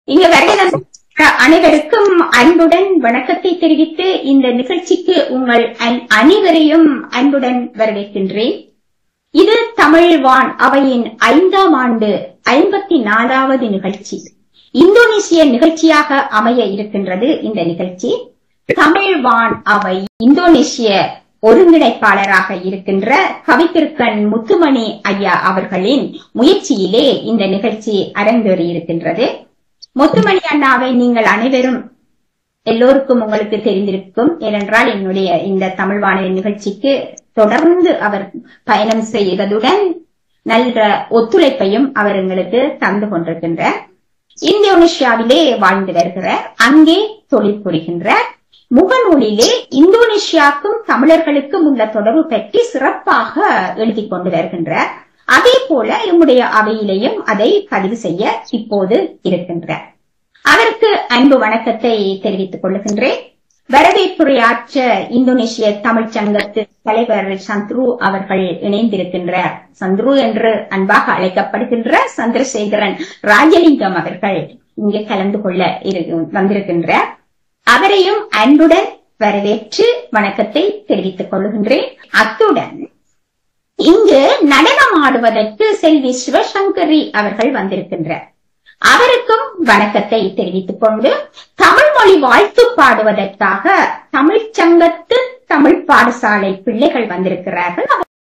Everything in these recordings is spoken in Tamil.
இங்க வருகிற அனைவருக்கும் அன்புடன் வணக்கத்தை தெரிவித்து இந்த நிகழ்ச்சிக்கு உங்கள் அனைவரையும் அன்புடன் வரவேற்கின்றேன். இது தமிழ்வான் அவையின் 5ஆம் ஆண்டு 54வது நிகழ்ச்சி. இந்தோனேசிய நிகழ்ச்சியாக அமைய இருக்கின்றது. இந்த நிகழ்ச்சி தமிழ்வான் அவை இந்தோனேசிய ஒருங்கிணைப்பாளராக இருக்கின்ற கவித்திருக்கன் முத்துமணி ஐயா அவர்களின் முயற்சியிலே இந்த நிகழ்ச்சி அரங்கேறி இருக்கின்றது. முத்துமணி அண்ணாவை நீங்கள் அனைவரும் எல்லோருக்கும் உங்களுக்கு தெரிந்திருக்கும். ஏனென்றால் என்னுடைய இந்த தமிழ் வானொலி நிகழ்ச்சிக்கு தொடர்ந்து அவர் பயணம் செய்வதுடன் நல்ல ஒத்துழைப்பையும் அவர் எங்களுக்கு தந்து கொண்டிருக்கின்றார். இந்தோனேஷியாவிலே வாழ்ந்து வருகிறார். அங்கே தொழில் புரிகின்றார். முகநூலிலே இந்தோனேஷியாவுக்கும் தமிழர்களுக்கும் உள்ள தொடர்பு பற்றி சிறப்பாக எழுதி கொண்டு வருகின்றார். அதே போல நம்முடைய அவையிலேயும் அதை பதிவு செய்ய இப்போது இருக்கின்றார். அவருக்கு அன்பு வணக்கத்தை தெரிவித்துக் கொள்கின்றேன். வரவேற்புரையாற்ற இந்தோனேசிய தமிழ் சங்கத்து தலைவர் சந்துரு அவர்கள் இணைந்திருக்கின்றார். சந்துரு என்று அன்பாக அழைக்கப்படுகின்ற சந்திரசேகரன் ராஜலிங்கம் அவர்கள் இங்கே கலந்து கொள்ள வந்திருக்கின்றார். அவரையும் அன்புடன் வரவேற்று வணக்கத்தை தெரிவித்துக் கொள்கின்றேன். அத்துடன் இங்கு நடனம் ஆடுவதற்கு செல்வி சிவசங்கரி அவர்கள் வந்திருக்கின்றார். அவருக்கும் வணக்கத்தை தெரிவித்துக் கொண்டு தமிழ் மொழி வாழ்த்து பாடுவதற்காக தமிழ் சங்கத்து தமிழ் பாடசாலை பிள்ளைகள் வந்திருக்கிறார்கள்.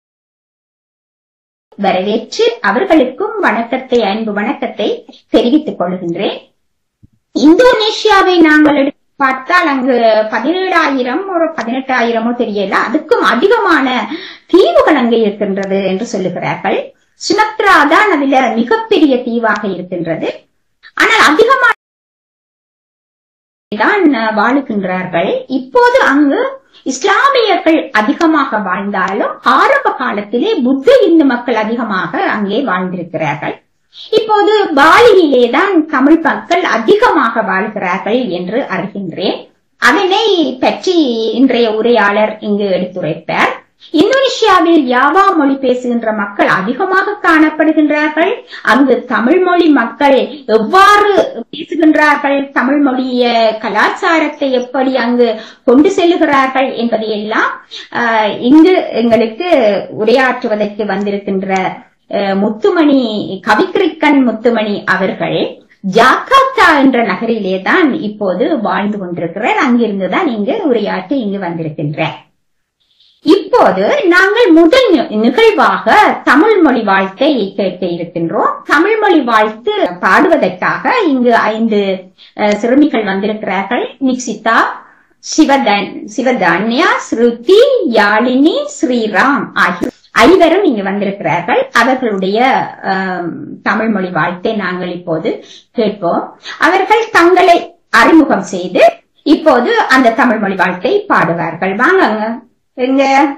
வரவேற்று அவர்களுக்கும் வணக்கத்தை அன்பு வணக்கத்தை தெரிவித்துக் கொள்கின்றேன். இந்தோனேஷியாவை நாங்கள் பார்த்தால் அங்கு 17,000 ஒரு 18,000 தெரியல, அதுக்கும் அதிகமான தீவுகள் அங்கே இருக்கின்றது என்று சொல்லுகிறார்கள். சுமத்ரா தான் அதுல மிகப்பெரிய தீவாக இருக்கின்றது. ஆனால் அதிகமான தான் வாழுகின்றார்கள். இப்போது அங்கு இஸ்லாமியர்கள் அதிகமாக வாழ்ந்தாலும் ஆரம்ப காலத்திலே புத்த இந்து மக்கள் அதிகமாக அங்கே வாழ்ந்திருக்கிறார்கள். இப்போது பாலியிலேதான் தமிழ் மக்கள் அதிகமாக வாழ்கிறார்கள் என்று அறிகின்றேன். அதனை பற்றி இன்றைய உரையாளர் இங்கு எடுத்துரைப்பார். இந்தோனேஷியாவில் யாவா மொழி பேசுகின்ற மக்கள் அதிகமாக காணப்படுகின்றார்கள். அங்கு தமிழ் மொழி மக்கள் எவ்வாறு பேசுகின்றார்கள், தமிழ் மொழிய கலாச்சாரத்தை எப்படி அங்கு கொண்டு செல்லுகிறார்கள் என்பதையெல்லாம் இங்கு எங்களுக்கு உரையாற்றுவதற்கு வந்திருக்கின்ற முத்துமணி கவித்திருக்கன் முத்துமணி அவர்கள் ஜாக்கார்த்தா என்ற நகரிலே தான் இப்போது வாழ்ந்து கொண்டிருக்கிறார். அங்கிருந்துதான் இங்கு உரையாற்றி இங்கு வந்திருக்கின்றார். இப்போது நாங்கள் முதல் நிகழ்வாக தமிழ் மொழி வாழ்த்தை கேட்க இருக்கின்றோம். தமிழ் மொழி வாழ்த்து பாடுவதற்காக இங்கு 5 சிறுமிகள் வந்திருக்கிறார்கள். நிக்ஷிதா, சிவதான்யா, ஸ்ருதி, யாழினி, ஸ்ரீராம் ஆகிய 5 இங்கு வந்திருக்கிறார்கள். அவர்களுடைய தமிழ் மொழி வாழ்த்தை நாங்கள் இப்போது கேட்போம். அவர்கள் தங்களை அறிமுகம் செய்து இப்போது அந்த தமிழ் மொழி வாழ்த்தை பாடுவார்கள். வாங்க எங்க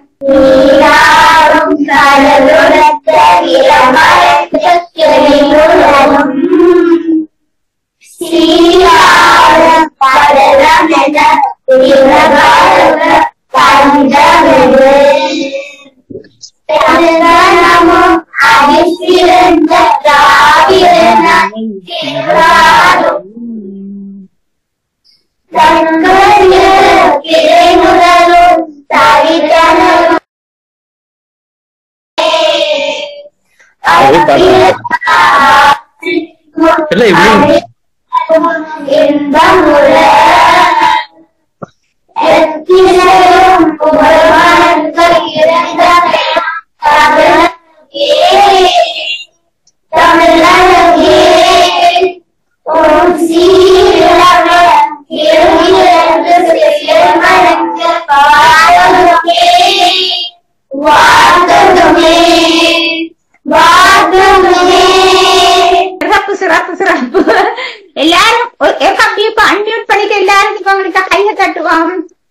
சிறப்பு எல்லாரும் அன்மியூட் பண்ணிட்டு எல்லாரும் கையை தட்டுவாங்க.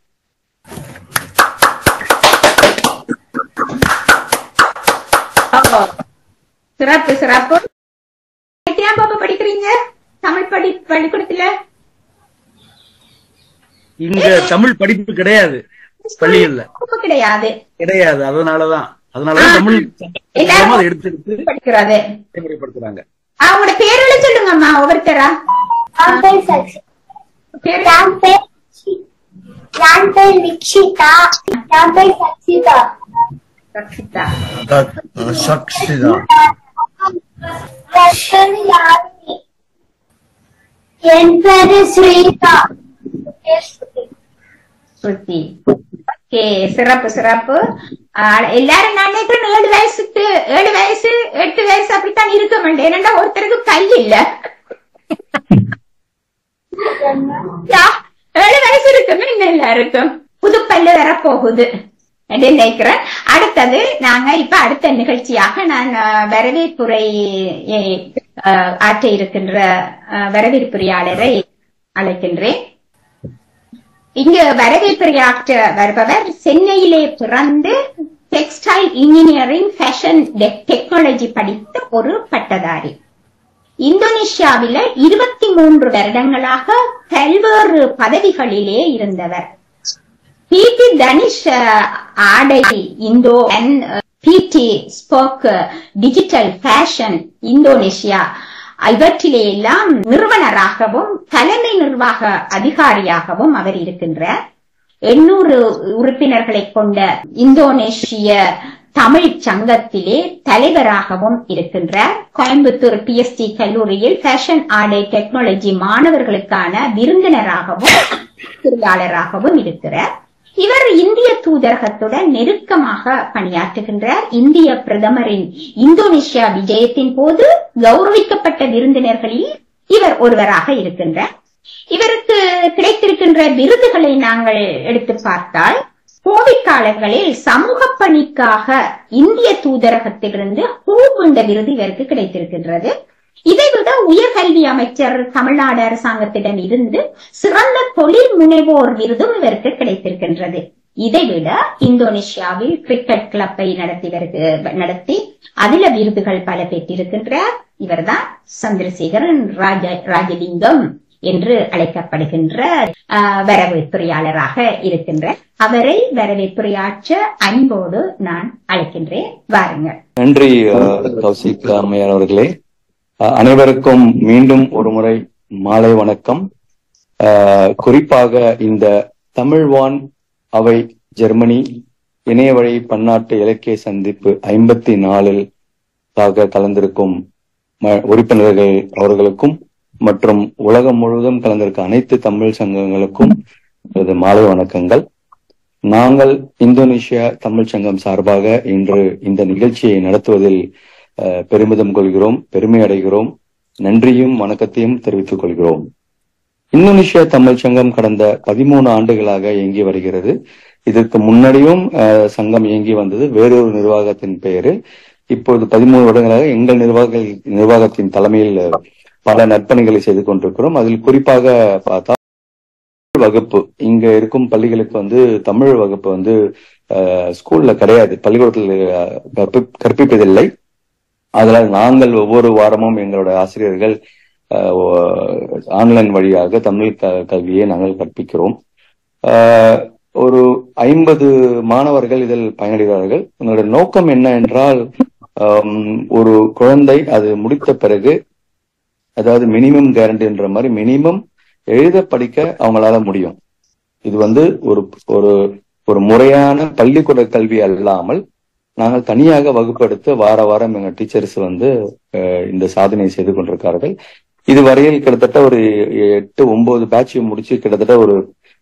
சிறப்பு சிறப்பு. பாப்பா படிக்கிறீங்க தமிழ் பள்ளிக்கூடத்துல? இங்க தமிழ் படிப்பு கிடையாது, பள்ளிகள்ல கிடையாது. அதனாலதான் தமிழ் எடுத்து படிக்கிறாங்க. அவங்களோட பேரெல்லாம் சொல்லுங்கம்மா ஒவ்வொருத்தரா. என் பேரு ஸ்ரீதா. ஸ்ருதி. ஓகே, சிறப்பு சிறப்பு. எல்லாரும் நான் நினைக்கிறேன் 7 வயசுக்கு 7 வயசு 8 வயசு அப்படித்தான் இருக்க மாட்டேன். ஏன்னா ஒருத்தருக்கு பல் இல்ல. 7 வயசு இருக்குமே இன்னும் எல்லாருக்கும் புது பல்லு வரப்போகுது என்று நினைக்கிறேன். அடுத்தது நாங்க இப்ப அடுத்த நிகழ்ச்சியாக நான் வரவேற்புரையை ஆற்ற இருக்கின்ற வரவேற்புரையாளரை அழைக்கின்றேன். இங்கு வரவேற்புரையாற்ற வருபவர் சென்னையிலே பிறந்து டெக்ஸ்டைல் இன்ஜினியரிங் ஃபேஷன் டெக்னாலஜி படித்த ஒரு பட்டதாரி. இந்தோனேஷியாவில 23 வருடங்களாக பல்வேறு பதவிகளிலே இருந்தவர். பிடி தனிஷ் ஆடை Indo and PT spoke digital fashion Indonesia இவற்றிலே எல்லாம் நிறுவனராகவும் தலைமை நிர்வாக அதிகாரியாகவும் அவர் இருக்கின்றார். 800 உறுப்பினர்களை கொண்ட இந்தோனேஷிய தமிழ் சங்கத்திலே தலைவராகவும் இருக்கின்றார். கோயம்புத்தூர் பிஎஸ்டி கல்லூரியில் ஃபேஷன் ஆடை டெக்னாலஜி மாணவர்களுக்கான விருந்தினராகவும் பொறியாளராகவும் இருக்கிறார். இவர் இந்திய தூதரகத்துடன் நெருக்கமாக பணியாற்றுகின்றார். இந்திய பிரதமரின் இந்தோனேஷியா விஜயத்தின் போது கௌரவிக்கப்பட்ட விருந்தினர்களில் இவர் ஒருவராக இருக்கின்றார். இவருக்கு கிடைத்திருக்கின்ற விருதுகளை நாங்கள் எடுத்து பார்த்தால், கோவிட் காலங்களில் சமூக பணிக்காக இந்திய தூதரகத்திலிருந்து ஹூபுண்ட விருது இவருக்கு கிடைத்திருக்கின்றது. இதைவிட உயர்கல்வி அமைச்சர் தமிழ்நாடு அரசாங்கத்திடம் இருந்து சிறந்த தொழில் முனைவோர் விருதும் இவருக்கு கிடைத்திருக்கின்றது. இதைவிட இந்தோனேஷியாவில் கிரிக்கெட் கிளப்பை நடத்தி அதில விருதுகள் பல பெற்றிருக்கின்றார். இவர்தான் சந்திரசேகரன் ராஜலிங்கம் என்று அழைக்கப்படுகின்ற வரவேற்புரையாளராக இருக்கின்றார். அவரை வரவேற்புரையாற்ற அன்போடு நான் அழைக்கின்றேன். வாருங்கள். நன்றி கௌசிக் அம்மையார் அவர்களே. அனைவருக்கும் மீண்டும் ஒரு முறை மாலை வணக்கம். குறிப்பாக இந்த தமிழ்வான் அவை ஜெர்மனி இணைய வழி பன்னாட்டு இலக்கிய சந்திப்பு 54 கலந்திருக்கும் உறுப்பினர்கள் அவர்களுக்கும் மற்றும் உலகம் முழுவதும் கலந்திருக்க அனைத்து தமிழ் சங்கங்களுக்கும் மாலை வணக்கங்கள். நாங்கள் இந்தோனேஷியா தமிழ் சங்கம் சார்பாக இன்று இந்த நிகழ்ச்சியை நடத்துவதில் பெருமிதம் கொள்கிறோம், பெருமை அடைகிறோம், நன்றியும் வணக்கத்தையும் தெரிவித்துக் கொள்கிறோம். இந்தோனேஷியா தமிழ் சங்கம் கடந்த 13 ஆண்டுகளாக இயங்கி வருகிறது. இதற்கு முன்னாடியும் சங்கம் இயங்கி வந்தது வேறொரு நிர்வாகத்தின் பெயரில். இப்போது 13 வருடங்களாக எங்கள் நிர்வாகத்தின் தலைமையில் பல நற்பணிகளை செய்து கொண்டிருக்கிறோம். அதில் குறிப்பாக பார்த்தா வகுப்பு, இங்க இருக்கும் பள்ளிகளுக்கு தமிழ் வகுப்பு ஸ்கூல்ல கிடையாது, பள்ளிக்கூடத்தில் கற்பிப்பதில்லை. அதனால் நாங்கள் ஒவ்வொரு வாரமும் எங்களோட ஆசிரியர்கள் ஆன்லைன் வழியாக தமிழ் கல்வியை நாங்கள் கற்பிக்கிறோம். ஒரு 50 மாணவர்கள் இதில் பயனடைகிறார்கள். எங்களோட நோக்கம் என்ன என்றால், ஒரு குழந்தை அது முடித்த பிறகு, அதாவது மினிமம் கேரண்டி என்ற மாதிரி மினிமம் எழுத படிக்க அவங்களால முடியும். இது ஒரு முறையான பள்ளிக்கூட கல்வி அல்லாமல் நாங்கள் தனியாக வகுப்பெடுத்து வார வாரம் எங்க டீச்சர்ஸ் இந்த சாதனையை செய்து கொண்டிருக்கார்கள். இதுவரையில் கிட்டத்தட்ட ஒரு 8-9 பேட்ச் முடிச்சு கிட்டத்தட்ட ஒரு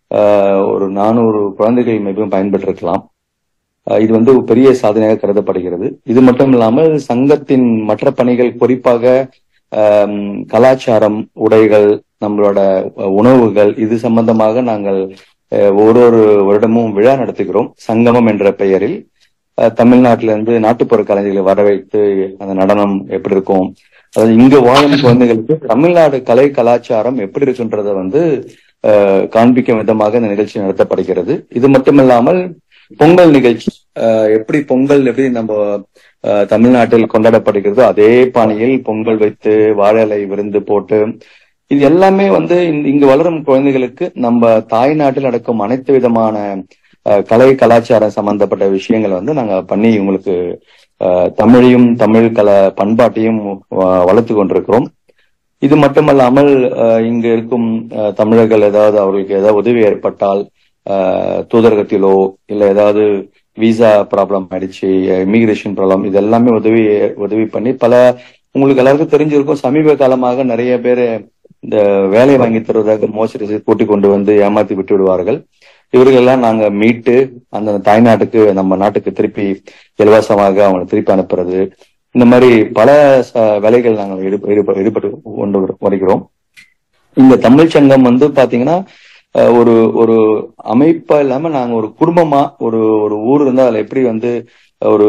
400 குழந்தைகள் மிகவும் பயன்பெற்றிருக்கலாம். இது ஒரு பெரிய சாதனையாக கருதப்படுகிறது. இது மட்டும் இல்லாமல் சங்கத்தின் மற்ற பணிகள், குறிப்பாக கலாச்சாரம், உடைகள், நம்மளோட உணவுகள், இது சம்பந்தமாக நாங்கள் ஒரு வருடமும் விழா நடத்துகிறோம். சங்கமம் என்ற பெயரில் தமிழ்நாட்டிலிருந்து நாட்டுப்புற கலைஞர்களை வரவைத்து அந்த நடனம் எப்படி இருக்கும், அதாவது இங்கு வாழும் குழந்தைகளுக்கு தமிழ்நாடு கலை கலாச்சாரம் எப்படி இருக்குன்றத காண்பிக்கும் விதமாக இந்த நிகழ்ச்சி நடத்தப்படுகிறது. இது மட்டுமில்லாமல் பொங்கல் நிகழ்ச்சி, எப்படி நம்ம தமிழ்நாட்டில் கொண்டாடப்படுகிறதோ அதே பாணியில் பொங்கல் வைத்து வாழை விருந்து போட்டு, இது எல்லாமே இங்கு வளரும் குழந்தைகளுக்கு நம்ம தாய்நாட்டில் நடக்கும் அனைத்து விதமான கலை கலாச்சாரம் சம்பந்தப்பட்ட விஷயங்கள் நாங்க பண்ணி உங்களுக்கு தமிழையும் தமிழ் பண்பாட்டையும் வளர்த்து கொண்டிருக்கிறோம். இது மட்டுமல்லாமல் இங்க இருக்கும் தமிழர்கள் ஏதாவது அவர்களுக்கு ஏதாவது உதவி ஏற்பட்டால் தூதரகத்திலோ இல்ல ஏதாவது விசா ப்ராப்ளம் ஆயிடுச்சு, இமிகிரேஷன் ப்ராப்ளம், இது எல்லாமே உதவி பண்ணி உங்களுக்கு எல்லாருக்கும் தெரிஞ்சிருக்கும். சமீப காலமாக நிறைய பேர் இந்த வேலை வாங்கி தருவதாக மோசடி செய்து கூட்டிக் கொண்டு வந்து ஏமாத்தி விட்டு விடுவார்கள். இவர்களெல்லாம் நாங்க மீட்டு அந்த தாய்நாட்டுக்கு நம்ம நாட்டுக்கு திருப்பி இலவசமாக அவங்களை திருப்பி அனுப்புறது, இந்த மாதிரி பல வேலைகள் நாங்கள் ஈடுபட்டு கொண்டு வருகிறோம். இந்த தமிழ் சங்கம் வந்து பாத்தீங்கன்னா ஒரு அமைப்பா இல்லாம நாங்க ஒரு குடும்பமா ஒரு ஊர் இருந்தா அதுல எப்படி வந்து ஒரு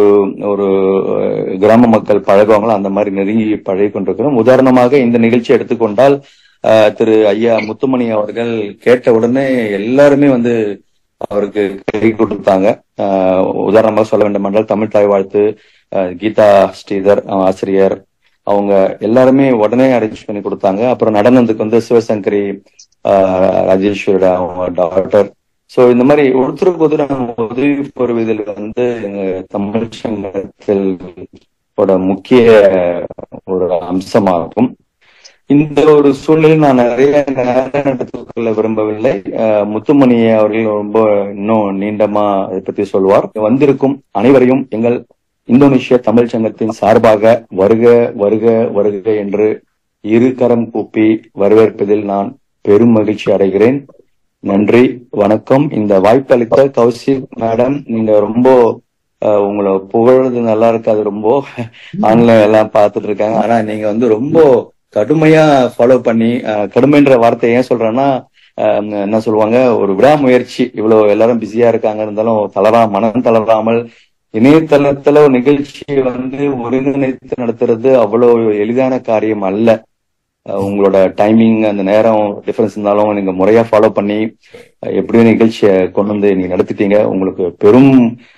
கிராம மக்கள் பழகுவாங்களோ அந்த மாதிரி நெருங்கி பழகி கொண்டிருக்கிறோம். உதாரணமாக இந்த நிகழ்ச்சி எடுத்துக்கொண்டால் திரு ஐயா முத்துமணி அவர்கள் கேட்ட உடனே எல்லாருமே வந்து அவருக்கு கை கொடுத்தாங்க. உதாரணமாக சொல்ல வேண்டும் என்றால் தமிழ் தாய் வாழ்த்து கீதா ஸ்ரீதர் ஆசிரியர் அவங்க எல்லாருமே உடனே அரேஞ்ச் பண்ணி கொடுத்தாங்க. அப்புறம் நடனத்துக்கு வந்து சிவசங்கரி ராஜேஸ்வரோட அவங்க டாக்டர். சோ இந்த மாதிரி ஒருத்தருக்கு உதவி பெறுவதில் வந்து தமிழ் சங்கத்தில் முக்கிய ஒரு அம்சமாகும். இந்த ஒரு சூழ்நிலையில் நான் நிறைய நேரம் எடுத்துக்கொள்ள விரும்பவில்லை. முத்துமணியை அவர்கள் ரொம்ப இன்னும் நீண்டமா அதை பற்றி சொல்வார். வந்திருக்கும் அனைவரையும் எங்கள் இந்தோனேஷிய தமிழ் சங்கத்தின் சார்பாக வருக வருக வருக என்று இருகரம் கூப்பி வரவேற்பதில் நான் பெரும் மகிழ்ச்சி அடைகிறேன். நன்றி, வணக்கம். இந்த வாய்ப்பளித்த கௌசிக் மேடம், நீங்க ரொம்ப உங்களை புகழ்றது நல்லா இருக்காது, ரொம்ப ஆன்லைன் எல்லாம் பார்த்துட்டு இருக்காங்க. ஆனா நீங்க வந்து ரொம்ப கடுமையா ஃபாலோ பண்ணி, கடுமைன்ற வார்த்தை ஏன் சொல்றேன்னா என்ன சொல்லுவாங்க, ஒரு விடாமுயற்சி. இவ்வளவு எல்லாரும் பிஸியா இருக்காங்க இருந்தாலும் மனம் தளராமல் இணையதளத்துல ஒரு நிகழ்ச்சியை வந்து ஒருங்கிணைத்து நடத்துறது அவ்வளவு எளிதான காரியம் அல்ல. உங்களோட டைமிங் அந்த நேரம் டிஃபரன்ஸ் இருந்தாலும் நீங்க முறையா ஃபாலோ பண்ணி எப்படியும் நிகழ்ச்சியை கொண்டு வந்து நீங்க நடத்திட்டீங்க. உங்களுக்கு பெரும்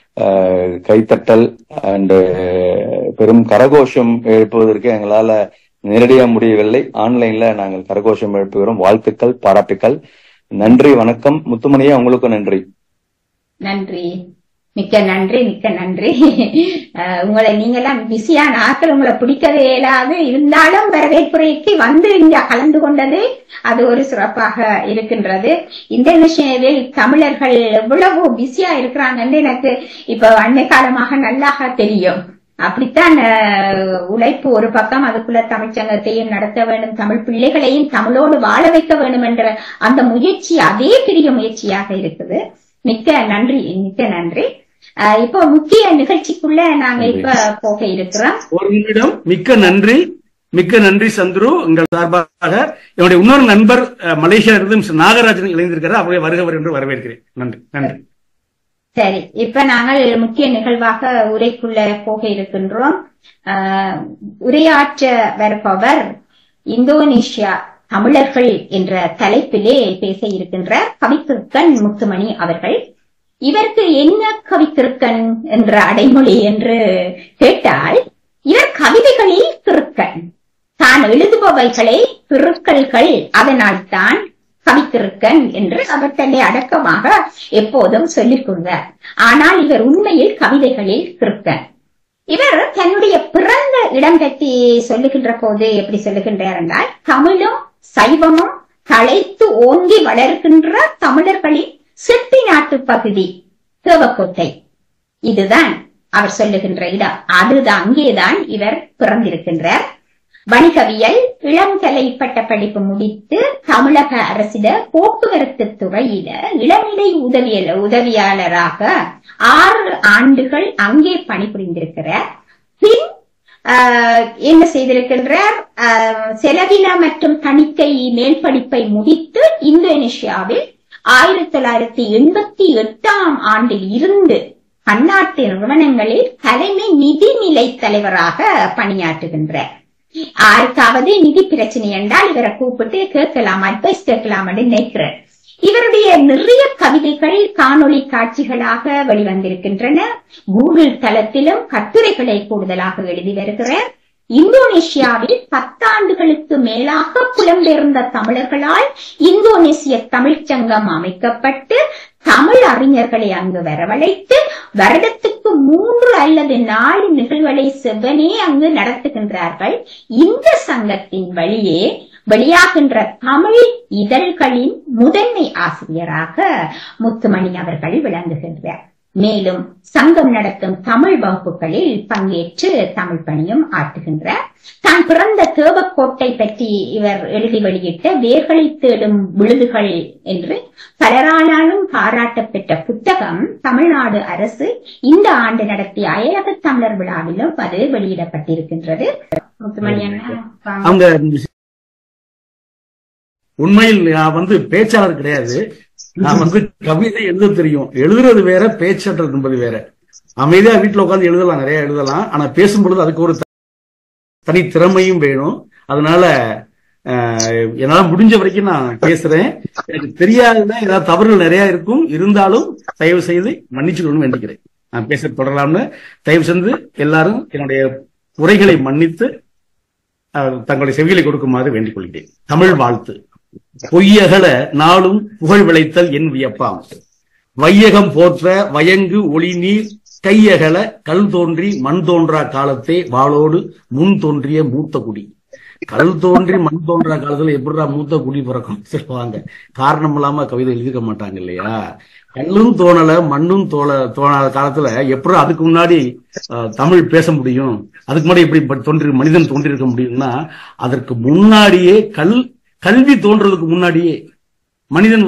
கைத்தட்டல் அண்ட் பெரும் கரகோஷம் எழுப்புவதற்கு எங்களால நேரடியா முடியவில்லை. ஆன்லைன்ல நாங்கள் கரகோஷம் எழுப்புகிறோம். வாழ்த்துக்கள், பாராட்டுக்கள். நன்றி, வணக்கம். முத்துமணியே உங்களுக்கும் நன்றி. நன்றி, மிக்க நன்றி, மிக்க நன்றி. உங்களை நீங்கெல்லாம் பிஸியான ஆட்கள், உங்களை பிடிக்கவே இயலாது, இருந்தாலும் வரவேற்புரைக்கு வந்து இங்க கலந்து கொண்டது அது ஒரு சிறப்பாக இருக்கின்றது. இந்தோனேஷியாவில் தமிழர்கள் எவ்வளவு பிஸியா இருக்கிறாங்கன்னு எனக்கு இப்ப அன்னை காலமாக நல்லாக தெரியும். அப்படித்தான் உழைப்பு ஒரு பக்கம், அதுக்குள்ள தமிழ்ச்சங்கத்தையும் நடத்த வேண்டும், தமிழ் பிள்ளைகளையும் தமிழோடு வாழ வைக்க வேண்டும் என்ற அந்த முயற்சி அதே பெரிய முயற்சியாக இருக்குது. மிக்க நன்றி, மிக்க நன்றி. இப்போ முக்கிய நிகழ்ச்சிக்குள்ள நாங்க இப்ப போக இருக்கிறோம். ஒரு நிமிடம். மிக்க நன்றி, மிக்க நன்றி சந்துரு. உங்கள் சார்பாக என்னுடைய இன்னொரு நண்பர் மலேசியாவிலிருந்து நாகராஜன் இணைந்திருக்கிறார். அவரை வருக என்று வரவேற்கிறேன். நன்றி, நன்றி. சரி, இப்ப நாங்கள் முக்கிய நிகழ்வாக உரைக்குள்ள போக இருக்கின்றோம். உரையாற்ற வருபவர் இந்தோனேஷியா தமிழர்கள் என்ற தலைப்பிலே பேச இருக்கின்ற கவித்திருக்கன் முத்துமணி அவர்கள். இவருக்கு என்ன கவித்திருக்கன் என்ற அடைமொழி என்று கேட்டால், இவர் கவிதைகளில் திருக்கன், தான் எழுதுபவைகளை திருக்கல்கள், அதனால் தான் கவித்திருக்கன் என்று அவர் தன்னை அடக்கமாக எப்போதும் சொல்லிக் கொள்வார். ஆனால் இவர் உண்மையில் கவிதைகளில் திருக்கன். இவர் தன்னுடைய பிறந்த இடம் பற்றி சொல்லுகின்ற போது எப்படி சொல்லுகின்றார் என்றால், தமிழும் சைவமும் தழைத்து ஓங்கி வளர்கின்ற தமிழர்களின் செட்டி நாட்டு பகுதி தேவக்கோட்டை, இதுதான் அவர் சொல்லுகின்ற இடம். அதுதான், அங்கேதான் இவர் பிறந்திருக்கின்றார். வணிகவியல் இளங்கலை பட்ட படிப்பு முடித்து தமிழக அரசிட போக்குவரத்து துறையில இளநிலை உதவியாளராக 6 ஆண்டுகள் அங்கே பணிபுரிந்திருக்கிறார். பின் என்ன செய்திருக்கின்றார், செலவின மற்றும் தணிக்கை மேல் படிப்பை முடித்து இந்தோனேஷியாவில் 1988ஆம் ஆண்டில் இருந்து பன்னாட்டு நிறுவனங்களில் தலைமை நிதிநிலை தலைவராக பணியாற்றுகின்றார். யாருக்காவது நிதி பிரச்சனை என்றால் இவரை கூப்பிட்டு கேட்கலாம், அட்வைஸ் கேட்கலாம் என்று நினைக்கிறார். இவருடைய நிறைய கவிதைகள் காணொளி காட்சிகளாக வெளிவந்திருக்கின்றன. கூகுள் தளத்திலும் கட்டுரைகளை கூடுதலாக எழுதி வருகிறார். இந்தோனேஷியாவில் 10 ஆண்டுகளுக்கு மேலாக புலம்பெயர்ந்த தமிழர்களால் இந்தோனேசிய தமிழ்ச்சங்கம் அமைக்கப்பட்டு தமிழ் அறிஞர்களை அங்கு வரவழைத்து வருடத்துக்கு 3 அல்லது 4 நிகழ்வுகளை செவ்வனே அங்கு நடத்துகின்றார்கள். இந்த சங்கத்தின் வழியே வெளியாகின்ற தமிழ் இதழ்களின் முதன்மை ஆசிரியராக முத்துமணி அவர்கள் விளங்குகின்றார். மேலும் சங்கம் நடத்தும் தமிழ் வகுப்புகளில் பங்கேற்று தமிழ் பணியும் ஆற்றுகின்றார். தான் பிறந்த தேவக்கோட்டை பற்றி இவர் எழுதி வெளியிட்ட வேர்களை தேடும் விழுதுகள் என்று பலராலும் பாராட்டப் பெற்ற புத்தகம் தமிழ்நாடு அரசு இந்த ஆண்டு நடத்திய அயலக தமிழர் விழாவிலும் அது வெளியிடப்பட்டிருக்கின்றது. முத்துமணி அண்ணா, உண்மையில் நான் பேச்சாளர் கிடையாது. நான் கவிதை எழுத தெரியும். எழுதுறது வேற, பேச்சுன்றது என்பது வேற. அமைதியா வீட்டுல உட்காந்து எழுதலாம், நிறைய எழுதலாம். ஆனா பேசும் பொழுது அதுக்கு ஒரு தனி திறமையும் வேணும். அதனால என்னால முடிஞ்ச வரைக்கும் நான் பேசுறேன். எனக்கு தெரியாதுதான், ஏதாவது தவறுகள் நிறைய இருக்கும். இருந்தாலும் தயவு செய்து மன்னிச்சுக்கணும்னு வேண்டிக்கிறேன். நான் பேச தொடரலாம்னு தயவு செஞ்சு எல்லாரும் என்னுடைய உரைகளை மன்னித்து தங்களுடைய செவிகளை கொடுக்குமாறு வேண்டிக் கொள்கிறேன். தமிழ் வாழ்த்து. பொய்யகல நாளும் புகழ் விளைத்தல் என் வியப்பாம். வையகம் போற்ற வயங்கு ஒளி நீர் கையகல கல் தோன்றி மண் தோன்றா காலத்தே வாளோடு முன் தோன்றிய மூத்த குடி. கல் தோன்றி மண் தோன்றா காலத்துல எப்படிடா மூத்த குடி பிறக்கும் சொல்லுவாங்க. காரணம் இல்லாம கவிதை எழுதிக்க மாட்டாங்க இல்லையா? கல்லும் தோணல மண்ணும் தோணாத காலத்துல எப்படி அதுக்கு முன்னாடி தமிழ் பேச முடியும்? அதுக்கு முன்னாடி எப்படி மனிதன் தோன்றிருக்க முடியும்னா, அதற்கு முன்னாடியே கல்வி தோன்றதுக்கு முன்னாடியே மனிதன்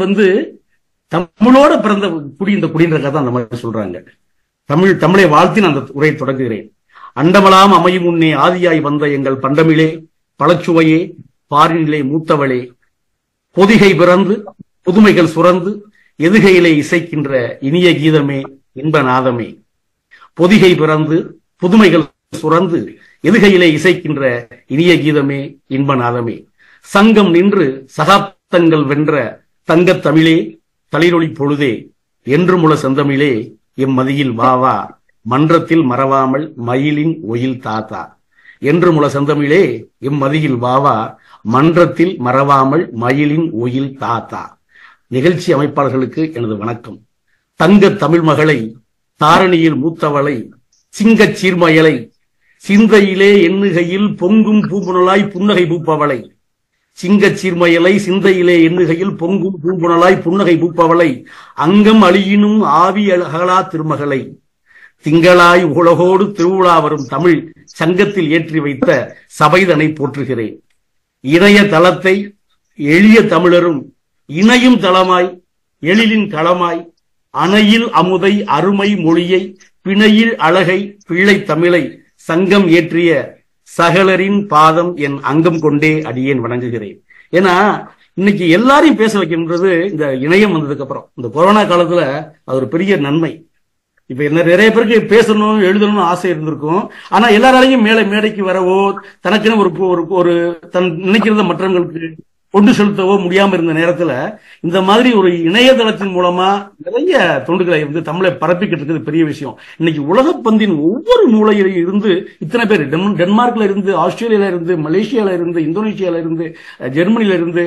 தமிழோட பிறந்த குடி இந்த குடின்ற கதை அந்த மாதிரி சொல்றாங்க. தமிழை வாழ்த்தி நான் அந்த உரையை தொடங்குகிறேன். அண்டமலாம் அமையும் முன்னே ஆதியாய் வந்த எங்கள் பண்டமிழே பழச்சுவையே பாரினிலே மூத்தவளே பொதிகை பிறந்து புதுமைகள் சுரந்து எதுகையிலே இசைக்கின்ற இனிய கீதமே இன்பநாதமே. பொதிகை பிறந்து புதுமைகள் சுரந்து எதுகையிலே இசைக்கின்ற இனிய கீதமே இன்பநாதமே. சங்கம் நின்று சகாப்தங்கள் வென்ற தங்கத் தமிழே தளிரொளி பொழுதே என்றுமுள செந்தமிழே எம்மதியில் வாவா மன்றத்தில் மறவாமல் மயிலின் ஒயில் தாத்தா. என்றுமுள செந்தமிழே எம்மதியில் வாவா மன்றத்தில் மறவாமல் மயிலின் ஒயில் தாத்தா. நிகழ்ச்சி அமைப்பாளர்களுக்கு எனது வணக்கம். தங்க தமிழ் மகளை தாரணியில் மூத்தவளை சிங்கச் சீர்மயலை சிந்தையிலே எண்ணுகையில் பொங்கும் பூம்புணலாய் புன்னகை பூப்பவளை. சிங்கச் சீர்மயலை சிந்தையிலே எண்ணுகையில் பொங்கும் பூம்புணலாய் புன்னகை பூப்பவளை அங்கம் அழியினும் ஆவி அகலா திருமகளை. திங்களாய் உலகோடு திருவிழா வரும் தமிழ் சங்கத்தில் ஏற்றி வைத்த சபைதனை போற்றுகிறேன். இணைய தளத்தை எளிய தமிழரும் இணையும் தளமாய் எழிலின் களமாய் அணையில் அமுதை அருமை மொழியை பிணையில் அழகை பிள்ளை தமிழை சங்கம் ஏற்றிய சகலரின் பாதம் என் அங்கம் கொண்டே அடியேன் வணங்குகிறேன். ஏன்னா இன்னைக்கு எல்லாரையும் பேச வைக்கின்றது இந்த இணையம் வந்ததுக்கு அப்புறம். இந்த கொரோனா காலத்துல அது ஒரு பெரிய நன்மை. இப்ப என்ன நிறைய பேருக்கு பேசணும் எழுதணும்னு ஆசை இருந்திருக்கும். ஆனா எல்லாராலையும் மேடைக்கு வரவோ தனக்குன்னு ஒரு தன் நினைக்கிறத மற்றவங்களுக்கு கொண்டு செலுத்தவோ முடியாம இருந்த நேரத்துல இந்த மாதிரி ஒரு இணையதளத்தின் மூலமா நிறைய தொண்டுகளை தமிழை பரப்பிக்கிட்டு இருக்கிறது பெரிய விஷயம். இன்னைக்கு உலகப்பந்தின் ஒவ்வொரு மூலையில இருந்து இத்தனை பேர் டென்மார்க்ல இருந்து, ஆஸ்திரேலியால இருந்து, மலேசியால இருந்து, இந்தோனேஷியால இருந்து, ஜெர்மனில இருந்து,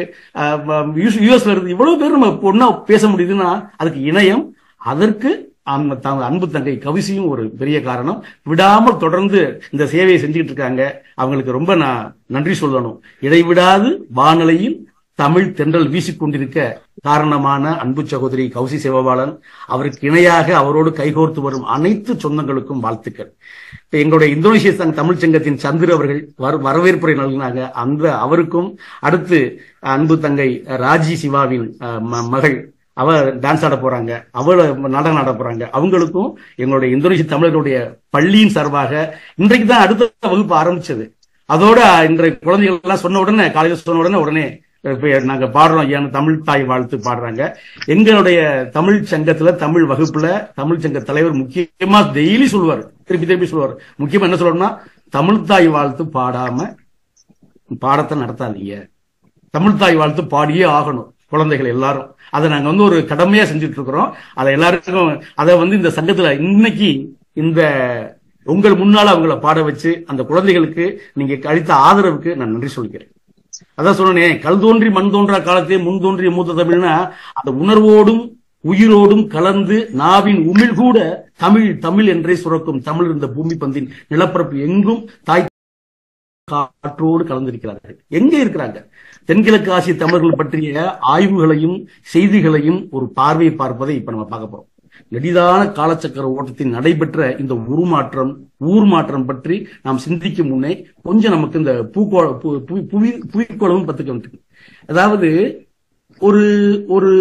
யுஎஸ்ல இருந்து இவ்வளவு பேர் நம்ம ஒன்னா பேச முடியுதுன்னா அதுக்கு இணையம், அதற்கு அன்பு தங்கை கவிசியும் ஒரு பெரிய காரணம். விடாமல் தொடர்ந்து இந்த சேவையை செஞ்சுக்கிட்டு இருக்காங்க. அவங்களுக்கு ரொம்ப நான் நன்றி சொல்லணும். இடைவிடாது வானொலியில் தமிழ் தென்றல் வீசிக்கொண்டிருக்க காரணமான அன்பு சகோதரி கௌசி சிவபாலன், அவருக்கு இணையாக அவரோடு கைகோர்த்து வரும் அனைத்து சொந்தங்களுக்கும் வாழ்த்துக்கள். எங்களுடைய இந்தோனேஷிய தமிழ் சங்கத்தின் சந்திர அவர்கள் வரவேற்புரை நல்கினாங்க. அவருக்கும், அடுத்து அன்பு தங்கை ராஜி சிவாவின் மகள் அவ டான்ஸ் ஆட போறாங்க, அவள நாடகம் ஆட போறாங்க. அவங்களுக்கும் எங்களுடைய இந்தோனேஷிய தமிழர்களுடைய பள்ளியின் சார்பாக இன்றைக்கு தான் அடுத்த வகுப்பு ஆரம்பிச்சது. அதோட இன்றைய குழந்தைகள் எல்லாம் சொன்ன உடனே, காலையில சொன்ன உடனே நாங்க பாடுறோம் ஐயா தமிழ் தாய் வாழ்த்து பாடுறாங்க. எங்களுடைய தமிழ் சங்கத்துல தமிழ் வகுப்புல தமிழ் சங்க தலைவர் முக்கியமா டெய்லி சொல்லுவார், திருப்பி சொல்லுவார். முக்கியமா என்ன சொல்லணும்னா, தமிழ் தாய் வாழ்த்து பாடாம பாடத்தை நடத்தாதீங்க, தமிழ் தாய் வாழ்த்து பாடியே ஆகணும் குழந்தைகள் எல்லாரும். அதை நாங்க ஒரு கடமையா செஞ்சுட்டு இருக்கிறோம். அதை எல்லாருக்கும் அதை இந்த சங்கத்துல இன்னைக்கு இந்த உங்கள் முன்னால அவங்கள பாட வச்சு அந்த குழந்தைகளுக்கு நீங்க அளித்த ஆதரவுக்கு நான் நன்றி சொல்கிறேன். அதான் சொன்னேன், கல் தோன்றி மண் தோன்றா காலத்தே முன் தோன்றிய மூத்த தமிழ்னா அந்த உணர்வோடும் உயிரோடும் கலந்து நாவின் உமிழ் கூட தமிழ் தமிழ் என்றே சுரக்கும் தமிழ் இருந்த பூமி பந்தின் நிலப்பரப்பு எங்கும் தாய் காற்றோடு கலந்திருக்கிறார்கள். எங்கே இருக்கிறாங்க? தென்கிழக்கு ஆசிய தமிழர்கள் பற்றிய ஆய்வுகளையும் செய்திகளையும் ஒரு பார்வையை பார்ப்பதை இப்ப நம்ம பார்க்க போறோம். நெடிதான காலச்சக்கர ஓட்டத்தில் நடைபெற்ற இந்த உருமாற்றம் ஊர் மாற்றம் பற்றி நாம் சிந்திக்கும் முன்னே கொஞ்சம் நமக்கு இந்த புவிக்கோளமும் பத்துக்கு. அதாவது ஒரு ஒரு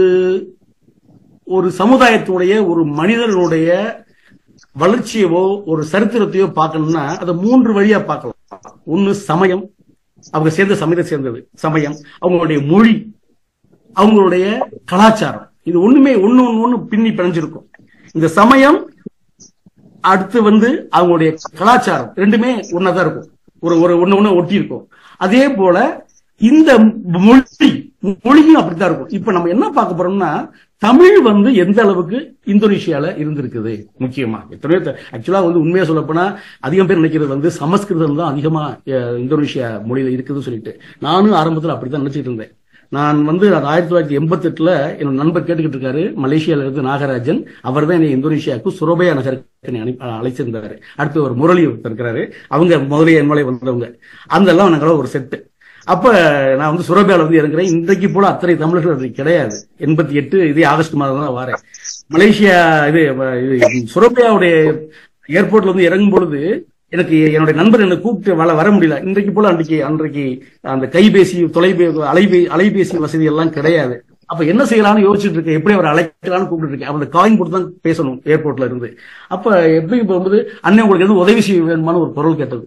ஒரு சமுதாயத்துடைய ஒரு மனிதனுடைய வளர்ச்சியவோ ஒரு சரித்திரத்தையோ பார்க்கணும்னா அதை 3 வழியா பார்க்கலாம். ஒன்னு சமயம், அவங்க சேர்ந்த சமயத்தை சேர்ந்தது சமயம், அவங்களுடைய மொழி, அவங்களுடைய கலாச்சாரம். இது ஒண்ணுமே ஒண்ணு பின்னி பிணைஞ்சிருக்கும். இந்த சமயம் அடுத்து அவங்களுடைய கலாச்சாரம் ரெண்டுமே ஒன்னாதான் இருக்கும், ஒரு ஒண்ணு ஒட்டி இருக்கும். அதே போல இந்த மொழியும் அப்படித்தான் இருக்கும். இப்ப நம்ம என்ன பார்க்க போறோம்னா தமிழ் எந்த அளவுக்கு இந்தோனேஷியால இருந்திருக்குது. முக்கியமா எத்தனையோ ஆக்சுவலா உண்மையா சொல்ல போனா அதிகம் பேர் நினைக்கிறது சமஸ்கிருதம் தான் அதிகமா இந்தோனேஷியா மொழியில இருக்குதுன்னு சொல்லிட்டு நானும் ஆரம்பத்தில் அப்படித்தான் நினைச்சிட்டு இருந்தேன். நான் 1988 என்னோட நண்பர் கேட்டுக்கிட்டு இருக்காரு, மலேசியால இருந்து நாகராஜன், அவர் தான் என்னை இந்தோனேஷியாவுக்கு சுரபயா நகருக்கு அழைச்சிருந்தாரு. அடுத்து ஒரு முரளி இருக்கிறாரு, அவங்க முதலிய என் மேலே வந்தவங்க. அந்த எல்லாம் நாங்கள ஒரு செட்டு. அப்ப நான் சுரபியால இறங்குறேன். இன்றைக்கு போல அத்தனை தமிழர்கள் கிடையாது. 88 இதே ஆகஸ்ட் மாதம் தான் வரேன். மலேசியா சுரபியாவுடைய ஏர்போர்ட்ல இறங்கும் பொழுது எனக்கு என்னுடைய நண்பர் என்னை கூப்பிட்டு வர முடியல. இன்றைக்கு போல அன்றைக்கு அந்த கைபேசி அலைபேசி வசதி எல்லாம் கிடையாது. அப்ப என்ன செய்யலாம்னு யோசிச்சுட்டு இருக்கேன், எப்படி அவர் அழைக்கலாம்னு கூப்பிட்டு இருக்கேன். அவன் காயின் போட்டு தான் பேசணும் ஏர்போர்ட்ல இருந்து. அப்ப எப்படி போகும்போது அண்ணன் உங்களுக்கு எதுவும் உதவி செய்ய வேணுமான்னு ஒரு குரல் கேட்டது.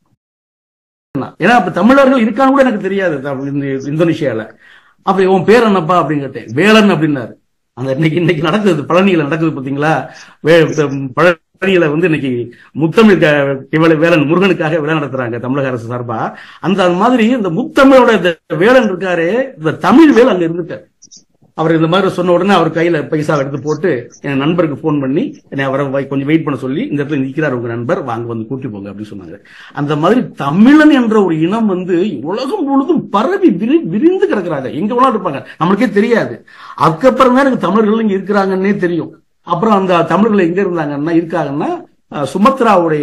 ஏன்னா அப்ப தமிழர்கள் இருக்கான்னு கூட எனக்கு தெரியாது இந்தோனேஷியால. அப்ப உன் பேர் என்னப்பா அப்படின்னு கேட்டேன். வேலன் அப்படின்னாரு. அந்த இன்னைக்கு நடக்குது, பழனியில நடக்குது பாத்தீங்களா, பழனியில இன்னைக்கு முத்தமிழ் வேலன் முருகனுக்காக விழா நடத்துறாங்க தமிழக அரசு சார்பா. அந்த மாதிரி இந்த முத்தமிழோட வேலன் இருக்காரு, இந்த தமிழ் வேல் அங்க இருந்துட்டாரு. அவர் இந்த மாதிரி சொன்ன உடனே அவர் கையில பைசா எடுத்து போட்டு என் நண்பருக்கு போன் பண்ணி என்னை அவரை கொஞ்சம் வெயிட் பண்ண சொல்லி, இந்த இடத்துல நிற்கிறார் உங்க நண்பர், வாங்க கூட்டி போங்க அப்படின்னு சொன்னாங்க. அந்த மாதிரி தமிழன் என்ற ஒரு இனம் உலகம் முழுதும் பரவி விரிந்து கிடக்குறாங்க. எங்க வேணாலும் இருப்பாங்க, நம்மளுக்கே தெரியாது. அதுக்கப்புறம் தான் எனக்கு தமிழர்கள் இங்க இருக்கிறாங்கன்னே தெரியும். அப்புறம் அந்த தமிழர்கள் எங்க இருக்காங்கன்னா சுமத்ராவுடைய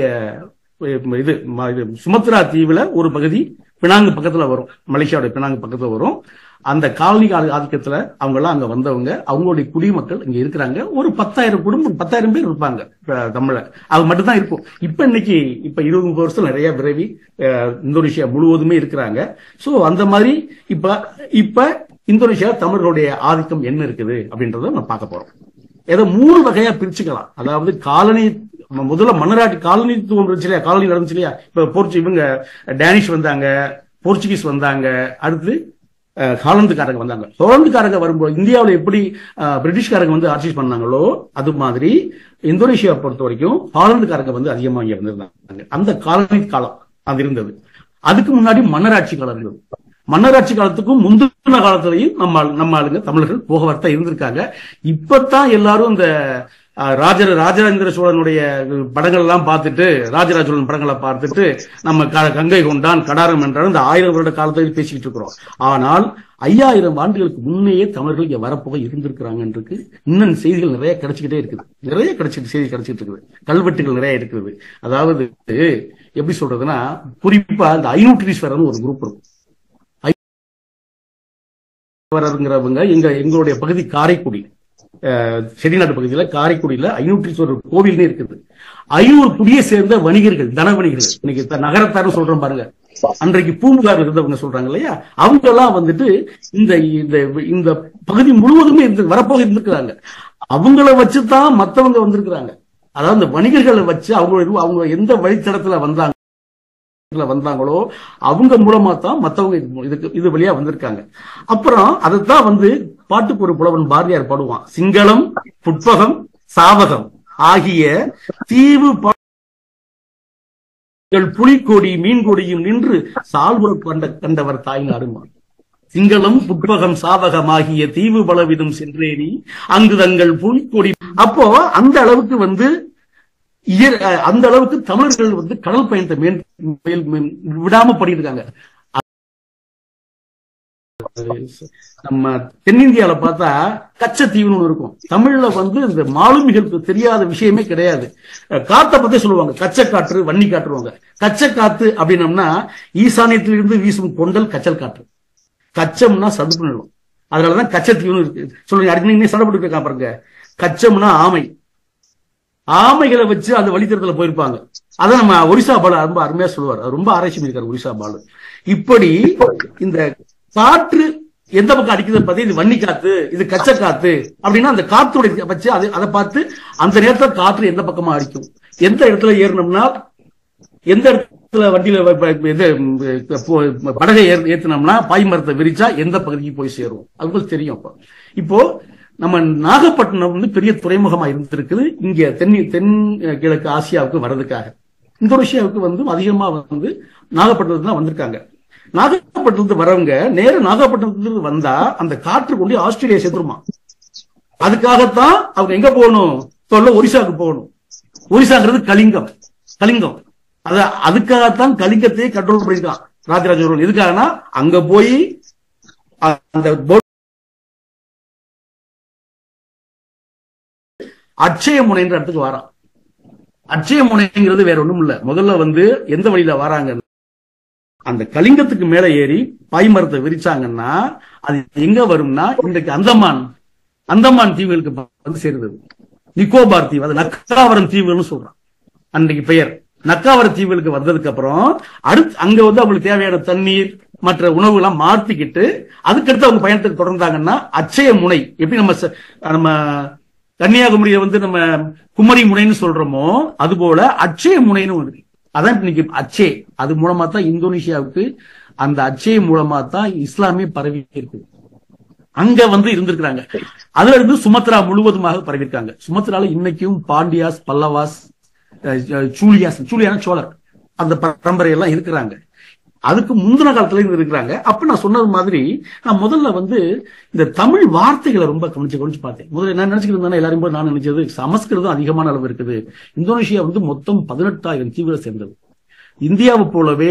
சுமத்ரா தீவுல ஒரு பகுதி பினாங்கு பக்கத்துல வரும், மலேசியாவுடைய பினாங்கு பக்கத்துல வரும். அந்த காலனி ஆதிக்கத்துல அவங்க எல்லாம் அங்க வந்தவங்க, அவங்களுடைய குடிமக்கள் இங்க இருக்கிறாங்க. ஒரு 10,000 குடும்பம், 10,000 பேர் இருப்பாங்க தமிழ. அது மட்டும் தான் இருக்கும். இப்ப 20-30 வருஷம் நிறைய விரைவி இந்தோனேஷியா முழுவதுமே இருக்கிறாங்க. சோ அந்த மாதிரி இப்ப இந்தோனேஷியா தமிழர்களுடைய ஆதிக்கம் என்ன இருக்குது அப்படின்றத நம்ம பார்க்க போறோம். ஏதோ 3 வகையா பிரிச்சுக்கலாம். அதாவது காலனி, முதல்ல மன்னராட்சி காலனித்துவம் இருந்துச்சு இல்லையா, காலனி நடந்துச்சு இல்லையா. இப்ப இவங்க டேனிஷ் வந்தாங்க, போர்ச்சுகீஸ் வந்தாங்க, அடுத்து ஹாலந்துக்காரங்க வந்தாங்க. ஹாலந்துக்காரங்க வரும்போது இந்தியாவில் எப்படி பிரிட்டிஷ்காரங்க ஆட்சி பண்ணாங்களோ அது மாதிரி இந்தோனேஷியா பொறுத்த வரைக்கும் ஹாலந்துக்காரங்க அதிகமா இங்க வந்திருந்தாங்க. அந்த காலனி காலம் அது இருந்தது. அதுக்கு முன்னாடி மன்னராட்சி காலம் இருந்தது. மன்னராட்சி காலத்துக்கும் முந்தின காலத்திலையும் நம்ம ஆளுங்க தமிழர்கள் போக வரத்தான் இருந்திருக்காங்க. இப்பதான் எல்லாரும் இந்த ராஜராஜேந்திர சோழனுடைய படங்கள் எல்லாம் பார்த்துட்டு, ராஜராஜ சோழன் படங்களை பார்த்துட்டு நம்ம கங்கை கொண்டான் கடாரம் என்றாலும் இந்த 1000 வருட காலத்தில் பேசிக்கிட்டு இருக்கிறோம். ஆனால் 5000 ஆண்டுகளுக்கு முன்னையே தமிழர்கள் இங்க வரப்போக இருந்திருக்கிறாங்கன்றது இன்னும் செய்திகள் நிறைய கிடைச்சிக்கிட்டே இருக்குது. செய்தி கிடைச்சிட்டு இருக்குது. கல்வெட்டுகள் நிறைய இருக்குது. அதாவது எப்படி சொல்றதுன்னா, குறிப்பா இந்த ஐநூற்றீஸ்வரர்னு ஒரு குரூப் இருக்கும். ஐநூற்றீஸ்வரருங்கிறவங்க எங்களுடைய பகுதி காரைக்குடி, செட்டிநாட்டு பகுதியில காரைக்குடியில ஐநூற்றீஸ்வரர் கோவில்னே இருக்குது. 500 குடியை சேர்ந்த வணிகர்கள், தன வணிகர்கள், இன்னைக்கு நகரத்தாரும் சொல்றோம் பாருங்க, அன்றைக்கு பூமுகார் இருந்தவங்க சொல்றாங்க இல்லையா, அவங்க எல்லாம் இந்த பகுதி முழுவதுமே வரப்போக இருந்திருக்கிறாங்க. அவங்கள வச்சுதான் மத்தவங்க வந்திருக்கிறாங்க. அதாவது இந்த வணிகர்களை வச்சு அவங்க எந்த வழித்தடத்துல வந்தாங்களோ அவங்க மூலமா தான் மத்தவங்க இது வழியா வந்திருக்காங்க. அப்புறம் அதுதான் பாட்டுக்கு ஒரு புலவன் பாரதியார் பாடுவான், சிங்களம் புட்பகம் சாவகம் ஆகிய தீவு புலிக்கொடி மீன்கொடியும் நின்று சால்புற கண்டவர் தாய்நாடுமான். சிங்களம் புட்பகம் சாவகம் ஆகிய தீவு பலவிதும் சென்றேறி அங்கு தங்கள் புலிக்கொடி. அப்போ அந்த அளவுக்கு அந்த அளவுக்கு தமிழர்கள் கடல் பயணத்தை விடாம பண்ணிருக்காங்க. நம்ம தென்னிந்தியால பார்த்தா கச்சத்தீவுன்னு ஒண்ணு இருக்கும். தமிழ்ல வந்து இந்த மாலுமிகளுக்கு தெரியாத விஷயமே கிடையாது. காத்தை பத்தி சொல்லுவாங்க, கச்சக்காற்று, வன்னி காற்றுவாங்க. கச்சக்காத்து அப்படின்னம்னா ஈசானியத்திலிருந்து வீசும் கொண்டல் கச்சல் காற்று. கச்சம்னா சதுப்பு நிலம், அதனாலதான் கச்சத்தீவுன்னு இருக்கு. சொல்லுங்க, அடுத்து சடப்பட்டு இருக்கான் பாருங்க. கச்சம்னா ஆமை, ஆமைகளை வச்சு அந்த வழித்தடத்துல போயிருப்பாங்க. அதான் நம்ம ஒரிசா பாலு ரொம்ப அருமையா சொல்லுவார், ரொம்ப ஆராய்ச்சி பண்ணிருக்காரு ஒரிசா பாலு. இப்படி இந்த காற்று எந்த பக்கம் அடிக்கிறது பார்த்து இது வன்னி காத்து, இது கச்ச காத்து அப்படின்னா அந்த காத்தோட வச்சு அதை பார்த்து அந்த நேரத்தில் காற்று எந்த பக்கமா அடிக்கும், எந்த இடத்துல ஏறினோம்னா, எந்த இடத்துல வண்டியில படகை ஏற்றினோம்னா பாய்மரத்தை விரிச்சா எந்த பகுதிக்கு போய் சேரும், அது தெரியும். இப்போ நம்ம நாகப்பட்டினம் வந்து பெரிய துறைமுகமா இருந்திருக்குது இங்க தென் கிழக்கு ஆசியாவுக்கு வர்றதுக்காக. இந்தோனேஷியாவுக்கு வந்து அதிகமா வந்து நாகப்பட்டினத்துல தான் வந்திருக்காங்க. நாகப்பட்டினத்துக்கு வரவங்க நேர நாகப்பட்டினத்துக்கு வந்தா அந்த காற்று கொண்டு ஆஸ்திரேலியா சேர்த்துருமா. அதுக்காகத்தான் அவங்க எங்க போகணும், ஒரிசாவுக்கு போகணும். ஒரிசாங்கிறது கலிங்கம், கலிங்கம். அதுக்காகத்தான் கலிங்கத்தையே கண்ட்ரோல் பண்ணிருக்கான் ராஜராஜ சோழன். எதுக்காகனா அங்க போய் அந்த அட்சய முனைன்ற இடத்துக்கு வரான். அட்சய முனைங்கிறது வேற ஒண்ணும் இல்ல, முதல்ல வந்து எந்த வழியில வராங்க, அந்த கலிங்கத்துக்கு மேல ஏறி பாய்மரத்தை விரிச்சாங்கன்னா அது எங்க வரும்னா இன்றைக்கு அந்தமான் தீவுகளுக்கு வந்து சேருது. நிக்கோபார் தீவு, அது நக்காவரம் தீவுன்னு சொல்றான் அன்றைக்கு பெயர். நக்காவர தீவுகளுக்கு வந்ததுக்கு அப்புறம் அடுத்து அங்க வந்து அவங்களுக்கு தேவையான தண்ணீர் மற்ற உணவு எல்லாம் மாற்றிக்கிட்டு அதுக்கடுத்து அவங்க பயணத்துக்கு தொடர்ந்தாங்கன்னா அட்சய முனை, எப்படி நம்ம கன்னியாகுமரியை வந்து நம்ம குமரி முனைன்னு சொல்றோமோ அது போல அட்சய முனைன்னு ஒன்று. அதான் இன்னைக்கு அச்சே, அது மூலமா தான் இந்தோனேஷியாவுக்கு அந்த அச்சய மூலமா தான் இஸ்லாமிய பரவி இருக்கு. அங்க வந்து இருந்திருக்கிறாங்க. அதுல இருந்து சுமத்ரா முழுவதுமாக பரவிருக்காங்க. சுமத்ரால இன்னைக்கும் பாண்டியாஸ், பல்லவாஸ், சூலியான சோழர் அந்த பரம்பரை எல்லாம் இருக்கிறாங்க. அதுக்கு முந்தின காலத்துல இருந்து இருக்கிறாங்க. அப்ப நான் சொன்னது மாதிரி நான் முதல்ல வந்து இந்த தமிழ் வார்த்தைகளை ரொம்ப கவனிச்சு பார்த்தேன். முதல்ல என்ன நினைச்சுக்கிட்டு இருந்தா எல்லாரும் போது நான் நினைச்சது சமஸ்கிருதம் அதிகமான அளவு இருக்குது. இந்தோனேஷியா வந்து மொத்தம் 18,000 தீவுகளை சேர்ந்தது. இந்தியாவை போலவே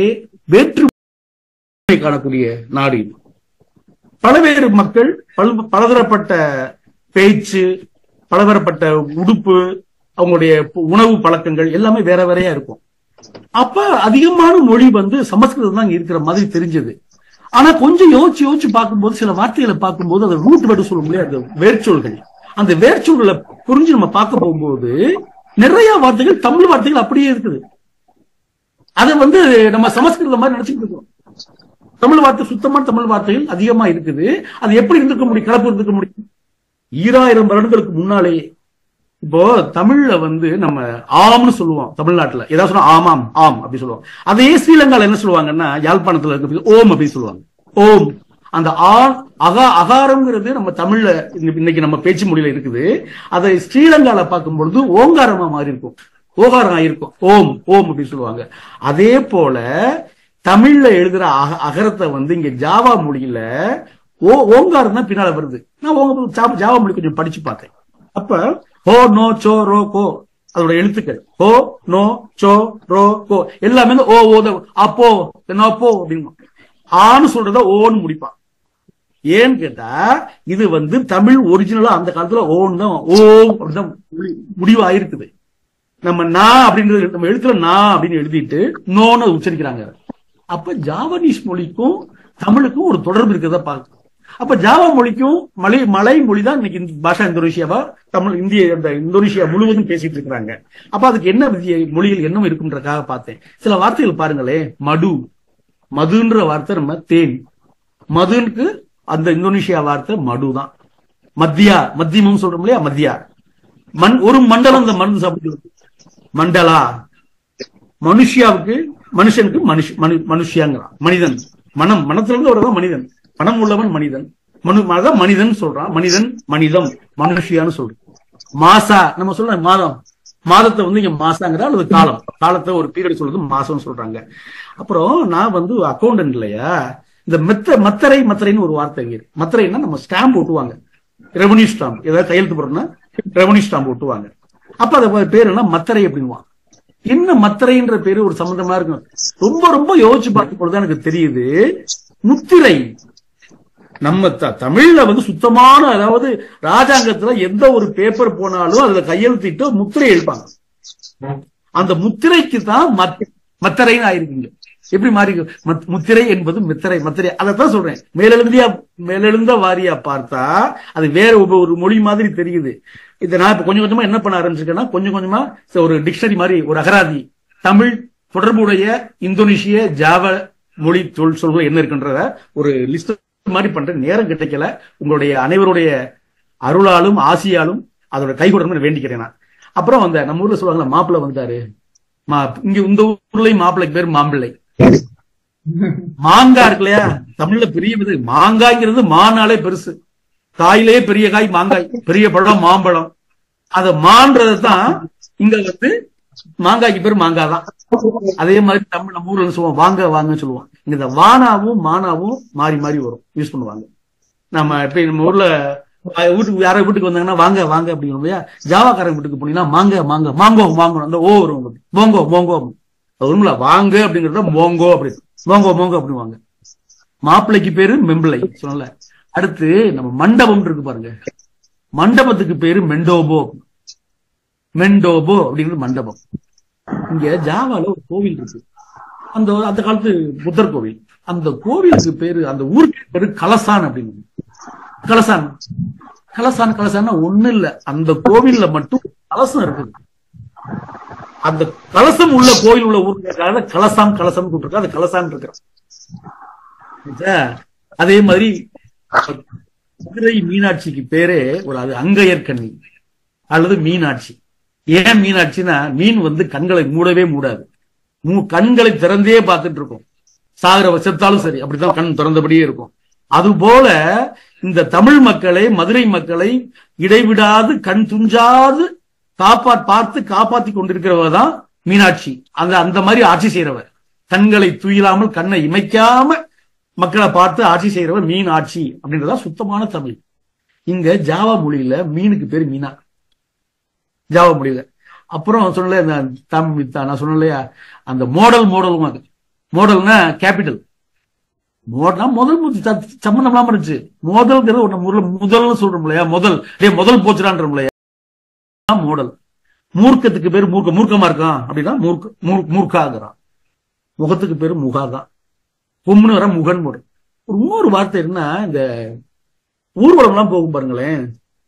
வேற்றுமை காணக்கூடிய நாடு இது. பலவேறு மக்கள், பலதரப்பட்ட பேச்சு, பலதரப்பட்ட உடுப்பு, அவங்களுடைய உணவு பழக்கங்கள் எல்லாமே வேற வேறையா இருக்கும். அப்ப அதிகமான மொழி வந்து சமஸ்கிருதம் தான் இருக்கிற மாதிரி தெரிஞ்சது. ஆனா கொஞ்சம் யோசிச்சு பார்க்கும்போது சில வார்த்தைகளை பார்க்கும்போது அதை ரூட் வேர்டு சொல்ல முடியாது, வேர்ச்சொல்கள். அந்த வேர்ச்சொல்களை புரிஞ்சு நம்ம பார்க்க போகும்போது நிறைய வார்த்தைகள் தமிழ் வார்த்தைகள் அப்படியே இருக்குது. அதை வந்து நம்ம சமஸ்கிருதம் மாதிரி நினைச்சுட்டு இருக்கோம். தமிழ் வார்த்தை, சுத்தமான தமிழ் வார்த்தைகள் அதிகமா இருக்குது. அது எப்படி இருந்திருக்க முடியும், கலப்பு இருந்திருக்க முடியும்? 2000 வருடங்களுக்கு முன்னாலேயே. இப்போ தமிழ்ல வந்து நம்ம ஆம்னு சொல்லுவோம். தமிழ்நாட்டுல ஏதாவது சொன்னா ஆமாம், ஆம் அப்படி சொல்லுவோம். அதே ஸ்ரீலங்கால என்ன சொல்லுவாங்கன்னா, யாழ்ப்பாணத்துல இருக்க ஓம் அப்படின்னு சொல்லுவாங்க. ஓம், அந்த அகாரம்ங்கிறது நம்ம தமிழ்ல இன்னைக்கு நம்ம பேச்சு மொழியில இருக்குது. அதை ஸ்ரீலங்கால பார்க்கும்பொழுது ஓங்காரமா மாறி இருக்கும், ஓகாரம் ஆயிருக்கும். ஓம் ஓம் அப்படின்னு சொல்லுவாங்க. அதே போல தமிழ்ல எழுதுற அகரத்தை வந்து இங்க ஜாவா மொழியில ஓங்காரம் தான் பின்னால வருது. நான் ஜாவா மொழி கொஞ்சம் படிச்சு பார்த்தேன். அப்ப ஹோ நோ சோ ரோ கோ அதோட எழுத்துக்கள் ஹோ நோ சோ ரோ கோ எல்லாமே ஓ ஓ அப்போ அப்போ அப்படின்னு ஆன்னு சொல்றத ஓன்னு முடிப்பான். ஏன்னு கேட்டா இது வந்து தமிழ் ஒரிஜினலா அந்த காலத்துல ஓன்னு தான், ஓ அப்படிதான் முடிவாயிருக்குது. நம்ம நா அப்படின்றது நம்ம எழுத்துல நா அப்படின்னு எழுதிட்டு நோன்னு உச்சரிக்கிறாங்க. அப்ப ஜாவனீஸ் மொழிக்கும் தமிழுக்கும் ஒரு தொடர்பு இருக்கிறத பார்க்கணும். அப்ப ஜாவா மொழிக்கும் மலை மொழி தான் இன்னைக்கு பாஷா இந்தோனேஷியாவா தமிழ் இந்தோனேஷியா முழுவதும் பேசிட்டு இருக்கிறாங்க. அப்ப அதுக்கு என்ன மொழியில் என்ன இருக்குன்றக்காக பார்த்தேன். சில வார்த்தைகள் பாருங்களே, மதுன்ற வார்த்தை நம்ம தேன், மதுனுக்கு அந்த இந்தோனேஷியா வார்த்தை மடு தான். மத்தியமம் சொல்றோம் இல்லையா, மத்தியா ஒரு மண்டலம், அந்த மருந்து சாப்பிடுறது மண்டலா. மனுஷனுக்கு மனுஷியாங்கிறான். மனிதன் மனத்துல இருந்து வரதான் மனிதன், மனம் உள்ளவன் மனிதன். மனிதன் சொல்றான், மனிதம் மனுஷியான்னு சொல்றோம். மாசா நம்ம சொல்ற மாதத்தை வந்து இங்க மாசாங்கிறா அல்லது காலத்தை ஒரு பீரியட் சொல்றது மாசம் சொல்றாங்க. அப்புறம் நான் வந்து அக்கௌண்டன்ட் இல்லையா, இந்த மத்தரைன்னு ஒரு வார்த்தை இருக்கு. மத்தரைன்னா நம்ம ஸ்டாம்ப் ஒட்டுவாங்க, ரெவன்யூ ஸ்டாம்ப், ஏதாவது கையெழுத்து போடுறோம்னா ரெவன்யூ ஸ்டாம்ப் ஒட்டுவாங்க. அப்ப அது பேர் என்ன, மத்தரை அப்படின்வான். என்ன மத்தரைன்ற பேரு ஒரு சம்பந்தமா இருக்கும். ரொம்ப ரொம்ப யோசிச்சு பார்க்கும் பொழுது எனக்கு தெரியுது, முத்திரை நம்ம தமிழ்ல வந்து சுத்தமான, அதாவது ராஜாங்கத்துல எந்த ஒரு பேப்பர் போனாலும் அதுல கையெழுத்திட்டு முத்திரை எழுப்பாங்க. அந்த முத்திரைக்கு தான் மத்தரைன்னு ஆயிருக்குங்க. எப்படி மாறி முத்திரை என்பது மித்திரை, மத்திரை. அதைத்தான் சொல்றேன். மேலெழுந்த வாரியா பார்த்தா அது வேற ஒரு மொழி மாதிரி தெரியுது. இதை நான் இப்ப கொஞ்சம் கொஞ்சமா என்ன பண்ண ஆரம்பிச்சிருக்கேன்னா, கொஞ்சம் கொஞ்சமா ஒரு டிக்ஷனரி மாதிரி, ஒரு அகராதி, தமிழ் தொடர்புடைய இந்தோனேஷிய ஜாவ மொழி சொல்கள் என்ன இருக்குன்றத ஒரு லிஸ்ட் மாதிரி பண்ற நேரம் கிடைக்கல. உங்களுடைய அனைவருடைய அருளாலும் ஆசியாலும் அதோட கைகூடணும்னு வேண்டிக்கிறேன் நான். அப்புறம் அந்த நம்ம ஊர்ல சொல்லுவாங்க, மாப்பிள்ளை வந்துட்டாரு. இங்க இந்த ஊர்லயும் மாப்பிள்ளைக்கு பேர் மாம்பிள்ளை. மாங்காய் இருக்கு இல்லையா, தமிழ்ல பெரிய மாங்காய்ங்கிறது மானாலே பெருசு, காயிலே பெரிய காய் மாங்காய், பெரிய பழம் மாம்பழம். அத மான்றதான் இங்க வந்து மாங்காய்க்கு பேர் மாங்காய் தான். அதே மாதிரி தமிழ் நம்ம ஊர்ல சொல்லுவோம் வாங்க வாங்கன்னு சொல்லுவோம். இங்க இந்த வானாவும் மானாவும் மாறி மாறி வரும், யூஸ் பண்ணுவாங்க. நம்ம இப்ப நம்ம ஊர்ல வீட்டுக்கு யாரோ வீட்டுக்கு வந்தாங்கன்னா வாங்க வாங்க அப்படிங்கிறோம் இல்லையா. ஜாவாக்காரன் வீட்டுக்கு போனீங்கன்னா மாங்க மாங்க மாங்கோ மாங்கோ அந்த ஓ வரும், மோங்கோ மோங்கோ. அது ஒண்ணுல வாங்க அப்படிங்கறத மோங்கோ அப்படி, மோங்கோ மோங்கோ அப்படிவாங்க. மாப்பிள்ளைக்கு பேரு மெம்பிள்ளை சொன்னல. அடுத்து நம்ம மண்டபம் இருக்கு பாருங்க, மண்டபத்துக்கு பேரு மெண்டோபோ. மெண்டோபோ அப்படிங்கிறது மண்டபம். இங்க ஜாவால ஒரு கோவில் இருக்கு, அந்த காலத்து புத்தர் கோவில். அந்த கோவிலுக்கு பேரு, அந்த ஊருக்கு பேரு கலசான் அப்படின்னு. கலசான் கலசான் கலசான் ஒண்ணு இல்ல, அந்த கோவில்ல மட்டும் கலசம் இருக்குது. அந்த கலசம் உள்ள கோவில் உள்ள ஊருக்காக கலசாம் கலசம் கூப்பிட்டு அது கலசான் இருக்கிறோம். அதே மாதிரி மதுரை மீனாட்சிக்கு பேரே ஒரு அது அங்கையர்கண்ணி அல்லது மீனாட்சி. ஏன் மீனாட்சினா, மீன் வந்து கண்களை மூடவே மூடாது, கண்களை திறந்தே பார்த்துட்டு இருக்கும். சாகர செத்தாலும் சரி அப்படித்தான் கண் திறந்தபடியே இருக்கும். அது போல இந்த தமிழ் மக்களை, மதுரை மக்களை இடைவிடாது கண் துஞ்சாது பார்த்து காப்பாத்தி கொண்டிருக்கிறவ தான் மீனாட்சி. அந்த மாதிரி ஆட்சி செய்யறவர், கண்களை துயிலாமல் கண்ணை இமைக்காம மக்களை பார்த்து ஆட்சி செய்யறவர் மீன் ஆட்சி அப்படின்றதா சுத்தமான தமிழ். இங்க ஜாவா மொழியில மீனுக்கு பேரு மீனா, ஜாவா மொழியில. அப்புறம் சொன்னல நான் சொன்னலையா, அந்த மாடல்னா கேபிட்டல். முதல் சம்பந்தம் இல்லாம இருந்துச்சு. முதல்ங்கிறது முதல்னு சொல்றோம் இல்லையா, முதல் போச்சுடான்றோம் இல்லையா. மாடல். மூர்க்கத்துக்கு பேரு மூர்க்கமா இருக்கான் அப்படின்னா மூர்க்காகிறான். முகத்துக்கு பேரு முகாதான். பொம்னு வர முகன் வரும். இன்னொரு வார்த்தை என்ன, இந்த ஊர்வலம் எல்லாம் போகும் பாருங்களேன்.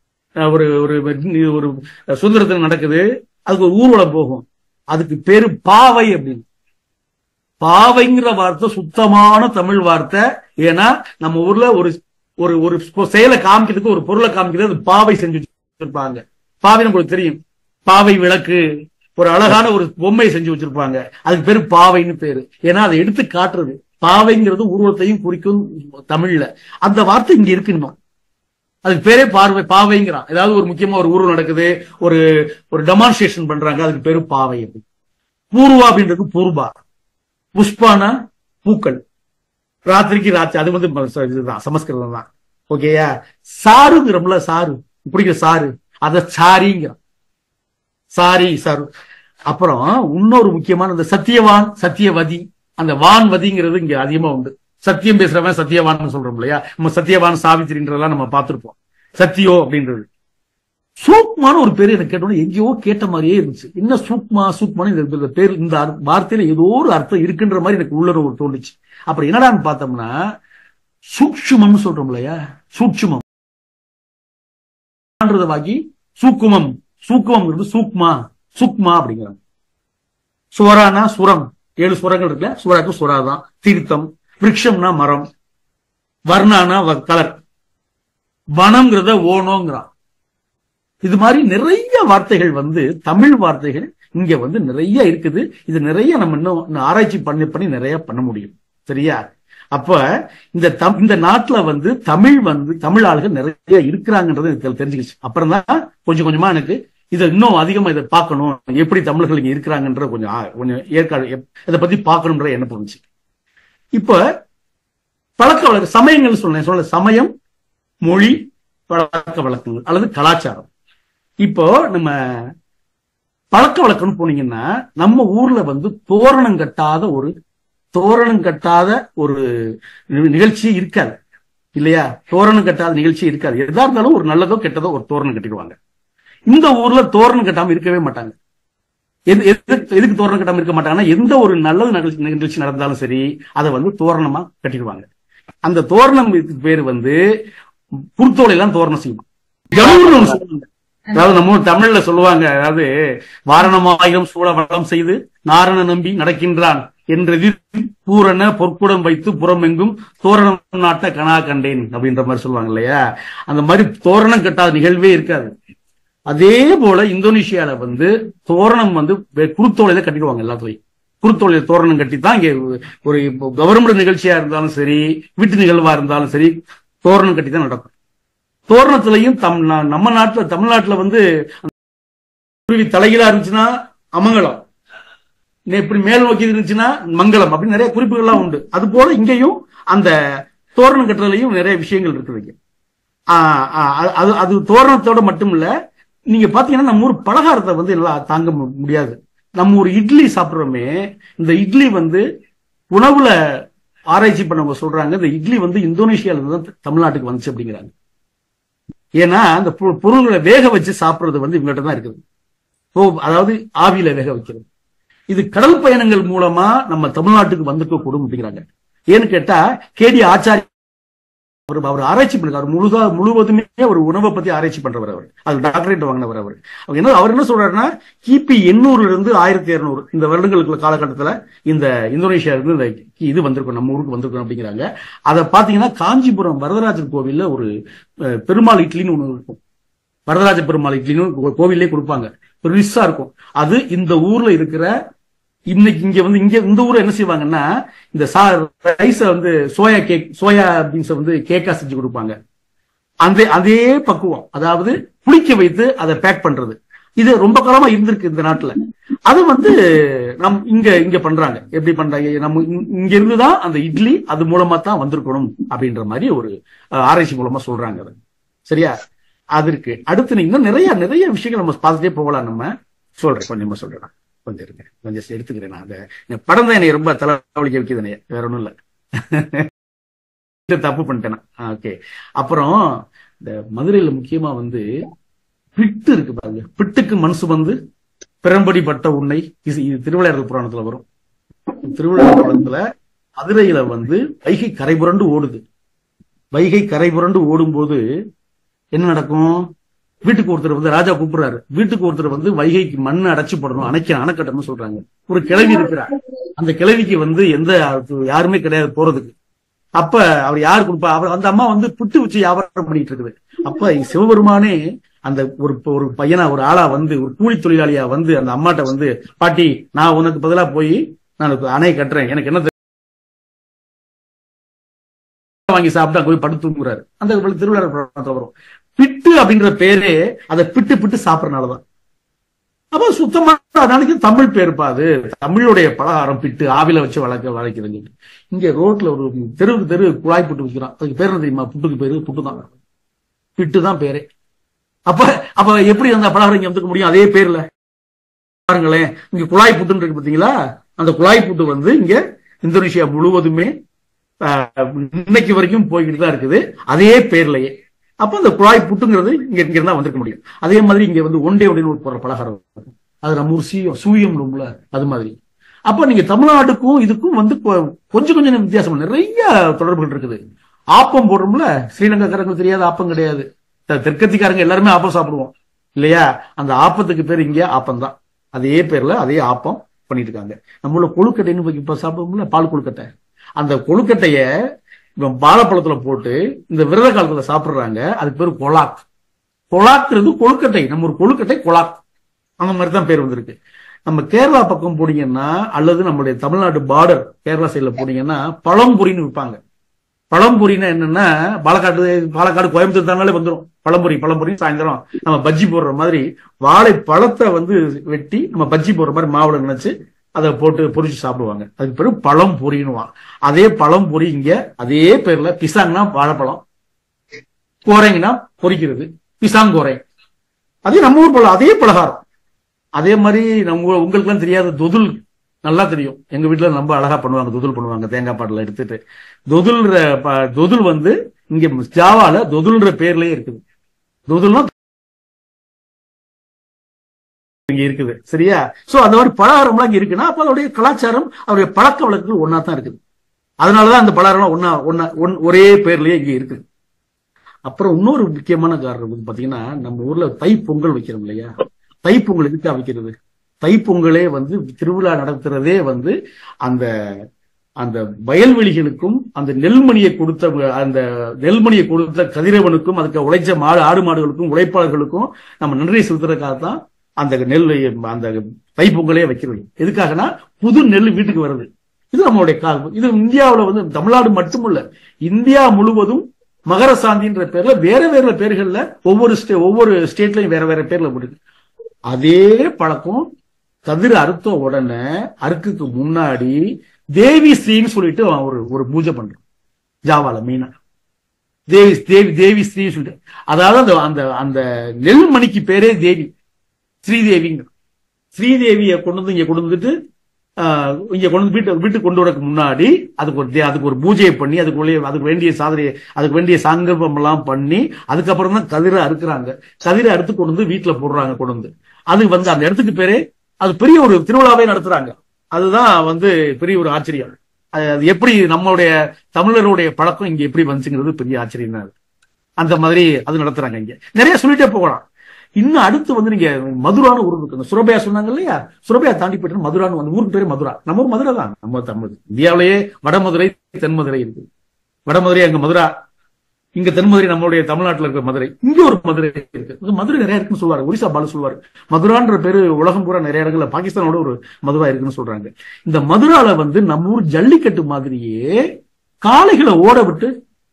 ஒரு சுதந்திரத்தில் நடக்குது, அதுக்கு ஒரு ஊர்வலம் போகும், அதுக்கு பேரு பாவை அப்படின்னு. பாவைங்கிற வார்த்தை சுத்தமான தமிழ் வார்த்தை. ஏன்னா நம்ம ஊர்ல ஒரு செயலை காமிக்கிறதுக்கு, ஒரு பொருளை காமிக்கிறது அது பாவை செஞ்சு வச்சிருப்பாங்க. பாவை உங்களுக்கு தெரியும், பாவை விளக்கு, ஒரு அழகான ஒரு பொம்மையை செஞ்சு வச்சிருப்பாங்க, அதுக்கு பேரு பாவைன்னு பேரு. ஏன்னா அதை எடுத்து காட்டுறது. பாவைங்கிறது உருவத்தையும் குறிக்கும் தமிழ்ல. அந்த வார்த்தை இங்க இருக்கு இன்னும். அதுக்கு பேரே பாவைங்கிறான். ஏதாவது ஒரு முக்கியமா ஒரு ஊர்வலம் நடக்குது, ஒரு டெமான்ஸ்ட்ரேஷன் பண்றாங்க, அதுக்கு பேரு பாவை. பூர்வா அப்படின்றது பூர்வா. புஷ்பானா பூக்கள், ராத்திரிக்கு ராத்திரி, அது வந்து இதுதான் சமஸ்கிருதம் தான். ஓகேயா. சாருங்கிறோம்ல, சாரு பிடிக்கிற சாரு, அத சாரிங்கிறான். Sorry sir. அப்புறம் இன்னொரு முக்கியமான இந்த சத்தியவான் சத்தியவதி, அந்த வான்வதிங்கிறது இங்க அதிகமா உண்டு. சத்தியம் பேசுறவன் சத்தியவான் சொல்றோம் இல்லையா. நம்ம சத்தியவான் சாவித்திரின்றதெல்லாம் நம்ம பார்த்திருப்போம். சத்தியோ அப்படின்றது. சூக்மான ஒரு பேரு எனக்கு கேட்டோம்னா எங்கேயோ கேட்ட மாதிரியே இருந்துச்சு. என்ன சூக்மான்னு இந்த பேர், இந்த வார்த்தையில ஏதோ ஒரு அர்த்தம் இருக்குன்ற மாதிரி எனக்கு உள்ளுணர்வு தோணுச்சு. அப்புறம் என்னடான்னு பார்த்தோம்னா, சூக்ஷுமம் சொல்றோம் இல்லையா, சூக்ஷுமம் வாங்கி சூக்குமம், சூக்குமம் சூக்மா அப்படிங்கிறாங்க. சுவரானா சுரம், 7 சுரங்கள் இருக்குல்ல, சுவராக்கு சுராதான். தீர்த்தம். விருட்சம்னா மரம். வர்ணானா கலர். வனம்ங்கிறத ஓனோங்கிறான். இது மாதிரி நிறைய வார்த்தைகள் வந்து தமிழ் வார்த்தைகள் இங்க வந்து நிறைய இருக்குது. இது நிறைய நம்ம இன்னும் ஆராய்ச்சி பண்ணி நிறைய பண்ண முடியும். சரியா. அப்ப இந்த நாட்டுல வந்து தமிழ் ஆளுகள் நிறைய இருக்கிறாங்கன்றது எனக்கு தெரிஞ்சுக்கிச்சு. அப்புறம் தான் கொஞ்சம் கொஞ்சமா எனக்கு இதை இன்னும் அதிகமா இதை பார்க்கணும், எப்படி தமிழர்கள் இங்க இருக்கிறாங்கன்ற கொஞ்சம் ஏற்காடு இதை பத்தி பார்க்கணும்ன்ற என்ன போச்சு. இப்ப பழக்க வழக்க சமயங்கள் சொல்ல சமயம், மொழி, பழக்க வழக்கங்கள் அல்லது கலாச்சாரம். இப்போ நம்ம பழக்க வழக்கம்னு போனீங்கன்னா, நம்ம ஊர்ல வந்து தோரணம் கட்டாத ஒரு நிகழ்ச்சி இருக்காது. இல்லையா? தோரணம் கட்டாத நிகழ்ச்சி இருக்காது. எதா இருந்தாலும் ஒரு நல்லதோ கெட்டதோ ஒரு தோரணம் கட்டிடுவாங்க. இந்த ஊர்ல தோரணம் கட்டாம இருக்கவே மாட்டாங்க. எதுக்கு தோரணம் கட்டாம இருக்க மாட்டாங்கன்னா, எந்த ஒரு நல்லது நிகழ்ச்சி நடந்தாலும் சரி அதை வந்து தோரணமா கட்டிடுவாங்க. அந்த தோரணம் பேரு வந்து குருத்தோலையெல்லாம் தோரணம் செய்யும். கவுன்னு சொல்லுவாங்க. அதாவது நம்ம தமிழ்ல சொல்லுவாங்க, அதாவது வாரணமாயிரம் சூழ வளம் செய்து நாரண நம்பி நடக்கின்றான் என்றெதிர் பூரண பொற்குடம் வைத்து புறமெங்கும் தோரணம் நாட்ட கனா கண்டேன் அப்படின்ற மாதிரி சொல்லுவாங்க இல்லையா? அந்த மாதிரி தோரணம் கட்டாத நிகழ்வே இருக்காது. அதே போல இந்தோனேஷியால வந்து தோரணம் வந்து குருத்தோலையில கட்டிடுவாங்க. எல்லாத்துலயும் குருத்தோலையில தோரணம் கட்டி தான் இங்க ஒரு கவர்மெண்ட் நிகழ்ச்சியா இருந்தாலும் சரி, வீட்டு நிகழ்வா இருந்தாலும் சரி, தோரணம் கட்டி தான் நடக்கும். தோரணத்திலையும் நம்ம நாட்டுல தமிழ்நாட்டுல வந்து குருவி தலைகீழா இருந்துச்சுன்னா அமங்கலம், இப்படி மேல் நோக்கி இருந்துச்சுன்னா மங்களம், அப்படின்னு நிறைய குறிப்புகள்லாம் உண்டு. அது போல இங்கேயும் அந்த தோரணம் கட்டுறதுலையும் நிறைய விஷயங்கள் இருக்குது. அது தோரணத்தோட மட்டும் இல்ல, நீங்க பாத்தீங்கன்னா நம்ம ஊர் பலகாரத்தை வந்து எல்லாம் தாங்க முடியாது. நம்ம ஒரு இட்லி சாப்பிடுறோமே, இந்த இட்லி வந்து உணவுல ஆராய்ச்சி பண்ணவங்க சொல்றாங்க, இந்த இட்லி வந்து இந்தோனேஷியால இருந்து தான் தமிழ்நாட்டுக்கு வந்துச்சு அப்படிங்கிறாங்க. ஏன்னா அந்த பொருள்களை வேக வச்சு சாப்பிடுறது வந்து இவங்ககிட்ட தான் இருக்குது. அதாவது ஆவியில வேக வைக்கிறது. இது கடல் பயணங்கள் மூலமா நம்ம தமிழ்நாட்டுக்கு வந்துக்க கூடும் அப்படிங்கிறாங்க. ஏன்னு கேட்டா கேடி ஆச்சாரி அவர் ஆராய்ச்சி பண்ணிருக்காரு. முழுவதுமே ஒரு உணவை பத்தி ஆராய்ச்சி பண்றவர். அவர் அது டாக்டரேட் வாங்கினவர். அவர் என்ன சொல்றாருன்னா, கிபி 800 இருந்து 1200 இந்த வருடங்களுக்கு காலகட்டத்துல இந்த இந்தோனேஷியா இருந்து இந்த இது வந்திருக்கும், நம்ம ஊருக்கு வந்திருக்கும் அப்படிங்கிறாங்க. அதை பாத்தீங்கன்னா காஞ்சிபுரம் வரதராஜர் கோவில்ல ஒரு பெருமாள் இட்லின்னு ஒண்ணு இருக்கும். வரதராஜ பெருமாள் இட்லின்னு கோவிலே கொடுப்பாங்க, பெருசா இருக்கும். அது இந்த ஊர்ல இருக்கிற இன்னைக்கு இங்க வந்து இந்த ஊர்ல என்ன செய்வாங்கன்னா, இந்த ரைஸ வந்து சோயா பீன்ஸை வந்து கேக்கா செஞ்சு கொடுப்பாங்க. அதே பக்குவம், அதாவது புளிக்க வைத்து அதை பேக் பண்றது, இது ரொம்ப காலமா இருந்திருக்கு இந்த நாட்டுல. அது வந்து இங்க பண்றாங்க. எப்படி பண்றாங்க, நம்ம இங்க இருந்துதான் அந்த இட்லி அது மூலமா தான் வந்திருக்கணும் அப்படின்ற மாதிரி ஒரு ஆராய்ச்சி மூலமா சொல்றாங்க. அது சரியா? அது இருக்கு. அடுத்து இன்னும் நிறைய நிறைய விஷயங்கள் நம்ம பார்த்துட்டே போகலாம். நம்ம சொல்றேன், கொஞ்சமா சொல்றேன், கொஞ்சம் இருங்க, கொஞ்சம் எடுத்துக்கிறேன். நான் அந்த படம் தான் என்னை ரொம்ப தலைவலிக்க வைக்குது, வேற ஒண்ணும் இல்ல. தப்பு பண்ணிட்டேன். ஓகே. அப்புறம் இந்த மதுரையில முக்கியமா வந்து பிட்டு இருக்கு பாருங்க. பிட்டுக்கு மனசு வந்து பிறம்படி பட்ட உன்னை, இது திருவிளையாடல் புராணத்துல வரும். திருவிளையாடல் புராணத்துல மதுரையில வந்து வைகை கரைபுரண்டு ஓடுது. வைகை கரைபுரண்டு ஓடும் போது என்ன நடக்கும்? வீட்டுக்கு ஒருத்தர் வந்து ராஜா கூப்பிடுறாரு. வீட்டுக்கு ஒருத்தர் வந்து வைகைக்கு மண்ணு அடைச்சு போடணும், அணைக்கட்டணும்னு சொல்றாங்க. ஒரு கிழவி இருக்கிறார். அந்த கிழவிக்கு வந்து யாருமே கிடையாது போறதுக்கு. அப்ப அவர் யாரு கொடுப்பா? அந்த அம்மா வந்து புட்டு வச்சு வியாபாரம் பண்ணிட்டு இருக்குது. அப்ப சிவபெருமானே அந்த ஒரு பையனா, ஒரு ஆளா வந்து, ஒரு கூலி தொழிலாளியா வந்து அந்த அம்மாட்ட வந்து, பாட்டி நான் உனக்கு பதிலா போய் நான் அணை கட்டுறேன், எனக்கு என்ன வாங்கி சாப்பிட்டா போய் படுத்து தூங்குறாரு. அந்த திருவிழா வரும். பிட்டு அப்படின்ற பேரே அதை பிட்டு சாப்பிடறதுனாலதான். அப்ப சுத்தமான நாளைக்கு தமிழ் பேருப்பா, அது தமிழுடைய பலகாரம் பிட்டு, ஆவில வச்சு வளைக்குதுங்க. இங்க ரோட்ல ஒரு தெரு குழாய் புட்டு விற்கிறான். அதுக்கு பேர் என்ன தெரியுமா? புட்டுக்கு பேரு புட்டுதான், பிட்டு தான் பேரே. அப்ப எப்படி அந்த பலகாரம் இங்க வந்துக்க முடியும் அதே பேர்ல? பாருங்களேன், இங்க குழாய் புட்டுன்னு இருக்கு பாத்தீங்களா? அந்த குழாய் புட்டு வந்து இங்க இந்தோனேஷியா முழுவதுமே இன்னைக்கு வரைக்கும் போய்கிட்டு தான் இருக்குது அதே பேர்லயே. அப்ப அந்த குழாய் புட்டுங்கிறது இங்க இருந்தா வந்திருக்க முடியும். அதே மாதிரி இங்க வந்து ஒண்டே ஒரு பலகாரம், அது நம்ம ஊர் சூயம் ரூம்ல அது மாதிரி. அப்ப நீங்க தமிழ்நாட்டுக்கும் இதுக்கும் வந்து கொஞ்சம் வித்தியாசம், நிறைய தொடர்புகள் இருக்குது. ஆப்பம் போடுறோம்ல, ஸ்ரீலங்காக்காரங்களுக்கு தெரியாத ஆப்பம் கிடையாது. தெற்கத்திக்காரங்க எல்லாருமே ஆப்பம் சாப்பிடுவோம் இல்லையா? அந்த ஆப்பத்துக்கு பேர் இங்க ஆப்பம் தான். அதே பேர்ல அதே ஆப்பம் பண்ணிட்டு இருக்காங்க. நம்மள கொழுக்கட்டைன்னு இப்ப சாப்பிடுவோம்ல, பால் கொழுக்கட்டை. அந்த கொழுக்கட்டைய வாழைப்பழத்துல போட்டு இந்த விரத காலத்துல சாப்பிடுறாங்க. அதுக்கு பேரு கொலாக். கொலாக்கிறது கொழுக்கட்டை, நம்ம ஒரு கொழுக்கட்டை கொலாக், அந்த மாதிரிதான் பேர் வந்திருக்கு. நம்ம கேரளா பக்கம் போனீங்கன்னா, அல்லது நம்மளுடைய தமிழ்நாடு பார்டர் கேரளா சைட்ல போனீங்கன்னா பழம்புரின்னு விற்பாங்க. பழம்புரின்னா என்னன்னா, பாலக்காடு கோயம்புத்தூர் தானாலே வந்துடும் பழம்புரி. சாயந்தரம் நம்ம பஜ்ஜி போடுற மாதிரி வாழை பழத்தை வந்து வெட்டி நம்ம பஜ்ஜி போடுற மாதிரி மாவுல நினைச்சு அதை போட்டு பொரிச்சு சாப்பிடுவாங்க. அதுக்கு பேரு பழம்பொரின்னு. அதே பழம்பொரி இங்க அதே பேர்ல பிசாங்னா வாழைப்பழம், கோரைங்கன்னா பொரிக்கிறது, பிசாங்கோரை. அதே நம்ம ஊர் போல அதே பலகாரம். அதே மாதிரி உங்களுக்கு எல்லாம் தெரியாத தொதுல், நல்லா தெரியும். எங்க வீட்டுல ரொம்ப அழகா பண்ணுவாங்க, தொதுல் பண்ணுவாங்க, தேங்காய் பாட்டில் எடுத்துட்டு. தொதுல் வந்து இங்க ஜாவால தொதுல்ன்ற பேர்லயே இருக்குது. தொதுல்னா இங்க இருக்குது, சரியா? சோ அந்த மாதிரி பலகாரம்லாம் இங்க இருக்குன்னா அப்ப அதோடைய கலாச்சாரம், அவருடைய பழக்க வழக்கங்கள் ஒன்னா தான் இருக்குது. அதனாலதான் அந்த பலகாரம் ஒரே பேர்லயே இங்க இருக்குது. அப்புறம் இன்னொரு முக்கியமான காரணம் வந்து பாத்தீங்கன்னா, நம்ம ஊர்ல தை பொங்கல் வைக்கிறோம் இல்லையா? தை பொங்கல் எதுக்காக வைக்கிறது? தை பொங்கலே வந்து திருவிழா நடத்துறதே வந்து அந்த அந்த வயல்வெளிகளுக்கும் அந்த நெல்மணியை கொடுத்த கதிரவனுக்கும் அதுக்கு உழைச்ச ஆடு மாடுகளுக்கும் உழைப்பாளர்களுக்கும் நம்ம நன்றி செலுத்துறதுக்காகத்தான் அந்த தை பொங்கலே வைக்கிறது. எதுக்காகனா புது நெல் வீட்டுக்கு வருது. இது நம்மளுடைய இது இந்தியாவில வந்து தமிழ்நாடு மட்டுமல்ல, இந்தியா முழுவதும் மகர சாந்தின்ற பேர்ல வேற வேற பேர்கள்ல ஒவ்வொரு ஸ்டேட்லயும் வேற வேற பேர்ல போட்டு. அதே பழக்கம் கதிர் அறுத்த உடனே அறுக்குக்கு முன்னாடி தேவி ஸ்ரீன்னு சொல்லிட்டு ஒரு பூஜை பண்றோம் ஜாவால மெயினா. தேவி ஸ்ரீ சொல்லிட்டு, அதாவது அந்த நெல்மணிக்கு பேரே தேவி, ஸ்ரீதேவிங்க. ஸ்ரீதேவியை கொண்டு வந்து இங்க கொண்டு வந்துட்டு இங்க கொண்டு வீட்டுக்கு கொண்டு வரக்கு முன்னாடி அதுக்கு ஒரு பூஜையை பண்ணி அதுக்கு வேண்டிய சங்கல்பம் எல்லாம் பண்ணி அதுக்கப்புறம் தான் கதிரை அறுக்குறாங்க. கதிரை அறுத்து கொண்டு வந்து வீட்டுல போடுறாங்க. கொண்டு வந்து அது வந்து அந்த இடத்துக்கு பேரே அது பெரிய ஒரு திருவிழாவே நடத்துறாங்க. அதுதான் வந்து பெரிய ஒரு ஆச்சரியம். அது எப்படி நம்மளுடைய தமிழருடைய பழக்கம் இங்க எப்படி வந்துச்சுங்கிறது பெரிய ஆச்சரியம் தான். அந்த மாதிரி அது நடத்துறாங்க. இங்க நிறைய சொல்லிட்டே போகலாம். இன்னும் அடுத்து வந்து நீங்க மதுரான்னு ஊர் இருக்கு. சுரபையா சொன்னாங்க இல்லையா? சுரபையா தாண்டி போயிட்டு மதுரான்னு வந்து ஊருக்கு பேரு மதுரா. நம்ம ஊர் மதுரை தான். நம்ம தமிழ் இந்தியாவிலேயே வடமதுரை தென்மதுரை இருக்கு. வடமதுரை அங்க மதுரா, இங்க தென்மதுரை நம்மளுடைய தமிழ்நாட்டில் இருக்கிற மதுரை. இங்க ஒரு மதுரை இருக்கு. மதுரை நிறைய இருக்குன்னு சொல்லுவாரு. ஒரிசா பாலு சொல்லுவாரு. மதுரான்ற பேரு உலகம் பூரா நிறைய இடங்கள்ல பாகிஸ்தானோட ஒரு மதுரா இருக்குன்னு சொல்றாங்க. இந்த மதுரால வந்து நம்ம ஊர் ஜல்லிக்கட்டு மாதிரியே காளைகளை ஓட விட்டு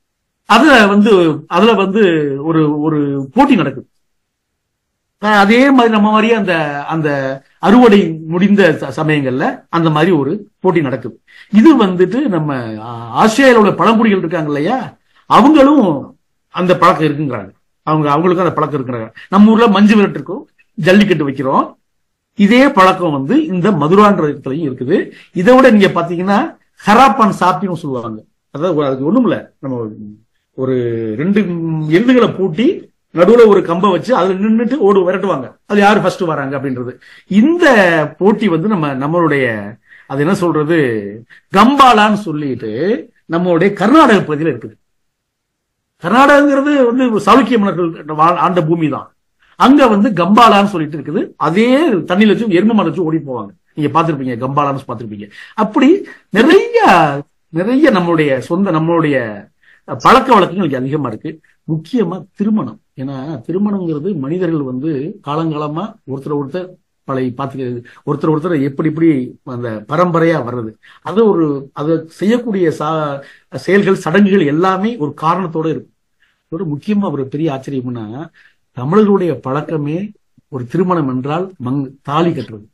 அதுல வந்து ஒரு போட்டி நடக்குது. அதே மாதிரி நம்ம மாதிரியே அந்த அறுவடை முடிந்த சமயங்கள்ல அந்த மாதிரி ஒரு போட்டி நடக்குது. இது வந்துட்டு நம்ம ஆஸ்திரேலியாவில் உள்ள பழங்குடிகள் இருக்காங்க இல்லையா, அவங்களும் அந்த பழக்கம் இருக்குங்கிறாங்க. அவங்களுக்கும் அந்த பழக்கம் இருக்கிறாங்க. நம்ம ஊர்ல மஞ்சு விரட்டு இருக்கும், ஜல்லிக்கட்டு வைக்கிறோம். இதே பழக்கம் வந்து இந்த மதுரான்ற இடத்துலயும் இருக்குது. இதை விட நீங்க பாத்தீங்கன்னா ஹராப்பான் சாப்பின்னு சொல்லுவாங்க. அதாவது அதுக்கு ஒண்ணும் இல்ல, நம்ம ஒரு 2 எருதுகளை பூட்டி நடுவுல ஒரு கம்பை வச்சு அதுல நின்றுட்டு விரட்டுவாங்க. அது யாரு ஃபர்ஸ்ட் வராங்க அப்படின்றது. இந்த போட்டி வந்து நம்மளுடைய அது என்ன சொல்றது, கம்பாலான்னு சொல்லிட்டு நம்மளுடைய கர்நாடக பகுதியில இருக்குது. கர்நாடகங்கிறது வந்து சாளுக்கிய மன்னர்கள் ஆண்ட பூமி தான். அங்க வந்து கம்பாலான்னு சொல்லிட்டு இருக்குது. அதே தண்ணியில வச்சு எருமை மாடு வச்சு ஓடி போவாங்க. நீங்க பாத்திருப்பீங்க, கம்பாலான்னு பாத்திருப்பீங்க. அப்படி நிறைய நம்மளுடைய பழக்க வழக்கங்கள் அதிகமா இருக்கு. முக்கியமா திருமணம். ஏன்னா திருமணம்ங்கிறது மனிதர்கள் வந்து காலங்காலமா ஒருத்தர் ஒருத்தர் எப்படி அந்த பரம்பரையா வர்றது. அதை செய்யக்கூடிய செயல்கள் சடங்குகள் எல்லாமே ஒரு காரணத்தோட இருக்கு. ஒரு முக்கியமா ஒரு பெரிய ஆச்சரியம்னா, தமிழர்களுடைய பழக்கமே ஒரு திருமணம் என்றால் தாலி கட்டுறது.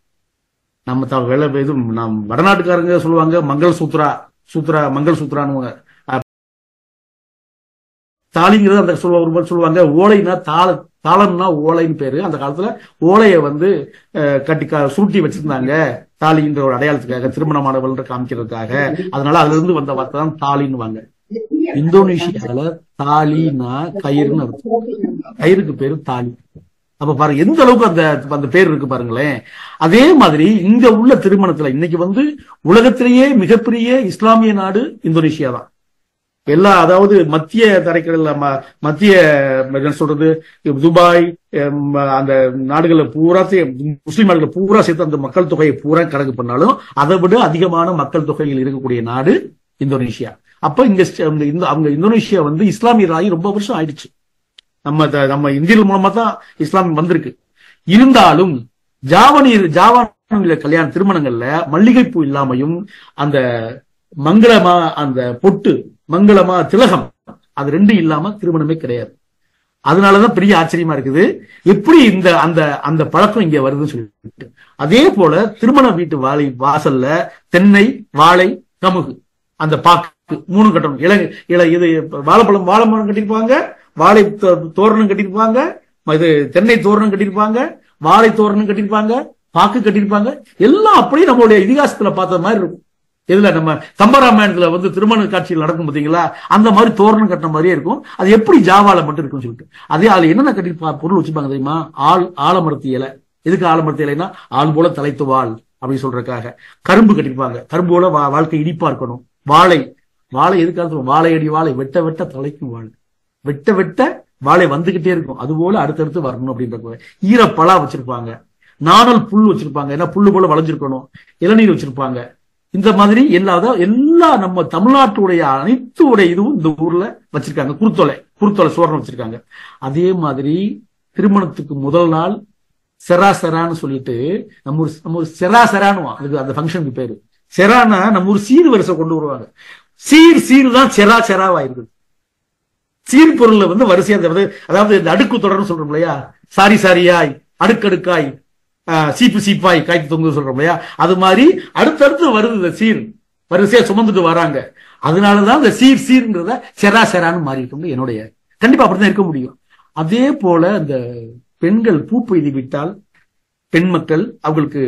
நம்ம வடநாட்டுக்காரங்க சொல்லுவாங்க மங்கள் சூத்ரான்னு. தாலிங்கிறது அந்த சொல்லுவாங்க. ஓலைனா தாளம்னா ஓலைன்னு பேரு. அந்த காலத்துல ஓலைய வந்து கட்டி சுருட்டி வச்சிருந்தாங்க தாலின்ற ஒரு அடையாளத்துக்காக, திருமணமானவள் காமிக்கிறதுக்காக. அதனால அதுல இருந்து வந்த வார்த்தை தான் தாலின்னு. இந்தோனேஷியால தாலினா கயிறுன்னு அர்த்தம். கயிறுக்கு பேரு தாலி. அப்ப பாருங்க எந்த அளவுக்கு அந்த பேர் இருக்கு பாருங்களேன். அதே மாதிரி இங்க உள்ள திருமணத்துல இன்னைக்கு வந்து உலகத்திலேயே மிகப்பெரிய இஸ்லாமிய நாடு இந்தோனேஷியா தான். அதாவது மத்திய தரைக்கடல்ல மத்திய சொல்றது துபாய் அந்த நாடுகளை பூரா முஸ்லிம் நாடுகளை பூரா சேர்த்து அந்த மக்கள் தொகையை பூரா கணக்கு பண்ணாலும் அதை விட அதிகமான மக்கள் தொகையில் இருக்கக்கூடிய நாடு இந்தோனேஷியா. அப்ப அவங்க இந்தோனேஷியா வந்து இஸ்லாமியராகி ரொம்ப வருஷம் ஆயிடுச்சு. நம்ம இந்தியர்கள் மூலமா தான் இஸ்லாம் வந்திருக்கு. இருந்தாலும் ஜாவானில கல்யாண திருமணங்கள்ல மல்லிகைப்பூ இல்லாமையும் அந்த மங்களமா அந்த பொட்டு மங்களமா திலகம் அது 2 இல்லாம திருமணமே கிடையாது. அதனாலதான் பெரிய ஆச்சரியமா இருக்குது எப்படி அந்த பழக்கம் இங்க வருதுன்னு சொல்லிட்டு. அதே போல திருமண வீட்டு வாசல்ல தென்னை, வாழை, கமுகு, அந்த பாக்கு 3 கட்டணும். இது வாழைப்பழம் கட்டிருப்பாங்க, வாழை தோரணம் கட்டிருப்பாங்க, இது தென்னை தோரணம் கட்டிருப்பாங்க, வாழை தோரணம் கட்டிருப்பாங்க, பாக்கு கட்டியிருப்பாங்க. எல்லாம் அப்படியே நம்மளுடைய இதிகாசத்துல பார்த்த மாதிரி இருக்கும். இதுல நம்ம கம்பராமாயணத்துல வந்து திருமண காட்சிகள் நடக்கும் பாத்தீங்களா, அந்த மாதிரி தோரணம் கட்டின மாதிரியே இருக்கும். அது எப்படி ஜாவால மட்டும் இருக்குன்னு சொல்லிட்டு அதே அதுல என்னென்ன கட்டி பொருள் வச்சிருப்பாங்க தெரியுமா? ஆலமரத்து இலை. எதுக்கு ஆலமரத்து இலைன்னா ஆள் போல தலைத்து வாழ் அப்படின்னு சொல்றதுக்காக. கரும்பு கட்டிருப்பாங்க, கரும்போட வாழ்க்கை இனிப்பா இருக்கணும். வாழை எதுக்காக? வாழை அடி வாழை, வெட்ட வெட்ட தலைக்கும் வாழை, வெட்ட வெட்ட வாழை வந்துகிட்டே இருக்கும், அது போல அடுத்தடுத்து வரணும் அப்படின்ற. ஈரப்பழா வச்சிருப்பாங்க, நாணல் புல் வச்சிருப்பாங்க, ஏன்னா புல்லு போல வளைஞ்சிருக்கணும். இளநீர் வச்சிருப்பாங்க. இந்த மாதிரி எல்லா நம்ம தமிழ்நாட்டுடைய அனைத்து இதுவும் இந்த ஊர்ல வச்சிருக்காங்க. குருத்தொலை சோழன் வச்சிருக்காங்க. அதே மாதிரி திருமணத்துக்கு முதல் நாள் செரான்னு சொல்லிட்டு நம்ம செரான்னு அதுக்கு அந்த ஃபங்க்ஷனுக்கு பேரு செரானா நம்ம ஒரு சீர் வரிசை கொண்டு வருவாங்க. சீர் தான் செராவா இருக்குது. சீர் பொருள்ல வந்து வரிசையா, அதாவது இந்த அடுக்கு தொடர்னு சொல்றோம் இல்லையா, சாரியாய் அடுக்கடுக்காய் சீப்பாய் காய்க்கு தொங்கு சொல்றோம் இல்லையா, அது மாதிரி அடுத்தடுத்து வருது இந்த சீர் வரிசையா சுமந்துட்டு வராங்க. அதனாலதான் இந்த சீர்ங்கிறத செரான்னு மாறி இருக்கு. என்னுடைய கண்டிப்பா அப்படிதான் இருக்க முடியும். அதே போல இந்த பெண்கள் பூப்பெய்தி விட்டால் பெண் மக்கள் அவங்களுக்கு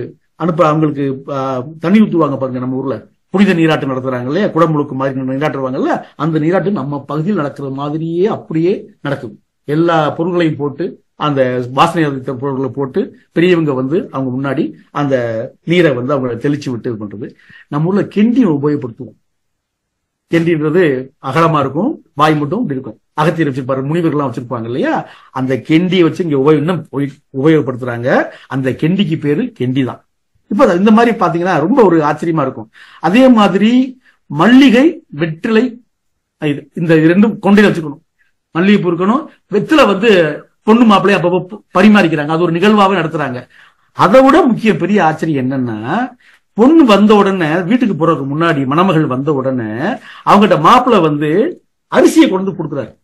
தண்ணி ஊற்றுவாங்க பாருங்க. நம்ம ஊர்ல புனித நீராட்டு நடத்துறாங்க இல்லையா, குடமுழுக்கு மாதிரி நீராட்டுவாங்கல்ல, அந்த நீராட்டு நம்ம பகுதியில் நடக்கிற மாதிரியே அப்படியே நடக்குது. எல்லா பொருள்களையும் போட்டு, அந்த வாசனை பொருட்களை போட்டு பெரியவங்க வந்து அவங்க முன்னாடி அந்த நீரை வந்து அவங்க தெளிச்சு விட்டு இது பண்றது. நம்ம ஊர்ல கெண்டி உபயோகப்படுத்துவோம். கெண்டின்றது அகலமா இருக்கும், வாய் மட்டும் இப்படி இருக்கும். அகத்தியர் வச்சிருப்பாரு, முனிவர்கள்லாம் வச்சிருப்பாங்க இல்லையா, அந்த கெண்டியை வச்சு இங்க இன்னும் உபயோகப்படுத்துறாங்க. அந்த கெண்டிக்கு பேரு கெண்டி தான். இப்ப இந்த மாதிரி பாத்தீங்கன்னா ரொம்ப ஒரு ஆச்சரியமா இருக்கும். அதே மாதிரி மல்லிகை வெற்றிலை இந்த ரெண்டும் கொண்டே வச்சுக்கணும். மல்லிகைப்பூ இருக்கணும், வெற்றிலை வந்து பொண்ணு மாப்பிள்ளைய அப்பப்போ பரிமாறிக்கிறாங்க, அது ஒரு நிகழ்வாவே நடத்துறாங்க. அதை விட முக்கிய பெரிய ஆச்சரியம் என்னன்னா, பொண்ணு வந்த உடனே வீட்டுக்கு போறதுக்கு முன்னாடி மணமகள் வந்த உடனே அவங்ககிட்ட மாப்பிள்ளை வந்து அரிசியை கொண்டு கொடுக்குறாரு.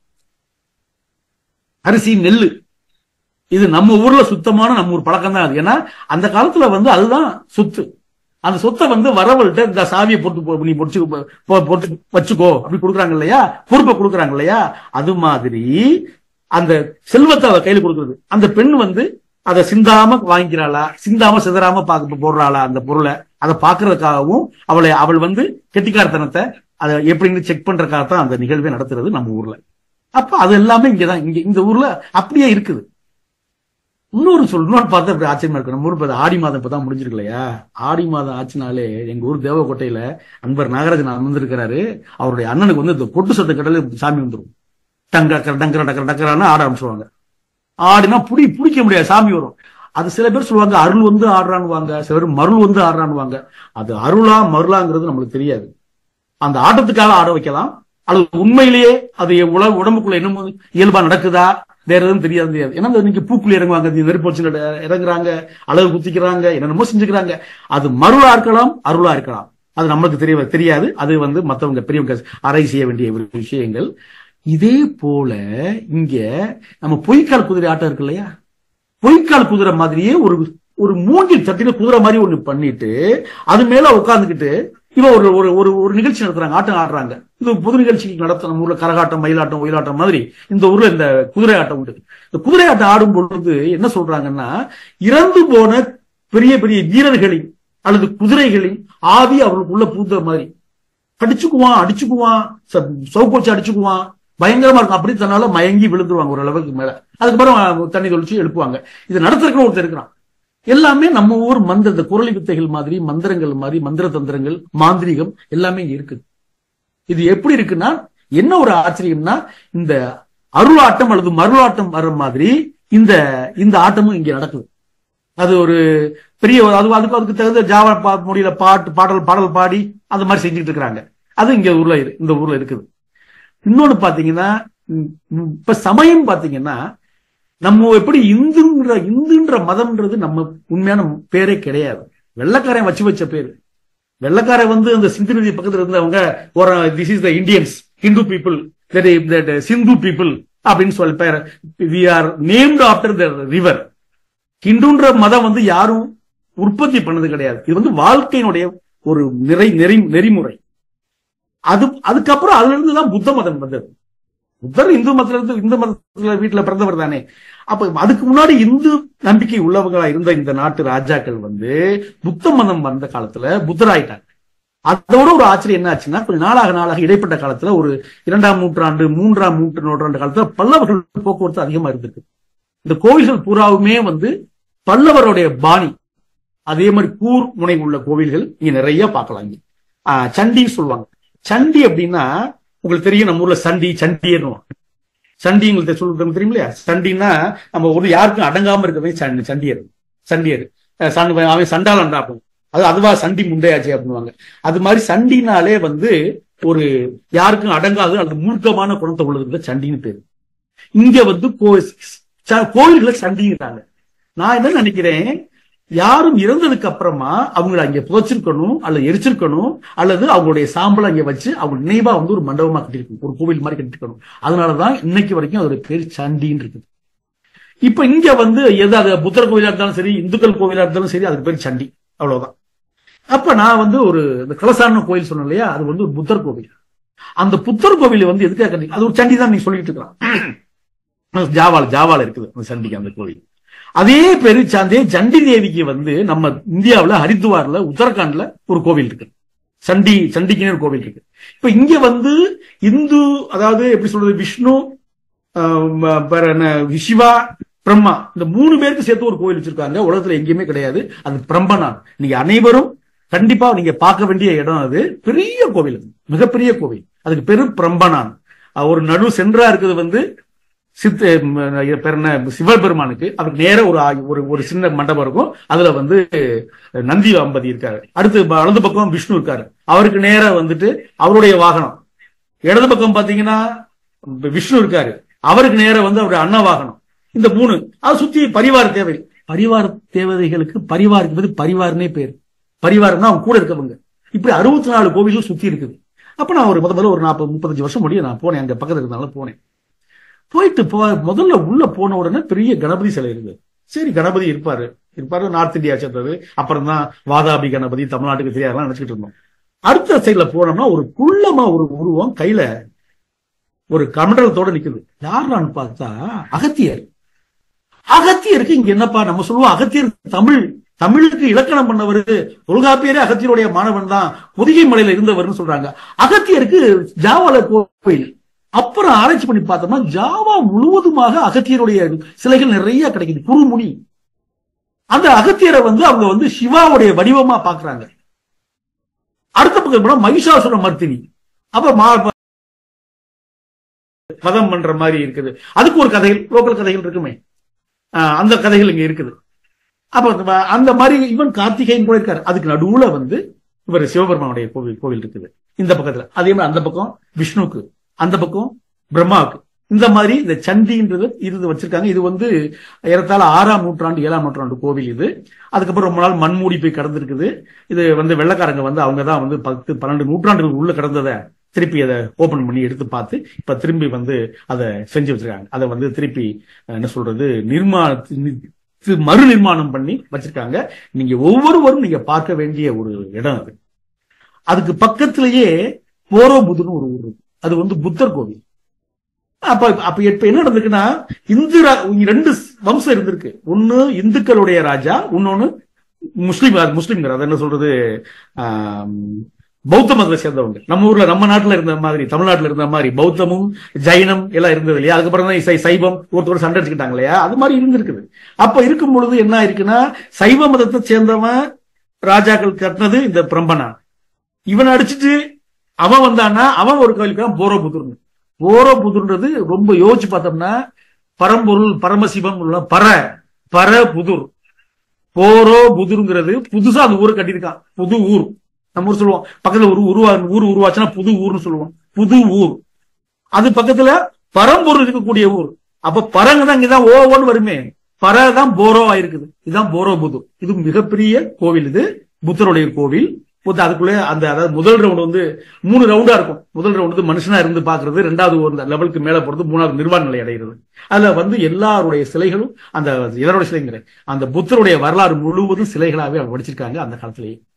அரிசி நெல்லு, இது நம்ம ஊர்ல சுத்தமான நம்ம ஊர் பழக்கம் தான் அது. ஏன்னா அந்த காலத்துல வந்து அதுதான் சொத்து. அந்த சொத்தை வந்து வரவள்கிட்ட இந்த சாவியை போட்டு நீ போட்டு வச்சுக்கோ அப்படி கொடுக்குறாங்க இல்லையா, பொறுப்பை கொடுக்குறாங்க இல்லையா, அது மாதிரி அந்த செல்வத்தை அவ கையில கொடுக்குறது. அந்த பெண் வந்து அதை சிந்தாம வாங்கிக்கிறாளா, சிந்தாம சிதறாம போடுறாளா அந்த பொருளை, அதை பாக்குறதுக்காகவும் அவள் வந்து கெட்டிக்காரத்தனத்தை அதை எப்படின்னு செக் பண்றதுக்காகத்தான் அந்த நிகழ்வை நடத்துறது நம்ம ஊர்ல. அப்ப அது எல்லாமே இங்கதான், இந்த ஊர்ல அப்படியே இருக்குது. இன்னொரு பார்த்தா அப்படி ஆச்சரியமா இருக்கு. நம்ம ஊர் ஆடி மாதம் இப்பதான் முடிஞ்சிருக்கு இல்லையா, ஆடி மாதம் ஆச்சுனாலே எங்க ஊர் தேவக்கோட்டையில அன்பர் நாகராஜன் அமர்ந்திருக்கிறாரு. அவருடைய அண்ணனுக்கு வந்து இந்த பொட்டு சத்த கடல சாமி வந்துடும். டங்கரான்னு ஆட ஆரம்பிச்சுவாங்க. ஆடினா பிடிக்க முடியாது, சாமி வரும். அது சில பேர் சொல்லுவாங்க அருள் வந்து ஆடுறான்னுவாங்க, சில பேர் மருள் வந்து ஆடுறான்னுவாங்க. அது அருளா மருளாங்கிறது நம்மளுக்கு தெரியாது. அந்த ஆட்டத்துக்காக ஆட வைக்கலாம், அது உண்மையிலேயே அது உடம்புக்குள்ள என்னமோ இயல்பா நடக்குதா வேற எதுவும் தெரியாது. ஏன்னா இன்னைக்கு பூக்குள்ள இறங்குவாங்க, நெருப்பு வச்சு இறங்குறாங்க, அளவு குத்திக்கிறாங்க, என்னென்னமோ செஞ்சுக்கிறாங்க. அது மருளா இருக்கலாம், அருளா இருக்கலாம், அது நம்மளுக்கு தெரியாது. அது வந்து மற்றவங்க பெரியவங்க அறை செய்ய வேண்டிய விஷயங்கள். இதே போல இங்க நம்ம பொய்க்கால் குதிரை ஆட்டம் இருக்கு இல்லையா, பொய்க்கால் குதிரை மாதிரியே ஒரு மூங்கில் தட்டின குதிரை மாதிரி ஒண்ணு பண்ணிட்டு அது மேல உட்கார்ந்துக்கிட்டு இவன் ஒரு நிகழ்ச்சி நடத்துறாங்க, ஆட்டம் ஆடுறாங்க. இது பொது நிகழ்ச்சிக்கு நடத்த நம்ம ஊர்ல கரகாட்டம், மயிலாட்டம், ஒயிலாட்டம் மாதிரி இந்த ஊர்ல இந்த குதிரை ஆட்டம் உண்டு. இந்த குதிரை ஆட்டம் ஆடும் பொழுது என்ன சொல்றாங்கன்னா, இறந்து போன பெரிய பெரிய வீரர்களின் அல்லது குதிரைகளின் ஆவி அவர்களுக்குள்ள பூந்த மாதிரி அடிச்சுக்குவான், சவுக்கோச்சு அடிச்சுக்குவான், பயங்கரமா இருக்கும். அப்படி தன்னால மயங்கி விழுந்துருவாங்க ஒரு அளவுக்கு மேல. அதுக்கப்புறம் தண்ணி தொழிச்சு எழுப்புவாங்க. இது நடத்துறதுக்கு ஒருத்தர் இருக்கிறான். எல்லாமே நம்ம ஊர் இந்த குரலி வித்தைகள் மாதிரி, மந்திரங்கள் மாதிரி, மந்திர தந்திரங்கள், மாந்திரிகம் எல்லாமே இருக்குது. இது எப்படி இருக்குன்னா, என்ன ஒரு ஆச்சரியம்னா, இந்த அருளாட்டம் அல்லது மருளாட்டம் வர்ற மாதிரி இந்த ஆட்டமும் இங்க நடக்குது. அது ஒரு பெரிய அதுக்கு தகுந்த ஜாவா மொழியில பாடல் பாடி அந்த மாதிரி செஞ்சுட்டு இருக்கிறாங்க. அது இந்த ஊர்ல இருக்குது. இன்னொன்னு பாத்தீங்கன்னா, இப்ப சமயம் பாத்தீங்கன்னா, நம்ம எப்படி இந்துன்ற மதம்ன்றது நம்ம உண்மையான பேரே கிடையாது. வெள்ளக்காரன் வச்ச பேரு. வெள்ளக்காரன் வந்து அந்த சிந்து நதி பக்கத்துல இருந்தவங்க this is the Indians, Hindu people, Sindhu people அப்படின்னு சொல்லி பேர். We are named after the river. ஹிந்துன்ற மதம் வந்து யாரும் உற்பத்தி பண்ணது கிடையாது. இது வந்து வாழ்க்கையினுடைய ஒரு நெறிமுறை. அதுக்கப்புறம் அதுல இருந்துதான் புத்த மதம் வந்தது. புத்தர் இந்து மதத்துல வீட்டுல பிறந்தவர் தானே. அப்ப அதுக்கு முன்னாடி இந்து நம்பிக்கை உள்ளவங்களா இருந்த இந்த நாட்டு ராஜாக்கள் வந்து புத்த மதம் வந்த காலத்துல புத்தராயிட்டாங்க. அதோட ஒரு ஆச்சரியம் என்ன ஆச்சுன்னா, கொஞ்சம் நாளாக இடைப்பட்ட காலத்துல ஒரு 2ஆம் நூற்றாண்டு 3ஆம் நூற்றாண்டு காலத்துல பல்லவர்கள் போக்குவரத்து அதிகமா இருந்திருக்கு. இந்த கோவில்கள் பூராவுமே வந்து பல்லவருடைய பாணி. அதே மாதிரி கூர் முனை உள்ள கோவில்கள் இங்க நிறைய பார்க்கலாம். சண்டி சொல்லுவாங்க. சண்டி அப்படின்னா உங்களுக்கு தெரியும், நம்ம ஊர்ல சண்டியர் சண்டி உங்களுக்கு சொல்றது தெரியும் இல்லையா? சண்டின்னா நம்ம ஒரு யாருக்கும் அடங்காம இருக்கவே சண்டியர் அவன் சண்டாளன் தான். அதுவா சண்டி முண்டையாச்சு அப்படின்வாங்க. அது மாதிரி சண்டினாலே வந்து ஒரு யாருக்கும் அடங்காது அல்லது மூர்க்கமான குணத்தை உள்ளது சண்டின்னு பேரு. இங்க வந்து கோயில்களை சண்டிங்கிறாங்க. நான் என்ன நினைக்கிறேன், யாரும் இறந்ததுக்கு அப்புறமா அவங்களை அங்க புதைச்சிருக்கணும் அல்லது எரிச்சிருக்கணும், அல்லது அவங்களுடைய சாம்பலை அங்க வச்சு அவங்க நினைவா வந்து ஒரு மண்டபமா கட்டிருக்கணும், ஒரு கோவில் மாதிரி கட்டிருக்கணும். அதனாலதான் இன்னைக்கு வரைக்கும் அதோட பேர் சண்டின்னு இருக்குது. இப்ப இங்க வந்து அது புத்தர் கோவிலா இருந்தாலும் சரி, இந்துக்கள் கோவிலா இருந்தாலும் சரி, அதுக்கு பேர் சண்டி, அவ்வளவுதான். அப்ப நான் வந்து ஒரு கலசான கோயில் சொன்னேன் இல்லையா, அது வந்து ஒரு புத்தர் கோவில். அந்த புத்தர் கோவில் வந்து எதுக்காக கட்டி, அது ஒரு சண்டி தான் நீங்க சொல்லிட்டு இருக்கலாம். ஜாவால இருக்குது அந்த சண்டிக்கு அந்த கோவில். அதே பேரு சார்ந்தே சண்டி தேவிக்கு வந்து நம்ம இந்தியாவில் ஹரித்வார்ல உத்தரகாண்ட்ல ஒரு கோவில் இருக்கு. சண்டிக்குன்னு ஒரு கோவில் இருக்கு. இப்ப இங்க வந்து இந்து, அதாவது எப்படி சொல்றது, விஷ்ணு, சிவா, பிரம்மா, இந்த 3 பேருக்கு சேர்த்து ஒரு கோவில் வச்சிருக்காங்க. உலகத்துல எங்கேயுமே கிடையாது. அது பிரம்மனான். நீங்க அனைவரும் கண்டிப்பா நீங்க பார்க்க வேண்டிய இடம். அது பெரிய கோவில், மிகப்பெரிய கோவில். அதுக்கு பேரு பிரம்பனான். ஒரு நடு சென்றா இருக்குது வந்து சிவபெருமானுக்கு. அவருக்கு நேர ஒரு சின்ன மண்டபம் இருக்கும். அதுல வந்து நந்தி அம்பதி இருக்காரு. அடுத்து வலது பக்கம் விஷ்ணு இருக்காரு. அவருக்கு நேர வந்துட்டு அவருடைய வாகனம். இடது பக்கம் பாத்தீங்கன்னா விஷ்ணு இருக்காரு. அவருக்கு நேர வந்து அவருடைய அன்ன வாகனம். இந்த 3 அதை சுத்தி பரிவார தேவதைகளுக்கு பரிவார்னே பேரு. பரிவாரம்னா அவங்க கூட இருக்கவங்க. இப்படி 64 கோவிலும் சுத்தி இருக்குது. அப்ப நான் ஒரு முதல்ல ஒரு 40-35 வருஷம் முடியும் நான் போனேன். அங்க பக்கத்துல இருந்தாலும் போனேன். போயிட்டு முதல்ல உள்ள போன உடனே பெரிய கணபதி சிலை இருக்குது. சரி, கணபதி இருப்பாரு நார்த் இந்தியா சேர்ந்தது. அப்புறம் தான் வாதாபி கணபதி தமிழ்நாட்டுக்கு தெரியாதெல்லாம் நினைச்சிட்டு இருந்தோம். அடுத்த சைட்ல போனோம்னா ஒரு குள்ளமா ஒரு உருவம் கையில ஒரு கமண்டலத்தோட நிக்குது. யாருன்னு பார்த்தா அகத்தியருக்கு இங்க என்னப்பா நம்ம சொல்லுவோம், அகத்தியர் தமிழுக்கு இலக்கணம் பண்ணவர், தொல்காப்பியரே அகத்தியருடைய மாணவன் தான், பொதிகை மலையில இருந்தவர்னு சொல்றாங்க. அகத்தியருக்கு ஜாவால கோயில். அப்புறம் ஆராய்ச்சி பண்ணி பார்த்தோம்னா ஜாவா முழுவதுமாக அகத்தியருடைய சிலைகள் நிறைய கிடைக்குது. குருமுனி அந்த அகத்தியரை வந்து அவங்க வந்து சிவாவுடைய வடிவமா பாக்குறாங்க. அடுத்த பக்கம் மகிஷாசுர மர்த்தினி, அப்ப பதம் பண்ற மாதிரி இருக்குது. அதுக்கு ஒரு கதைகள், லோக்கல் கதைகள் இருக்குமே, அந்த கதைகள் இங்க இருக்குது. அப்ப அந்த மாதிரி இவன் கார்த்திகேயன் கூட இருக்காரு. அதுக்கு நடுவுல வந்து இவர் சிவபெருமானுடைய கோவில் இருக்குது இந்த பக்கத்துல. அதே மாதிரி அந்த பக்கம் விஷ்ணுக்கு, அந்த பக்கம் பிரம்மாவுக்கு. இந்த மாதிரி இந்த சண்டின்றது இருந்து வச்சிருக்காங்க. இது வந்து ஏறத்தாழ 6ஆம் நூற்றாண்டு 7ஆம் நூற்றாண்டு கோவில் இது. அதுக்கப்புறம் ரொம்ப நாள் மண்மூடி போய் கடந்திருக்குது. இது வந்து வெள்ளக்காரங்க வந்து அவங்க தான் வந்து 10-12 நூற்றாண்டுகள் உள்ள கடந்ததை திருப்பி அதை ஓபன் பண்ணி எடுத்து பார்த்து இப்ப திரும்பி வந்து அதை செஞ்சு வச்சிருக்காங்க. அதை வந்து திருப்பி என்ன சொல்றது, மறு நிர்மாணம் பண்ணி வச்சிருக்காங்க. நீங்க ஒவ்வொருவரும் நீங்க பார்க்க வேண்டிய ஒரு இடம் அது. அதுக்கு பக்கத்திலேயே போரோபுதுன்னு ஒரு ஊர் இருக்கு. அது வந்து புத்தர் கோவில். அப்ப இப்ப என்ன நடந்திருக்குன்னா, 2 வம்சம் இருந்திருக்கு. ஒன்னு இந்துக்களுடைய ராஜா, இன்னொன்னு முஸ்லிம்கள். அது என்ன சொல்றது, பௌத்த மதத்தை சேர்ந்தவங்க. நம்ம ஊர்ல, நம்ம நாட்டுல இருந்த மாதிரி, தமிழ்நாட்டுல இருந்த மாதிரி பௌத்தமும் ஜைனம் எல்லாம் இருந்தது இல்லையா. அதுக்கப்புறம் தான் சைவம் ஒருத்தர் சண்டை அடிச்சுக்கிட்டாங்க இல்லையா. அது மாதிரி இருந்திருக்குது. அப்ப இருக்கும் பொழுது என்ன இருக்குன்னா, சைவ மதத்தை சேர்ந்தவன் ராஜாக்கள் கட்டினது இந்த பிரம்பனா. இவன் அடிச்சுட்டு அவன் வந்தான்னா அவன் ஒரு கோயிலுக்கு போரோபுதுர்னு. போரோபுதுர்ன்றது ரொம்ப யோசிச்சு பார்த்தோம்னா, பரம்பொருள் பரமசிவம் உள்ள பர புதுர். போரோபுதுர்ங்கிறது புதுசா அந்த ஊரை கட்டியிருக்கான். புது ஊர். நம்ம ஊர் சொல்லுவோம், பக்கத்துல ஒரு ஊர் உருவாச்சுன்னா புது ஊர்னு சொல்லுவோம். புது ஊர். அது பக்கத்துல பரம்பொருள் இருக்கக்கூடிய ஊர். அப்ப பரங்க தான் இங்கதான் ஓன்னு வருமே, பரதான் போரோ ஆயிருக்குது. இதுதான் போரோபுதுர். இது மிகப்பெரிய கோவில். இது புத்தருடைய கோவில். அதுக்குள்ளே அதாவது முதல் ரவுண்ட் வந்து 3 ரவுண்டா இருக்கும். முதல் ரவுண்ட் வந்து மனுஷனா இருந்து பாக்குறது, 2வது ஒரு லெவலுக்கு மேல போறது, 3வது நிர்வாண நிலை அடைகிறது. அதுல வந்து எல்லாருடைய சிலைகளும், அந்த இதனுடைய சிலைங்கிற அந்த புத்தருடைய வரலாறு முழுவதும் சிலைகளாவே அவங்க படிச்சிருக்காங்க அந்த காலத்திலேயே.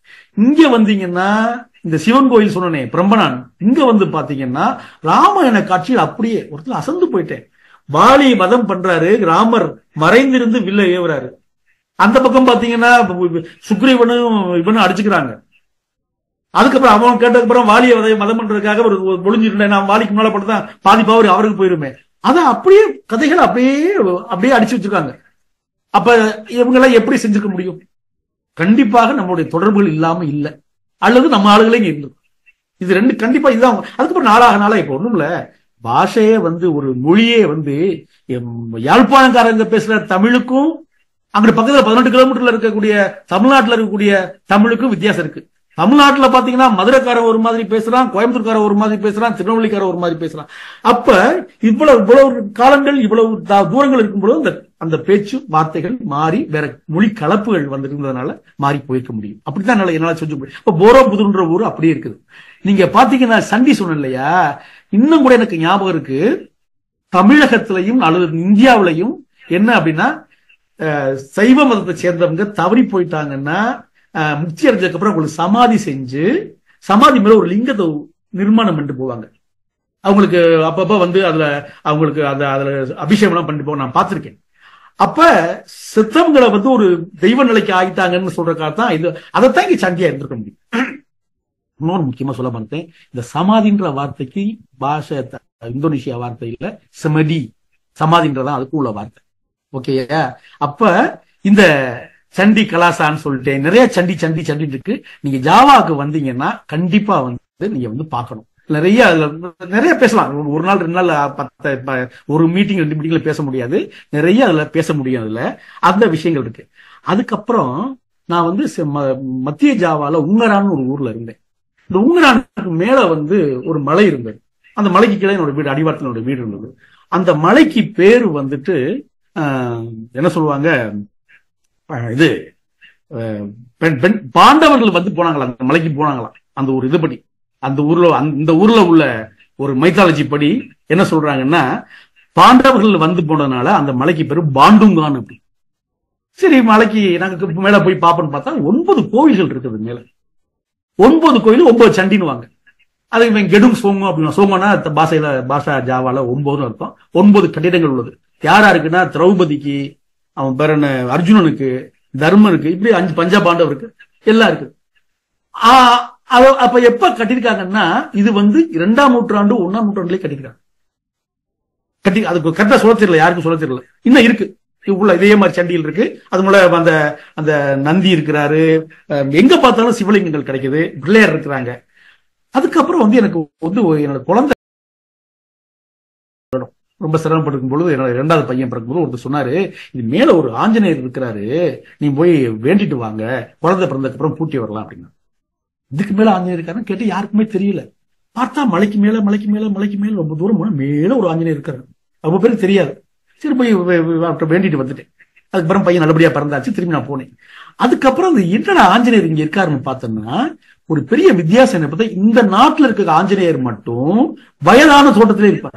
இங்க வந்தீங்கன்னா இந்த சிவன் கோயில் சொன்னனே பிரம்பனான், இங்க வந்து பாத்தீங்கன்னா ராமாயண காட்சியில் அப்படியே ஒருத்தர் அசந்து போயிட்டேன். வாலி வதம் பண்றாரு, ராமர் மறைந்திருந்து வில்ல ஏவுறாரு. அந்த பக்கம் பாத்தீங்கன்னா சுக்ரீவனும் இவனும் அடிச்சுக்கிறாங்க. அதுக்கப்புறம் அவன் கேட்டதுக்கு அப்புறம் வாலியை வதம் பண்றதுக்காக ஒரு ஒளிஞ்சிருந்தேன், நான் வாலிக்கு முன்னால பட்டுதான் பாதி பவர் அவருக்கு போயிருமே. அதான் அப்படியே கதைகள் அப்படியே அப்படியே அடிச்சு வச்சிருக்காங்க. அப்ப இவங்க எல்லாம் எப்படி செஞ்சுக்க முடியும்? கண்டிப்பாக நம்மளுடைய தொடர்புகள் இல்லாம இல்ல, அல்லது நம்ம ஆளுகளே இங்க இது ரெண்டு கண்டிப்பா இதுதான். அதுக்கப்புறம் நாளாக இப்ப ஒண்ணும் இல்ல, பாஷையே வந்து ஒரு மொழியே வந்து யாழ்ப்பாணக்காரங்க பேசுற தமிழுக்கும் அங்க பக்கத்துல 18 கிலோமீட்டர்ல இருக்கக்கூடிய தமிழ்நாட்டுல இருக்கக்கூடிய தமிழுக்கும் வித்தியாசம் இருக்கு. தமிழ்நாட்டுல பாத்தீங்கன்னா மதுரைக்காரன் ஒரு மாதிரி பேசுறான், கோயம்புத்தூர்காரன் ஒரு மாதிரி பேசுறான், திருநெல்வேலிக்காரன் ஒரு மாதிரி பேசுறான். அப்ப இவ்வளவு காலங்கள் இவ்வளவு தூரங்கள் இருக்கும்போது அந்த பேச்சு வார்த்தைகள் மாறி வேற மொழி கலப்புகள் வந்து இருந்ததுனால மாறி போயிருக்க முடியும். அப்படித்தான் என்னால சொல்ல முடியும். இப்ப போரோபுதுன்ற ஊர் அப்படியே இருக்குது. நீங்க பாத்தீங்கன்னா சண்டி சொன்ன இல்லையா, இன்னும் கூட எனக்கு ஞாபகம் இருக்கு. தமிழகத்திலையும் அல்லது இந்தியாவிலையும் என்ன அப்படின்னா, சைவ மதத்தை சேர்ந்தவங்க தவறி போயிட்டாங்கன்னா முக்தி அடைஞ்சதுக்கு அப்புறம் உங்களுக்கு சமாதி செஞ்சு சமாதி மேல ஒரு லிங்கத்தை நிர்மாணம் பண்ணிட்டு போவாங்க. அவங்களுக்கு அப்பப்ப வந்து அதுல அவங்களுக்கு அதுல அபிஷேகம் எல்லாம் பண்ணிட்டு போக நான் பார்த்திருக்கேன். அப்ப சித்தவங்களை வந்து ஒரு தெய்வ நிலைக்கு ஆகிட்டாங்கன்னு சொல்றதுக்காகத்தான் இது, அதைத்தான் இங்க சண்டியா இருந்திருக்க முடியும். இன்னொரு முக்கியமா சொல்ல மாட்டேன், இந்த சமாதின்ற வார்த்தைக்கு பாஷை இந்தோனேஷியா வார்த்தை இல்ல, சமதி, சமாதின்றதான் அதுக்கும் உள்ள வார்த்தை. ஓகேயா? அப்ப இந்த சண்டி கலாசான்னு சொல்லிட்டேன், நிறைய சண்டி சண்டி சண்டி இருக்கு. நீங்க ஜாவாக்கு வந்தீங்கன்னா கண்டிப்பா வந்து நீங்க வந்து பார்க்கணும். நிறைய பேசலாம். ஒரு நாள் 2 நாள் ஒரு மீட்டிங் 2 மீட்டிங்ல பேச முடியாது, நிறைய அதுல பேச முடியும். அதுல அந்த விஷயங்கள் இருக்கு. அதுக்கப்புறம் நான் வந்து மத்திய ஜாவால உங்கரான்னு ஒரு ஊர்ல இருந்தேன். இந்த உங்கரானுக்கு மேல வந்து ஒரு மலை இருந்தது. அந்த மலைக்கு கீழே என்னோட வீடு, அடிவாரத்தில் என்னோட வீடு இருந்தது. அந்த மலைக்கு பேரு வந்துட்டு என்ன சொல்லுவாங்க, இது பாண்டவர்கள் வந்து போனாங்களா அந்த மலைக்கு போனாங்களாம். அந்த ஒரு இதுபடி இந்த ஊர்ல உள்ள ஒரு மைத்தாலஜி படி என்ன சொல்றாங்கன்னா, பாண்டவர்கள் வந்து போனதுனால அந்த மலைக்கு பேரு பாண்டுங்கான் அப்படி. சரி, மலைக்கு நாங்க மேல போய் பாப்போம்னு பார்த்தா 9 கோவில்கள் இருக்குது மேல. 9 கோயில் 9 சண்டின்னு. அது கெடும் சோங்கம் அப்படின்னா, சோங்கம்னா பாஷா ஜாவால 9 இருக்கும். 9 கட்டிடங்கள் உள்ளது. யாரா இருக்குன்னா, திரௌபதிக்கு, அவன் பேர் என்ன, அர்ஜுனனுக்கு, தர்மனுக்கு, இப்படி 5 பஞ்ச பாண்டவருக்கு எல்லாம் இருக்கு. அப்ப எப்ப கட்டிருக்காங்கன்னா, இது வந்து 2ஆம் நூற்றாண்டு 1ஆம் நூற்றாண்டுலயே கட்டிருக்காங்க. அதுக்கு கரெக்டா சொல்ல தெரியல, யாருக்கும் சொல்ல தெரியல. இன்னும் இருக்கு உள்ள இதே மாதிரி சண்டிகள் இருக்கு. அது மூல அந்த நந்தி இருக்கிறாரு, எங்க பார்த்தாலும் சிவலிங்கங்கள் கிடைக்குது, பிள்ளையார் இருக்கிறாங்க. அதுக்கப்புறம் வந்து எனக்கு வந்து என்னோட குழந்தை ரொம்ப சிரமப்பட்டிருக்கும் பொழுது, என்னோட 2வது பையன் பிறக்கும்போது ஒருத்தர் சொன்னாரு, இது மேல ஒரு ஆஞ்சநேயர் இருக்கிறாரு, நீ போய் வேண்டிட்டு வாங்க, குழந்தை பிறந்ததுக்கு அப்புறம் பூட்டி வரலாம் அப்படின்னா. இதுக்கு மேல ஆஞ்சநேயர் இருக்காருன்னு கேட்டு யாருக்குமே தெரியல. பார்த்தா மலைக்கு மேல மலைக்கு மேல மலைக்கு மேல ரொம்ப தூரம் போனா மேல ஒரு ஆஞ்சநேயர் இருக்காரு. ரொம்ப பேருக்கு தெரியாது. சரி, போய் வேண்டிட்டு வந்துட்டேன். அதுக்கப்புறம் பையன் நல்லபடியா பிறந்தாச்சு. திரும்பி நான் போனேன். அதுக்கப்புறம் அந்த என்னடா ஆஞ்சநேயர் இங்க இருக்காருன்னு பார்த்தோம்னா, ஒரு பெரிய வித்தியாசம் என்ன பார்த்தா, இந்த நாட்டுல இருக்க ஆஞ்சநேயர் மட்டும் வயதான தோட்டத்திலே இருப்பார்.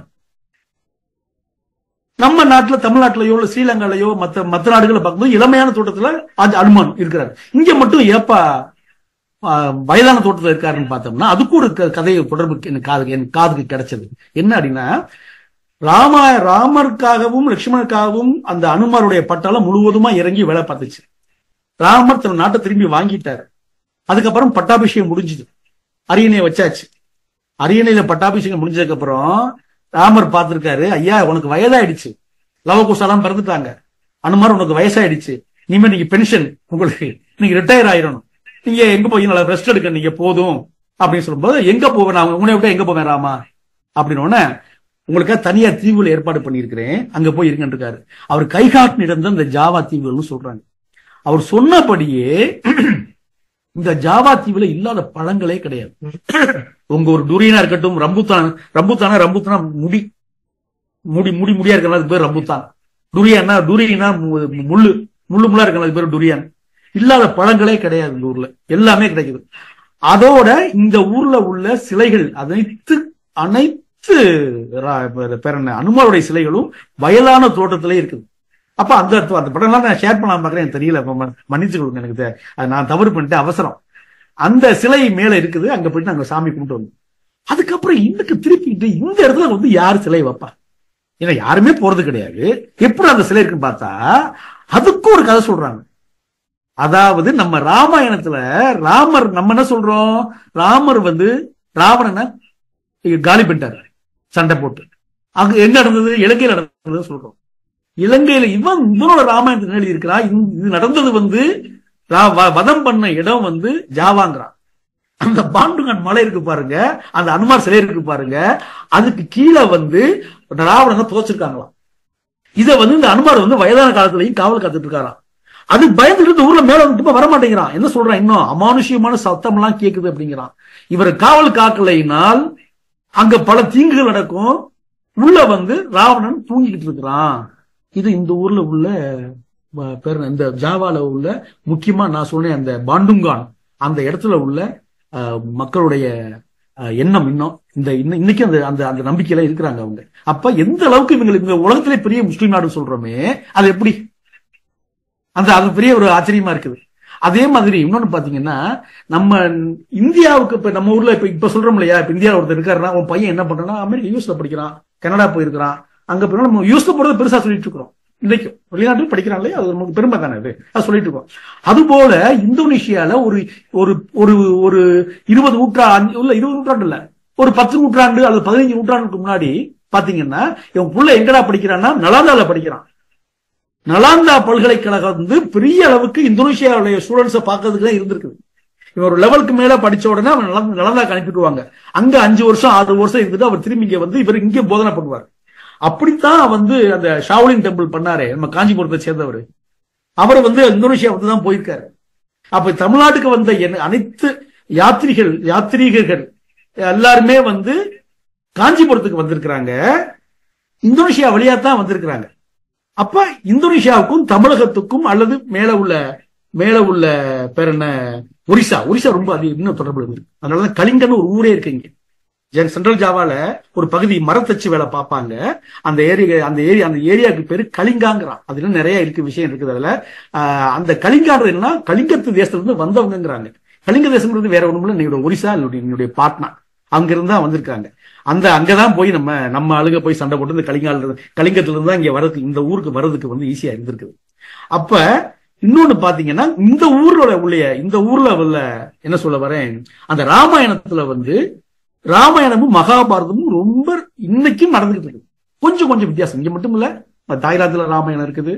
நம்ம நாட்டுல, தமிழ்நாட்டிலயோ இல்ல ஸ்ரீலங்காலயோ மற்ற நாடுகளை பார்க்கும்போது இளமையான தோட்டத்துல அனுமான் இருக்கிறாரு. இங்க மட்டும் ஏப்பா வயதான தோட்டத்துல இருக்காருன்னு பார்த்தோம்னா, அதுக்கு ஒரு கதையை தொடர்பு என் காதுக்கு கிடைச்சது. என்ன அப்படின்னா, ராமருக்காகவும் லட்சுமணனுக்காகவும் அந்த அனுமாருடைய பட்டாளம் முழுவதுமா இறங்கி வேலை பார்த்துச்சு. ராமர் தன் நாட்டை திரும்பி வாங்கிட்டாரு. அதுக்கப்புறம் பட்டாபிஷேகம் முடிஞ்சுது, அரியணையை வச்சாச்சு. அரியணையில பட்டாபிஷேகம் முடிஞ்சதுக்கு அப்புறம் ராமர் பார்த்திருக்காரு, ஐயா உனக்கு வயதாயிடுச்சு, லவகுசாலாம் பிறந்துட்டாங்க, அனுமார் உனக்கு வயசாயிடுச்சு, இனிமே நீங்க பென்ஷன், உங்களுக்கு நீங்க ரிட்டையர் ஆயிடணும், நீங்க எங்க போய் நல்லா ரெஸ்ட் எடுக்க நீங்க போதும் அப்படின்னு சொல்லும்போது, எங்க போவேன் நான் உன்னை விட்டா எங்க போவேன் ராமா அப்படின்னு, உங்களுக்காக தனியார் தீவுகள் ஏற்பாடு பண்ணியிருக்கிறேன், அங்க போய் இருக்கின்னு இருக்காரு. அவர் கைகாட்டு இடம் தான் இந்த ஜாவா தீவுகள்னு சொல்றாங்க. அவர் சொன்னபடியே இந்த ஜாவா தீவுல இல்லாத பழங்களே கிடையாது. உங்க ஒரு டுரியனா இருக்கட்டும், ரம்புத்தானா முடியா இருக்கிறது அது பேர் ரம்புத்தான். டுரியனா முள்ளா இருக்கிறது அது பேர் டுரியான். இல்லாத பழங்களே கிடையாது இந்த ஊர்ல, எல்லாமே கிடைக்குது. அதோட இந்த ஊர்ல உள்ள சிலைகள் அனைத்து அனுமாருடைய சிலைகளும் வயலான தோட்டத்திலே இருக்குது. அப்ப அந்த படம்லாம் நான் ஷேர் பண்ணாம பாக்குறேன், தெரியல, மன்னிச்சு கொடுங்க, எனக்கு நான் தவறு பண்ணிட்டு அவசரம். அந்த சிலை மேல இருக்குது, அங்க போயிட்டு நாங்க சாமி கும்பிட்டு வந்தோம். அதுக்கப்புறம் இன்னைக்கு திருப்பிட்டு இந்த இடத்துல வந்து யாரு சிலை வைப்பா? ஏன்னா யாருமே போறது கிடையாது. எப்படி அந்த சிலை இருக்குன்னு பார்த்தா அதுக்கும் ஒரு கதை சொல்றாங்க. அதாவது நம்ம ராமாயணத்துல ராமர், நம்ம என்ன சொல்றோம், ராமர் வந்து ராவணனை காலி பண்ணிட்டாரு சண்டை போட்டு. அங்க எங்க நடந்தது? இலங்கையில் நடந்தது சொல்றோம். இலங்கையில இவனோட ராமாயணத்தை எழுதி இருக்கிறான். இது நடந்தது வந்து வதம் பண்ண இடம் வந்து ஜாவாங்கிறான். அந்த பாண்டுகான் மலை இருக்கு பாருங்க, அந்த அனுமார் சிலை இருக்கு பாருங்க, அதுக்கு கீழே வந்து ராவணனை தோச்சிருக்காங்களாம். இத வந்து இந்த அனுமார் வந்து வயதான காலத்திலையும் காவல் காத்துட்டு இருக்காராம். அது பயந்துட்டு ஊர்ல மேல வந்து வர மாட்டேங்கிறான். என்ன சொல்றான், இன்னும் அமானுஷ்யமான சத்தம் எல்லாம் கேக்குது அப்படிங்கிறான். இவர் காவல் காக்கலைனால் அங்க பல தீங்குகள் நடக்கும். உள்ள வந்து ராவணன் தூங்கிக்கிட்டு இருக்கிறான். இது இந்த ஊர்ல உள்ள பேர், இந்த ஜாவால உள்ள முக்கியமா நான் சொன்னேன் அந்த பாண்டுங்கான் அந்த இடத்துல உள்ள மக்களுடைய எண்ணம் இன்னும் இந்த இன்னைக்கு அந்த அந்த அந்த நம்பிக்கையில இருக்கிறாங்க அவங்க. அப்ப எந்த அளவுக்கு இவங்க உலகத்திலே பெரிய முஸ்லீம் நாடு சொல்றோமே, அது எப்படி அந்த அது பெரிய ஒரு ஆச்சரியமா இருக்குது. அதே மாதிரி இன்னொன்னு பாத்தீங்கன்னா, நம்ம இந்தியாவுக்கு இப்ப நம்ம ஊர்ல இப்ப சொல்றோம் இல்லையா, இப்ப இந்தியாவில் ஒருத்தர் இருக்காருன்னா உன் பையன் என்ன பண்றான்னா அமெரிக்கா யூஎஸ்ல படிக்கிறான், கனடா போயிருக்கிறான், அங்க போய் நம்ம யூஎஸ்ல போறது பெருசா சொல்லிட்டு இருக்கிறோம். இன்னைக்கும் வெளிநாட்டில் படிக்கிறாங்களே, அது நமக்கு பெருமை தானே, அது சொல்லிட்டு இருக்கோம். அது போல இந்தோனேஷியால ஒரு ஒரு ஒரு 20 நூற்றாண்டு இல்ல 20 நூற்றாண்டு இல்ல, ஒரு 10 நூற்றாண்டு அல்லது 15 நூற்றாண்டுக்கு முன்னாடி பாத்தீங்கன்னா இவன் புள்ள எங்கடா படிக்கிறான்னா நலாந்தால படிக்கிறான். நலாந்தா பல்கலைக்கழகம் வந்து பெரிய அளவுக்கு இந்தோனேஷியாவுடைய ஸ்டூடெண்ட்ஸை பார்க்கறதுக்கு தான் இருந்திருக்குது. இவன் ஒரு லெவலுக்கு மேல படிச்ச உடனே அவன் நலாந்தாக்கு அனுப்பிடுவாங்க. அங்க 5 வருஷம் 6 வருஷம் இருந்துட்டு அவர் திரும்பி இங்க வந்து இவர் இங்கே போதனை பண்ணுவார். அப்படித்தான் வந்து அந்த ஷாவ்லின் டெம்பிள் பண்ணாரு நம்ம காஞ்சிபுரத்தை சேர்ந்தவர். அவர் வந்து இந்தோனேஷியா வந்து தான் போயிருக்காரு. அப்ப தமிழ்நாட்டுக்கு வந்த அனைத்து யாத்ரீகர்கள் எல்லாருமே வந்து காஞ்சிபுரத்துக்கு வந்திருக்கிறாங்க, இந்தோனேஷியா வழியா தான் வந்திருக்கிறாங்க. அப்ப இந்தோனேஷியாவுக்கும் தமிழகத்துக்கும் அல்லது மேல உள்ள பேர் என்ன ஒரிசா ரொம்ப அதிகம் இன்னும் தொடர்பு இருக்கு. அதனாலதான் கலிங்கன்னு ஒரு ஊரே இருக்கு இங்க. சென்ட்ரல் ஜாவால ஒரு பகுதி மரத்தச்சு வேலை பார்ப்பாங்க. அந்த ஏரியாவுக்கு பேரு கலிங்காங்கிறான். அதுல நிறைய இருக்கு விஷயம் இருக்குது. அதுல அந்த கலிங்கான்றது என்னன்னா கலிங்கத்து தேசத்துல இருந்து வந்தவங்கிறாங்க. கலிங்க தேசம்ன்றது வேற ஒண்ணுமில்ல, என்னுடைய ஒரிசா என்னுடைய பாட்னா அங்கிருந்தா வந்திருக்காங்க. அங்கதான் போய் நம்ம ஆளுங்க போய் சண்டை போட்டு இந்த கலிங்கத்துல இருந்தா இங்க வரதுக்கு, இந்த ஊருக்கு வர்றதுக்கு வந்து ஈஸியா இருந்திருக்குது. அப்ப இன்னொன்னு பாத்தீங்கன்னா இந்த ஊர்ல உள்ள என்ன சொல்ல வரேன், அந்த ராமாயணத்துல வந்து ராமாயணமும் மகாபாரதமும் ரொம்ப இன்னைக்கும் நடந்துகிட்டு இருக்கு. கொஞ்சம் வித்தியாசம். இங்க மட்டும் இல்ல, தாய்லாந்துல ராமாயணம் இருக்குது,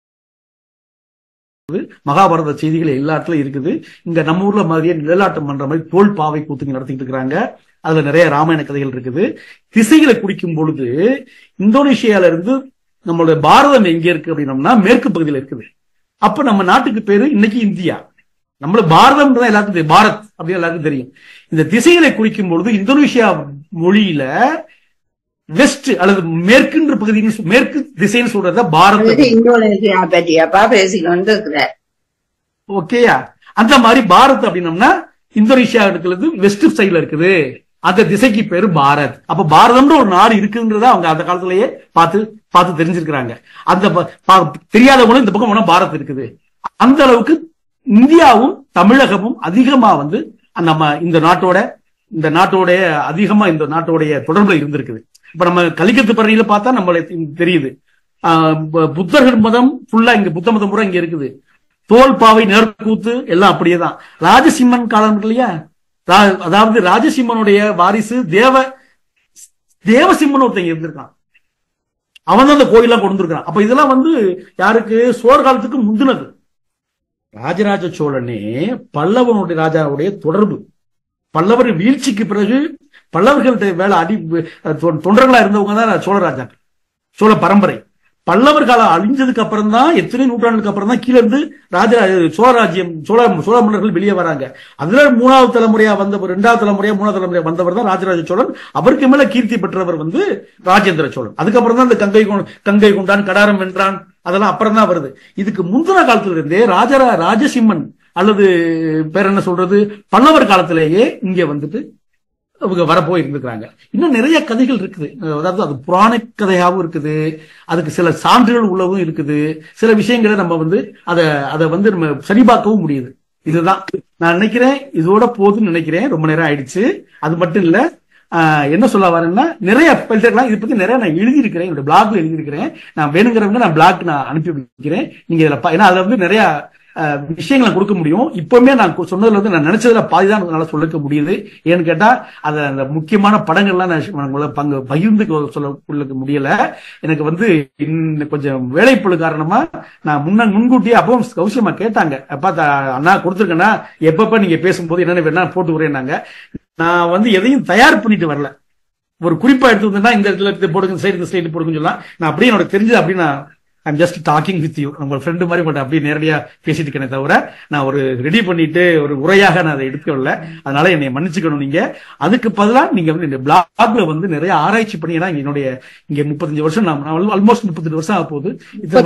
மகாபாரத செய்திகள் எல்லா இடத்துலயும் இருக்குது. இங்க நம்ம ஊர்ல மாதிரியே நிழலாட்டம் பண்ற மாதிரி தோல் பாவை கூத்துங்க நடத்திட்டு இருக்கிறாங்க. அதுல நிறைய ராமாயண கதைகள் இருக்குது. திசைகளை குடிக்கும் பொழுது இந்தோனேஷியால இருந்து நம்மளுடைய பாரதம் எங்க இருக்கு அப்படின்னம்னா மேற்கு பகுதியில் இருக்குது. அப்ப நம்ம நாட்டுக்கு பேரு இன்னைக்கு இந்தியா, நம்மள பாரதம் தான் எல்லாருக்கும் தெரியும், பாரத் அப்படின்னு எல்லாருக்கும் தெரியும். இந்த திசைகளை குறிக்கும் பொழுது இந்தோனேஷியா மொழியில வெஸ்ட் அல்லது மேற்குன்ற பகுதி, மேற்கு திசைன்னு சொல்றத பாரத். இந்தோனேஷியா பற்றியப்பா பேசிக்கொண்டு இருக்கிறார். ஓகேயா? அந்த மாதிரி பாரத் அப்படின்னம்னா இந்தோனேஷியா இருக்கிறது வெஸ்ட் சைட்ல இருக்குது, அந்த திசைக்கு பேரு பாரத். அப்ப பாரதம்ன்ற ஒரு நாடு இருக்குன்றத அவங்க அந்த காலத்திலேயே பார்த்து தெரிஞ்சிருக்கிறாங்க. அந்த தெரியாதவங்களும் இந்த பக்கம் போனா பாரத் இருக்குது. அந்த அளவுக்கு இந்தியாவும் தமிழகமும் அதிகமா வந்து நம்ம இந்த நாட்டோட அதிகமா இந்த நாட்டோடைய தொடர்புல இருந்திருக்குது. இப்ப நம்ம கலிங்கத்து பரணியில பார்த்தா நம்மளுக்கு தெரியுது. புத்தர்கள் மதம் ஃபுல்லா இங்க, புத்த மதம் பூரா இங்க இருக்குது. தோல் பாவை நேர்கூத்து எல்லாம் அப்படியேதான். ராஜசிம்மன் காலம் இல்லையா, அதாவது ராஜசிம்மனுடைய வாரிசு தேவசிம்மன் ஒருத்தங்க இருந்திருக்கான். அவன் தான் அந்த கோயிலாம் கொண்டு வந்திருக்கான். அப்ப இதெல்லாம் வந்து யாருக்கு, சோழ காலத்துக்கு முந்தினது. ராஜராஜ சோழனே பல்லவனுடைய ராஜாவுடைய தொடர்பு. பல்லவர் வீழ்ச்சிக்கு பிறகு பல்லவர்கள்ட்ட வேலை தொண்டர்களா இருந்தவங்க தான் சோழ ராஜாக்கள், சோழ பரம்பரை. பல்லவர் காலம் அழிஞ்சதுக்கு அப்புறம் தான், எத்தனை நூற்றாண்டுக்கு அப்புறம் தான் கீழே இருந்து சோழ மன்னர்கள் வெளியே வராங்க. அதுல 3வது தலைமுறையா வந்தவர், 2வது தலைமுறையா 3வது தலைமுறையா வந்தவர் தான் ராஜராஜ சோழன். அவருக்கு மேல கீர்த்தி பெற்றவர் வந்து ராஜேந்திர சோழன். அதுக்கப்புறம் தான் இந்த கங்கை கொண்டான், கடாரம் வென்றான், அதெல்லாம் அப்புறம் தான் வருது. இதுக்கு முந்தின காலத்துல இருந்தே ராஜசிம்மன் அல்லது பேர் என்ன சொல்றது, பல்லவர் காலத்திலேயே இங்க வந்துட்டு அவங்க வரப்போய் இருந்திருக்காங்க. இன்னும் நிறைய கதைகள் இருக்குது. அதாவது அது புராண கதையாகவும் இருக்குது, அதுக்கு சில சான்றுகள் உள்ளவும் இருக்குது. சில விஷயங்களை நம்ம வந்து அதை வந்து நம்ம சரிபார்க்கவும் முடியுது. இதுதான் நான் நினைக்கிறேன். இதோட போதுன்னு நினைக்கிறேன். ரொம்ப நேரம் ஆயிடுச்சு. அது மட்டும் இல்ல, என்ன சொல்ல வரேன்னா, நிறைய இது பத்தி நிறைய நான் எழுதியிருக்கிறேன், என்னோட பிளாக்ல எழுதியிருக்கிறேன். நான் வேணுங்கிறவங்க நான் பிளாக் நான் அனுப்பி வைக்கிறேன். நீங்க இதுல ஏன்னா அதுல வந்து நிறைய விஷயங்களை கொடுக்க முடியும். இப்பவுமே நான் சொன்னதுல வந்து நான் நினைச்சதுல பாதிதான் என்னால சொல்லிக்க முடியுது. ஏன்னு கேட்டா அது அந்த முக்கியமான படங்கள்லாம் நான் பகிர்ந்து சொல்ல முடியல. எனக்கு வந்து கொஞ்சம் வேலைப்பழு காரணமா நான் முன்கூட்டியே அப்பவும் கௌசியமா கேட்டாங்க, அப்பா அண்ணா கொடுத்துருக்கேன்னா எப்பப்ப நீங்க பேசும்போது என்னென்ன வேணா போட்டு வரேன்னாங்க. நான் வந்து எதையும் தயார் பண்ணிட்டு வரல. ஒரு குறிப்பா எடுத்து வந்தேன்னா இந்த இடத்துல போடுங்க, சைடு இந்த சைடு போடுங்கன்னு சொல்லலாம். நான் அப்படியே என்னோட தெரிஞ்சது அப்படி நான் I'm just talking with you, உங்க ஃப்ரெண்டு மாதிரி உங்கள்ட்ட அப்படியே நேரடியா பேசிட்டு இருக்கேனே தவிர நான் ஒரு ரெடி பண்ணிட்டு ஒரு உரையாக நான் அதை எடுத்துக்கல. அதனால என்னை மன்னிச்சுக்கணும். நீங்க அதுக்கு பதிலாக நீங்க வந்து இந்த பிளாக்ல வந்து நிறைய ஆராய்ச்சி பண்ணி, ஏன்னா என்னுடைய இங்க 35 வருஷம் நான் ஆல்மோஸ்ட் 38 வருஷம் ஆக போகுது. இத்தனை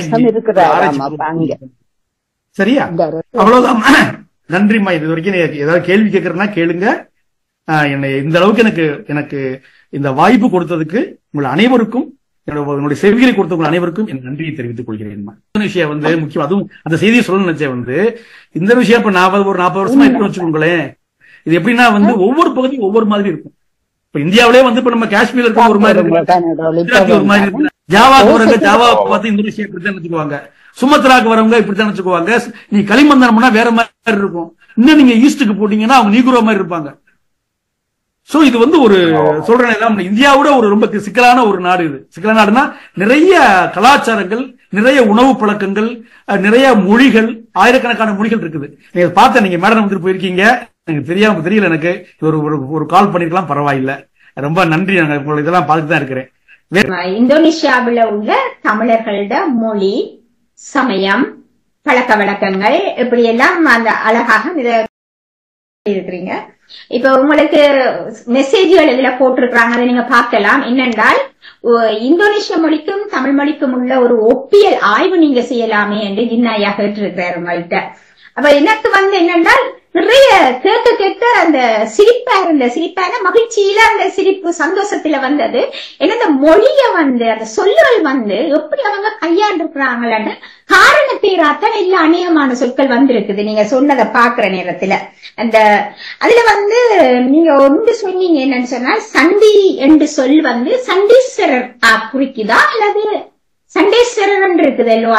வருஷம் சரியா? அவ்வளவுதான். நன்றிம்மா. இது வரைக்கும் ஏதாவது கேள்வி கேட்கறேன்னா கேளுங்க. என்னை இந்த அளவுக்கு எனக்கு இந்த வாய்ப்பு கொடுத்ததுக்கு உங்கள் அனைவருக்கும், என்னுடைய செவிகளை கொடுத்தவங்க அனைவருக்கும் என் நன்றியை தெரிவித்துக் கொள்கிறேன். விஷயம் வந்து முக்கியம். அதுவும் அந்த செய்தியை சொல்ல நினைச்சேன் வந்து இந்த விஷயம் இப்ப 40 வருஷமா இருக்கு வச்சுக்கோங்களேன். இது எப்படின்னா வந்து ஒவ்வொரு பகுதியும் ஒவ்வொரு மாதிரி இருக்கும். இப்ப இந்தியாவிலே வந்து இப்ப நம்ம காஷ்மீர் இருக்க ஒரு மாதிரி இருக்கு, ஒரு மாதிரி இருக்கு. ஜாவாக்கு வரவங்க ஜாவா பார்த்து இந்தோனேஷியா இப்படித்தான் நினைச்சுக்குவாங்க. சுமத்ராக்கு வரவங்க இப்படித்தான் நினைச்சுக்குவாங்க. நீ களிமந்தானம்னா வேற மாதிரி இருக்கும். இன்னும் நீங்க ஈஸ்டுக்கு போட்டீங்கன்னா அவங்க நீகுரோ மாதிரி இருப்பாங்க. சோ இது வந்து ஒரு சொல்றேன், இந்தியாவோட ஒரு ரொம்ப சிக்கலான ஒரு நாடு. இது சிக்கலான நாடுனா நிறைய கலாச்சாரங்கள், நிறைய உணவு பழக்கங்கள், நிறைய மொழிகள், ஆயிரக்கணக்கான மொழிகள் இருக்குது. நீங்க பார்த்தேன், நீங்க மேடம் வந்துட்டு போயிருக்கீங்க, எனக்கு தெரியல. எனக்கு ஒரு கால் பண்ணிருக்கலாம், பரவாயில்ல. ரொம்ப நன்றி. நாங்க இதெல்லாம் பார்த்துட்டு தான் இருக்கிறேன். இந்தோனேஷியாவில் உள்ள தமிழர்களோட மொழி, சமயம், பழக்க வழக்கங்கள் இப்படி எல்லாம் அந்த அழகாக இருக்கிறீங்க. இப்ப உங்களுக்கு மெசேஜ்கள் எல்லாம் போட்டிருக்காங்க, அதை நீங்க பார்க்கலாம். என்னென்றால் இந்தோனேஷிய மொழிக்கும் தமிழ் மொழிக்கும் உள்ள ஒரு ஒப்பியல் ஆய்வு நீங்க செய்யலாமே என்று ஜின்னாயா கேட்டிருக்கிறார் உங்கள்கிட்ட. அப்ப எனக்கு வந்து என்னென்றால் நிறைய கேட்க அந்த சிரிப்பான மகிழ்ச்சியில அந்த சிரிப்பு சந்தோஷத்துல வந்தது. ஏன்னா அந்த மொழிய வந்து அந்த சொல்லுகள் வந்து எப்படி அவங்க கையாண்டிருக்கிறாங்கன்னு காரணத்தேராத்தான் எல்லா அநேகமான சொற்கள் வந்திருக்குது. நீங்க சொன்னதை பாக்குற நேரத்துல அதுல வந்து நீங்க ஒன்று சொன்னீங்க, என்னன்னு சொன்னால் சண்டி என்று சொல் வந்து சண்டீஸ்வரர் குறிக்குதா அல்லது சண்டேஸ்வரர் இருக்குது இல்லோ,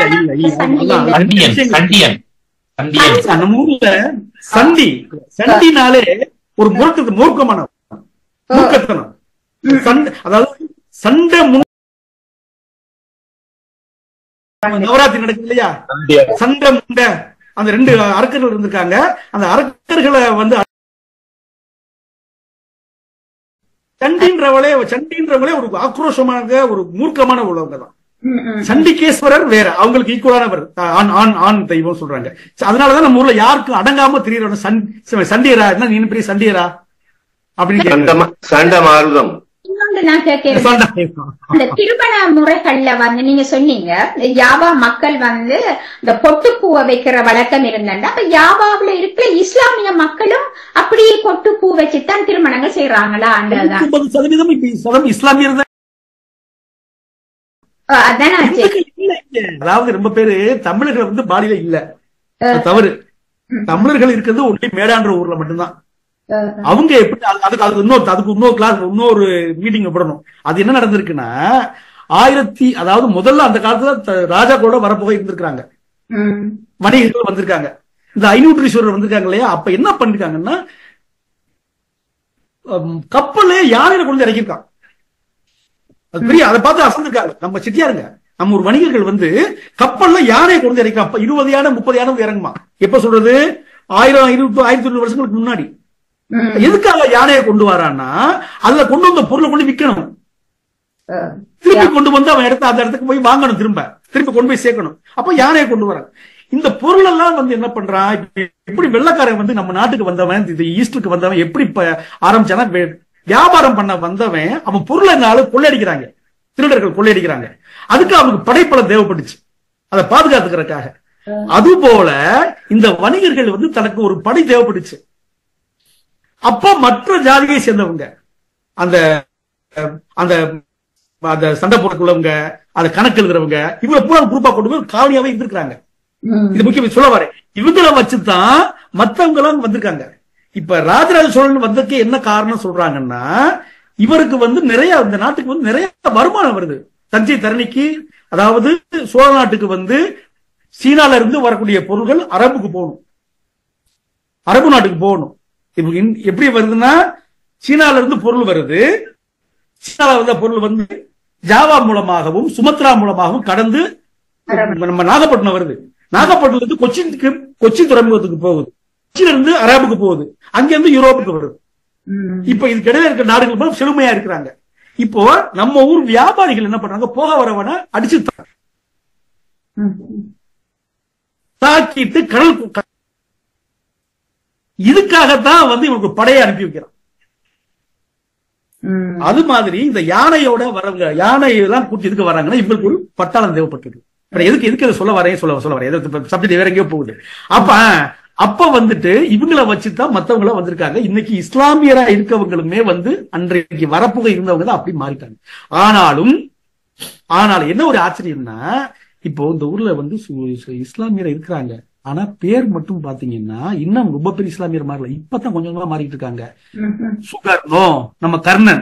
அதற்கான நம்ம ஊர்ல சண்டினாலே ஒரு மூர்க்கமான மூர்க்கத்தனம். அதாவது சண்டை நவராத்திரி நடக்குது இல்லையா, சண்டை முண்டை, அந்த 2 அரக்கர்கள் இருந்திருக்காங்க. அந்த அரக்கர்களை வந்து சண்டின்றவளே ஒரு ஆக்ரோஷமான ஒரு மூர்க்கமான உள்ளவங்க தான். சண்டிகேஸ்வரர் வேற, அவங்களுக்கு ஈக்குவலானவர், ஆண் தெய்வம் சொல்றாங்க. அதனாலதான் நம்ம ஊர்ல யாருக்கும் அடங்காம தெரியற சண்டியரா, என்ன நீ பெரிய சண்டியரா அப்படின்னு சண்ட மாறுதம். நான் கேட்கிறேன், அந்த திருமண முறைகள்ல வந்து நீங்க சொன்னீங்க யாவா மக்கள் வந்து இந்த பொட்டுப்பூவை வைக்கிற வழக்கம் இருந்தா, அப்ப யாவாவில இருக்கிற இஸ்லாமிய மக்களும் அப்படியே பொட்டுப்பூ வச்சுதான் திருமணங்கள் செய்யறாங்களா? 90% இஸ்லாமியர் தான். அதாவது ரொம்ப பேரு தமிழர்கள் வந்து பாலியில இல்ல, தவறு. தமிழர்கள் இருக்கிறது ஒன்லி மேடான்ற ஊர்ல மட்டும்தான். அவங்க எப்படி அதுக்கு இன்னொரு கிளாஸ் இன்னொரு மீட்டிங் போடணும். அது என்ன நடந்திருக்குன்னா, அதாவது முதல்ல அந்த காலத்துல ராஜா கூட வரப்போக இருந்திருக்காங்க, வணிகர்கள் வந்திருக்காங்க, இந்த ஐநூற்றீஸ்வரர் வந்திருக்காங்க இல்லையா. அப்ப என்ன பண்ணிருக்காங்கன்னா, கப்பல்ல யானையில கொண்டு இறக்கிருக்கான். அது பெரிய, அதை பார்த்து அசந்திருக்காங்க நம்ம சிட்டியாருங்க. நம்ம ஒரு வணிகர்கள் வந்து கப்பல்ல யானையை கொண்டு இறக்கலாம். 20 யானை 30 யானை இறங்குமா. எப்ப சொல்றது, 1500 வருஷங்களுக்கு முன்னாடி. எதுக்காக யானையை கொண்டு வரான்னா, அதுல கொண்டு வந்த பொருளை கொண்டு விற்கணும், திருப்பி கொண்டு வந்து அவன் அந்த இடத்துக்கு போய் வாங்கணும், திருப்பி கொண்டு போய் சேர்க்கணும். அப்ப யானையை கொண்டு வரான். இந்த பொருள் எல்லாம் வந்து என்ன பண்றான், எப்படி வெள்ளக்காரன் வந்து நம்ம நாட்டுக்கு வந்தவன், ஈஸ்டுக்கு வந்தவன் எப்படி ஆரம்பிச்சானா, வியாபாரம் பண்ண வந்தவன் அவன் பொருளால கொள்ளையடிக்கிறாங்க, திருடர்கள் கொள்ளையடிக்கிறாங்க. அதுக்கு அவனுக்கு படைப்பலம் தேவைப்பட்டுச்சு, அதை பாதுகாத்துக்கிறதுக்காக. அது போல இந்த வணிகர்கள் வந்து தனக்கு ஒரு படை தேவைப்பட்டுச்சு. அப்ப மற்ற ஜாதியை சேர்ந்தவங்க, அந்த அந்த சண்டை போடுறவங்க, அதை கணக்கு எழுதுறவங்க, இவங்க பூரா குரூப்பா கொண்டு போய் காவலியாவே இருந்திருக்காங்க. இது முக்கியம் சொல்ல வரேன். இவங்களை வச்சுதான் மத்தவங்க எல்லாம் வந்திருக்காங்க. இப்ப ராஜராஜ சோழன் வந்ததுக்கு என்ன காரணம் சொல்றாங்கன்னா, இவருக்கு வந்து நிறைய இந்த நாட்டுக்கு வந்து நிறைய வருமானம் வருது. தஞ்சை தரணிக்கு, அதாவது சோழ நாட்டுக்கு வந்து சீனால இருந்து வரக்கூடிய பொருள்கள் அரபுக்கு போகணும், அரபு நாட்டுக்கு போகணும். எப்படி வருதுன்னா, சீனால இருந்து பொருள் வருது, சீனால வந்த பொருள் வந்து ஜாவா மூலமாகவும் சுமத்ரா மூலமாகவும் கடந்து நம்ம நாகப்பட்டினம் வருது. நாகப்பட்டினம் இருந்து கொச்சி துறைமுகத்துக்கு போகுது, கொச்சியில இருந்து அரபுக்கு போகுது, அங்கிருந்து யூரோப்புக்கு வருது. இப்ப இது கிடையாது இருக்கிற நாடுகள் செழுமையா இருக்கிறாங்க. இப்போ நம்ம ஊர் வியாபாரிகள் என்ன பண்றாங்க, போக வரவன அடிச்சு தாக்கிட்டு கடல், இதுக்காகத்தான் வந்து இவங்க படையை அனுப்பி வைக்கிறான். அது மாதிரி இந்த யானையோட வரவங்க, யானை எல்லாம் கூட்டி எதுக்கு வராங்கன்னா இவங்களுக்கு ஒரு பட்டாளம் தேவைப்பட்டிருக்கு. எதுக்கு சொல்ல வரேன் சப்ஜெக்ட் வேற எங்கேயோ போகுது. அப்ப வந்துட்டு இவங்களை வச்சுதான் மத்தவங்கள வந்திருக்காங்க. இன்னைக்கு இஸ்லாமியரா இருக்கவங்களுமே வந்து அன்றைக்கு வரப்புக இருந்தவங்க தான் அப்படி மாறிட்டாங்க. ஆனாலும் என்ன ஒரு ஆச்சரியம்னா, இப்போ இந்த ஊர்ல வந்து இஸ்லாமியர் இருக்கிறாங்க, ஆனா பேர் மட்டும் பாத்தீங்கன்னா இன்னும் ரொம்ப பெரிய இஸ்லாமியர் மாறல, இப்பதான் கொஞ்சம் கொஞ்சமா மாறிட்டு இருக்காங்க. சுகர்னோ நம்ம கர்ணன்,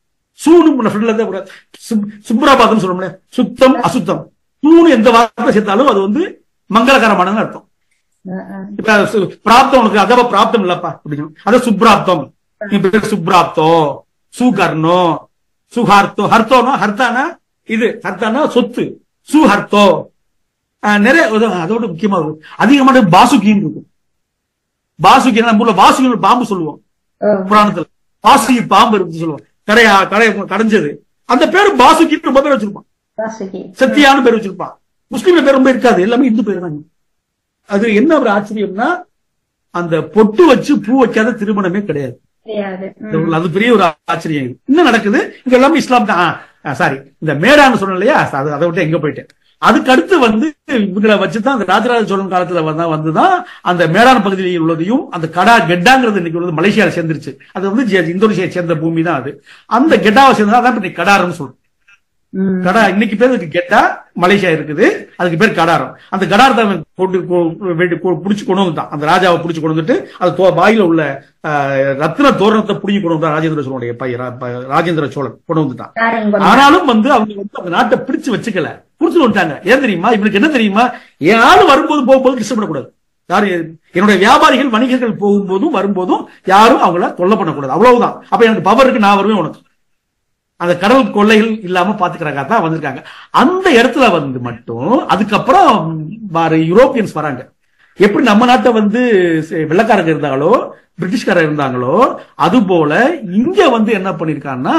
சூனு சுப்ராபாதம் சொல்ல, சுத்தம் அசுத்தம், சூனு எந்த வார்த்தை சேர்த்தாலும் அது வந்து மங்களகரமானது அர்த்தம். இப்ப பிராப்தம் உனக்கு அதவ பிராப்தம் இல்லப்பா அப்படின்னு, அத சுப்ராப்தம், சுப்ராப்தோ, சுகர்ணோ, சுஹார்த்தோ, ஹர்த்தோனா ஹர்த்தானா இது, ஹர்த்தானா சொத்து, சுஹர்த்தோ, நிறைய அதோட முக்கியமா அதிகமான பாசுகின்னு இருக்கும். பாசுகி நம்ம ஊர்ல வாசுகி பாம்பு சொல்லுவோம், புராணத்துல வாசுகி பாம்பு இருக்கு சொல்லுவோம், கடைஞ்சது. அந்த பேரு பாசுகின்னு ரொம்ப பேர் வச்சிருப்பான், சத்தியான பேர் வச்சிருப்பான். முஸ்லீம் பேர் ரொம்ப இருக்காது, எல்லாமே இந்து பேர் தான். அது என்ன ஒரு ஆச்சரியம்னா, அந்த பொட்டு வச்சு பூ வைக்காத திருமணமே கிடையாது. அது பெரிய ஒரு ஆச்சரியம். என்ன நடக்குது இங்க எல்லாமே இஸ்லாம் தான். சாரி, இந்த மேடான்னு சொன்ன இல்லையா, அதை விட்டு எங்க போயிட்டேன். அதுக்கு அடுத்து வந்து இவங்களை வச்சுதான் அந்த ராஜராஜ சோழன் காலத்துல வந்துதான் அந்த மேடான் பகுதியில் உள்ளதையும், அந்த கடா கெட்டாங்கிறது இன்னைக்கு உள்ளது மலேசியாவில் சேர்ந்துருச்சு. அது வந்து இந்தோனேஷியா சேர்ந்த பூமி தான் அது. அந்த கெட்டாவை சேர்ந்ததான் இன்னைக்கு கடாரம்னு சொல்றோம். கடா இன்னைக்கு பேர் கெட்டா மலேசியா இருக்குது, அதுக்கு பேர் கடாரம். அந்த கடாரத்தை புடிச்சு கொண்டு வந்துட்டான், அந்த ராஜாவை புடிச்சு கொண்டு வந்துட்டு அது வாயில உள்ள ரத்ன தோரணத்தை புடிங்கி கொண்டு வந்தான் ராஜேந்திர சோழனுடைய பையன் ராஜேந்திர சோழன் கொண்டு வந்துட்டான். ஆனாலும் வந்து அவங்க வந்து அந்த நாட்டை பிடிச்சு வச்சுக்கல, புடிச்சுட்டு வந்துட்டாங்க. ஏன் தெரியுமா, இவனுக்கு என்ன தெரியுமா, யாரும் வரும்போது போகும்போது கஷ்டப்படக்கூடாது, யாரு என்னுடைய வியாபாரிகள் வணிகர்கள் போகும்போதும் வரும்போதும் யாரும் அவங்கள தொல்லை பண்ணக்கூடாது, அவ்வளவுதான். அப்ப எனக்கு பவர் இருக்கு, நான் வருவேன் உனக்கு. அந்த கடல் கொள்ளைகள் இல்லாம பாத்துக்கிறாங்க தான் வந்திருக்காங்க. அந்த இடத்துல வந்து மட்டும் அதுக்கப்புறம் யூரோப்பியன்ஸ் வராங்க. எப்படி நம்ம நாட்டை வந்து வெள்ளக்காரங்க இருந்தாங்களோ பிரிட்டிஷ்காரர் இருந்தாங்களோ, அது போல இங்க வந்து என்ன பண்ணிருக்காங்கன்னா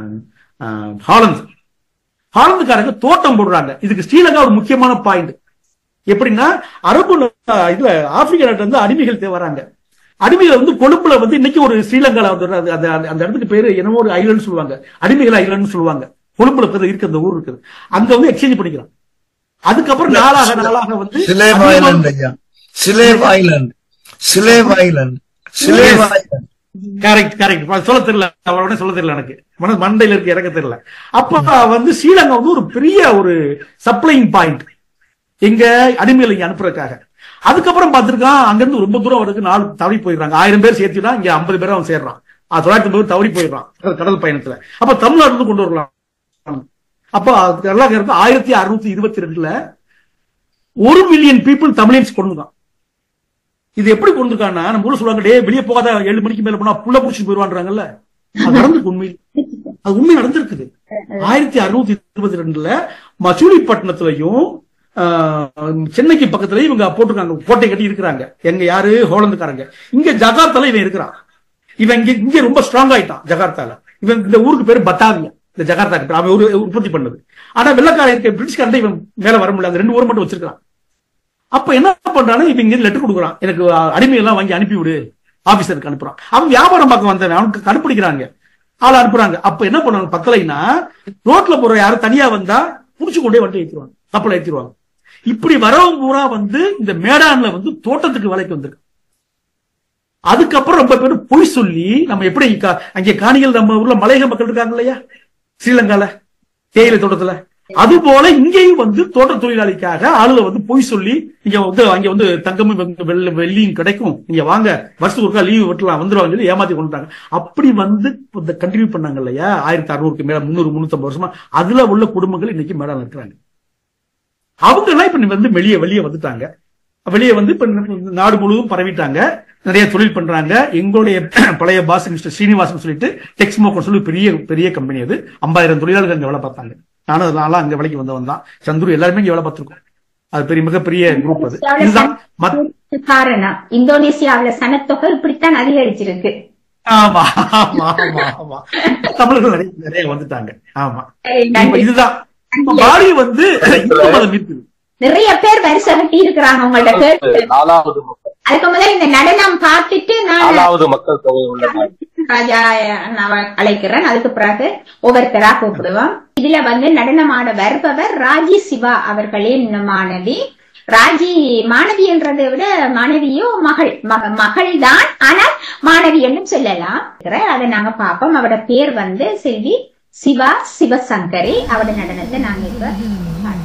ஹாலந்துக்காரங்க தோட்டம் போடுறாங்க. இதுக்கு ஸ்ரீலங்கா ஒரு முக்கியமான பாயிண்ட். எப்படின்னா, அரபு இதுல ஆப்பிரிக்கா நாட்டுல இருந்து அடிமைகள் வராங்க. அடிமைகள் வந்து கொழும்புல வந்து இன்னைக்கு ஒரு ஸ்ரீலங்கால அந்த இடத்துக்கு பேரு என்னமோ ஒரு ஐலண்ட் சொல்லுவாங்க, அடிமைகள் ஐலண்ட் சொல்லுவாங்க. கொழும்புல இருக்கு அந்த ஊர் இருக்குது, அங்க வந்து எக்ஸ்சேஞ்ச் பண்ணிக்கிறான். அதுக்கப்புறம் நாளாக வந்து சொல்ல தெரியல, அவரோட சொல்ல தெரியல, எனக்கு மண்டையில இருக்கு, எனக்கு தெரியல. அப்ப வந்து ஸ்ரீலங்கா வந்து ஒரு பெரிய ஒரு சப்ளைங் பாயிண்ட் எங்க அடிமைகளை இங்க அனுப்புறதுக்காக. அதுக்கப்புறம் பார்த்திருக்கான், அங்கிருந்து ரொம்ப தூரம் அவருக்கு 4 தவறி போயிடுறாங்க. 1000 பேர் சேர்த்துனா இங்க 50 பேர் அவன் சேர்றான். 950 தவறி போயிடுறான் கடல் பயணத்துல. அப்ப தமிழ்நாட்டுல இருந்து கொண்டு வரலாம். அப்ப 1622ல 1 மில்லியன் பீப்புள் தமிழியன்ஸ் கொண்டுதான். இது எப்படி கொண்டிருக்கான்னா, நம்ம ஊர்ல சொல்லுவாங்க, டே வெளியே போகாத, 7 மணிக்கு மேல போனா புள்ள புடிச்சு போயிருவான்றாங்கல்ல, அது நடந்திருக்கு. உண்மை நடந்திருக்குது. 1622ல மசூலிப்பட்டினத்திலையும் சென்னைக்கு பக்கத்துல இவங்க போட்டிருக்காங்க, கோட்டை கட்டி இருக்கிறாங்க. எங்க யாரு, ஹோலந்துக்காரங்க. இங்க ஜகார்த்தால இவன் இருக்கிறான். இவன் இங்க ரொம்ப ஸ்ட்ராங் ஆயிட்டான் ஜகார்த்தால. இவன் இந்த ஊருக்கு பேரு பட்டாவியா, இந்த ஜகார்த்தா அவன் உற்பத்தி பண்ணது. ஆனா வெள்ளக்காரன் இருக்க பிரிட்டிஷ்காரன் இவன் மேல வர முடியல, அந்த 2 ஊர் மட்டும் வச்சிருக்கான். அப்ப என்ன பண்றானு, இவன் இங்க லெட்டர் கொடுக்குறான், எனக்கு அடிமை எல்லாம் வாங்கி அனுப்பி விடு, ஆபீசருக்கு அனுப்புறான். அவன் வியாபாரம் பார்க்க வந்தவன், அவனுக்கு கண்டுபிடிக்கிறாங்க, ஆள் அனுப்புறாங்க. அப்ப என்ன பண்ணுவாங்க, பத்தலைன்னா ரோட்ல போற யாரும் தனியா வந்தா புடிச்சு கொண்டே வண்டி ஏற்றிடுவாங்க, கப்பலை ஏற்றிடுவாங்க. இப்படி வரவங்க பூரா வந்து இந்த மேடான்ல வந்து தோட்டத்துக்கு வேலைக்கு வந்திருக்கு. அதுக்கப்புறம் ரொம்ப பேர் பொய் சொல்லி, நம்ம எப்படி அங்கே காணிகள், நம்ம ஊர்ல மலையக மக்கள் இருக்காங்க இல்லையா ஸ்ரீலங்கால தேயிலை தோட்டத்துல, அது போல இங்கேயும் வந்து தோட்ட தொழிலாளிக்காக ஆளுல வந்து பொய் சொல்லி இங்க வந்து அங்க வந்து தங்கமும் வெள்ளியும் கிடைக்கும், நீங்க வாங்க வருஷத்துக்கு ஒருக்கா லீவு விட்டுலாம் வந்துருவாங்க சொல்லி ஏமாத்தி கொண்டுட்டாங்க. அப்படி வந்து கண்டினியூ பண்ணாங்க இல்லையா 1600 மேல 300-350 வருஷமா. அதுல உள்ள குடும்பங்கள் இன்னைக்கு மேல இருக்கிறாங்க. அவங்க எல்லாம் இப்ப வந்து வெளியே வந்துட்டாங்க. வெளியே வந்து இப்ப நாடு முழுவதும் பரவிட்டாங்க, நிறைய தொழில் பண்றாங்க. எங்களுடைய பழைய பாஸ் மிஸ்டர் ஸ்ரீனிவாசன் சொல்லிட்டு டெக்ஸ்மோக்கர் சொல்லி பெரிய பெரிய கம்பெனி, அது 50,000 தொழிலாளர்கள் அங்க வேலை பார்த்தாங்க. நானும் அங்க வேலைக்கு வந்தவன் தான். சந்துரு எல்லாருமே இங்க வேலை பார்த்திருக்கோம். அது பெரிய மிகப்பெரிய குரூப். அது இதுதான் காரணம். இந்தோனேசியாவில சனத்தொகை இப்படித்தான் அதிகரிச்சிருக்கு. ஆமா ஆமா ஆமா ஆமா தமிழர்கள் நிறைய வந்துட்டாங்க. ஆமா இதுதான் பாலி வந்து இந்து மதம் இருக்குது. நிறைய பேர் வரிசை கட்டி இருக்கிறாங்க உங்கள்ட்ட கேட்டு. அதுக்கு முதல்ல இந்த நடனம் பார்த்துட்டு நான் மக்கள் தொகை உள்ள ராஜா அழைக்கிறேன். அதுக்கு பிறகு ஒவ்வொருத்தரா கூப்பிடுவோம். இதுல வந்து நடனமாட வருபவர் ராஜி சிவா அவர்களின் மாணவி. ராஜி மாணவி என்றதை விட மாணவியோ மகள் தான், ஆனால் மாணவி என்றும் சொல்லலாம். அதை நாங்க பார்ப்போம். அவட பேர் வந்து செல்வி சிவா சிவசங்கரி. அவட நடனத்தை நாங்க இப்ப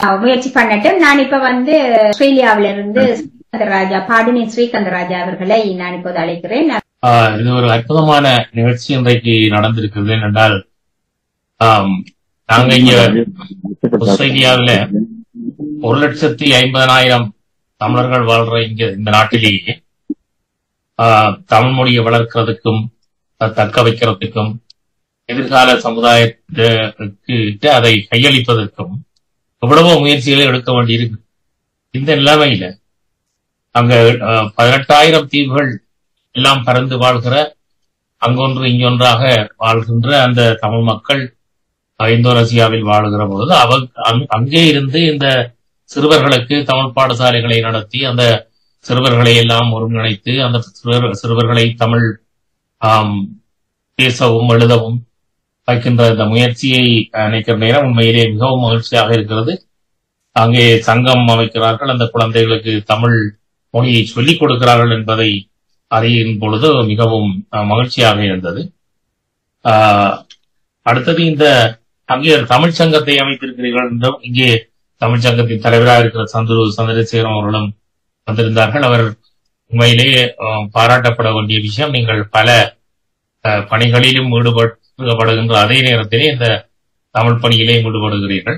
முயற்சி பண்ணட்டும். நான் இப்ப ஆஸ்திரேலியாவில இருந்து ஸ்ரீகந்தராஜா, பாடினி ஸ்ரீகந்தராஜா அவர்களை நான் இப்போது அழைக்கிறேன். இது ஒரு அற்புதமான நிகழ்ச்சி இன்றைக்கு நடந்திருக்கிறது. என்றால் நாங்க இங்க ஆஸ்திரேலியாவில 1,50,000 தமிழர்கள் வாழ்ற இந்த நாட்டிலேயே தமிழ் மொழியை வளர்க்கிறதுக்கும் தக்க வைக்கிறதுக்கும் எதிர்கால சமுதாயத்துக்கு அதை கையளிப்பதற்கும் எவ்வளவோ முயற்சிகளை எடுக்க வேண்டியிருக்கு. இந்த நிலைமையில அங்க 18,000 தீவுகள் எல்லாம் பறந்து வாழ்கிற, அங்கொன்று இங்கொன்றாக வாழ்கின்ற அந்த தமிழ் மக்கள் இந்தோனேசியாவில் வாழுகிற பொழுது அங்கே இருந்து இந்த சிறுவர்களுக்கு தமிழ் பாடசாலைகளை நடத்தி அந்த சிறுவர்களை எல்லாம் ஒருங்கிணைத்து அந்த சிறுவர்களை தமிழ் பேசவும் எழுதவும் வைக்கின்ற இந்த முயற்சியை நினைக்கிற நேரம் உண்மையிலே மிகவும் மகிழ்ச்சியாக இருக்கிறது. அங்கே சங்கம் அமைக்கிறார்கள், அந்த குழந்தைகளுக்கு தமிழ் மொழியை சொல்லிக் கொடுக்கிறார்கள் என்பதை அறியும் பொழுது மிகவும் மகிழ்ச்சியாக இருந்தது. அடுத்தது இந்த அங்கே தமிழ் சங்கத்தை அமைத்திருக்கிறீர்கள் என்றும் இங்கே தமிழ் சங்கத்தின் தலைவராக இருக்கிற சந்திரசேகரம் அவர்களும் வந்திருந்தார்கள். அவர் உண்மையிலேயே பாராட்டப்பட வேண்டிய விஷயம். நீங்கள் பல பணிகளிலும் ஈடுபடுகின்ற அதே நேரத்திலே இந்த தமிழ் பணியிலே ஈடுபடுகிறீர்கள்.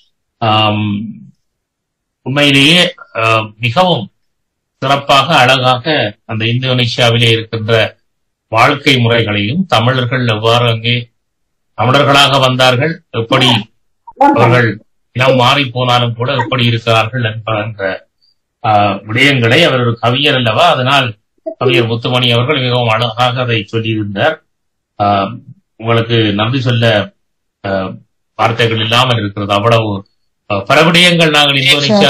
உண்மையிலேயே மிகவும் சிறப்பாக அழகாக அந்த இந்தோனேசியாவிலே இருக்கின்ற வாழ்க்கை முறைகளையும் தமிழர்கள் எவ்வாறு அங்கே தமிழர்களாக வந்தார்கள், எப்படி அவர்கள் இனம் மாறி போனாலும் கூட எப்படி இருக்கிறார்கள் என்ற விடயங்களை அவர் ஒரு கவிஞர் அல்லவா, அதனால் கவிஞர் முத்துமணி அவர்கள் மிகவும் அழகாக அதை சொல்லியிருந்தார். உங்களுக்கு நன்றி சொல்ல வார்த்தைகள் இல்லாமல் இருக்கிறது. அவ்வளவு பல விடயங்கள் நாங்கள் இந்தோனேசியா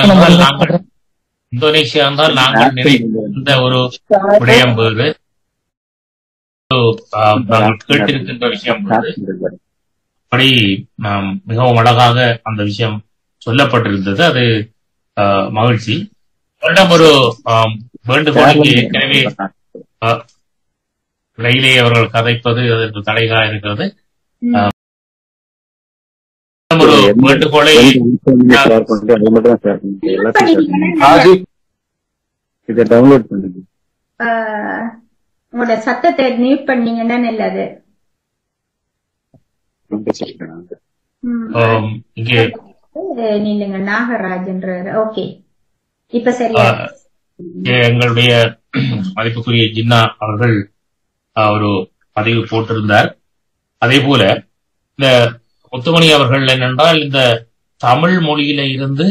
என்றால் நாங்கள் நினைத்த ஒரு விடயம் வேறு, நாங்கள் கேட்டிருக்கின்ற விஷயம் வேறு. அப்படி மிகவும் அழகாக அந்த விஷயம் சொல்லப்பட்டிருந்தது. அது மகிழ்ச்சி. ஒரு வேண்டுகோள் ஏற்கனவே ரயிலே அவர்கள் கதைப்பது அதற்கு தடையாக இருக்கிறது. ஒரு வேண்டுகோளை டவுன்லோட் பண்ணுங்க. உங்களோட சத்தத்தை மியூட் பண்ணீங்கன்னா நல்லது. நீங்க நாகராஜ். ஓகே, இப்ப சரியா. எங்களுடைய மதிப்புக்குரிய ஜின்னா அவர்கள் ஒரு பதிவு போட்டிருந்தார். அதே போல இந்த முத்துமணி அவர்கள் என்னென்றால் இந்த தமிழ் மொழியில இருந்து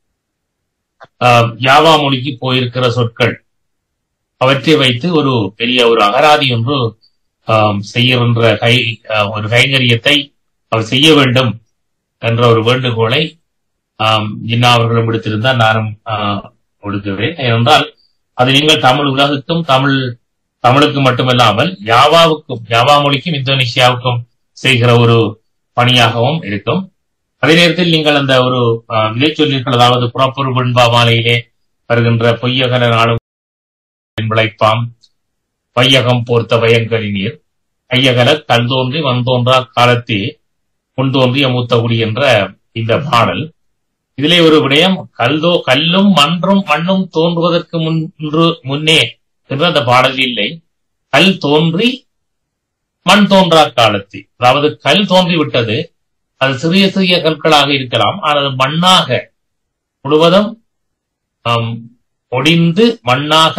யாவா மொழிக்கு போயிருக்கிற சொற்கள் அவற்றை வைத்து ஒரு பெரிய ஒரு அகராதி ஒன்று செய்கின்ற ஒரு கைங்கரியத்தை அவர் செய்ய வேண்டும் என்ற ஒரு வேண்டுகோளை ஜின்னா அவர்களும் விடுத்திருந்தால் நானும் கொடுக்கிறேன். ஏனென்றால் அது நீங்கள் தமிழ் உலகுக்கும் தமிழுக்கு மட்டுமல்லாமல் யாவா மொழிக்கும் இந்தோனேசியாவுக்கும் செய்கிற ஒரு பணியாகவும் இருக்கும். அதே நேரத்தில் நீங்கள் அந்த ஒரு விதை சொல்லீர்கள், அதாவது புறப்பொரு வெண்பா மாலையிலே வருகின்ற பொய்யகல நாடும் விளைப்பாம் வையகம் போர்த்த வயங்கரி நீர் ஐயகல கல் தோன்றி வந்தோன்றா காலத்தே முன்தோன்றிய மூத்தகுடி என்ற இந்த பாடல். இதிலே ஒரு விடயம், கல்லும் மண்ணும் தோன்றுவதற்கு முன்னே என்று அந்த பாடல் இல்லை. கல் தோன்றி மண் தோன்றா காலத்தே, அதாவது கல் தோன்றி விட்டது, அது சிறிய சிறிய கற்களாக இருக்கலாம், ஆனால் மண்ணாக முழுவதும் ஒடிந்து மண்ணாக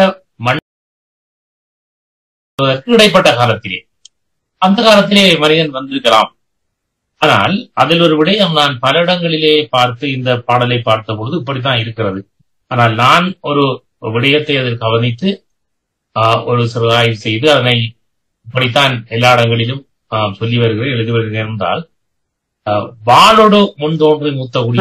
இடைப்பட்ட காலத்திலே, அந்த காலத்திலே மனிதன் வந்திருக்கலாம். ஆனால் அதில் ஒரு விடயம் நான் பல இடங்களிலே பார்த்து இந்த பாடலை பார்த்த பொழுது இப்படித்தான் இருக்கிறது. ஆனால் நான் ஒரு விடயத்தை அதில் கவனித்து ஒரு சிறு ஆய்வு செய்து அதனை இப்படித்தான் எல்லா இடங்களிலும் சொல்லி வருகிறேன், எழுதி வருகிறேன் என்றால், வாளோடு முன் தோன்றி மூத்த குடி,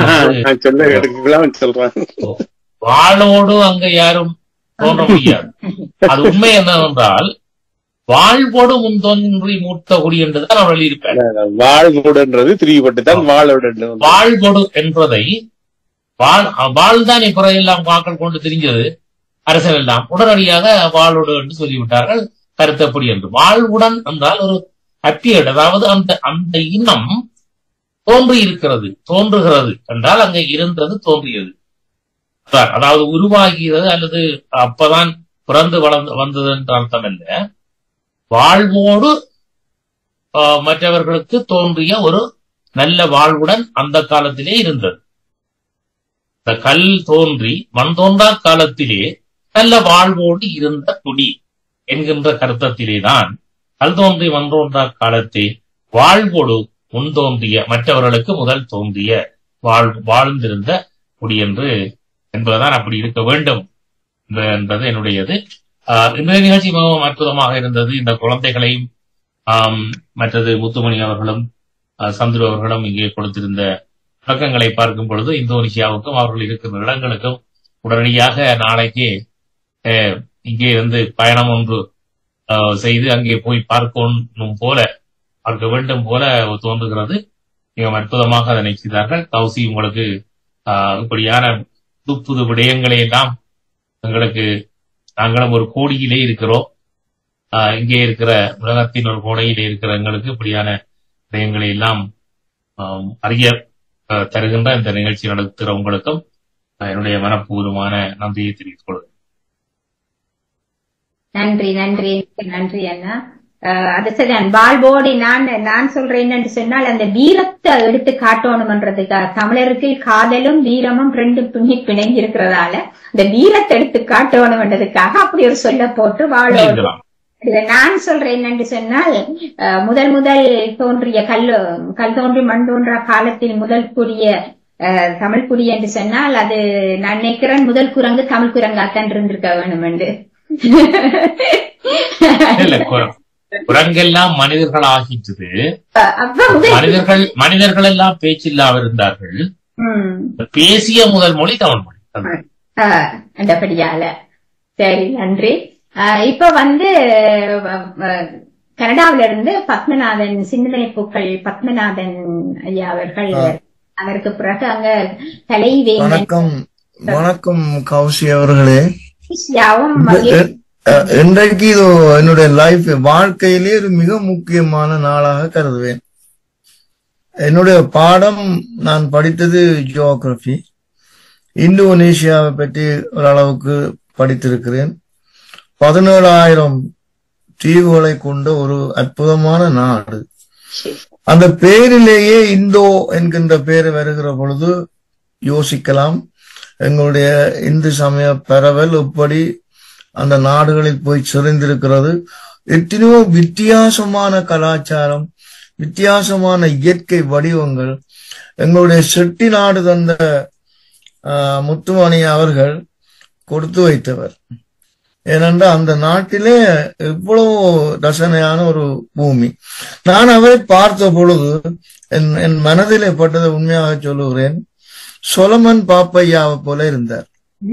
வாளோடு அங்க யாரும் தோன்ற முடியாது. அது உண்மை என்னவென்றால் வாழ்வோடு முன் தோன்றி மூத்த குடி என்றுதான் அவர்கள் இருப்பார். வாழ்வோடுன்றது திரிவுபட்டுதான் வாழ்வோடு என்பதை வாழ்தான் இப்ப எல்லாம் வாக்கள் கொண்டு தெரிஞ்சது அரசன் எல்லாம் உடனடியாக வாளோடு என்று சொல்லிவிட்டார்கள். கருத்தப்படி என்று வாழ்வுடன் என்றால் ஒரு அப்பியட், அதாவது அந்த இனம் தோன்றி இருக்கிறது, தோன்றுகிறது என்றால் அங்கே இருந்தது, தோன்றியது. அதாவது உருவாகிறது அல்லது அப்பதான் பிறந்து வளர்ந்து வந்தது என்ற அர்த்தம் அல்ல. வாழ்வோடு மற்றவர்களுக்கு தோன்றிய ஒரு நல்ல வாழ்வுடன் அந்த காலத்திலே இருந்தது. இந்த கல் தோன்றி மண் தோன்றா காலத்திலே நல்ல வாழ்வோடு இருந்த குடி என்கின்ற கருத்தத்திலேதான் கல் தோன்றி மண் தோன்றா காலத்தே வாழ்வோடு முன் தோன்றிய மற்றவர்களுக்கு முதல் தோன்றிய வாழ்ந்திருந்த குடி என்று என்பதுதான் அப்படி இருக்க வேண்டும் என்பது என்னுடையது. இன்றைய நிகழ்ச்சி மிகவும் அற்புதமாக இருந்தது. இந்த குழந்தைகளையும் மற்றது முத்துமணி அவர்களும் சந்துரு அவர்களும் இங்கே கொடுத்திருந்த விளக்கங்களை பார்க்கும் பொழுது இந்தோனேசியாவுக்கும் அவர்கள் இருக்கிற இடங்களுக்கும் உடனடியாக நாளைக்கு இங்கே இருந்து பயணம் ஒன்று செய்து அங்கே போய் பார்க்க வேண்டும் போல தோன்றுகிறது. மிக அற்புதமாக அதனை செய்தார்கள். கௌசி, உங்களுக்கு இப்படியான புது புது விடயங்களை எல்லாம் எங்களுக்கு, நாங்களும் ஒரு கோடியிலே இருக்கிறோம், இங்கே இருக்கிற உலகத்தின் ஒரு கோடையிலே இருக்கிற எங்களுக்கு இப்படியான விடயங்களை எல்லாம் அறிய தருகின்ற இந்த நிகழ்ச்சி நடத்துகிற உங்களுக்கும் என்னுடைய மனப்பூர்வமான நன்றியை தெரிவித்துக் கொள்கிறேன். நன்றி நன்றி நன்றி அண்ணா. அது சரிதான். வாழ்வோடு நான் சொல்றேன் என்று சொன்னால் அந்த வீரத்தை எடுத்து காட்டணும்ன்றதுக்காக, தமிழருக்கு காதலும் வீரமும் ரெண்டும் துணி பிணைஞ்சு இருக்கிறதால இந்த வீரத்தை எடுத்து காட்டணும்ன்றதுக்காக அப்படி ஒரு சொல்ல போட்டு வாழ்வோடு. நான் சொல்றேன் என்று சொன்னால் முதல் தோன்றிய கல் தோன்றி மண் தோன்றா காலத்தில் முதல் கூடிய தமிழ் குடி என்று சொன்னால் அது நான் நினைக்கிறேன் முதல் குரங்கு தமிழ் குரங்காத்தான் இருந்திருக்க வேணும் என்று. குரங்கெல்லாம் மனிதர்கள் ஆகிட்டது. மனிதர்கள் எல்லாம் பேச்சில்லாம இருந்தார்கள். பேசிய முதல் மொழி தமிழ் மொழி. அந்தபடியால சரி, நன்றி. இப்ப கனடாவில இருந்து பத்மநாதன், சிந்தனை பூக்கள் பத்மநாதன் ஐயா அவர்கள், அதற்கு பிறகு அங்க கலைவேந்தன். வணக்கம் கௌசி அவர்களே. இன்றைக்கு இது என்னுடைய லைஃப் வாழ்க்கையிலே ஒரு மிக முக்கியமான நாளாக கருதுவேன். என்னுடைய பாடம், நான் படித்தது ஜியோகிராபி. இந்தோனேசியாவை பற்றி ஓரளவுக்கு படித்திருக்கிறேன். 17,000 தீவுகளை கொண்ட ஒரு அற்புதமான நாடு. அந்த பெயரிலேயே இந்தோ என்கின்ற பெயர் வருகிற பொழுது யோசிக்கலாம், எங்களுடைய இந்து சமய பரவல் எப்படி அந்த நாடுகளில் போய் சிறந்திருக்கிறது. எத்தனையோ வித்தியாசமான கலாச்சாரம், வித்தியாசமான இயற்கை வடிவங்கள் எங்களுடைய செட்டி நாடு தந்த முத்துமணி அவர்கள் கொடுத்து வைத்தவர். ஏனென்றால் அந்த நாட்டிலே எவ்வளவு ரசனையான ஒரு பூமி. நான் அவரை பார்த்த பொழுது என் மனதிலே பட்டதை உண்மையாக சொல்லுகிறேன், சொலமன் பாப்பையாவை போல இருந்தார்.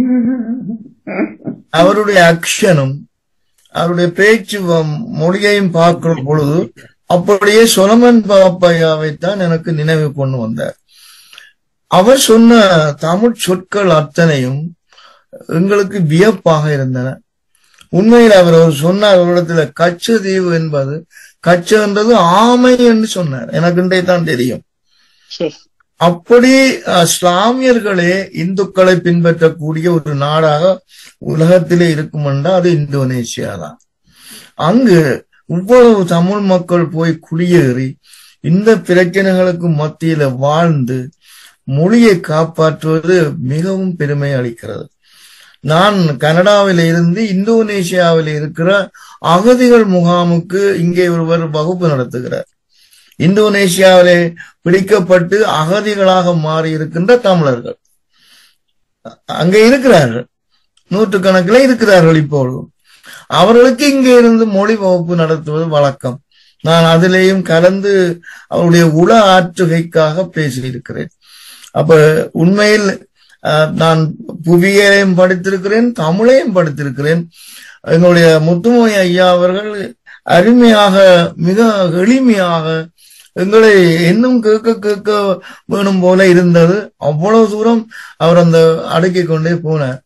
அவருடைய அக்ஷனும் அவருடைய பேச்சு மொழியையும் பார்க்கிற பொழுது அப்படியே சொலமன் பாப்பையாவைத்தான் எனக்கு நினைவு கொண்டு வந்தார். அவர் சொன்ன தமிழ் சொற்கள் அத்தனையும் எங்களுக்கு வியப்பாக இருந்தன. உண்மையில் அவர் சொன்னார், அவரிடத்துல கச்ச தீவு என்பது, கச்ச என்றது ஆமை என்று சொன்னார். எனக்கு இன்றைய தான் தெரியும். அப்படி இஸ்லாமியர்களே இந்துக்களை பின்பற்றக்கூடிய ஒரு நாடாக உலகத்திலே இருக்கும் என்றால் அது இந்தோனேசியா தான். அங்கு இவ்வளவு தமிழ் மக்கள் போய் குடியேறி இந்த பிரச்சனைகளுக்கு மத்தியில வாழ்ந்து மொழியை காப்பாற்றுவது மிகவும் பெருமை அளிக்கிறது. நான் கனடாவில இருந்து இந்தோனேசியாவில் இருக்கிற அகதிகள் முகாமுக்கு இங்கே ஒருவர் வகுப்பு நடத்துகிறார். இந்தோனேசியாவிலே பிடிக்கப்பட்டு அகதிகளாக மாறி இருக்கின்ற தமிழர்கள் அங்கே இருக்கிறார்கள், நூற்றுக்கணக்கில் இருக்கிறார்கள். இப்பொழுது அவர்களுக்கு இங்கே இருந்து மொழி வகுப்பு நடத்துவது வழக்கம். நான் அதிலேயும் கலந்து அவருடைய உள ஆற்றுகைக்காக பேசியிருக்கிறேன். அப்ப உண்மையில் நான் புவியியலையும் படித்திருக்கிறேன், தமிழையும் படித்திருக்கிறேன். எங்களுடைய முத்துமணி ஐயா அவர்கள் அருமையாக, மிக எளிமையாக எங்களை இன்னும் கேட்க வேணும் போல இருந்தது. அவ்வளவு தூரம் அவர் அந்த அடுக்கிக் கொண்டே போனார்.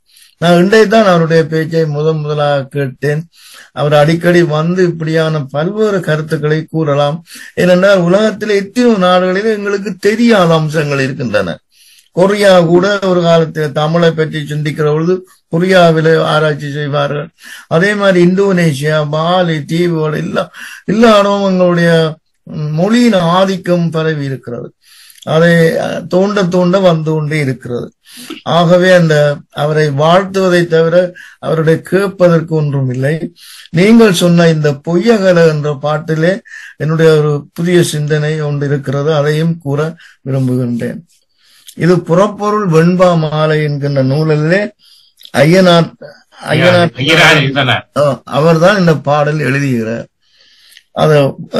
நான் இன்றைக்குதான் அவருடைய பேச்சை முதலாக கேட்டேன். அவர் அடிக்கடி வந்து இப்படியான பல்வேறு கருத்துக்களை கூறலாம். ஏனென்றால் உலகத்திலே எத்தனையோ நாடுகளில் எங்களுக்கு தெரியாத அம்சங்கள் இருக்கின்றன. கொரியா கூட ஒரு காலத்தில் தமிழை பற்றி சிந்திக்கிற பொழுது கொரியாவில ஆராய்ச்சி செய்வார்கள். அதே மாதிரி இந்தோனேஷியா, பாலி தீவுகள் எல்லா இடமும் எங்களுடைய மொழியின் ஆதிக்கம் பரவி இருக்கிறது. அதை தோண்ட தோண்ட வந்து கொண்டே இருக்கிறது. ஆகவே அவரை வாழ்த்துவதை தவிர அவருடைய கேட்பதற்கு ஒன்றும் இல்லை. நீங்கள் சொன்ன இந்த பொய்யகல என்ற பாட்டிலே என்னுடைய ஒரு புதிய சிந்தனை ஒன்று இருக்கிறது, அதையும் கூற விரும்புகின்றேன். இது புறப்பொருள் வெண்பா மாலை என்கின்ற நூலிலே ஐயனார் அவர்தான் இந்த பாடல் எழுதுகிறார். அது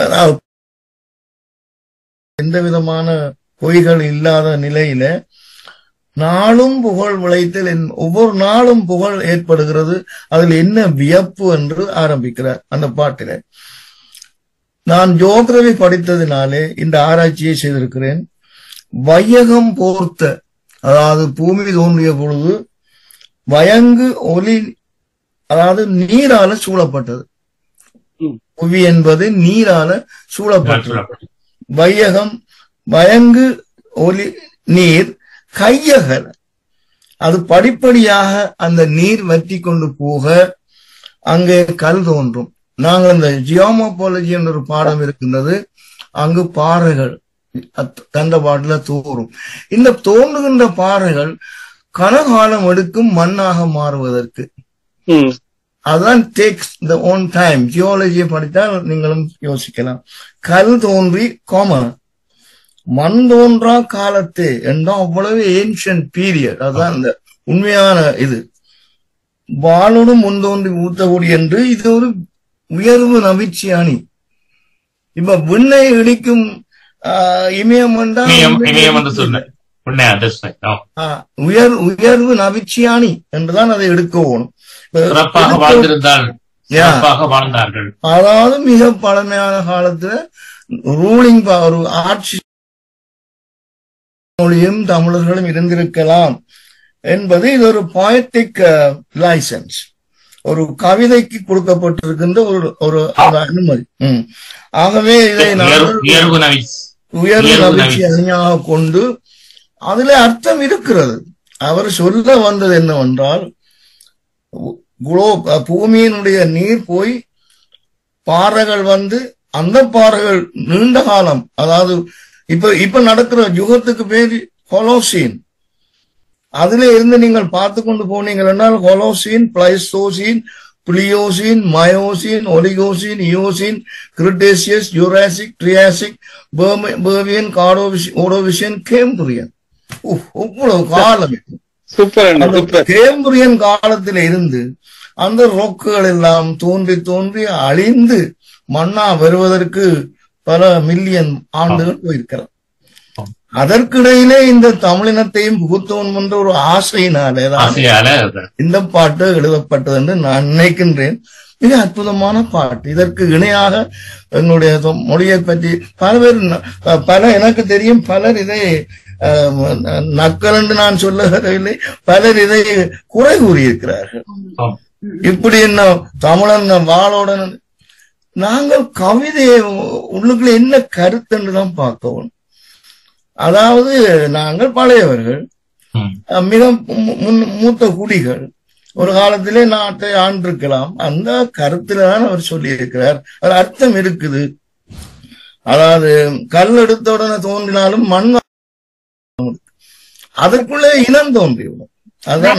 எந்த விதமான பொய்கள் இல்லாத நிலையில நாளும் புகழ் விளைத்தல், ஒவ்வொரு நாளும் புகழ் ஏற்படுகிறது, அதில் என்ன வியப்பு என்று ஆரம்பிக்கிறார் அந்த பாட்டில. நான் ஜியோகிரபி படித்ததினாலே இந்த ஆராய்ச்சியை செய்திருக்கிறேன். வையகம் போர்த்த, அதாவது பூமி தோன்றிய பொழுது வயங்கு ஒலி, அதாவது நீரால சூழப்பட்டது. புவி என்பது நீரால சூழப்பட்டது. வையகம் வயங்கு ஒலி நீர் கையகல, அது படிப்படியாக அந்த நீர் வற்றி கொண்டு போக அங்கே கல் தோன்றும். நாங்கள் அந்த ஜியோமார்பாலஜி என்ற ஒரு பாடம் இருக்கின்றது, அங்கு பாறைகள் தந்த பாட்டுல தோறும். இந்த தோன்றுகின்ற பாறைகள் கனகாலம் எடுக்கும் மண்ணாக மாறுவதற்கு. அதுதான் டேக்ஸ் த ஓன் டைம். ஜியாலஜியை படித்தால் நீங்களும் யோசிக்கலாம். கல் தோன்றி மண் தோன்றா காலத்தே என்றா அவ்வளவு ஏன்ஷியன்ட் பீரியட். அதுதான் இந்த உண்மையான இது. வாளோடு முன் தோன்றி ஊத்தகுடி என்று இது ஒரு உயர்வு நவிச்சி அணி. இப்ப விண்ணை இடிக்கும் இமயம் உயர்வு நவிச்சியானி என்றுதான் அதை எடுக்கணும். அதாவது மிக பழமையான காலத்துல ரூலிங் ஒரு ஆட்சி மொழியும் தமிழர்களும் இருந்திருக்கலாம் என்பது இது ஒரு பொயட்டிக் லைசன்ஸ், ஒரு கவிதைக்கு கொடுக்கப்பட்டிருக்கின்ற ஒரு அனுமதி. ஆகவே இதை உயர்வு நவிச்சி அணியாக கொண்டு அதுல அர்த்தம் இருக்கிறது. அவர் சொல்ல வந்தது என்னவென்றால், பூமியினுடைய நீர் போய் பாறைகள் வந்து அந்த பாறைகள் நீண்ட காலம், அதாவது இப்ப நடக்கிற யுகத்துக்கு பேர் ஹோலோசீன். அதுல இருந்து நீங்கள் பார்த்து கொண்டு போனீங்கள் என்றால் Holocene, Pleistocene, Pliocene, Miocene, Oligocene, Eocene, Cretaceous, Jurassic, Triassic, Permian, Ordovician, Cambrian. இவ்வளவு காலம். கேம்பிரியன் காலத்தில இருந்து அந்த ரொக்குகள் எல்லாம் தோன்றி தோன்றி அழிந்து மண்ணா வருவதற்கு பல மில்லியன் ஆண்டுகள் போயிருக்கிறது. அதற்கிடையிலே இந்த தமிழினத்தையும் புகுத்தோம் என்ற ஒரு ஆசையினாலேதான் இந்த பாட்டு எழுதப்பட்டது என்று நான் நினைக்கின்றேன். மிக அற்புதமான பாட்டு. இதற்கு இணையாக எங்களுடைய மொழியை பற்றி எனக்கு தெரியும் பலர் இதை நக்கல் என்று நான் சொல்லவில்லை, பலர் இதை குறை கூறியிருக்கிறார்கள். இப்படி என்ன தமிழன் வாழோடன் நாங்கள் கவிதையை உள்ளுக்குள்ள என்ன கருத்து என்றுதான் பார்க்கவும். அதாவது நாங்கள் பழையவர்கள், மிக மூத்த குடிகள், ஒரு காலத்திலே நாட்டை ஆண்டிருக்கலாம். அந்த கருத்துல தான் அவர் சொல்லி இருக்கிறார். அது அர்த்தம் இருக்குது. அதாவது கல் எடுத்த உடனே தோன்றினாலும் மண் அதற்குள்ளே இனம் தோன்றிவிடும். அதுதான்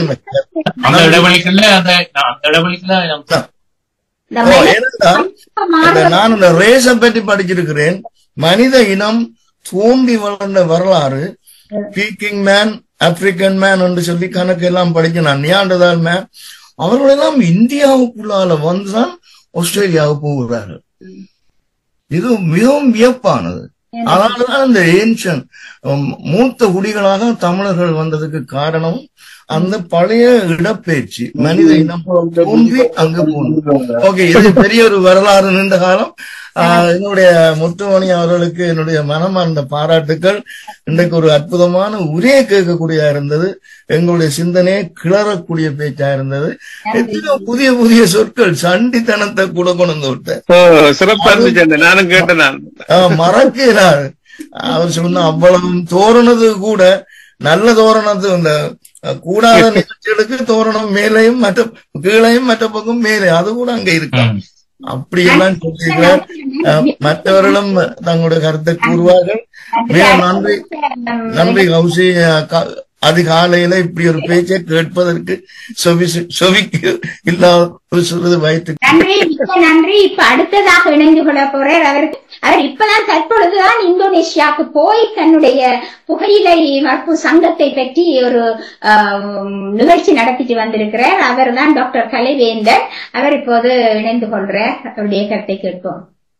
நான் இந்த ரேஸை பற்றி படிச்சிருக்கிறேன். மனித இனம் தோன்றி வளர்ந்த வரலாறு, பீக்கிங் மேன், ஆப்பிரிக்கன் மேன் என்று சொல்லி கணக்கு எல்லாம் படிச்சு நான் நியாண்டதால் மேன், அவர்களெல்லாம் இந்தியாவுக்குள்ளால வந்துதான் ஆஸ்திரேலியாவுக்கு போகிறார்கள். இது மிகவும் வியப்பானது. அதனாலதான் இந்த ஏன்ஷன் மூத்த குடிகளாக தமிழர்கள் வந்ததுக்கு காரணம் அந்த பழைய இடப்பெயர்ச்சி. மனித இனம் தோன்றி அங்கு போகணும். ஓகே, இது பெரிய ஒரு வரலாறு, நீண்ட காலம். என்னுடைய முத்துமணி அவர்களுக்கு என்னுடைய மனமார்ந்த பாராட்டுக்கள். இன்றைக்கு ஒரு அற்புதமான உரையை கேட்கக்கூடியதா இருந்தது. எங்களுடைய சிந்தனையை கிளறக்கூடிய பேச்சா இருந்தது. எத்தனை புதிய புதிய சொற்கள், சண்டித்தனத்தை கூட கொண்டு விட்டேன். சிறப்பா இருந்துச்சு. நானும் கேட்டேன். மறக்கிறார் அவர் சொன்ன அவ்வளவு தோரணது கூட நல்ல தோரணத்து இந்த கூடாத நிகழ்ச்சிகளுக்கு தோரணம் மேலையும் மற்ற கீழையும் மற்ற பக்கம் மேலே அது கூட அங்க இருக்கு. அப்படியெல்லாம் சொல்லியிருக்கிறார். மற்றவர்களும் தங்களுடைய கருத்தை கூறுவார்கள். மிக நன்றி நன்றி கௌசி. அதிகாலையில இப்படி ஒரு பேச்சை கேட்பதற்கு சொவிக்கு இல்லாத சிறிது வயிற்று நன்றி. இப்ப அடுத்ததாக இணைந்து கொள்ள போறார். அவர் இப்பதான் தற்பொழுதுதான் இந்தோனேஷியாவுக்கு போய் தன்னுடைய புகையிலை மறுப்பு சங்கத்தை பற்றி ஒரு நிகழ்ச்சி நடத்திட்டு வந்திருக்கிறார். அவர் தான் டாக்டர் கலைவேந்தர். அவர் இப்போது இணைந்து கொள்றார். அவருடைய கருத்தை கேட்போம்.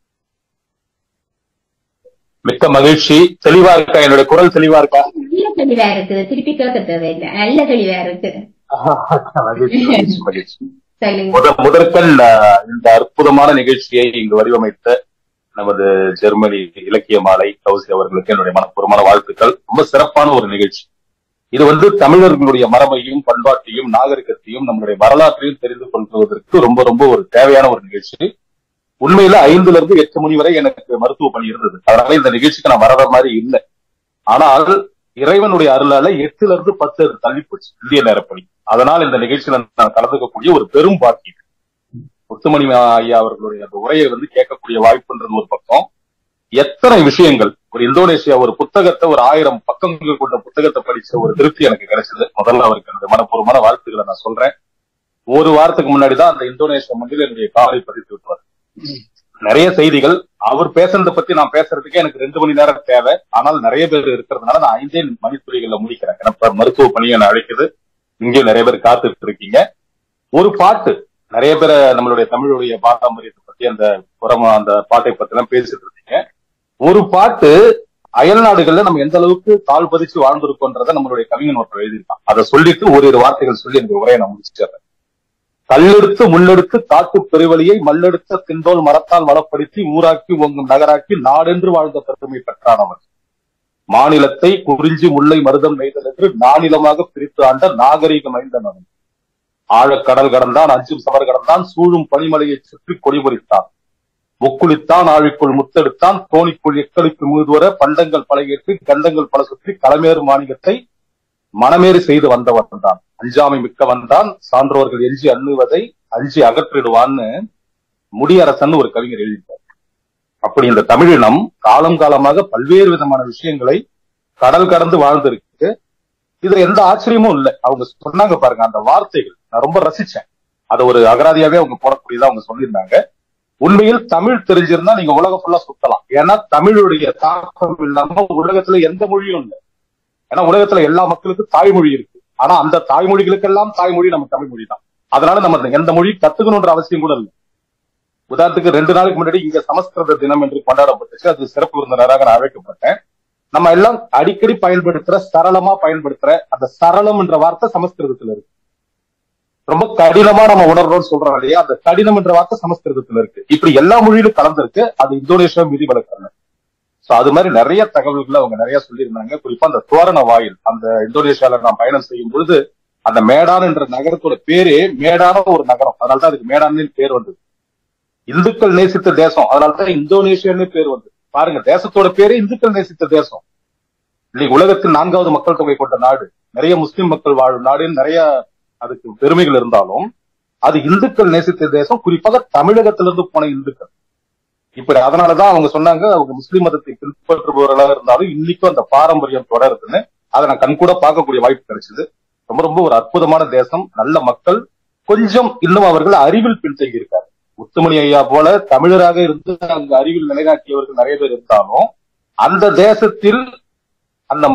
மிக்க மகிழ்ச்சி. தெளிவா இருக்கா? என்னுடைய குரல் தெளிவா இருக்கா? நல்ல தெளிவா இருக்குது. திருப்பி கேட்க தேவையில்லை. நல்ல தெளிவா இருக்கு. முதற்கண் இந்த அற்புதமான நிகழ்ச்சியை இங்கு வடிவமைத்த நமது ஜெர்மனி இலக்கிய மாலை கௌசி அவர்களுக்கு என்னுடைய மனப்பூர்வமான வாழ்த்துக்கள். ரொம்ப சிறப்பான ஒரு நிகழ்ச்சி. இது தமிழர்களுடைய மரபையும் பண்பாட்டையும் நாகரிகத்தையும் நம்மளுடைய வரலாற்றையும் தெரிந்து கொள்வதற்கு ரொம்ப ரொம்ப ஒரு தேவையான ஒரு நிகழ்ச்சி. உண்மையில 5 to 8 மணி வரை எனக்கு மருத்துவ பணி இருந்தது. அதனால இந்த நிகழ்ச்சிக்கு நான் வர்ற மாதிரி இல்லை. ஆனால் இறைவனுடைய அருளால 8 to 10 தள்ளி போச்சு இந்திய நேரப்படி. அதனால் இந்த நிகழ்ச்சியில நான் கலந்துக்கக்கூடிய ஒரு பெரும் பாக்கியம். முத்துமணி ஐயா அவர்களுடைய அந்த உரையை கேட்கக்கூடிய வாய்ப்புன்றது ஒரு பக்கம். எத்தனை விஷயங்கள், ஒரு இந்தோனேஷியா ஒரு புத்தகத்தை, ஒரு 1000 பக்கங்கள் கொண்ட புத்தகத்தை படிச்ச ஒரு திருப்தி எனக்கு கிடைச்சது. முதல்ல அவருக்கு என்னுடைய மனப்பூர்வமான வாழ்த்துக்களை நான் சொல்றேன். ஒரு வாரத்துக்கு முன்னாடிதான் அந்த இந்தோனேஷியா மண்ணில் என்னுடைய காலை பதித்து விட்டுவார். நிறைய செய்திகள் அவர் பேசுறதை பத்தி நான் பேசுறதுக்கே எனக்கு 2 மணி நேரம் தேவை. ஆனால் நிறைய பேர் இருக்கிறதுனால நான் 5 மணித்துறைகள்ல முடிக்கிறேன். எனக்கு மருத்துவ பணியை அழைக்குது. இங்கேயும் நிறைய பேர் காத்துட்டு இருக்கீங்க. ஒரு பாட்டு, நிறைய பேரை நம்மளுடைய தமிழுடைய பாரம்பரியத்தை பத்தி அந்த பாட்டை பத்தி எல்லாம் பேசிட்டு இருக்கீங்க. ஒரு பாட்டு அயல் நாடுகள்ல நம்ம எந்த அளவுக்கு கால் பதிச்சு வாழ்ந்திருக்கோன்றத நம்மளுடைய கவிஞன் ஒருத்தர் எழுதியிருக்கான். அதை சொல்லிட்டு ஒரு வார்த்தைகள் சொல்லி இந்த உரையை நான் முடிச்சிடுறேன். கல்லெடுத்து முள்ளெடுத்து காட்டு பெருவழியை மல்லெடுத்த திண்டோல் மரத்தால் வளப்படுத்தி ஊராக்கி ஓங்கும் நகராக்கி நாடென்று வாழ்ந்த பெருமை பெற்றானவன். மாநிலத்தை குறிஞ்சி முல்லை மருதம் நெய்தல் என்று நானிலமாக பிரித்து ஆண்ட நாகரீக மைந்தனவன். ஆழக்கடல் கடந்தான், அஞ்சும் சமர் கடந்தான், சூழும் பனிமலையை சுற்றி கொடிபொறித்தான். முக்குளித்தான், ஆழிக்குள் முத்தெடுத்தான், தோணிக்குள் எக்களிப்பு மூதுவர பண்டங்கள் பல ஏற்றி கண்டங்கள் பல சுற்றி களமேறு மாநிலத்தை மனமேறி செய்து வந்தவன் தான். அஞ்சாமை மிக்க வந்தான், சான்றோர்கள் எஞ்சி அண்ணுவதை அஞ்சி அகற்றிடுவான்னு முடியரசன் ஒரு கவிஞர் எழுதிட்டார். அப்படி இந்த தமிழினம் காலம் காலமாக பல்வேறு விதமான விஷயங்களை கடல் கடந்து வாழ்ந்திருக்கு. இதுல எந்த ஆச்சரியமும் இல்லை. அவங்க சொன்னாங்க பாருங்க, அந்த வார்த்தைகள் நான் ரொம்ப ரசிச்சேன். அதை ஒரு அகராதியாவே அவங்க போடக்கூடியதா அவங்க சொல்லியிருந்தாங்க. உண்மையில் தமிழ் தெரிஞ்சிருந்தா நீங்க உலகம் ஃபுல்லா சுத்தலாம். ஏன்னா தமிழுடைய தாக்கம் இல்லாம உலகத்துல எந்த மொழியும் இல்லை. ஏன்னா உலகத்துல எல்லா மக்களுக்கும் தாய்மொழி இருக்கு. ஆனா அந்த தாய்மொழிகளுக்கெல்லாம் தாய்மொழி நம்ம தமிழ் மொழி தான். அதனால நம்ம எந்த மொழி கத்துக்கணும்ன்ற அவசியம் கூட இல்லை. உதாரணத்துக்கு 2 நாளைக்கு முன்னாடி இங்க சமஸ்கிருத தினம் என்று கொண்டாடப்பட்டுச்சு. அது சிறப்பு விருந்தினராக நான் அழைக்கப்பட்டேன். நம்ம எல்லாம் அடிக்கடி பயன்படுத்துற, சரளமா பயன்படுத்துற அந்த சரளம் என்ற வார்த்தை சமஸ்கிருதத்துல இருக்கு. ரொம்ப கடினமா நம்ம உணர்றோம்னு சொல்றோம் இல்லையா, அந்த கடினம் என்ற வார்த்தை சமஸ்கிருதத்துல இருக்கு. இப்படி எல்லா மொழியிலும் கலந்துருக்கு. அது இந்தோனேஷியா மீறி வளர்க்கணும். சோ அது மாதிரி நிறைய தகவல்களை அவங்க நிறைய சொல்லியிருந்தாங்க. குறிப்பா அந்த தோரண வாயில், அந்த இந்தோனேஷியால நான் பயணம் செய்யும் பொழுது அந்த மேடான் என்ற நகரத்தோட பேரே மேடான ஒரு நகரம். அதனாலதான் அதுக்கு மேடான்னு பேர் வந்தது. இந்துக்கள் நேசித்த தேசம், அதனாலதான் இந்தோனேஷியான்னு பேர் வந்தது. பாருங்க, தேசத்தோட பேரே இந்துக்கள் நேசித்த தேசம். இன்னைக்கு உலகத்தில் 4வது மக்கள் தொகை கொண்ட நாடு, நிறைய முஸ்லிம் மக்கள் வாழும் நாடுன்னு நிறைய அதுக்கு பெருமைகள் இருந்தாலும் அது இந்துக்கள் நேசித்த தேசம். குறிப்பாக தமிழகத்திலிருந்து போன இந்துக்கள். இப்ப அதனாலதான் அவங்க சொன்னாங்க, அவங்க முஸ்லிம் மதத்தை பின்பற்றுபவர்களாக இருந்தாலும் இன்னைக்கும் அந்த பாரம்பரியம் தொடருதுன்னு. அதை நான் கண்கூட பார்க்கக்கூடிய வாய்ப்பு கிடைச்சது. ரொம்ப ரொம்ப ஒரு அற்புதமான தேசம், நல்ல மக்கள். கொஞ்சம் இன்னும் அவர்கள் அறிவில் பின்தங்கி இருக்காரு. முத்துமணி ஐயா போல தமிழராக இருந்து அங்க அறிவில் நிலைநாட்டியவர்கள் நிறைய பேர் இருந்தாலும் அந்த தேசத்தில் அந்த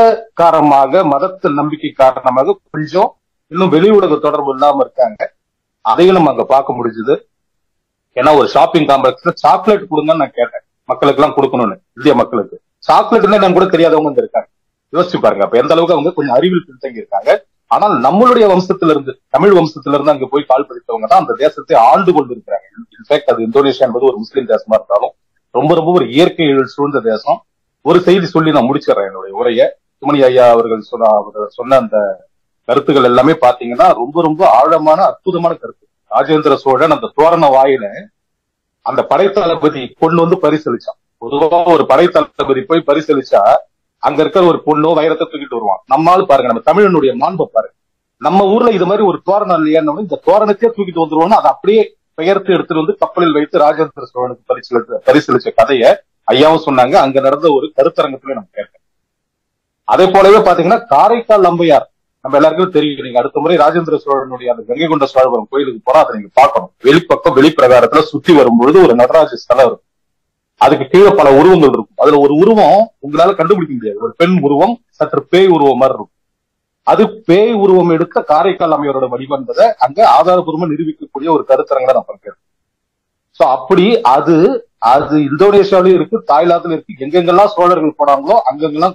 மதத்தின் நம்பிக்கை காரணமாக கொஞ்சம் இன்னும் வெளி உலக தொடர்பு இல்லாம இருக்காங்க. அதையும் நம்ம அங்க பார்க்க முடிஞ்சது. ஏன்னா ஒரு ஷாப்பிங் காம்ப்ளெக்ஸ்ல சாக்லேட் கொடுங்கன்னு நான் கேட்டேன், மக்களுக்கு எல்லாம் கொடுக்கணும்னு. இந்திய மக்களுக்கு சாக்லேட்னா நான் கூட தெரியாதவங்க இருக்காங்க. யோசிச்சு பாருங்க, அப்ப எந்த அளவுக்கு அவங்க கொஞ்சம் அறிவில் பின்தங்கி இருக்காங்க. ஆனால் நம்மளுடைய வம்சத்திலிருந்து, தமிழ் வம்சத்திலிருந்து அங்க போய் கால் பதித்தவங்க தான் அந்த தேசத்தை ஆண்டு கொண்டு இருக்கிறாங்க. இன்ஃபேக்ட் அது இந்தோனேஷியா என்பது ஒரு முஸ்லீம் தேசமா இருந்தாலும் ரொம்ப ரொம்ப ஒரு இயற்கை சூழ்ந்த தேசம். ஒரு செய்தி சொல்லி நான் முடிச்சிடறேன் என்னுடைய உரையை. சுமணி ஐயா அவர்கள் சொன்ன அந்த கருத்துக்கள் எல்லாமே பாத்தீங்கன்னா ரொம்ப ரொம்ப ஆழமான அற்புதமான கருத்து. ராஜேந்திர சோழன் அந்த தோரண வாயில அந்த படைத்தளபதி கொண்டு வந்து பரிசளிச்சான். பொதுவா ஒரு படைத்தளபதி போய் பரிசளிச்சா அங்க இருக்கிற ஒரு பொண்ணோ வைரத்தை தூக்கிட்டு வருவான். நம்மால் பாருங்க, நம்ம தமிழனுடைய மாண்பை பாருங்க. நம்ம ஊர்ல இது மாதிரி ஒரு தோரணம் இல்லையான்னு இந்த தோரணத்தையே தூக்கிட்டு வந்துருவோம்னா அதை அப்படியே பெயர்த்து எடுத்துட்டு வந்து கப்பலில் வைத்து ராஜேந்திர சோழனுக்கு பரிசளிச்ச கதையை ஐயாவும் சொன்னாங்க. அங்க நடந்த ஒரு கருத்தரங்கத்திலே நம்ம கேட்டேன். அதே போலவே பாத்தீங்கன்னா காரைக்கால் அம்பையார் நம்ம எல்லாருக்கும் தெரியும். நீங்க அடுத்த முறை ராஜேந்திர சோழனுடைய அந்த கங்கை கொண்ட சோழபுரம் கோயிலுக்கு போனா அதை நீங்க பார்க்கணும். வெளிப்பக்கம் வெளிப்பிரகாரத்துல சுத்தி வரும்பொழுது ஒரு நடராஜ ஸ்தலம் இருக்கும். அதுக்கு கீழே பல உருவங்கள் இருக்கும். அதுல ஒரு உருவம் உங்களால கண்டுபிடிக்க முடியாது. ஒரு பெண் உருவம், சற்று பேய் உருவம் மாதிரி இருக்கும். அது பேய் உருவம் எடுத்த காரைக்கால் அம்மையாரோட வடிவம் என்பதை அங்க ஆதாரபூர்வமா நிரூபிக்கக்கூடிய ஒரு கருத்தரங்களை நான் பார்க்கிறேன். சோ அப்படி அது அது இந்தோனேஷியாவிலும் இருக்கு, தாய்லாந்துல இருக்கு. எங்கெங்கெல்லாம் சோழர்கள் போனாங்களோ அங்கெங்கெல்லாம்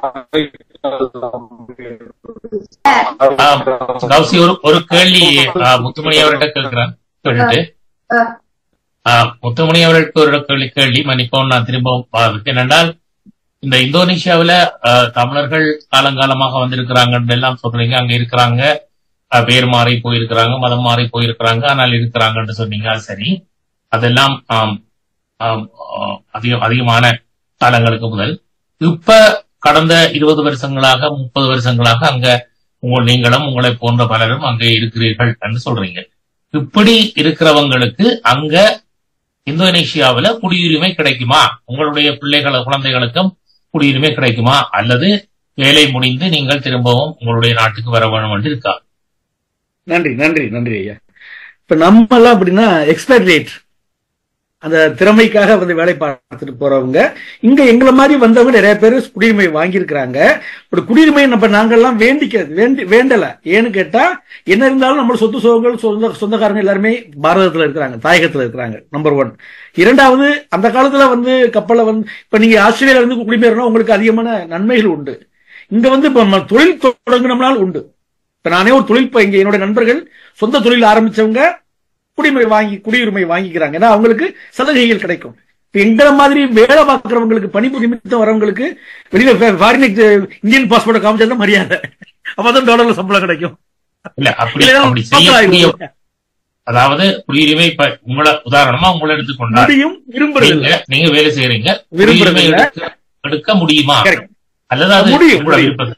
ஒரு கேள்வி முத்துமணி அவர்கிட்ட கேட்கிறேன். முத்துமணி அவர்களுக்கு ஒரு கேள்வி மன்னிப்போம், நான் திரும்பவும் என்னென்றால் இந்த இந்தோனேஷியாவில தமிழர்கள் காலங்காலமாக வந்திருக்கிறாங்கன்னு எல்லாம் சொல்றீங்க. அங்க இருக்கிறாங்க, பேர் மாறி போயிருக்கிறாங்க, மதம் மாறி போயிருக்கிறாங்க, ஆனால் இருக்கிறாங்கன்னு சொன்னீங்க. சரி, அதெல்லாம் அதிகமான காலங்களுக்கு முதல் இப்ப கடந்த 20 வருஷங்களாக 30 வருஷங்களாக அங்க நீங்களும் உங்களை போன்ற பலரும் அங்கே இருக்கிறீர்கள் என்று சொல்றீங்க. இப்படி இருக்கிறவங்களுக்கு அங்க இந்தோனேஷியாவில குடியுரிமை கிடைக்குமா? உங்களுடைய குழந்தைகளுக்கும் குடியுரிமை கிடைக்குமா? அல்லது வேலை முடிந்து நீங்கள் திரும்பவும் உங்களுடைய நாட்டுக்கு வர வேணும் என்று இருக்கா? நன்றி நன்றி நன்றி ஐயா. இப்ப நம்ம எல்லாம் அப்படின்னா எக்ஸ்பெக்ட் அந்த திறமைக்காக வந்து வேலை பார்த்துட்டு போறவங்க இங்க எங்களை மாதிரி வந்தவங்க நிறைய பேர் குடியுரிமை வாங்கியிருக்கிறாங்க. ஒரு குடியுரிமை நம்ம நாங்கெல்லாம் வேண்டல. ஏன்னு கேட்டா என்ன இருந்தாலும் நம்ம சொத்து சோகங்கள் சொந்தக்காரங்க எல்லாருமே பாரதத்துல இருக்கிறாங்க, தாயகத்துல இருக்கிறாங்க. நம்பர் 1. இரண்டாவது, அந்த காலத்துல வந்து கப்பலை வந்து இப்ப நீங்க ஆஸ்திரேலியால இருந்து குடிபெயர்னா உங்களுக்கு அதிகமான நன்மைகள் உண்டு. இங்க வந்து இப்ப தொழில் தொடங்கினோம்னாலும் உண்டு. இப்ப நானே ஒரு தொழில் இங்க என்னோட நண்பர்கள் சொந்த தொழில் ஆரம்பிச்சவங்க குடியுரிமை வாங்கிக்கிறாங்க. ஏன்னா அவங்களுக்கு சலுகைகள் கிடைக்கும். எங்களை மாதிரி வேலை பார்க்கிறவங்களுக்கு, பணிபுரி நிமித்தம் வரவங்களுக்கு வெளியில ஃபாரின் இந்தியன் பாஸ்போர்ட் காமிச்சா மரியாதை, அப்பதான் டாலர்ல சம்பளம் கிடைக்கும். அதாவது குடியுரிமை உங்களை உதாரணமா உங்களை எடுத்துக்கொண்டாலும் நீங்க வேலை செய்யறீங்க, எடுக்க முடியுமா? அல்லது அது உங்களோட விருப்பம்?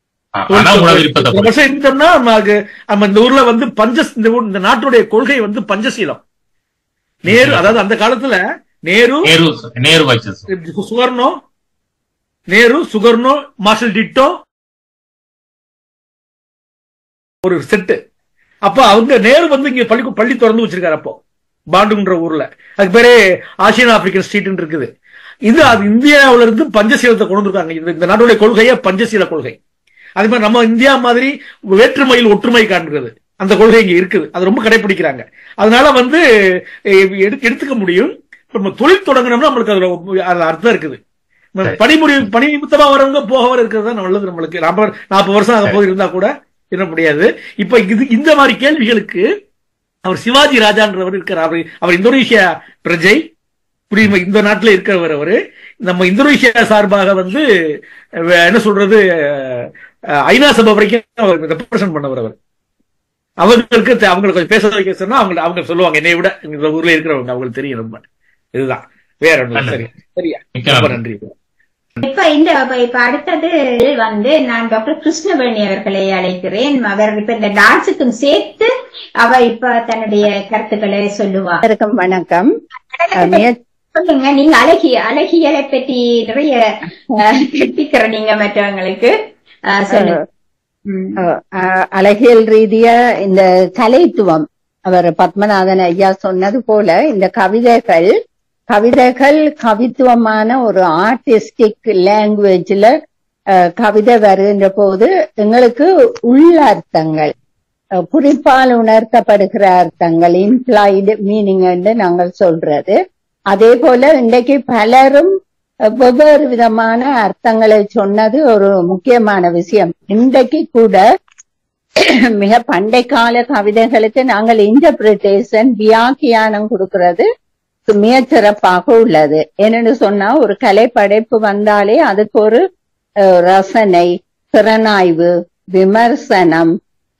இந்த ஊர்ல வந்து இந்த நாட்டுடைய கொள்கை வந்து பஞ்சசீலம். நேரு, அதாவது அந்த காலத்துல சுகர்னோ மார்ஷல் டிட்டோ ஒரு செட்டு. அப்ப அவங்க நேரு வந்து இங்க பள்ளி திறந்து வச்சிருக்காரு. அப்போ பாண்டுன்ற ஊர்ல அதுக்கு பேரே ஆசியன் ஆப்பிரிக்கன் ஸ்ட்ரீட் இருக்குது. இது அது இந்தியாவில இருந்து பஞ்சசீலத்தை கொண்டு வந்திருக்காங்க. இந்த நாட்டுடைய கொள்கைய பஞ்சசீல கொள்கை. அதே மாதிரி நம்ம இந்தியா மாதிரி வேற்றுமையில் ஒற்றுமை காண்கிறது அந்த கொள்கை இங்க இருக்குது. அது ரொம்ப கடைபிடிக்கிறாங்க. அதனால வந்து எடுத்துக்க முடியும். தொழில் தொடங்கணும்னா நம்மளுக்கு அதுல அர்த்தம் இருக்குது. பணி நிமித்தமா வரவங்க போக வர இருக்கிறது தான் நல்லது. நம்மளுக்கு 40 வருஷம் அங்க போய் இருந்தா கூட என்ன முடியாது. இப்ப இந்த மாதிரி கேள்விகளுக்கு அவர் சிவாஜி ராஜான்றவர் இருக்கிறார். அவர் இந்தோனேஷியா பிரஜை, குடியுரிமை இந்த நாட்டில் இருக்கிறவர். அவரு நம்ம இந்தோனேஷியா சார்பாக வந்து என்ன சொல்றது ஐநா சபை வரைக்கும் ரெப்ரசன்ட் பண்ணவர். அவர் அவங்களுக்கு பேச வைக்க சொன்னா அவங்க சொல்லுவாங்க, என்னை விட இந்த ஊர்ல இருக்கிறவங்க அவங்களுக்கு தெரியும். ரொம்ப இதுதான், வேற ஒன்று. சரியா, ரொம்ப நன்றி. இப்ப அடுத்தது வந்து நான் டாக்டர் கிருஷ்ணவேணி அவர்களை அழைக்கிறேன். அவர் இப்ப இந்த டான்ஸுக்கும் சேர்த்து இப்ப தன்னுடைய கருத்துக்களை சொல்லுவார். வணக்கம். சொல்லுங்க, நீங்க அழகியலை பற்றி நிறைய கற்பிக்கிற நீங்க மற்றவங்களுக்கு அழகியல் ரீதியா இந்த கலைத்துவம், அவர் பத்மநாதன் ஐயா சொன்னது போல இந்த கவிதைகள் கவித்துவமான ஒரு ஆர்டிஸ்டிக் லாங்குவேஜ்ல கவிதை வருகின்ற போது எங்களுக்கு உள்ள அர்த்தங்கள், குறிப்பால் உணர்த்தப்படுகிற அர்த்தங்கள், இம்ப்ளாய்டு மீனிங் என்று நாங்கள் சொல்றது. அதே போல இன்றைக்கு பலரும் வெவ்வேறு விதமான அர்த்தங்களை சொன்னது ஒரு முக்கியமான விஷயம். இன்றைக்கு கூட மிக பண்டை கால கவிதைகளுக்கு நாங்கள் இன்டர்பிரிட்டேஷன் வியாக்கியானம் கொடுக்கிறது மிகச் சிறப்பாக உள்ளது. என்னன்னு சொன்னா ஒரு கலை படைப்பு வந்தாலே அதுக்கு ஒரு ரசனை, திறனாய்வு, விமர்சனம்,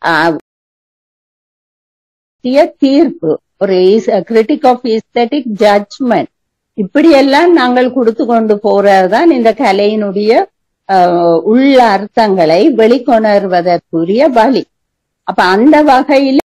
தீர்ப்பு, ஒரு கிரிட்டிக் ஆஃப் எஸ்தெட்டிக் ஜட்ஜ்மெண்ட், இப்படியெல்லாம் நாங்கள் கொடுத்து கொண்டு போறதுதான் இந்த கலையினுடைய உள்ள அர்த்தங்களை வெளிக்கொணர்வதற்குரிய வழி. அப்ப அந்த வகையில்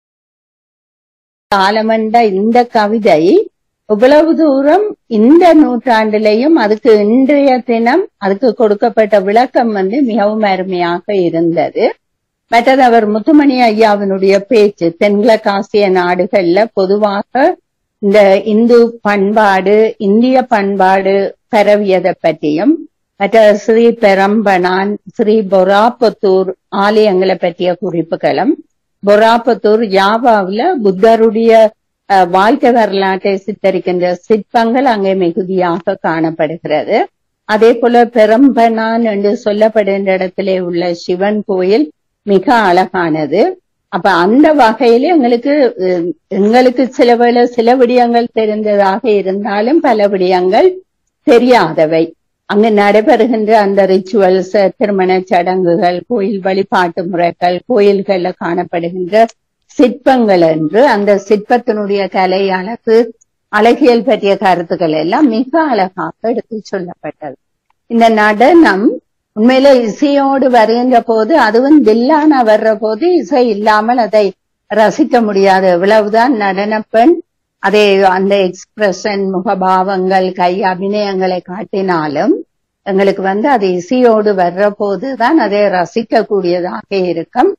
காலமண்ட இந்த கவிதை இவ்வளவு தூரம் இந்த நூற்றாண்டிலையும் அதுக்கு இன்றைய தினம் அதுக்கு கொடுக்கப்பட்ட விளக்கம் மிகவும் அருமையாக இருந்தது. மற்றது அவர் முத்துமணி ஐயாவினுடைய பேச்சு தென்கிழக்காசிய நாடுகள்ல பொதுவாக இந்த இந்து பண்பாடு, இந்திய பண்பாடு பரவியதை பற்றியும், மற்ற ஸ்ரீ பெரம்பனான், ஸ்ரீ பொராபத்தூர் ஆலயங்களை பற்றிய குறிப்புகளும், பொராபத்தூர் யாவாவில் புத்தருடைய வாழ்க்கை வரலாற்றை சித்தரிக்கின்ற சிற்பங்கள் அங்கே மிகுதியாக காணப்படுகிறது. அதே போல பெரம்பனான் என்று சொல்லப்படுகின்ற இடத்திலே உள்ள சிவன் கோயில் மிக அழகானது. அப்ப அந்த வகையில எங்களுக்கு சில விடயங்கள் தெரிந்ததாக இருந்தாலும் பல விடயங்கள் தெரியாதவை. அங்கு நடைபெறுகின்ற அந்த ரிச்சுவல்ஸ், திருமண சடங்குகள், கோயில் வழிபாட்டு முறைகள், கோயில்கள்ல காணப்படுகின்ற சிற்பங்கள் என்று அந்த சிற்பத்தினுடைய கலை, அழகியல் பற்றிய கருத்துக்கள் எல்லாம் மிக அழகாக எடுத்து சொல்லப்பட்டது. இந்த நடனம் உண்மையில இசையோடு வருகின்ற போது, அதுவும் தில்லானா வர்ற போது இசை இல்லாமல் அதை ரசிக்க முடியாது. எவ்வளவுதான் நடன பெண் அதே அந்த எக்ஸ்பிரஷன், முகபாவங்கள், கை அபிநயங்களை காட்டினாலும் எங்களுக்கு அது இசையோடு வர்ற போதுதான் அதை ரசிக்க கூடியதாக இருக்கும்.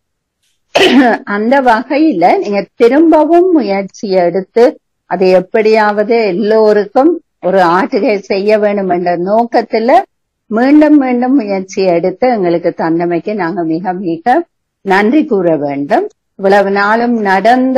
அந்த வகையில நீங்க திரும்பவும் முயற்சி எடுத்து அதை எப்படியாவது எல்லோருக்கும் ஒரு ஆற்றுகை செய்ய வேண்டும் என்ற நோக்கத்துல மீண்டும் மீண்டும் முயற்சி எடுத்து எங்களுக்கு தந்தமைக்கு நாங்க மிக மிக நன்றி கூற வேண்டும். இவ்வளவு நாளும் நடந்த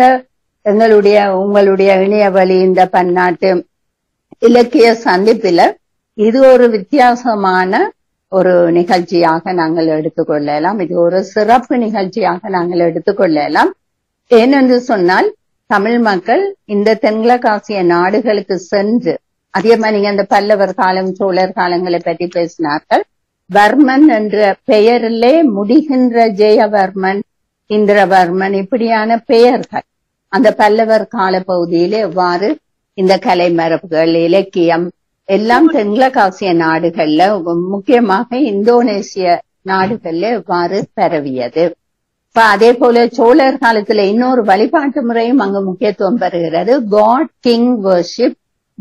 உங்களுடைய இணையவழி இந்த பன்னாட்டு இலக்கிய சந்திப்பில இது ஒரு வித்தியாசமான ஒரு நிகழ்ச்சியாக நாங்கள் எடுத்துக்கொள்ளலாம். இது ஒரு சிறப்பு நிகழ்ச்சியாக நாங்கள் எடுத்துக்கொள்ளலாம். ஏனென்று சொன்னால் தமிழ் மக்கள் இந்த தென்கிழக்காசிய நாடுகளுக்கு சென்று, அதே மாதிரி நீங்க அந்த பல்லவர் காலம், சோழர் காலங்களை பற்றி பேசினார்கள். வர்மன் என்ற பெயரிலே முடிகின்ற ஜெயவர்மன், இந்திரவர்மன், இப்படியான பெயர்கள் அந்த பல்லவர் கால பகுதியிலே எவ்வாறு இந்த கலை மரபுகள், இலக்கியம் எல்லாம் தென்கிழக்காசிய நாடுகள்ல, முக்கியமாக இந்தோனேசிய நாடுகள்ல எவ்வாறு பரவியது. இப்ப அதே போல சோழர் காலத்துல இன்னொரு வழிபாட்டு முறையும் அங்கு முக்கியத்துவம் பெறுகிறது. காட் கிங் வர்ஷிப்,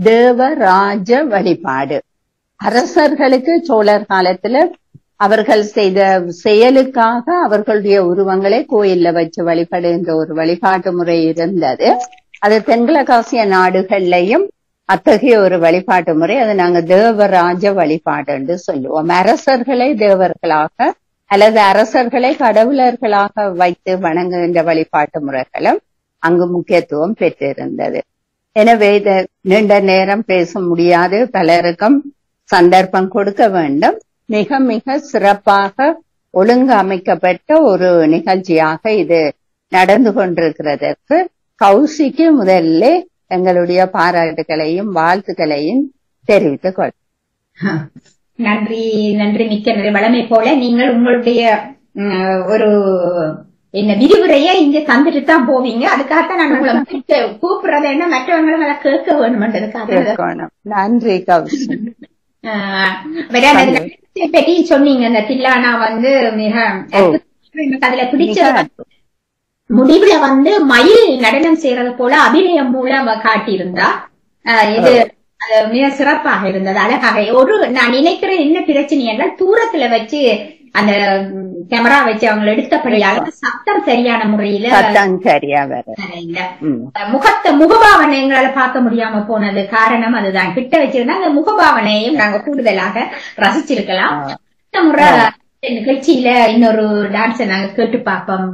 தேவராஜ வழிபாடு. அரசர்களுக்கு சோழர் காலத்துல அவர்கள் செய்த செயலுக்காக அவர்களுடைய உருவங்களை கோயில்ல வச்சு வழிபடுகின்ற ஒரு வழிபாட்டு முறை இருந்தது. அது தென்கிழக்காசிய நாடுகள்லையும் அத்தகைய ஒரு வழிபாட்டு முறை, அதை நாங்க தேவராஜ வழிபாடு என்று சொல்லுவோம். அரசர்களை தேவர்களாக அல்லது அரசர்களை கடவுளர்களாக வைத்து வணங்குகின்ற வழிபாட்டு முறைகளும் அங்கு முக்கியத்துவம் பெற்றிருந்தது. எனவே இதை நீண்ட நேரம் பேச முடியாது, பலருக்கும் சந்தர்ப்பம் கொடுக்க வேண்டும். மிக மிக சிறப்பாக ஒழுங்கு அமைக்கப்பட்ட ஒரு நிகழ்ச்சியாக இது நடந்து கொண்டிருக்கிறதற்கு கௌசிக்கு முதல்ல எங்களுடைய பாராட்டுகளையும் வாழ்த்துக்களையும் தெரிவித்துக் கொள். நன்றி நன்றி, மிக்க நன்றி. வளமை போல நீங்கள் உங்களுடைய ஒரு விரிவுரையை இங்க தந்துட்டு தான் போவீங்க. அதுக்காக நான் உங்களை கூப்பிடுறது என்ன, மற்றவங்களும் அதை கேட்க வேணும்ன்றதுக்காக. நன்றி கௌசி. பற்றி சொன்னீங்க. அந்த தில்லானா மிக அதுல பிடிச்ச முடிவுல மயில் நடனம் செய்யறது போல அபிநயம் மூலம் காட்டியிருந்தா இது மிக சிறப்பாக இருந்தது, அழகாக. நான் நினைக்கிறேன் என்ன பிரச்சனை என்றால் தூரத்துல வச்சு அந்த கேமரா வச்சு அவங்க எடுத்தபடியால சத்தம் சரியான முறையில முகபாவனை எங்களால பார்க்க முடியாம போனது காரணம் அதுதான். கிட்ட வச்சிருந்தா அந்த முகபாவனையும் நாங்க கூடுதலாக ரசிச்சிருக்கலாம். இந்த முறை நிகழ்ச்சியில இன்னொரு டான்ஸை நாங்க கேட்டு பார்ப்போம்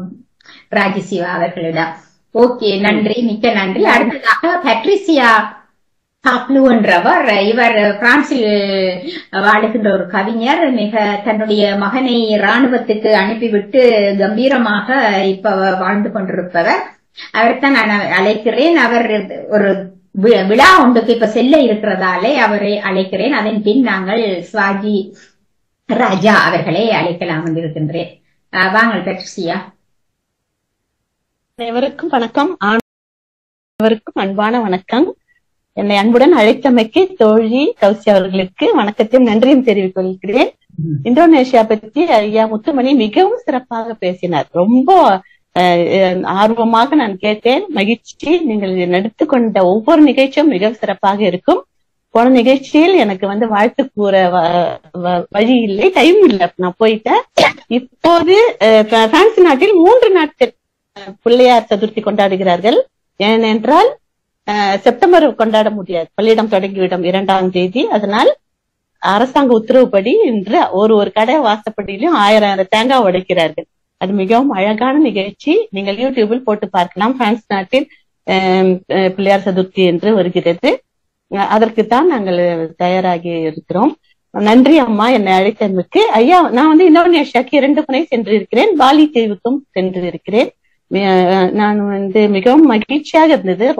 ராஜசிவா அவர்களிடம். ஓகே, நன்றி, மிக்க நன்றி. அடுத்ததாக பட்ரிசியா காப்லு என்றவர் இவர் பிரான்சில் வாழுகின்ற ஒரு கவிஞர். மிக தன்னுடைய மகனை ராணுவத்துக்கு அனுப்பிவிட்டு கம்பீரமாக இப்ப வாழ்ந்து கொண்டிருப்பவர். அவர்தான் நான் அழைக்கிறேன். அவர் ஒரு விழா ஒன்றுக்கு இப்ப செல்ல இருக்கிறதாலே அவரை அழைக்கிறேன். அதன் பின் நாங்கள் சுவாஜி ராஜா அவர்களை அழைக்கலாம் என்றிருக்கின்றேன். வாங்கள் பெட்ரிசியா. அனைவருக்கும் வணக்கம். அனைவருக்கும் அன்பான வணக்கம். என்னை அன்புடன் அழைத்தமைக்கு தோழி கௌசி அவர்களுக்கு வணக்கத்தையும் நன்றியும் தெரிவித்துக் கொள்கிறேன். இந்தோனேஷியா பற்றி ஐயா முத்துமணி மிகவும் சிறப்பாக பேசினார். ரொம்ப ஆர்வமாக நான் கேட்டேன். மகிழ்ச்சி. நீங்கள் எடுத்துக்கொண்ட ஒவ்வொரு நிகழ்ச்சியும் மிகவும் சிறப்பாக இருக்கும். போன நிகழ்ச்சியில் எனக்கு வாழ்த்து கூற வழி இல்லை, டைம் இல்லை, நான் போயிட்டேன். இப்போது பிரான்ஸ் நாட்டில் 3 நாட்கள் பிள்ளையார் சதுர்த்தி கொண்டாடுகிறார்கள். ஏனென்றால் செப்டம்பர் கொண்டாட முடியாது, பள்ளியிடம் தொடங்கிவிடும் 2ஆம் தேதி. அதனால் அரசாங்க உத்தரவுப்படி இன்று ஒரு கடை வாசப்படியிலும் 1000 தேங்காய் உடைக்கிறார்கள். அது மிகவும் அழகான நிகழ்ச்சி. நீங்கள் யூடியூபில் போட்டு பார்க்கலாம். பிரான்ஸ் நாட்டில் பிள்ளையார் சதுர்த்தி என்று வருகிறது. அதற்குத்தான் நாங்கள் தயாராகி இருக்கிறோம். நன்றி அம்மா என்னை அழைத்தமைக்கு. ஐயா, நான் இந்தோனேஷியாவுக்கு 2 முறை சென்றிருக்கிறேன். பாலி தீவுக்கும் சென்றிருக்கிறேன். நான் மிகவும் மகிழ்ச்சியாக இருந்தது.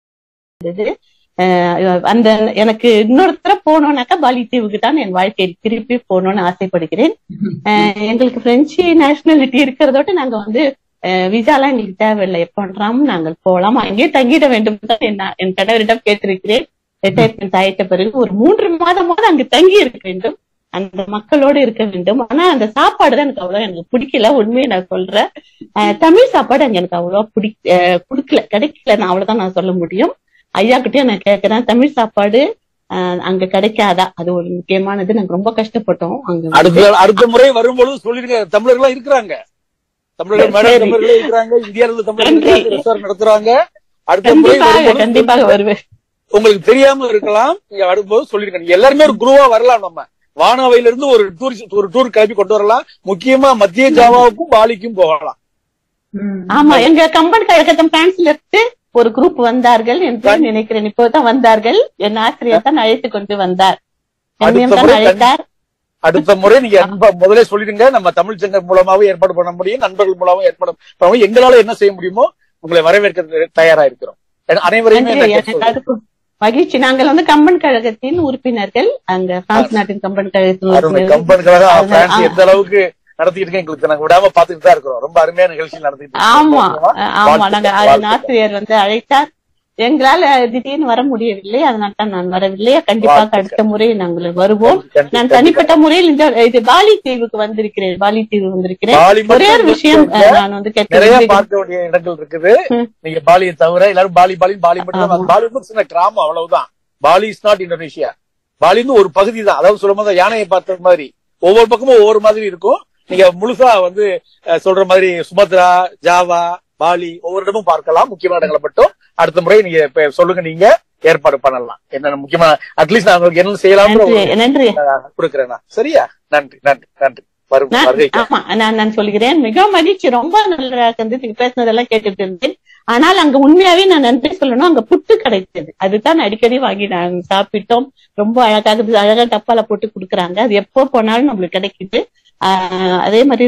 அந்த எனக்கு இன்னொரு தடவை போனோம்னாக்கா பாலி தீவுக்கு தான் என் வாழ்க்கையில் திருப்பி போகணும்னு ஆசைப்படுகிறேன். எங்களுக்கு பிரெஞ்சு நேஷனாலிட்டி இருக்கிறதோட நாங்க விசா எல்லாம் எங்களுக்கு தேவையில்லை, எப்போன்றாம நாங்கள் போகலாம், அங்கேயே தங்கிட வேண்டும் தான் என் கணவரிடம் கேட்டிருக்கிறேன். ரிட்டையர்மெண்ட் ஆயிட்ட பிறகு ஒரு 3 மாதமாவது அங்கு தங்கி இருக்க வேண்டும், அந்த மக்களோடு இருக்க வேண்டும். ஆனா அந்த சாப்பாடு தான் எனக்கு பிடிக்கல. உண்மையை நான் சொல்றேன். தமிழ் சாப்பாடு அங்க எனக்கு அவ்வளவா கிடைக்கல, நான் அவ்வளவுதான் நான் சொல்ல முடியும். ஐயா கிட்டயும் நான் கேட்கிறேன், தமிழ் சாப்பாடு அங்க கிடைக்காதா? அது ஒரு முக்கியமானது. நாங்க ரொம்ப கஷ்டப்பட்டோம். அங்க அடுத்த முறை வரும்பொழுது சொல்லிருங்க, தமிழர்கள் இருக்கிறாங்க, தமிழர்கள் இருக்கிறாங்க, இந்தியாவில தமிழர்கள் ரெஸ்டாரண்ட் நடத்துறாங்க. அடுத்த முறை கண்டிப்பாக வருவேன். உங்களுக்கு தெரியாம இருக்கலாம், நீங்க வரும்போது சொல்லிருங்க. நீங்க எல்லாருமே ஒரு குரூவா வரலாம். நம்ம வானவையில இருந்து ஒரு டூர் கிளப்பி கொண்டு வரலாம். முக்கியமா மத்திய ஜாவாவுக்கும் பாலிக்கும் போகலாம். ஆமா, எங்க கம்பன் கழகத்தம் பிரான்ஸ்ல இருந்து ஒரு குரூப் வந்தார்கள் என்று நினைக்கிறேன். இப்போதான் வந்தார்கள். என் ஆசிரியர் தான் அழைத்து கொண்டு வந்தார். அடுத்த முறை நீங்க முதலே சொல்லிடுங்க. நம்ம தமிழ் சங்கம் மூலமாவும் ஏற்பாடு பண்ண முடியும், நண்பர்கள் மூலமாவும் ஏற்பாடு பண்ண முடியும். எங்களால என்ன செய்ய முடியுமோ உங்களை வரவேற்க தயாரா இருக்கிறோம். அனைவரையும் மகிழ்ச்சி. நாங்கள் கம்பன் கழகத்தின் உறுப்பினர்கள். அங்க பிரான்ஸ் நாட்டின் கம்பன் கழகத்தின் கம்பன் கழகம் எந்த அளவுக்கு நடத்திட்டு எங்களுக்கு நாங்க விடாம பாத்துட்டு தான் இருக்கிறோம். ரொம்ப அருமையான நிகழ்ச்சி நடத்திட்டு. ஆமா ஆமா, நாங்க ஆசிரியர் அழைத்தார். எங்களால திடீர்னு வர முடியவில்லை, அதனால தான் நான் வரவில்லை. கண்டிப்பாக அடுத்த முறை நாங்கள் வருவோம். நான் தனிப்பட்ட முறையில் இது பாலி தீவுக்கு வந்திருக்கிறேன். பாலி தீவு வந்திருக்கிறேன். ஒரே ஒரு விஷயம் நான் நிறைய பார்க்க வேண்டிய இடங்கள் இருக்குது. நீங்க பாலியை தவிர எல்லாரும் பாலி மட்டும். பாலி சின்ன கிராமம், அவ்வளவுதான். Bali is not Indonesia. Bali ஒரு பகுதி தான். அதாவது சொல்லும்போது யானையை பார்த்த மாதிரி ஒவ்வொரு பக்கமும் ஒவ்வொரு மாதிரி இருக்கும். நீங்க முழுசா சொல்ற மாதிரி சுமத்ரா, ஜாவா, பாலி ஒவ்வொரு இடமும் பார்க்கலாம். முக்கியமான இடங்களை மட்டும் அடுத்த முறை நீங்க சொல்லுங்க, நீங்க ஏற்பாடு பண்ணலாம். என்ன முக்கியமா அட்லீஸ்ட் நான் உங்களுக்கு என்ன செய்யலாம் கொடுக்கிறேன். சரியா? நன்றி நன்றி நன்றி. நான் சொல்கிறேன். மிகவும் மகிழ்ச்சி. ரொம்ப நல்லா நீங்க பேசினதெல்லாம் கேட்டுட்டு இருந்தேன். ஆனால் அங்க உண்மையாவே நான் நன்றி சொல்லணும், அங்க புட்டு கிடைச்சது. அதுதான் அடிக்கடி வாங்கி நாங்க சாப்பிட்டோம். ரொம்ப அழகா டப்பால போட்டு குடுக்கறாங்க. அது எப்போ போனாலும் நம்மளுக்கு கிடைக்குது. அதே மாதிரி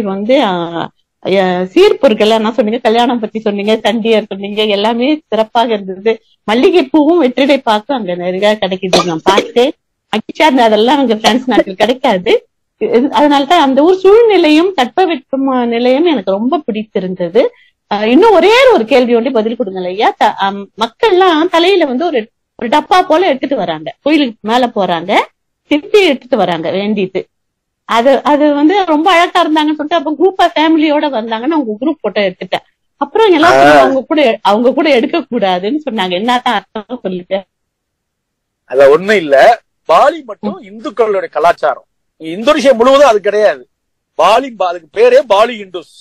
சீர்பொருட்கள் என்ன சொன்னீங்க, கல்யாணம் பத்தி சொன்னீங்க, தண்டியர் சொன்னீங்க, எல்லாமே சிறப்பாக இருந்தது. மல்லிகை பூவும் வெற்றிலை பாக்கும் அங்க நிறைய கிடைக்குது. நான் பார்த்தேன், மகிழ்ச்சியா இருந்தது. அதெல்லாம் அங்க பிரான்ஸ் நாட்டில் கிடைக்காது. அதனாலதான் அந்த ஊர் சூழ்நிலையும் தட்பவெட்ப நிலையும் எனக்கு ரொம்ப பிடித்திருந்தது. இன்னும் ஒரே ஒரு கேள்வி ஒன்று பதில் கொடுங்க ஐயா. மக்கள்லாம் தலையில ஒரு டப்பா போல எடுத்துட்டு வராங்க, கோயிலுக்கு மேல போறாங்க, திருப்பி எடுத்துட்டு வராங்க வேண்டிட்டு. அது ரொம்ப அழகா இருந்தாங்கன்னு சொல்லிட்டு அப்ப குரூப்பா ஃபேமிலியோட வந்தாங்கன்னு அவங்க குரூப் போட்டோ எடுத்துட்டேன். அப்புறம் எல்லாரும் அவங்க கூட எடுக்க கூடாதுன்னு சொன்னாங்க. என்னதான் அர்த்தம் சொல்லிட்டு? அத ஒண்ணும் இல்ல, பாலி மட்டும் இந்துக்களுடைய கலாச்சாரம். இந்தோனேஷியா முழுவதும் அது கிடையாது. பாலி அதுக்கு பேரே பாலி இந்துஸ்.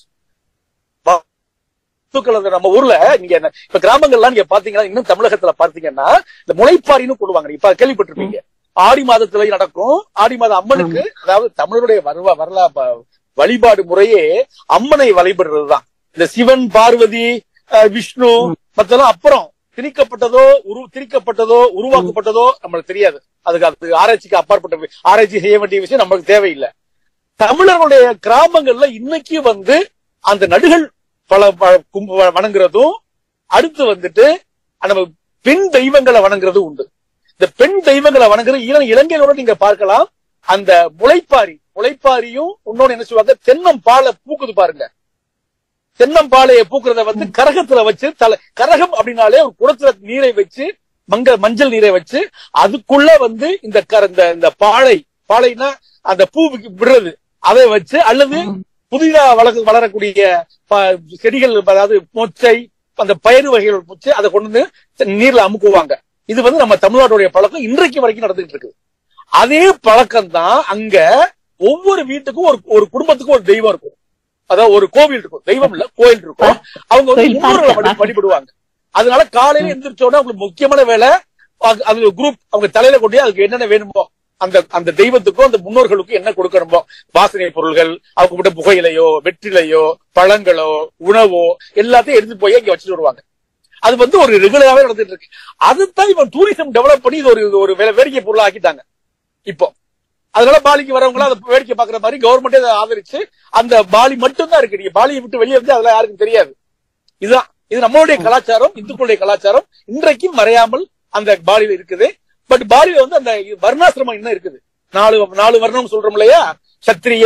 நம்ம ஊர்ல நீங்க இப்ப கிராமங்கள்லாம் நீங்க பாத்தீங்கன்னா, இன்னும் தமிழகத்துல பாத்தீங்கன்னா இந்த முளைப்பாரின்னு போடுவாங்க. இப்ப கேள்விப்பட்டிருப்பீங்க. ஆடி மாதத்துல நடக்கும். ஆடி மாதம் அம்மனுக்கு, அதாவது தமிழருடைய வழிபாடு முறையே அம்மனை வழிபடுறதுதான். இந்த சிவன், பார்வதி, விஷ்ணு மத்தெல்லாம் அப்புறம் திணிக்கப்பட்டதோ உருவாக்கப்பட்டதோ நம்மளுக்கு தெரியாது. அதுக்கு ஆராய்ச்சிக்கு அப்பாற்பட்ட ஆராய்ச்சி செய்ய வேண்டிய விஷயம் நம்மளுக்கு தேவையில்லை. தமிழர்களுடைய கிராமங்கள்ல இன்னைக்கு அந்த நடுகள் பல வணங்குறதும், அடுத்து நம்ம பெண் தெய்வங்களை வணங்குறதும் உண்டு. இந்த பெண் தெய்வங்களை வணங்குறது இலங்கையோட நீங்க பார்க்கலாம். அந்த முளைப்பாரியும் இன்னொன்னு என்ன சொல்லுவாங்க, தென்னம்பாலை பூக்குது பாருங்க. தென்னம்பாளைய பூக்குறத கரகத்துல வச்சு கரகம் அப்படின்னாலே ஒரு குடத்துல நீரை வச்சு மஞ்சள் நீரை வச்சு அதுக்குள்ள இந்த பாளைனா அந்த பூ விடுறது அதை வச்சு, அல்லது புதிதா வளரக்கூடிய செடிகள், அதாவது மொச்சை, அந்த பயிறு வகைகள் மொச்சை, அதை கொண்டு நீர்ல அமுக்குவாங்க. இது நம்ம தமிழ்நாட்டுடைய பழக்கம் இன்றைக்கு வரைக்கும் நடந்துட்டு இருக்கு. அதே பழக்கம் தான் அங்க ஒவ்வொரு வீட்டுக்கும் ஒரு குடும்பத்துக்கும் ஒரு தெய்வம் இருக்கும். அதாவது ஒரு கோவில் இருக்கும், தெய்வம் இல்ல கோவில் இருக்கும். அவங்க முன்னோர்களை வழிபடுவாங்க. அதனால காலையில எந்திரிச்சோட அவங்களுக்கு முக்கியமான வேலை, அது குரூப் அவங்க தலையில கொண்டு அதுக்கு என்னென்ன வேணுமோ அந்த தெய்வத்துக்கும் அந்த முன்னோர்களுக்கும் என்ன கொடுக்கணுமோ, வாசனை பொருள்கள், அவங்க கிட்ட புகையிலையோ வெற்றிலையோ பழங்களோ உணவோ எல்லாத்தையும் எடுத்து போய் இங்க வச்சுட்டு வருவாங்க. அது ஒரு ரெகுலராவே நடந்துட்டு இருக்கு. அதுதான் இவன் டூரிசம் டெவலப் பண்ணி இது ஒரு வேடிக்கை பொருளா ஆக்கிட்டாங்க இப்போ. அதனால பாலிக்கு வரவங்களும் அதை வேடிக்கை பாக்குற மாதிரி கவர்மெண்டே அதை ஆதரிச்சு அந்த பாலி மட்டும் தான் இருக்கு. நீங்க பாலியை விட்டு வெளியே வந்து அதெல்லாம் யாருக்கும் தெரியாது. இது நம்மளுடைய கலாச்சாரம், இந்துக்களுடைய கலாச்சாரம் இன்றைக்கும் மறையாமல் அந்த பாலியில இருக்குது. பட் பாலியில அந்த வர்ணாசிரமம் இன்னும் இருக்குது. 4 வர்ணம் சொல்றோம் இல்லையா, சத்திரிய,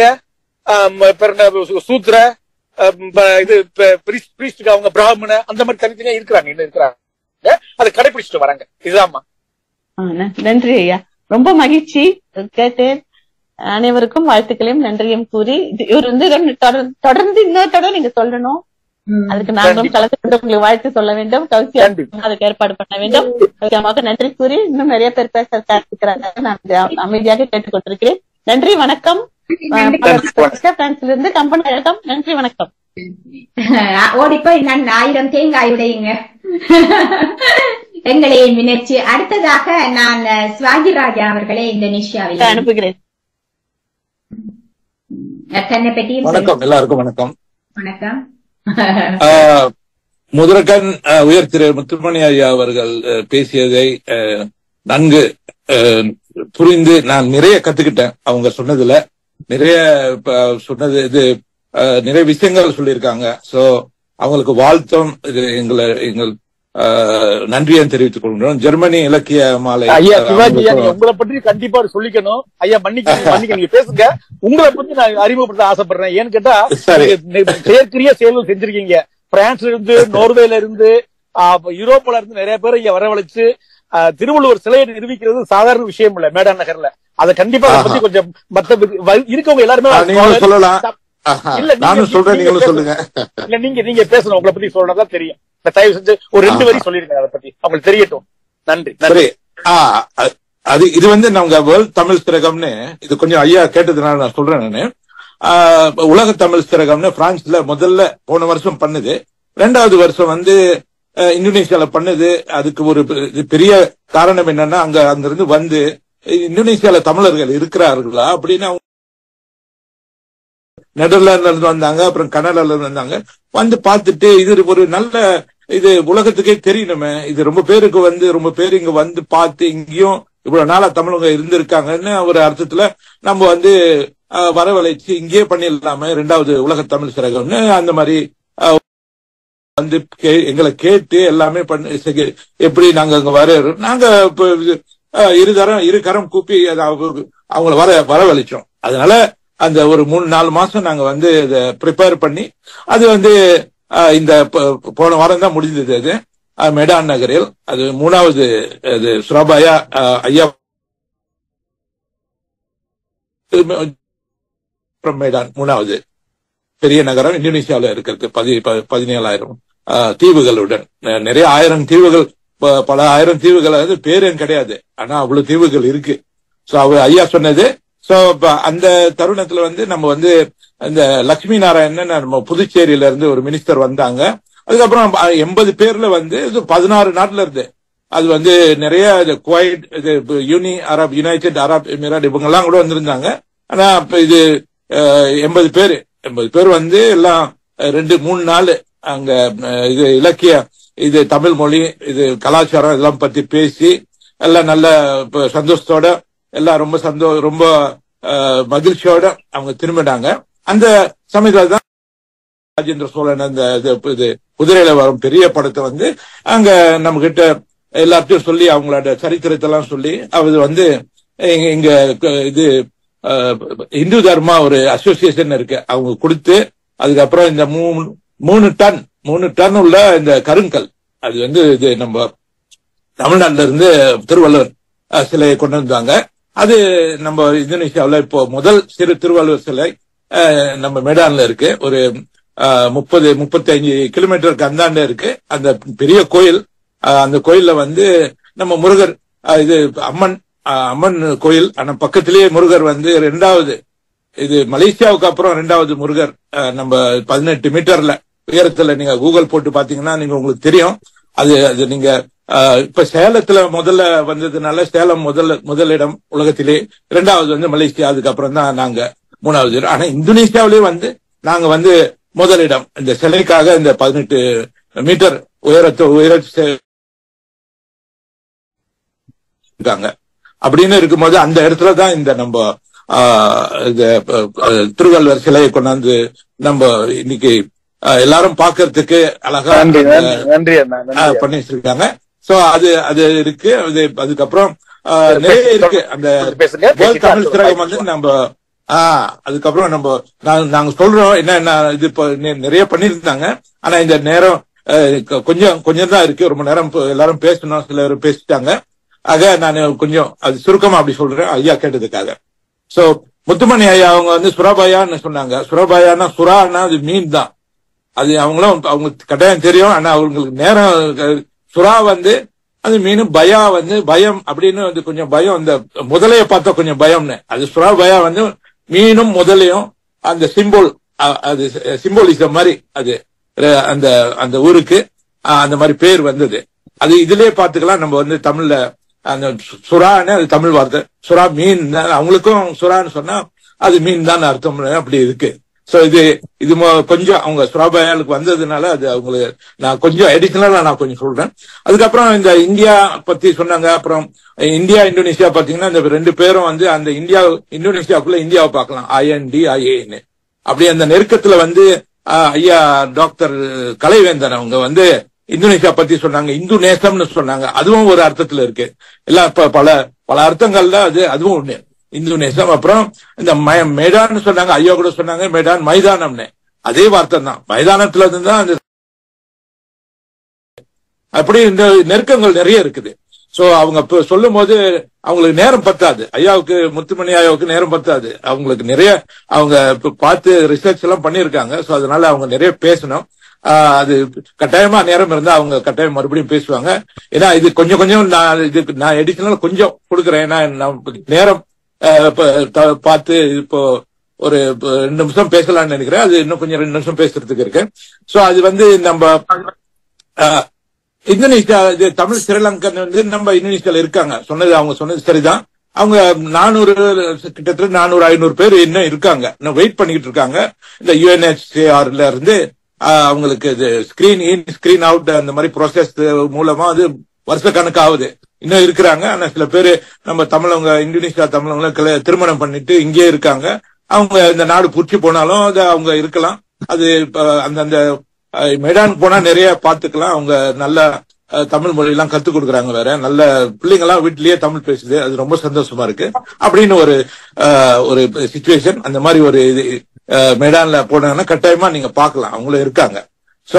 சூத்ர, இது அவங்க பிராமண, அந்த மாதிரி தனித்தனியா இருக்கிறாங்க, இன்னும் இருக்கிறாங்க. அதை கடைபிடிச்சிட்டு வராங்க. இதுதான்மா. நன்றி ஐயா, ரொம்ப மகிழ்ச்சி கேட்டேன். அனைவருக்கும் வாழ்த்துக்களையும் நன்றியும் கூறி, இவர் தொடர்ந்து இன்னொரு தடவை நீங்க சொல்லணும். அதுக்கு நாங்களும் கலந்து கொண்டு உங்களுக்கு வாழ்த்து சொல்ல வேண்டும். அதுக்கு ஏற்பாடு பண்ண வேண்டும். நன்றி கூறி இன்னும் நிறைய பேர் பேச காத்திருக்கிறாங்க. நான் அமைதியாக கேட்டுக்கொண்டிருக்கிறேன். நன்றி, வணக்கம். இருந்து கம்பெனி கழகம். நன்றி, வணக்கம். ஓடிப்போய் நான் 1000 தேங்காய் உடையுங்க எங்களையே முயற்சி. அடுத்ததாக நான் ஸ்வாகிராஜா அவர்களே இந்தோனேஷியாவில் அனுப்புகிறேன். தன்னை பற்றி வணக்கம். எல்லாருக்கும் வணக்கம். வணக்கம். முதற்கண் உயர் திரு முத்துமணி ஐயா அவர்கள் பேசியதை நன்கு புரிந்து நான் நிறைய கத்துக்கிட்டேன். அவங்க சொன்னதுல நிறைய சொன்னது இது நிறைய விஷயங்கள் சொல்லியிருக்காங்க. சோ அவங்களுக்கு வாழ்த்தம், எங்கள் நன்றியை தெரிவித்துக் கொள்கிறோம். ஜெர்மனி இலக்கிய மாலை. ஐயா சிவாஜி, உங்களை பற்றி கண்டிப்பா மன்னிக்கணும் ஐயா. மன்னிக்க நீங்க பேசுங்க. உங்களை பத்தி நான் அறிமுகப்படுத்த ஆசைப்படுறேன். ஏன்னு கேட்டா, செயற்கரிய செயல்கள் செஞ்சிருக்கீங்க. பிரான்ஸ்ல இருந்து, நோர்வேல இருந்து, யூரோப்ல இருந்து நிறைய பேர் இங்க வரவழைச்சு திருவள்ளுவர் சிலையை நிரூபிக்கிறது சாதாரண விஷயம் இல்ல மேடான் நகர்ல. அதை கண்டிப்பா பத்தி கொஞ்சம் மத்த இருக்கவங்க எல்லாருமே சொல்லலாம். நானும் சொல்றேன், நீங்களும் சொல்லுங்க. இல்ல நீங்க பேசணும், உங்களை பத்தி சொல்றதா தெரியும். தயவு செஞ்சு ஒரு 2 வரி சொல்லிருங்க, அதை பத்தி அவங்களுக்கு தெரியட்டும். நன்றி. அது இது நாங்க வேர்ல்ட் தமிழ் திலகம்னு, இது கொஞ்சம் ஐயா கேட்டதுனால நான் சொல்றேன். நானு உலக தமிழ் திலகம்னு பிரான்ஸ்ல முதல்ல போன வருஷம் பண்ணுது. 2வது வருஷம் இந்தோனேஷியால பண்ணுது. அதுக்கு ஒரு பெரிய காரணம் என்னன்னா, அங்கிருந்து இந்தோனேஷியால தமிழர்கள் இருக்கிறார்களா அப்படின்னு நெதர்லாந்துல இருந்து வந்தாங்க, அப்புறம் கனடால இருந்து வந்தாங்க. பார்த்துட்டு இது ஒரு நல்ல இது உலகத்துக்கே தெரியணுமே, இது ரொம்ப பேருக்கு ரொம்ப பேர் இங்க பார்த்து இங்கேயும் இவ்வளவு நாளா தமிழங்க இருந்திருக்காங்கன்னு ஒரு அர்த்தத்துல நம்ம வரவழைச்சு இங்கேயே பண்ணிடலாமே 2வது உலக தமிழ் திலகம்னு அந்த மாதிரி எங்களை கேட்டு எல்லாமே பண்ணி எப்படி நாங்க அங்க நாங்க இரு கரம் கூப்பி அவங்களை வரவழைச்சோம். அதனால அந்த ஒரு 3-4 மாசம் நாங்க இதை ப்ரிப்பேர் பண்ணி அது இந்த போன வாரம் தான் முடிந்தது. அது மெடான் நகரில் அது 3வது சுராபாயா ஐயா மெடான் 3வது பெரிய நகரம் இந்தோனேஷியாவில் இருக்கிறது. 17,000 தீவுகளுடன் நிறைய 1000 தீவுகள், பல 1000 தீவுகள் பேரும் கிடையாது, ஆனா அவ்வளவு தீவுகள் இருக்கு. சோ ஐயா சொன்னது. சோ அந்த தருணத்துல நம்ம இந்த லட்சுமி நாராயணன் நம்ம புதுச்சேரியில இருந்து ஒரு மினிஸ்டர் வந்தாங்க. அதுக்கப்புறம் 80 பேர்ல 16 நாட்டுல இருந்து அது நிறைய குவைட், யுனைடெட் அரப் எமிரேட் இவங்க எல்லாம் கூட வந்திருந்தாங்க. ஆனா இது 80 பேர் எல்லாம் 2-3 நாள் அங்க இது இலக்கிய இது தமிழ் மொழி, இது கலாச்சாரம் இதெல்லாம் பத்தி பேசி எல்லாம் நல்ல சந்தோஷத்தோட எல்லாம் ரொம்ப மகிழ்ச்சியோட அவங்க திரும்பினாங்க. அந்த சமயத்துல தான் ராஜேந்திர சோழன் அந்த இது குதிரையில வரும் பெரிய படத்தை வந்து அங்க நம்ம கிட்ட எல்லாத்தையும் சொல்லி அவங்களோட சரித்திரத்தை எல்லாம் சொல்லி அது இங்க இது இந்து தர்மா ஒரு அசோசியேஷன் இருக்கு, அவங்க கொடுத்து அதுக்கப்புறம் இந்த 3 டன் உள்ள இந்த கருங்கல் அது இது நம்ம தமிழ்நாட்டுல இருந்து திருவள்ளுவர் சிலையை கொண்டு வந்தாங்க. அது நம்ம இந்தோனேஷியாவில் இப்போ முதல் சிறு திருவள்ளுவர் சிலை நம்ம மேடான்ல இருக்கு. ஒரு 30-35 கிலோமீட்டருக்கு அந்தாண்ட இருக்கு அந்த பெரிய கோயில். அந்த கோயில்ல நம்ம முருகர் இது அம்மன் கோயில், ஆனா பக்கத்திலேயே முருகர் 2வது இது மலேசியாவுக்கு அப்புறம் 2வது முருகர் நம்ம 18 மீட்டர்ல உயரத்துல நீங்க கூகுள் போட்டு பாத்தீங்கன்னா நீங்க உங்களுக்கு தெரியும். அது நீங்க இப்ப சேலத்துல முதல்ல வந்ததுனால சேலம் முதலிடம் உலகத்திலே, 2வது மலேசியா, அதுக்கப்புறம் தான் நாங்க 3வது. ஆனா இந்தோனேஷியாவிலேயே நாங்க முதலிடம் இந்த சிலைக்காக இந்த 18 மீட்டர் உயரத்தை இருக்காங்க. அப்படின்னு இருக்கும்போது அந்த இடத்துலதான் இந்த நம்ம திருவள்ளுவர் சிலையை கொண்டாந்து நம்ம இன்னைக்கு எல்லாரும் பாக்குறதுக்கு அழகா பண்ணி வச்சிருக்காங்க. சோ அது இருக்கு. அதுக்கப்புறம் நிறைய இருக்கு. அந்த தமிழ் திரையம் நம்ம அதுக்கப்புறம் நாங்க சொல்றோம் என்ன இது இப்ப நிறைய பண்ணிருந்தாங்க. ஆனா இந்த நேரம் கொஞ்சம் தான் இருக்கு. ரொம்ப நேரம் எல்லாரும் பேசணும், சில பேர் பேசிட்டாங்க. ஆக நான் கொஞ்சம் அது சுருக்கமா அப்படி சொல்றேன் ஐயா கேட்டதுக்காக. சோ முத்துமணி ஐயா அவங்க சுறாபாயான்னு சொன்னாங்க. சுறாபாயானா சுறான்னா அது மீன் தான். அது அவங்களுக்கு கட்டாயம் தெரியும். ஆனா அவங்களுக்கு நேரம் சுறா அது மீன் பயா பயம் அப்படின்னு கொஞ்சம் பயம். அந்த முதலைய பார்த்தா கொஞ்சம் பயம்னு அது சுறா பயா மீனும் முதலையும் அந்த அது சிம்போலிசம் மாதிரி அது அந்த ஊருக்கு அந்த மாதிரி பேர் வந்தது. அது இதுலயே பாத்துக்கலாம். நம்ம தமிழ்ல அந்த சுறான்னு அது தமிழ் வார்த்தை, சுறா மீன். அவங்களுக்கும் சுறான்னு சொன்னா அது மீன் தான் அர்த்தம், அப்படி இருக்கு. சோ இது கொஞ்சம் அவங்க சுறாபாயாளுக்கு வந்ததுனால அது அவங்களுக்கு நான் கொஞ்சம் அடிஷனலா நான் கொஞ்சம் சொல்றேன். அதுக்கப்புறம் இந்த இந்தியா பத்தி சொன்னாங்க. அப்புறம் இந்தியா இந்தோனேஷியா பாத்தீங்கன்னா இந்த 2 பேரும் அந்த இந்தோனேஷியாவுக்குள்ள இந்தியாவை பார்க்கலாம், INDIA அப்படி அந்த நெருக்கத்துல ஐயா டாக்டர் கலைவேந்தன் அவங்க இந்தோனேஷியா பத்தி சொன்னாங்க. இந்து நேசம்னு சொன்னாங்க. அதுவும் ஒரு அர்த்தத்துல இருக்கு. எல்லாம் பல அர்த்தங்கள்ல அதுவும் ஒண்ணு இந்து நேசம். அப்புறம் இந்த மேடான்னு சொன்னாங்க, ஐயா கூட சொன்னாங்க மேடான் மைதானம்னு. அதே வார்த்தை தான், மைதானத்துல இருந்துதான் அந்த அப்படி இந்த நெருக்கங்கள் நிறைய இருக்குது. சோ அவங்க சொல்லும் போது அவங்களுக்கு நேரம் பத்தாது. ஐயாவுக்கு முத்துமணி ஐயாவுக்கு நேரம் பத்தாது. அவங்களுக்கு நிறைய அவங்க பார்த்து ரிசர்ச் எல்லாம் பண்ணிருக்காங்க. சோ அதனால அவங்க நிறைய பேசணும். அது கட்டாயமா நேரம் இருந்தா அவங்க கட்டாயம் மறுபடியும் பேசுவாங்க. ஏன்னா இது கொஞ்சம் நான் எடிஷனல் கொஞ்சம் கொடுக்குறேன். ஏன்னா நேரம் பார்த்து இப்போ ஒரு 2 நிமிஷம் பேசலாம்னு நினைக்கிறேன். அது இன்னும் கொஞ்சம் 2 நிமிஷம் பேசுறதுக்கு இருக்கு. சோ அது நம்ம இந்தோனேஷியா தமிழ் ஸ்ரீலங்கன் நம்ம இந்தோனேஷியால இருக்காங்க. அவங்க சொன்னது சரிதான். அவங்க 400 கிட்டத்தட்ட 400-500 பேர் இன்னும் இருக்காங்க, இன்னும் வெயிட் பண்ணிக்கிட்டு இருக்காங்க. இந்த UNHCRல இருந்து அவங்களுக்கு இது ஸ்கிரீன் இன் ஸ்கிரீன் அவுட் அந்த மாதிரி ப்ராசஸ் மூலமா அது வருஷக்கணக்கு ஆகுது. இன்னும் இருக்கிறாங்க. ஆனா சில பேரு நம்ம தமிழவங்க இந்தோனேஷியா தமிழவங்க திருமணம் பண்ணிட்டு இங்கே இருக்காங்க. அவங்க இந்த நாடு புடிச்சு போனாலும் அது அவங்க இருக்கலாம். அது அந்த மேடான் போனா நிறைய பாத்துக்கலாம். அவங்க நல்ல தமிழ் மொழி எல்லாம் கத்துக் கொடுக்குறாங்க. வேற நல்ல பிள்ளைங்க எல்லாம் வீட்லயே தமிழ் பேசுது. அது ரொம்ப சந்தோஷமா இருக்கு. அப்படின்னு ஒரு சிச்சுவேஷன். அந்த மாதிரி ஒரு மேடான்ல போனாங்கன்னா கட்டாயமா நீங்க பாக்கலாம், அவங்களும் இருக்காங்க. சோ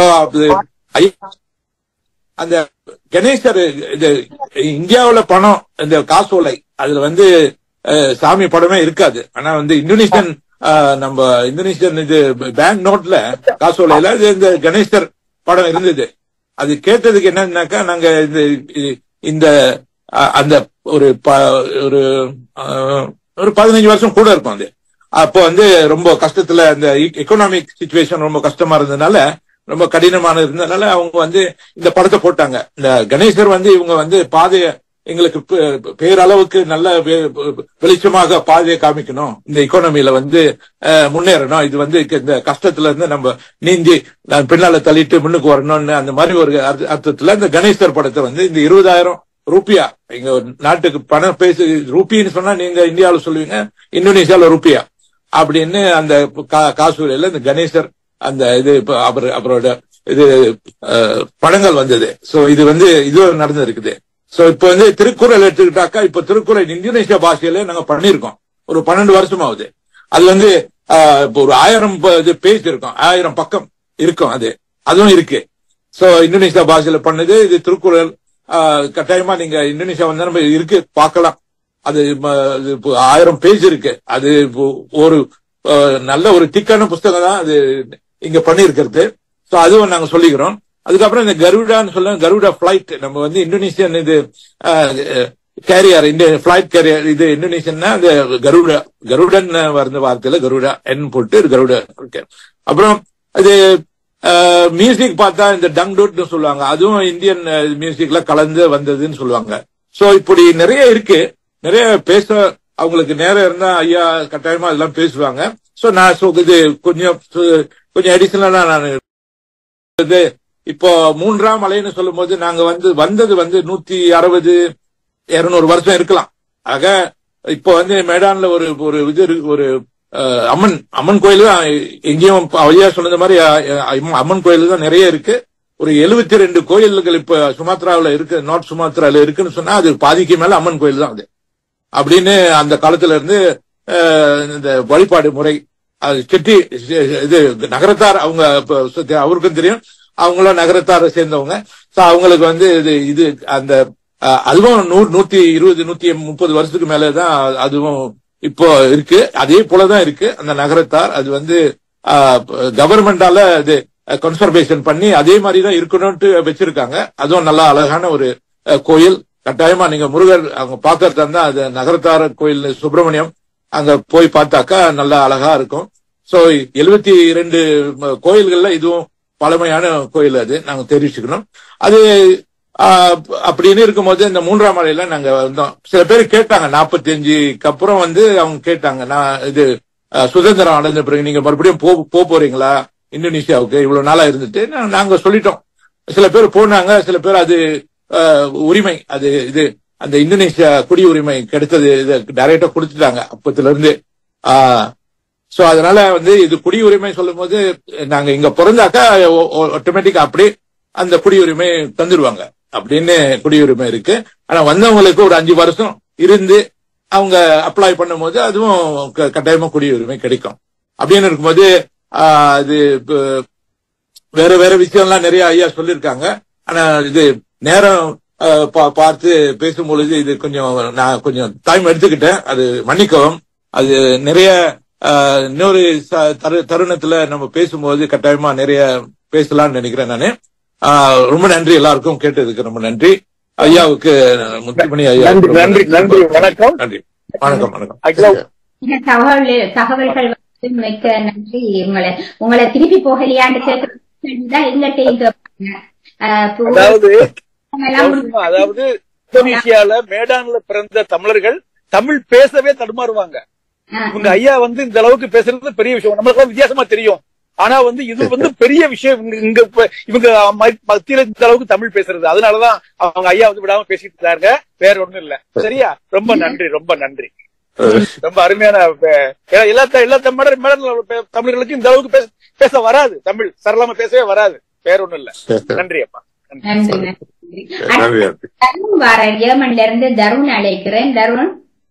அந்த கணேசர் இது இந்தியாவுல பணம் இந்த காசோலை அதுல சாமி படமே இருக்காது. ஆனா இந்தோனேஷியன் நம்ம இந்தோனேஷியன் இது பேங்க் நோட்ல காசோலையில இந்த கணேசர் படம் இருந்தது. அது கேட்டதுக்கு என்னன்னாக்கா நாங்க இந்த அந்த ஒரு 15 வருஷம் கூட இருக்கும். அது அப்போ ரொம்ப கஷ்டத்துல இந்த எக்கனாமிக் சிச்சுவேஷன் ரொம்ப கஷ்டமா இருந்ததுனால, ரொம்ப கடினமான இருந்ததுனால அவங்க இந்த படத்தை போட்டாங்க. இந்த கணேசர் இவங்க பாதைய எங்களுக்கு பேரளவுக்கு நல்ல வெளிச்சமாக பாதையை காமிக்கணும், இந்த எக்கானமில வந்து முன்னேறணும், இது வந்து இந்த கஷ்டத்துல இருந்து நம்ம நீந்தி பின்னால தள்ளிட்டு முன்னுக்கு வரணும்னு அந்த மாதிரி ஒரு அர்த்தத்துல இந்த கணேசர் படத்தை வந்து இந்த 20,000 ரூபியா, எங்க நாட்டுக்கு பணம் பேசு ரூபின்னு சொன்னா நீங்க இந்தியாவில சொல்லுவீங்க, இந்தோனேஷியால ரூபியா அப்படின்னு அந்த காசூரில இந்த கணேசர் அந்த இது அவரோட இது படங்கள் வந்தது. சோ இது வந்து இது நடந்திருக்குது. சோ இப்ப வந்து திருக்குறள் எடுத்துக்கிட்டாக்கா, இப்ப திருக்குறள் இந்தோனேஷியா பாஷையில நாங்க பண்ணிருக்கோம், ஒரு 12 வருஷமாவது. அது வந்து இப்போ ஒரு 1000 பேஜ் இருக்கும், 1000 பக்கம் இருக்கும், அதுவும் இருக்கு. சோ இந்தோனேஷியா பாஷையில பண்ணது இது திருக்குறள். கட்டாயமா நீங்க இந்தோனேஷியா வந்தா நம்ம இருக்கு பார்க்கலாம். அது 1000 பேஜ் இருக்கு. அது ஒரு நல்ல ஒரு திக்கான புஸ்தகம் தான் அது இங்க பண்ணிருக்கிறது. சோ அதுவும் நாங்க சொல்லிக்கிறோம். அதுக்கப்புறம் இந்த கருடான்னு சொல்ல, கருடா பிளைட் நம்ம வந்து இந்தோனேஷியன் இது கேரியர், இந்த பிளைட் கேரியர் இது இந்தோனேஷியன்னா அந்த கருடன் வந்த வார்த்தையில கருடா என் போட்டு கருடா இருக்கு. அப்புறம் அது மியூசிக் பார்த்தா இந்த டங்டோட்னு சொல்லுவாங்க, அதுவும் இந்தியன் மியூசிக்ல கலந்து வந்ததுன்னு சொல்லுவாங்க. சோ இப்படி நிறைய இருக்கு, நிறைய பேச அவங்களுக்கு நேரம் இருந்தா ஐயா கட்டாயமா எல்லாம் பேசுவாங்க. சோ நான் இது கொஞ்சம் அடிஷனலா நான் இப்போ 3ஆம் அலைன்னு சொல்லும் போது நாங்க வந்தது 160-200 வருஷம் இருக்கலாம். ஆக இப்போ வந்து மேடான்ல ஒரு இது ஒரு அம்மன் கோயில் தான் எங்கேயும் ஐயா சொன்னது மாதிரி அம்மன் கோயில் தான் நிறைய இருக்கு. ஒரு 72 கோயில்கள் இப்ப சுமாத்ராவில இருக்கு, நார்த் சுமாத்ரால இருக்குன்னு சொன்னா அது பாதிக்கு மேல அம்மன் கோயில் தான் அது அப்படின்னு அந்த காலத்துல இருந்து இந்த வழிபாடு முறை அது செட்டி இது நகரத்தார் அவங்க அவருக்கும் தெரியும், அவங்களும் நகரத்தாரை சேர்ந்தவங்க. அவங்களுக்கு வந்து இது அந்த அதுவும் 100-120-130 வருஷத்துக்கு மேலதான் அதுவும் இப்போ இருக்கு. அதே போலதான் இருக்கு அந்த நகரத்தார். அது வந்து கவர்மெண்டால இது கன்சர்வேஷன் பண்ணி அதே மாதிரிதான் இருக்கணும்ட்டு வச்சிருக்காங்க. அதுவும் நல்லா அழகான ஒரு கோயில். கட்டாயமா நீங்க முருகர் அவங்க பாக்கறதா இருந்தா அது நகரத்தார கோயில் சுப்பிரமணியம் அங்க போய் பார்த்தாக்கா நல்லா அழகா இருக்கும். சோ 72 கோயில்கள்ல இதுவும் பழமையான கோயில், அது நாங்க தெரிவிச்சுக்கணும். அது அப்படின்னு இருக்கும்போது இந்த 3ஆம் அலையில நாங்க வந்தோம். சில பேர் கேட்டாங்க 45க்கு அப்புறம் அவங்க கேட்டாங்க, நான் இது சுதந்திரம் அடைஞ்ச பிறகு நீங்க மறுபடியும் போறீங்களா இந்தோனேஷியாவுக்கு, இவ்வளவு நாளா இருந்துட்டு நாங்க சொல்லிட்டோம். சில பேர் போனாங்க, சில பேர் அது உரிமை அது இது அந்த இந்தோனேஷியா குடியுரிமை கிடைத்தது டைரக்டா கொடுத்துட்டாங்க அப்பத்துல இருந்து. சோ அதனால இது குடியுரிமை சொல்லும் போது நாங்க இங்க பிறந்தாக்கா ஆட்டோமேட்டிக்கா அப்படி அந்த குடியுரிமை தந்துடுவாங்க அப்படின்னு குடியுரிமை இருக்கு. ஆனா வந்தவங்களுக்கு ஒரு 5 வருஷம் இருந்து அவங்க அப்ளை பண்ணும் போது அதுவும் கட்டாயமா குடியுரிமை கிடைக்கும். அப்படின்னு இருக்கும்போது இது வேற வேற விஷயம்லாம் நிறைய ஐயா சொல்லியிருக்காங்க. ஆனா இது நேரம் பார்த்து பேசும்பொழுது இது நான் கொஞ்சம் டைம் எடுத்துக்கிட்டேன், அது மன்னிக்கவும். அது நிறைய இன்னொரு தருணத்துல நம்ம பேசும்போது கட்டாயமா நிறைய பேசலாம்னு நினைக்கிறேன் நானு. ரொம்ப நன்றி எல்லாருக்கும், கேட்டதுக்கு ரொம்ப நன்றி. ஐயாவுக்கு முத்துமணி ஐயா நன்றி. வணக்கம். நன்றி. வணக்கம். தகவல்கள் மிக்க நன்றி. உங்களை திருப்பி போகலையான்னு கேட்கறதுதான் எங்கிட்ட. அதாவது இந்தோனேஷியால மேடான்ல பிறந்த தமிழர்கள் தமிழ் பேசவே தடுமாறுவாங்க. உங்க ஐயா இந்த அளவுக்கு பேசுறது பெரிய விஷயம், நம்மளுக்கு வித்தியாசமா தெரியும். ஆனா இது பெரிய விஷயம். இவங்க மத்தியில இந்த அளவுக்கு தமிழ் பேசுறது, அதனாலதான் அவங்க ஐயா விடாம பேசிட்டு இருக்காங்க, வேற ஒண்ணும் இல்ல. சரியா? ரொம்ப நன்றி. ரொம்ப அருமையான எல்லா தமிழர்களுக்கும் இந்த அளவுக்கு பேச வராது, தமிழ் சரளமா பேசவே வராது, வேற ஒண்ணும் இல்ல. நன்றி அப்பா. தருண் வார ஜெர்மன்ல இருந்து தருண் அழைக்கிறேன். தருண்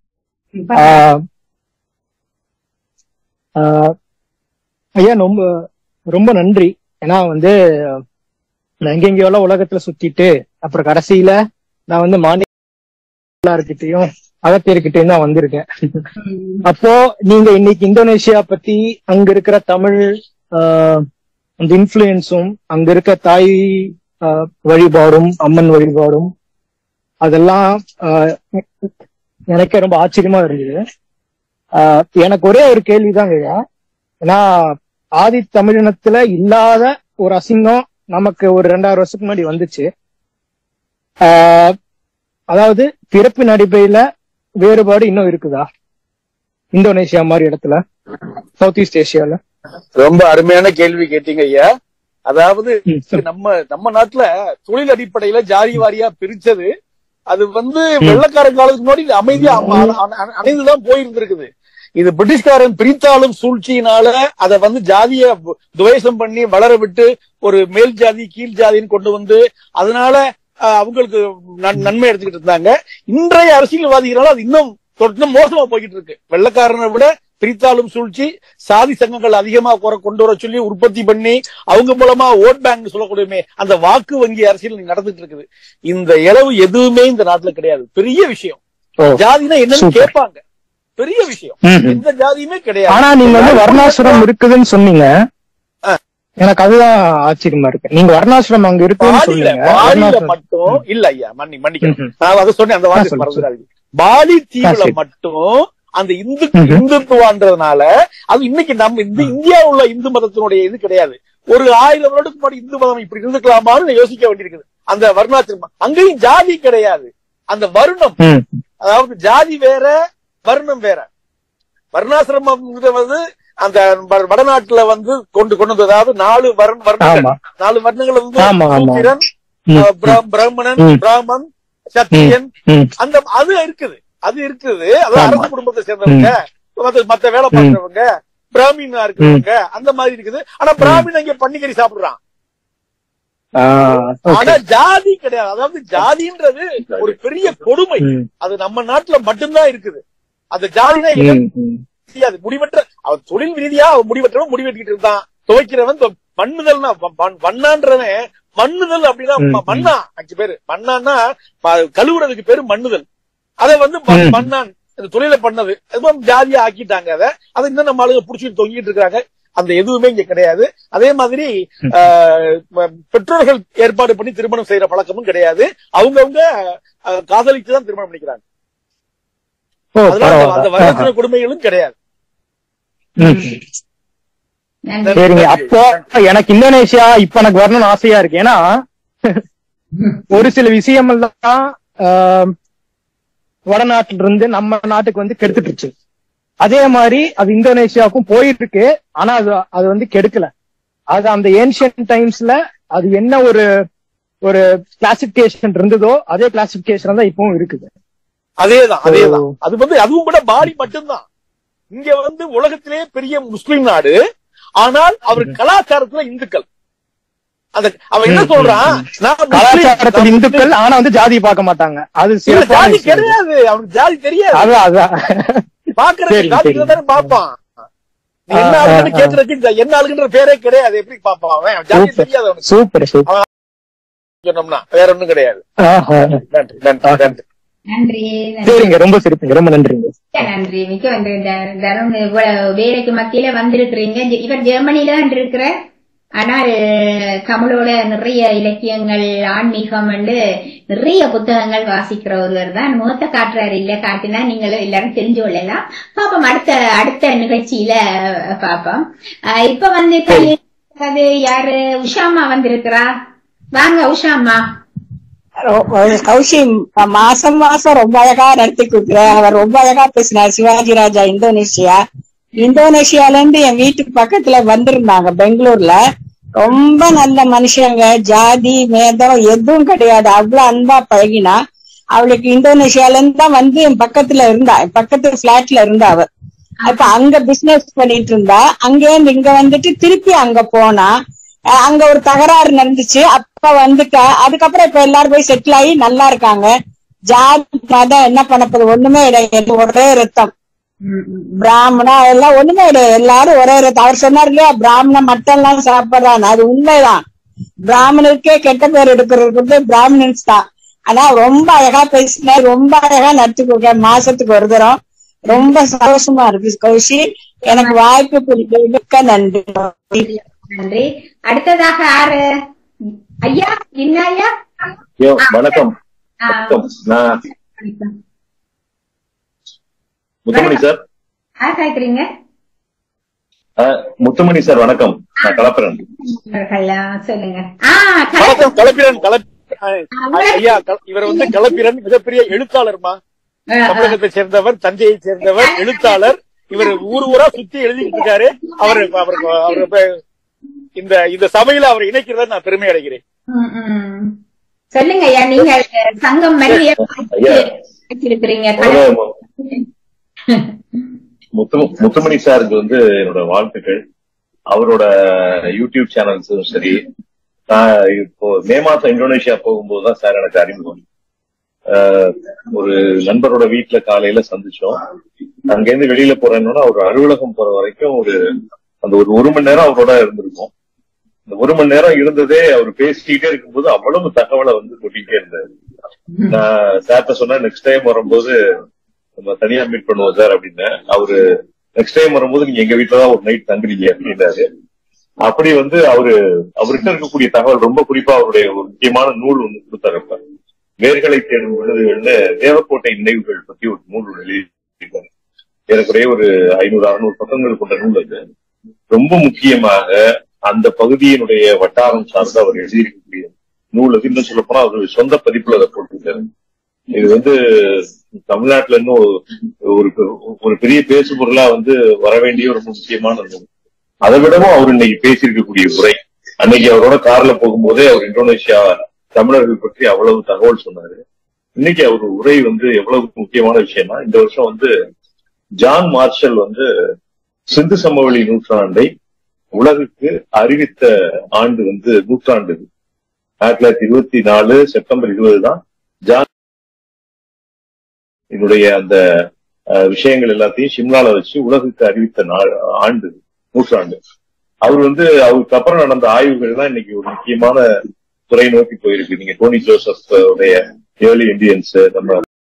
ஐயா ரொம்ப நன்றி. ஏன்னா நான் எங்கெங்கயோ உலகத்துல சுத்திட்டு அப்புறம் கடைசியில நான் மாநிலர்கிட்டையும் அகத்தியர்கிட்டையும் தான் வந்திருக்கேன். அப்போ நீங்க இன்னைக்கு இந்தோனேஷியா பத்தி, அங்க இருக்கிற தமிழ் அந்த இன்ஃபுளுன்ஸும், அங்க இருக்க தாய் வழிபாடும் அம்மன் வழிபாடும் அதெல்லாம் எனக்கே ரொம்ப ஆச்சரியமா இருந்தது. எனக்கு ஒரே ஒரு கேள்விதாங்க ஐயா. ஏன்னா ஆதி தமிழினத்துல இல்லாத ஒரு அசிங்கம் நமக்கு ஒரு 2000 வருஷத்துக்கு முன்னாடி வந்துச்சு. அதாவது பிறப்பின் அடிப்படையில வேறுபாடு இன்னும் இருக்குதா இந்தோனேஷியா மாதிரி இடத்துல, சவுத் ஈஸ்ட் ஏசியால? ரொம்ப அருமையான கேள்வி கேட்டீங்க ஐயா. அதாவது நம்ம நாட்டுல தொழில் அடிப்படையில ஜாதி வாரியா பிரிச்சது அது வெள்ளக்கார காலத்துக்கு முன்னாடி அமைதியா அணைந்துதான் போயிருந்திருக்குது. இது பிரிட்டிஷ்காரன் பிரித்தாலும் சூழ்ச்சியினால அதை ஜாதிய துவேஷம் பண்ணி வளர விட்டு ஒரு மேல் ஜாதி கீழ் ஜாதின்னு கொண்டு வந்து அதனால அவங்களுக்கு நன்மை எடுத்துக்கிட்டு இருந்தாங்க. இன்றைய அரசியல்வாதிகளால அது இன்னும் மோசமா போய்கிட்டு இருக்கு. வெள்ளக்காரனை விட பிரித்தாலும் சூழ்ச்சி, சாதி சங்கங்கள் அதிகமா கொண்டு வர சொல்லி உற்பத்தி பண்ணி அவங்க மூலமா ஓட் பேங்க் சொல்லக்கூடிய அந்த வாக்கு வங்கி அரசியல் நடந்துட்டு இருக்குது. இந்த இளவு எதுவுமே இந்த நாட்டுல கிடையாது. பெரிய விஷயம். ஜாதினா என்னன்னு கேட்பாங்க, பெரிய விஷயம். எந்த ஜாதியுமே கிடையாது. ஆனா நீங்க வர்ணாசிரம் இருக்குதுன்னு சொன்னீங்க, எனக்கு அதுதான் ஆச்சரியமா இருக்கு. நீங்க வர்ணாசிரம் அங்க இருக்குன்னு சொன்னீங்க மட்டும் இல்ல ஐயா, மன்னிக்கணும், நான் அதை சொன்னேன், அந்த வார்த்தை மறந்துடாதீங்க. பாலி தீவுல மட்டும் அந்த இந்துத்துவான்றதுனால அது இன்னைக்கு நம்ம இந்தியா உள்ள இந்து மதத்தினுடைய இது கிடையாது. ஒரு 1000 வருடத்துக்கு முன்னாடி இந்து மதம் இப்படி இருந்துக்கலாமான்னு யோசிக்க வேண்டியிருக்குது. அந்த வர்ணாசிரமம் அங்கேயும் ஜாதி கிடையாது, அந்த வருணம். அதாவது ஜாதி வேற வர்ணம் வேற. வர்ணாசிரமம் அந்த வடநாட்டுல கொண்டு வந்தது. அதாவது 4 வர்ணங்கள் பிரம்மணன், பிராமன், சத்திரியன், அந்த அது இருக்குது. அதாவது அரசு குடும்பத்தை சேர்ந்தவங்க, மத்த வேலை பார்க்கிறவங்க, பிராமினா இருக்கிறவங்க, அந்த மாதிரி இருக்குது. ஆனா பிராமின் இங்க பன்னிக்கறி சாப்பிடுறான். ஆனா ஜாதி கிடையாது. அதாவது ஜாதின்றது ஒரு பெரிய கொடுமை. அது நம்ம நாட்டுல மட்டும்தான் இருக்குது. அந்த ஜாதினா தெரியாது. முடிவற்ற அவன் தொழில் ரீதியா அவன் முடிவற்றவன் முடிவெட்டிட்டு இருந்தான். துவைக்கிறவன் மண்ணுதல்னா வண்ணான்றவன் மண்ணுதல் அப்படின்னா மண்ணா 5 பேரு. மண்ணான்னா கழுவுறதுக்கு பேரு மண்ணுதல். அதை மண்ணான் தொழிலை பண்ணது ஜாதியா ஆக்கிட்டாங்க. அதை இன்னும் நம்ம ஆளுங்க புடிச்சிட்டு தொங்கிட்டு இருக்காங்க. அந்த எதுவுமே இங்க கிடையாது. அதே மாதிரி பெற்றோர்கள் ஏற்பாடு பண்ணி திருமணம் செய்யற பழக்கமும் கிடையாது. அவங்கவுங்க காதலிச்சுதான் திருமணம் பண்ணிக்கிறாங்க. அந்த வரதட்சணை கொடுமைகளும் கிடையாது. சரிங்க. அப்போ எனக்கு இந்தோனேஷியா இப்ப எனக்கு வரணும்னு ஆசையா இருக்கு. ஏன்னா ஒரு சில விஷயமெல்லாம் வடநாட்டுல இருந்து நம்ம நாட்டுக்கு கெடுத்துட்டுருச்சு. அதே மாதிரி அது இந்தோனேஷியாவுக்கும் போயிட்டு இருக்கு. ஆனா அது கெடுக்கல. அது அந்த ஏன்ஷியன்ட் டைம்ஸ்ல அது என்ன ஒரு கிளாசிபிகேஷன் இருந்ததோ அதே கிளாசிபிகேஷன் தான் இப்பவும் இருக்குது. அதேதான். அது அதுவும் கூட பாடி மட்டும்தான். இங்க உலகத்திலே பெரிய முஸ்லிம் நாடு. ஆனால் அவர் கலாச்சாரத்துல இந்துக்கள். அவன் என்ன சொல்றான், கலாச்சாரத்தில் இந்துக்கள், ஆனா ஜாதி பார்க்க மாட்டாங்க. அது ஜாதி கிடையாது, அவனுக்கு ஜாதி தெரியாது. பாக்குறது பாப்பான். என்ன ஆளுன்னு கேட்கறதுக்கு என்ன ஆளுன்ற பேரே கிடையாது. எப்படி பாப்பான் அவன்? ஜாதி தெரியாது அவனுக்கு. சூப்பர் சொன்னோம்னா வேற ஒண்ணும் கிடையாது. நன்றி. சரிங்க, ரொம்ப சிரிப்புங்க, ரொம்ப நன்றிங்க. நன்றி, மிக்க நன்றி. தருண் வேலைக்கு மத்தியில வந்திருக்கிறீங்க. இவர் ஜெர்மனில இருக்கிற, ஆனால் தமிழோட நிறைய இலக்கியங்கள், ஆன்மீகம் நிறைய புத்தகங்கள் வாசிக்கிற ஒருவர் தான். முகத்தை காட்டுறாரு இல்ல, காட்டினா நீங்களும் எல்லாரும் தெரிஞ்சு கொள்ளலாம். பாப்போம், அடுத்த நிகழ்ச்சியில பாப்போம். இப்ப யாரு, உஷாமா வந்திருக்கிறா. வாங்க உஷாமா. கௌஷி மாசம் ரொம்ப அழகா நடத்தி கொடுக்குற. அவர் ரொம்ப அழகா பேசினார். சிவாஜி ராஜா இந்தோனேஷியால இருந்து என் வீட்டுக்கு பக்கத்துல வந்திருந்தாங்க பெங்களூர்ல. ரொம்ப நல்ல மனுஷங்க, ஜாதி மேதம் எதுவும் கிடையாது. அவ்வளவு அன்பா பழகினா. அவளுக்கு இந்தோனேஷியால இருந்து தான் என் பக்கத்துல இருந்தா, பக்கத்து பிளாட்ல இருந்தா. அவர் அப்ப அங்க பிசினஸ் பண்ணிட்டு இருந்தா. அங்கேருந்து இங்க திருப்பி அங்க போனா. அங்க ஒரு தகராறு நடந்துச்சு. அப்ப அதுக்கப்புறம் இப்ப எல்லாரும் போய் செட்டில் ஆகி நல்லா இருக்காங்க. ஜாதி மதம் என்ன பண்ணப்போது ஒண்ணுமே கிடையாது. ஒரே ரத்தம், பிராமணா எல்லாம் ஒண்ணுமே கிடையாது. எல்லாரும் ஒரே ரத்தம். அவர் சொன்னார் இல்லையா, பிராமணன் மட்டம் எல்லாம் சாப்பிடுறான். அது உண்மைதான். பிராமணருக்கே கெட்ட பேர் எடுக்கிறது பிராமணன்ஸ் தான். ஆனா ரொம்ப அழகா பேசின, ரொம்ப அழகா நடத்தி கொடுக்க. மாசத்துக்கு ஒரு தரம். ரொம்ப சந்தோஷமா இருக்கு கௌஷி. எனக்கு வாய்ப்பு கொடுக்க நன்றி. நன்றி. அடுத்ததாக யாரு? ஐயா, என்ன ஐயா? வணக்கம். முத்துமணி சார். கேக்குறீங்க? முத்துமணி சார் வணக்கம். நான் கலப்பிரன். சொல்லுங்க. ஐயா இவர் வந்து களப்பிரன் மிகப்பெரிய எழுத்தாளர்மா, தமிழகத்தை சேர்ந்தவர், தஞ்சையை சேர்ந்தவர், எழுத்தாளர். இவர் ஊரா சுத்தி எழுதிட்டு இருக்காரு. அவரு இந்த சபையில அவர் இணைக்கிறத நான் பெருமை அடைகிறேன். சொல்லுங்க ஐயா, நீங்க சங்கம் முத்துமணி சாருக்கு வந்து என்னோட வாழ்த்துக்கள். அவரோட யூடியூப் சேனல்ஸும் சரி, இப்போ மே மாசம் இந்தோனேஷியா போகும்போதுதான் சார் எனக்கு அறிமுகம். ஒரு நண்பரோட வீட்டுல காலையில சந்திச்சோம். அங்கிருந்து வெளியில போறேன்னா ஒரு அலுவலகம் போற வரைக்கும் அந்த ஒரு மணி நேரம் அவரோட இருந்திருக்கும். இந்த ஒரு மணி நேரம் இருந்ததே அவர் பேசிக்கிட்டே இருக்கும்போது அவ்வளவு தகவலை வந்து கொட்டிக்கிட்டே இருந்தாரு. நான் சார்ட்ட சொன்னா நெக்ஸ்ட் டைம் வரும்போது நம்ம தனியா மீட் பண்ணுவோம் சார் அப்படின்னு. அவரு நெக்ஸ்ட் டைம் வரும்போது நீங்க எங்க வீட்டுலதான் ஒரு நைட் தங்குறீங்க அப்படின்னாரு. அப்படி வந்து அவர்கிட்ட இருக்கக்கூடிய தகவல் ரொம்ப குறிப்பா அவருடைய ஒரு முக்கியமான நூல் ஒண்ணு கொடுத்தாரு. வேர்களை தேடும் விழுதுகள்னு தேவக்கோட்டை நினைவுகள் பத்தி ஒரு நூல் எழுதியிருக்காரு. ஏறக்குறைய ஒரு 500-600 பக்கங்கள் கொண்ட நூல் அது. ரொம்ப முக்கியமாக அந்த பகுதியினுடைய வட்டாரம் சார்ந்து அவர் எழுதியிருக்கக்கூடிய நூல் அது. இன்னும் சொல்ல போனா அவருடைய சொந்த பதிப்புல அதை போட்டிருக்காரு. இது வந்து தமிழ்நாட்டுல இன்னும் ஒரு பெரிய பேசு பொருளா வந்து வர வேண்டிய ஒரு முக்கியமான நூல். அதை விடவும் அவர் இன்னைக்கு பேசியிருக்கக்கூடிய உரை, அன்னைக்கு அவரோட கார்ல போகும்போதே அவர் இந்தோனேஷியா தமிழர்கள் பற்றி அவ்வளவு தகவல் சொன்னாரு. இன்னைக்கு அவர் உரை வந்து எவ்வளவு முக்கியமான விஷயம்னா, இந்த வருஷம் வந்து ஜான் மார்ஷல் வந்து சிந்து சமவெளி நூற்றாண்டை உலகுக்கு அறிவித்த ஆண்டு வந்து நூற்றாண்டு 1924 செப்டம்பர் 20 தான் ஜான் என்னுடைய அந்த விஷயங்கள் எல்லாத்தையும் சிம்லால வச்சு உலகுக்கு அறிவித்த ஆண்டு நூற்றாண்டு. அவர் வந்து அவருக்கு அப்புறம் நடந்த ஆய்வுகள் தான் இன்னைக்கு ஒரு முக்கியமான துறை நோக்கி போயிருக்கு. நீங்க டோனி ஜோசப் உடைய ஏர்லி இந்தியன்ஸ், நம்ம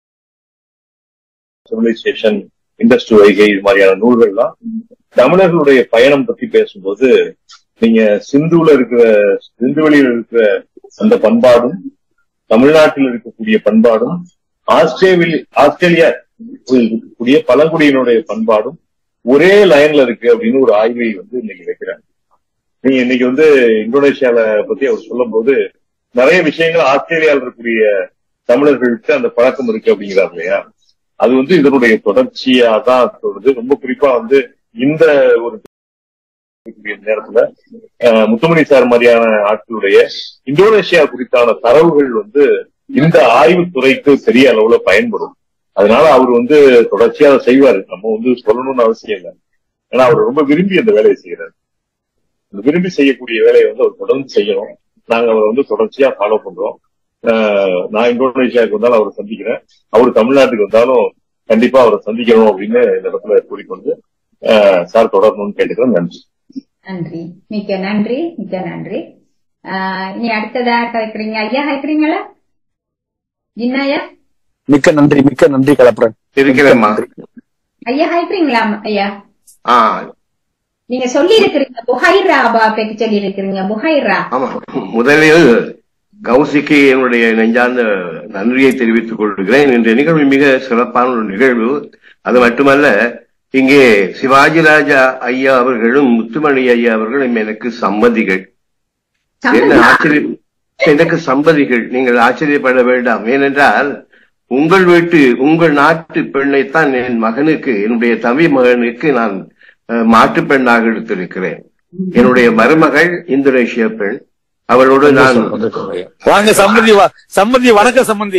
சிவிலைசேஷன், இண்டஸ்ட்ரி வைகை, இது மாதிரியான நூல்கள்லாம் தமிழர்களுடைய பயணம் பத்தி பேசும்போது நீங்க சிந்துவெளியில் இருக்கிற அந்த பண்பாடும் தமிழ்நாட்டில் இருக்கக்கூடிய பண்பாடும் ஆஸ்திரேலியா இருக்கக்கூடிய பழங்குடியினுடைய பண்பாடும் ஒரே லைன்ல இருக்கு அப்படின்னு ஒரு ஆய்வை வந்து இன்னைக்கு வைக்கிறாங்க. நீங்க இன்னைக்கு வந்து இந்தோனேஷியால பத்தி அவர் சொல்லும் போது நிறைய விஷயங்கள் ஆஸ்திரேலியாவில் இருக்கக்கூடிய தமிழர்களுக்கு அந்த பழக்கம் இருக்கு அப்படிங்கிறார் இல்லையா? அது வந்து இதனுடைய தொடர்ச்சியா தான் சொல்றது. ரொம்ப குறிப்பா வந்து இந்த ஒரு நேரத்துல முத்துமணி சார் மாதிரியான ஆட்களுடைய இந்தோனேஷியா குறித்தான தரவுகள் வந்து இந்த ஆய்வுத்துறைக்கு பெரிய அளவுல பயன்படும். அதனால அவர் வந்து தொடர்ச்சியா அதை செய்வாரு. நம்ம வந்து சொல்லணும்னு அவசியம் இல்லை. ஏன்னா அவர் ரொம்ப விரும்பி அந்த வேலையை செய்யறாரு. அந்த விரும்பி செய்யக்கூடிய வேலையை வந்து அவர் தொடர்ந்து செய்யணும். நாங்க அவரை வந்து தொடர்ச்சியா ஃபாலோ பண்றோம். நான் இந்தோனேஷியாவுக்கு வந்தாலும் அவரை சந்திக்கிறேன். அவர் தமிழ்நாட்டுக்கு வந்தாலும் கண்டிப்பா அவரை சந்திக்கணும் அப்படின்னு இந்த இடத்துல கூறிக்கொண்டு சார் தொடரணும்னு கேட்டுக்கிறேன். நன்றி. நன்றி, மிக்க நன்றி, மிக்க நன்றி. நீ அடுத்ததா கேட்கறீங்க ஐயா? கேட்கறீங்களா ஜின்னாயா? மிக்க நன்றி, மிக்க நன்றி கலப்புறேன். இருக்கிறேம்மா ஐயா. கேட்கறீங்களா ஐயா? நீங்க சொல்லி இருக்கிறீங்க புகைரா பத்தி சொல்லி இருக்கிறீங்க. புகைரா. ஆமா, முதலில் கௌசிக்கு என்னுடைய நெஞ்சார்ந்த நன்றியை தெரிவித்துக் கொள்கிறேன். இந்த நிகழ்வு மிக சிறப்பான ஒரு நிகழ்வு. அது மட்டுமல்ல, இங்கே சிவாஜி ராஜா ஐயா அவர்களும் முத்துமணி ஐயா அவர்களும் எனக்கு சம்மதிகள். என்ன ஆச்சரியம், எனக்கு சம்பதிகள். நீங்கள் ஆச்சரியப்பட வேண்டாம். ஏனென்றால் உங்கள் நாட்டு பெண்ணைத்தான் என் மகனுக்கு, என்னுடைய தம்பி மகனுக்கு நான் மாற்று பெண்ணாக எடுத்திருக்கிறேன். என்னுடைய மருமகள் இந்தோனேஷிய பெண். அவளோடு நான் வாங்க சம்பந்தி, சம்பந்தி வணக்கம். சம்பந்தி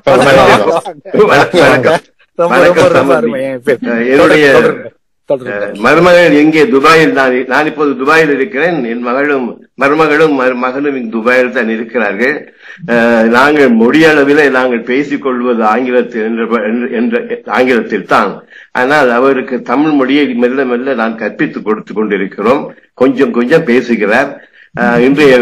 என்னுடைய மருமகள் எங்கே? துபாயில். நான் இப்போது துபாயில் இருக்கிறேன். என் மருமகளும் மகனும் துபாயில் தான் இருக்கிறார்கள். நாங்கள் மொழியளவில் நாங்கள் பேசிக் கொள்வது ஆங்கிலத்தில் தான். ஆனால் அவருக்கு தமிழ் மொழியை மெல்ல மெல்ல நான் கற்பித்துக் கொடுத்து கொண்டிருக்கிறோம். கொஞ்சம் கொஞ்சம் பேசுகிறார். இன்றைய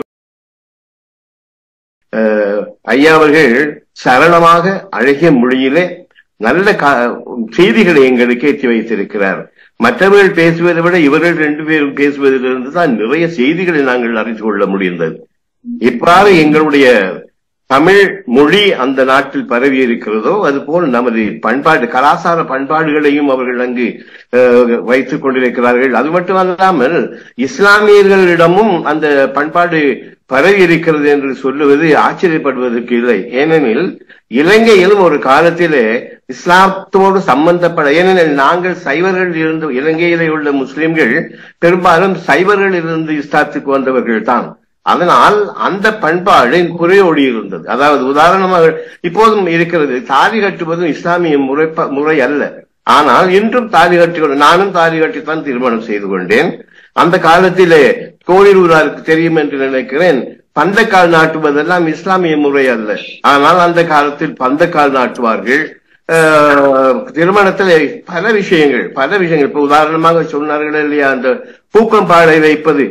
ஐயா அவர்கள் சரளமாக அழகிய மொழியிலே நல்ல செய்திகளை எங்களுக்கு ஏற்றி வைத்திருக்கிறார். மற்றவர்கள் பேசுவதை விட இவர்கள் 2 பேரும் பேசுவதிலிருந்து தான் நிறைய செய்திகளை நாங்கள் அறிந்து கொள்ள முடிந்தது. இவ்வாறு எங்களுடைய தமிழ் மொழி அந்த நாட்டில் பரவி இருக்கிறதோ அதுபோல் நமது பண்பாடு, கலாச்சார பண்பாடுகளையும் அவர்கள் அங்கு வைத்துக் கொண்டிருக்கிறார்கள். அது மட்டுமல்லாமல் இஸ்லாமியர்களிடமும் அந்த பண்பாடு பரவி இருக்கிறது என்று சொல்லுவது ஆச்சரியப்படுவதற்கு இல்லை. ஏனெனில் இலங்கையிலும் ஒரு காலத்திலே இஸ்லாத்தோடு சம்பந்தப்பட, ஏனெனில் நாங்கள் சைவர்கள் இருந்து, இலங்கையிலே உள்ள முஸ்லிம்கள் பெரும்பாலும் சைவர்கள் இருந்து இஸ்லாத்துக்கு வந்தவர்கள் தான். அதனால் அந்த பண்பாடு குறையோடி இருந்தது. அதாவது உதாரணமாக இப்போதும் இருக்கிறது, தாலி கட்டுவதும் இஸ்லாமிய முறை அல்ல. ஆனால் இன்றும் தாலி கட்டி, நானும் தாலி கட்டித்தான் திருமணம் செய்து கொண்டேன். அந்த காலத்திலே கோயிலூராருக்கு தெரியும் என்று நினைக்கிறேன், பந்தக்கால் நாட்டுவதெல்லாம் இஸ்லாமிய முறை அல்ல. ஆனால் அந்த காலத்தில் பந்தக்கால் நாட்டுவார்கள். திருமணத்தில் பல விஷயங்கள் இப்ப உதாரணமாக சொன்னார்கள் இல்லையா, அந்த பூக்கம்பாடை வைப்பது.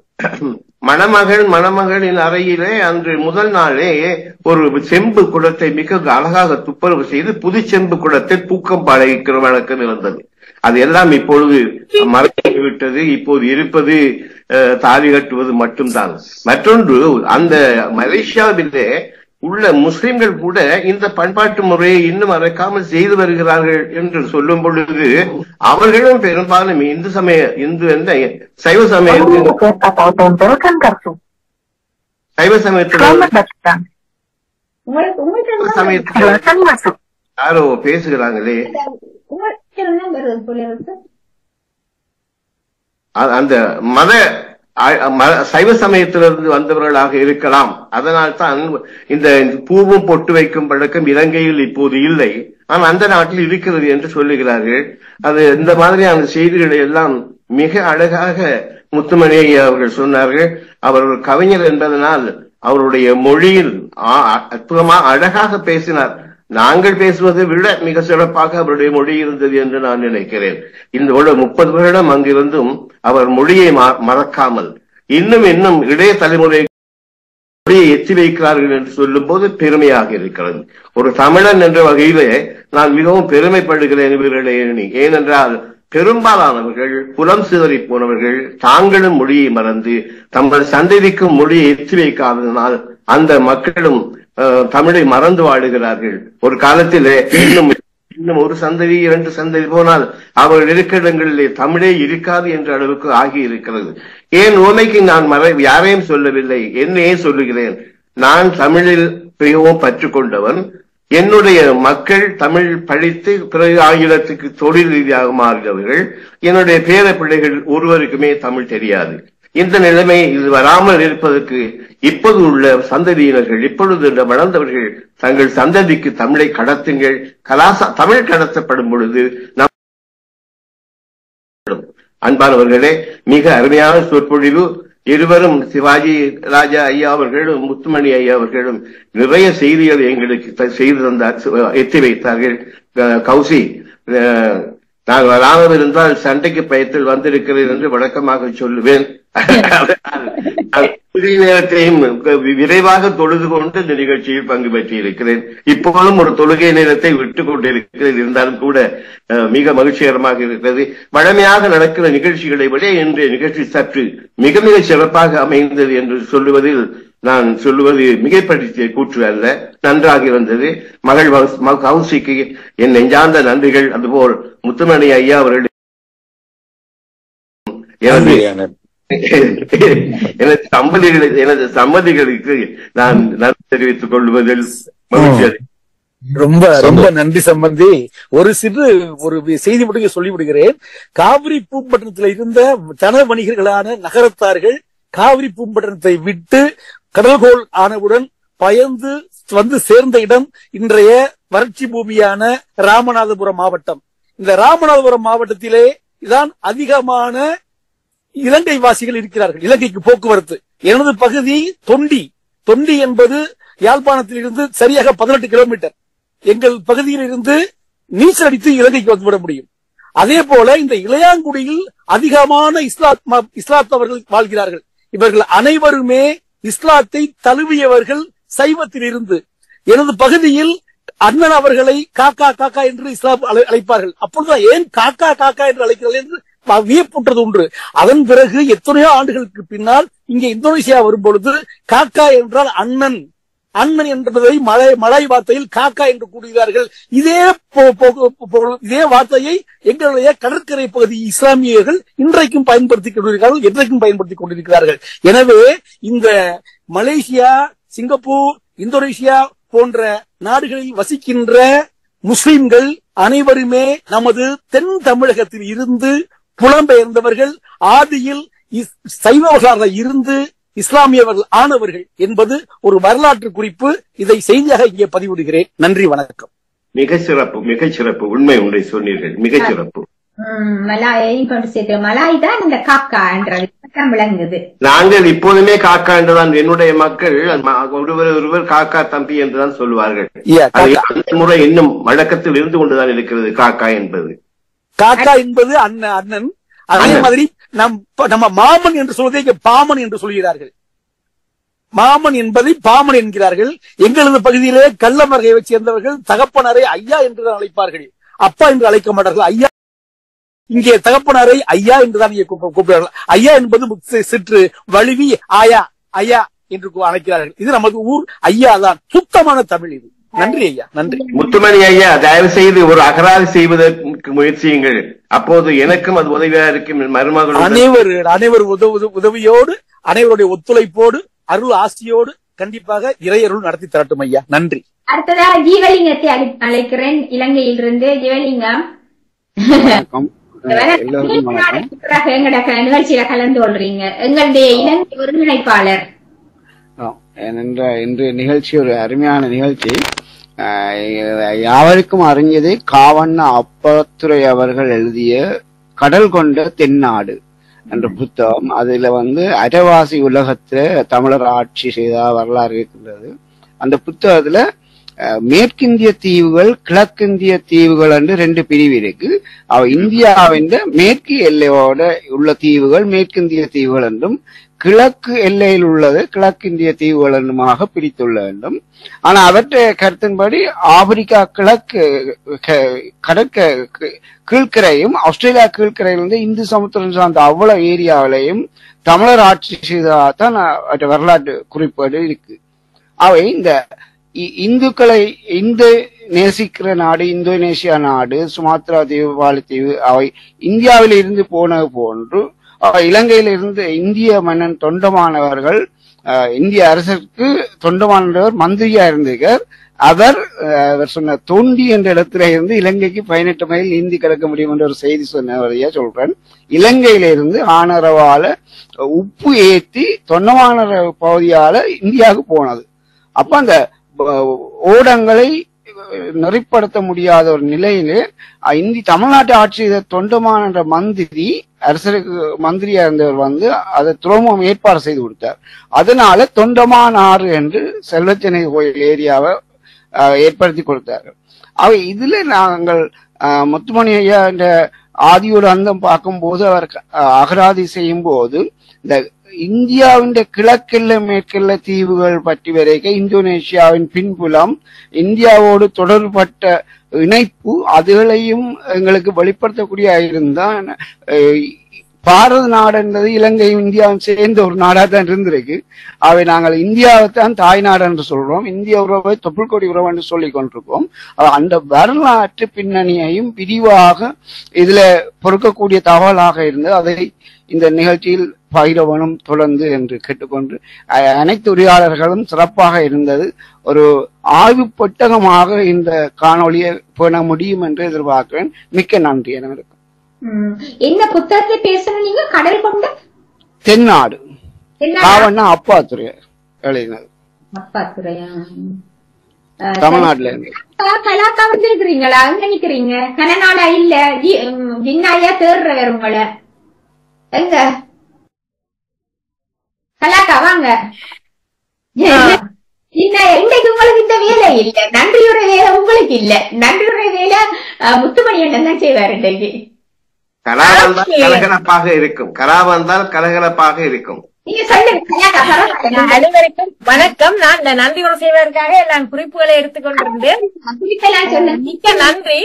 மணமகளின் அறையிலே அன்று முதல் நாளே ஒரு செம்பு குடத்தை மிக அழகாக துப்புரவு செய்து புது செம்பு குடத்தில் பூக்கம்பாடை வைக்கிற வழக்கம் இருந்தது. அது எல்லாம் இப்பொழுது மறைந்து விட்டது. இப்போது இருப்பது தாலி கட்டுவது மட்டும்தான். மற்றொன்று, அந்த மலேசியாவிலே உள்ள முஸ்லிம்கள் கூட இந்த பண்பாட்டு முறையை இன்னும் மறக்காமல் செய்து வருகிறார்கள் என்று சொல்லும் பொழுது, அவர்களும் பெரும்பாலும் சைவ சமயத்தில் யாரோ பேசுகிறாங்களே, அந்த சைவ சமயத்திலிருந்து வந்தவர்களாக இருக்கலாம். அதனால் தான் இந்த பூவும் பொட்டு வைக்கும் பழக்கம் இலங்கையில் இப்போது இல்லை, ஆனால் அந்த நாட்டில் இருக்கிறது என்று சொல்லுகிறார்கள். அது இந்த மாதிரியான செய்திகளை எல்லாம் மிக அழகாக முத்துமணி ஐயா அவர்கள் சொன்னார்கள். அவர் ஒரு கவிஞர் என்பதனால் அவருடைய மொழியில் அற்புதமாக அழகாக பேசினார். நாங்கள் பேசுவதை விட மிக சிறப்பாக அவருடைய மொழி இருந்தது என்று நான் நினைக்கிறேன். இந்த 30 வருடம் அங்கிருந்தும் அவர் மொழியை மறக்காமல் இன்னும் இளைய தலைமுறை மொழியை எத்தி வைக்கிறார்கள் என்று சொல்லும் போது பெருமையாக இருக்கிறது. ஒரு தமிழன் என்ற வகையிலே நான் மிகவும் பெருமைப்படுகிறேன் இவர்களை எண்ணி. ஏனென்றால் பெரும்பாலானவர்கள் புலம் சிதறி போனவர்கள் தாங்களும் மொழியை மறந்து தங்கள் சந்ததிக்கும் மொழியை எத்தி வைக்காததனால் அந்த மக்களும் தமிழை மறந்து வாழுகிறார்கள். ஒரு காலத்திலே இன்னும் ஒரு சந்ததி 2 சந்ததி போனால் அவர்கள் இருக்கிற இடங்களிலே தமிழே இருக்காது என்ற அளவுக்கு ஆகி இருக்கிறது. ஏன் உண்மைக்கு நான் யாரையும் சொல்லவில்லை, என்னையே சொல்லுகிறேன். நான் தமிழில் மிகவும் பற்று கொண்டவன். என்னுடைய மக்கள் தமிழ் படித்து பிறகு ஆங்கிலத்துக்கு தொழில் ரீதியாக மாறியவர்கள். என்னுடைய பேர பிள்ளைகள் ஒருவருக்குமே தமிழ் தெரியாது. இந்த நிலைமை இது வராமல் இருப்பதற்கு இப்போது உள்ள சந்ததியினர்கள், இப்பொழுது வளர்ந்தவர்கள் தங்கள் சந்ததிக்கு தமிழை கடத்துங்கள். தமிழ் கடத்தப்படும் பொழுது அன்பானவர்களே, மிக அருமையான சொற்பொழிவு. இருவரும், சிவாஜி ராஜா ஐயா அவர்களும் முத்துமணி ஐயா அவர்களும் நிறைய செய்திகளை எங்களுக்கு செய்து தந்தார், எத்தி வைத்தார்கள். கௌசி, நான் வராமல் இருந்தால் சண்டைக்கு பயத்தில் வந்திருக்கிறேன் என்று வழக்கமாக சொல்லுவேன். நேரத்தையும் விரைவாக தொழுது கொண்டு இந்த நிகழ்ச்சியில் பங்கு பெற்றி இருக்கிறேன். இப்போதும் ஒரு தொழுகை நேரத்தை விட்டுக் கொண்டிருக்கிறேன். இருந்தாலும் கூட மிக மகிழ்ச்சிகரமாக இருக்கிறது. வழமையாக நடக்கிற நிகழ்ச்சிகளை விட இன்றைய நிகழ்ச்சி சற்று மிக மிக சிறப்பாக அமைந்தது என்று சொல்லுவதில் நான் சொல்லுவது மிகைப்படுத்திய கூற்று அல்ல. நன்றாக இருந்தது. மகள் கௌசிக்கு என் நெஞ்சார்ந்த நன்றிகள். அதுபோல் முத்துமணி ஐயா அவர்கள் எனது சம்மதிகளுக்கு நான் நன்றி தெரிவித்துக் கொள்வதில் மகிழ்ச்சி. ரொம்ப ரொம்ப நன்றி சம்பந்தி. ஒரு செய்தி மட்டும் சொல்லி விடுகிறேன். காவிரி பூம்பட்டினத்தில் இருந்த தன வணிகர்களான நகரத்தார்கள் காவிரி பூம்பட்டினத்தை விட்டு கடல்கோள் ஆனவுடன் பயந்து வந்து சேர்ந்த இடம் இன்றைய வறட்சி பூமியான ராமநாதபுரம் மாவட்டம். இந்த ராமநாதபுரம் மாவட்டத்திலே தான் அதிகமான இலங்கை வாசிகள் இருக்கிறார்கள். இலங்கைக்கு போக்குவரத்து. எனது பகுதி தொண்டி என்பது யாழ்ப்பாணத்தில் இருந்து சரியாக 18 கிலோமீட்டர். எங்கள் பகுதியில் இருந்து நீச்சல் அடித்து இலங்கைக்கு வந்துவிட முடியும். அதே போல இந்த இளையாங்குடியில் அதிகமான இஸ்லாத்தவர்கள் வாழ்கிறார்கள். இவர்கள் அனைவருமே இஸ்லாத்தை தழுவியவர்கள் சைவத்தில் இருந்து. எனது பகுதியில் அண்ணன் அவர்களை காக்கா காக்கா என்று இஸ்லாம் அழைப்பார்கள். அப்பொழுதுதான் ஏன் காக்கா காக்கா என்று அழைக்கிறார்கள் என்று வியப்புற்றது ஒன்று. அதன் பிறகு எத்தனையோ ஆண்டுகளுக்கு பின்னால் இங்கே இந்தோனேசியா வரும் பொழுது காக்கா என்றால் அண்ணன், அண்ணன் என்பதை மலை வார்த்தையில் காக்கா என்று கூறுகிறார்கள். இதே வார்த்தையை எங்களுடைய கடற்கரை பகுதி இஸ்லாமியர்கள் இன்றைக்கும் பயன்படுத்திக் கொண்டிருக்கிறார்கள், என்றைக்கும் பயன்படுத்திக் கொண்டிருக்கிறார்கள். எனவே இந்த மலேசியா, சிங்கப்பூர், இந்தோனேஷியா போன்ற நாடுகளில் வசிக்கின்ற முஸ்லிம்கள் அனைவருமே நமது தென் தமிழகத்தில் இருந்து புலம்பெயர்ந்தவர்கள், ஆதியில் சைவர்களாக இருந்து இஸ்லாமியவர்கள் ஆனவர்கள் என்பது ஒரு வரலாற்று குறிப்பு. இதை செய்தியாக இங்கே பதிவிடுகிறேன். நன்றி, வணக்கம். மிக சிறப்பு, மிக சிறப்பு. உண்மை ஒன்றை சொன்னீர்கள், மிக சிறப்பு. மலாயை கொண்டு சேர்த்து மலாய் தான் இந்த காக்கா என்றது விளங்குது. நாங்கள் இப்போதுமே காக்கா என்றுதான் என்னுடைய மக்கள் ஒருவர் காக்கா தம்பி என்றுதான் சொல்லுவார்கள். முறை இன்னும் வழக்கத்தில் இருந்து கொண்டுதான் இருக்கிறது காக்கா என்பது. காக்கா என்பது அண்ணன். அதே மாதிரி நம்ம மாமன் என்று சொல்வதை இங்க பாமன் என்று சொல்கிறார்கள். மாமன் என்பதை பாமன் என்கிறார்கள். எங்களது பகுதியிலே கள்ளமர்கையை சேர்ந்தவர்கள் தகப்பனரை ஐயா என்று அழைப்பார்கள், அப்பா என்று அழைக்க மாட்டார்கள். ஐயா இங்கே தகப்பனரை ஐயா என்றுதான் கூப்பிடுவார்கள். ஐயா என்பது சிற்று வழுவி ஆயா ஐயா என்று அழைக்கிறார்கள். இது நமது ஊர் ஐயா தான். சுத்தமான தமிழ் இது. நன்றி ஐயா, நன்றி. முத்துமணி ஐயா, தயவு செய்து ஒரு அகராதி செய்வதற்கு முயற்சியுங்கள். அப்போது எனக்கும் அது உதவியா இருக்கும். மருமகள் அனைவர் உதவியோடு, அனைவருடைய ஒத்துழைப்போடு, அருள் ஆசியோடு கண்டிப்பாக இறையருள் நடத்தி தரட்டும் ஐயா. நன்றி. அடுத்ததாக ஜீவலிங்கத்தை அழைக்கிறேன், இலங்கையிலிருந்து. ஜீவலிங்கம், நிகழ்ச்சியில கலந்து கொள்றீங்க. எங்களுடைய இலங்கை ஒருங்கிணைப்பாளர். இன்றைய நிகழ்ச்சி ஒரு அருமையான நிகழ்ச்சி. யாவருக்கும் அறிஞ்சது காவண்ண அப்பாத்துரை அவர்கள் எழுதிய கடல் கொண்ட தென்னாடு என்ற புத்தகம். அதுல அரைவாசி உலகத்துல தமிழர் ஆட்சி செய்த வரலாறு இருக்கின்றது. அந்த புத்தகத்துல மேற்கிந்திய தீவுகள், கிழக்கிந்திய தீவுகள் என்று 2 பிரிவு இருக்கு. இந்தியாவின் மேற்கு எல்லையோட உள்ள தீவுகள் மேற்கிந்திய தீவுகள் என்றும், கிழக்கு எல்லையில் உள்ளது கிழக்கிந்திய தீவுகள் என்றுமாக பிரித்துள்ள வேண்டும். ஆனா அவற்றை கருத்தின்படி ஆப்பிரிக்கா கிழக்கு கீழ்கரையும் ஆஸ்திரேலியா கீழ்கரையிலிருந்து இந்து சமுத்திரம் சார்ந்த அவ்வளவு ஏரியாவிலையும் தமிழர் ஆட்சி செய்ததான் வரலாற்று குறிப்பேடு இருக்கு. அவை இந்த இந்துக்களை நேசிக்கிற நாடு இந்தோனேஷியா நாடு, சுமாத்ரா தீவு, மாலத்தீவு அவை இந்தியாவில் இருந்து போனது போன்று இலங்கையில இருந்து இந்திய மன்னன் தொண்டமானவர்கள், இந்திய அரசுக்கு தொண்டமானவர் மந்திரியா இருந்திருக்கார். அவர் சொன்ன தோண்டி என்ற இடத்துல இருந்து இலங்கைக்கு 18 மைல் நீந்தி கிடக்க முடியும் என்ற ஒரு செய்தி சொன்னவரையா சொல்றேன். இலங்கையில இருந்து ஆனரவால உப்பு ஏற்றி தொண்டமானர பகுதியால இந்தியாவுக்கு போனது. அப்ப அந்த ஓடங்களை நெறிப்படுத்த முடியாத ஒரு நிலையிலே தமிழ்நாட்டு ஆட்சி தொண்டமான் என்ற மந்திரி, அரசருக்கு மந்திரியா இருந்தவர் அதை துறைமுகம் ஏற்பாடு செய்து கொடுத்தார். அதனால தொண்டமான் ஆறு என்று செல்வச்சென்னை கோயில் ஏரியாவை ஏற்படுத்தி கொடுத்தார்கள். அவை இதுல நாங்கள் முத்துமணி ஐயா என்ற ஆதியோடு அந்தம் பார்க்கும் போது அவர் அகராதி செய்யும் போது இந்த இந்தியாவின் கிழக்கெல்ல மேற்கெல்ல தீவுகள் பற்றி வரைக்க இந்தோனேஷியாவின் பின்புலம், இந்தியாவோடு தொடர்பட்ட இணைப்பு அதுகளையும் எங்களுக்கு வெளிப்படுத்தக்கூடிய இருந்தான். பாரத நாடு என்பது இலங்கையும் இந்தியாவும் சேர்ந்த ஒரு நாடா தான் இருந்திருக்கு. அவை நாங்கள் இந்தியாவை தான் தாய் நாடு என்று சொல்றோம், இந்திய உறவை தொப்புள்கொடி உறவு என்று சொல்லிக் கொண்டிருக்கோம். அந்த வரலாற்று பின்னணியையும் விரிவாக இதுல பொறுக்கக்கூடிய தகவலாக இருந்து அதை இந்த நிகழ்ச்சியில் பகிரவனும் தொடர்ந்து என்று கேட்டுக்கொண்டு அனைத்து உரையாளர்களும் சிறப்பாக இருந்தது. ஒரு ஆய்வு பெட்டகமாக இந்த காணொலியை பேண முடியும் என்று எதிர்பார்க்கிறேன். மிக்க நன்றி. எனக்கு என்ன புத்தகத்தை பேசணும் நீங்க? கடல் கொண்ட தென்னாடு காவண்ணா அப்பாத்துறை எழுதினது. அப்பாத்துறையா? தமிழ்நாட்டுல இருந்து கலாக்கா வந்துருக்கிறீங்களா? அங்க நிக்கிறீங்க கனநாடா இல்ல ஜின்னாயா தேடுறவர் உங்களை எங்க? கலாக்கா வாங்க. இன்றைக்கு உங்களுக்கு இந்த வேலை இல்ல, நன்றியுற வேலை உங்களுக்கு இல்ல. நன்றியுற வேலை முத்துமணி அண்ணன் தான் செய்வார். இன்றைக்கு கலா வந்தால் கலகலப்பாக இருக்கும். கலா வந்தால் கலகலப்பாக இருக்கும். நீங்க சொல்லுங்க. அனைவருக்கும் வணக்கம். நான் இந்த நன்றியுற செய்வதற்காக நான் குறிப்புகளை எடுத்துக்கொண்டிருந்தேன். மிக்க நன்றி.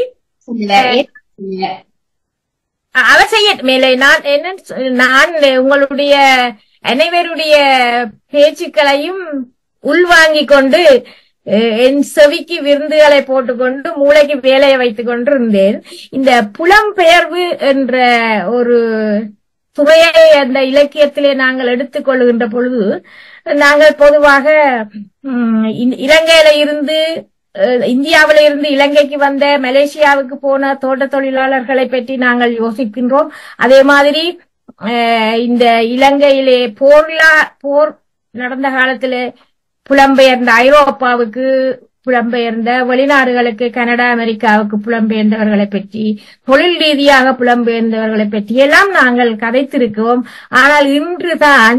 அவர் செய்யட்டும். மேலே நான் உங்களுடைய அனைவருடைய பேச்சுக்களையும் உள்வாங்கிக் கொண்டு என் செவிக்கு விருந்துகளை போட்டுக்கொண்டு மூளைக்கு வேலையை வைத்துக் கொண்டு இருந்தேன். இந்த புலம்பெயர்வு என்ற ஒரு துறையை அந்த இலக்கியத்திலே நாங்கள் எடுத்துக் கொள்ளுகின்ற பொழுது நாங்கள் பொதுவாக இலங்கையில இருந்து இந்தியாவில இருந்து இலங்கைக்கு வந்த மலேசியாவுக்கு போன தோட்ட தொழிலாளர்களை பற்றி நாங்கள் யோசிக்கின்றோம். அதே மாதிரி இந்த இலங்கையிலே போர் நடந்த காலத்திலே புலம்பெயர்ந்த ஐரோப்பாவுக்கு புலம்பெயர்ந்த வெளிநாடுகளுக்கு கனடா அமெரிக்காவுக்கு புலம்பெயர்ந்தவர்களை பற்றி தொழில் ரீதியாக புலம்பெயர்ந்தவர்களை பற்றி எல்லாம் நாங்கள் கதைத்திருக்கிறோம். ஆனால் இன்றுதான்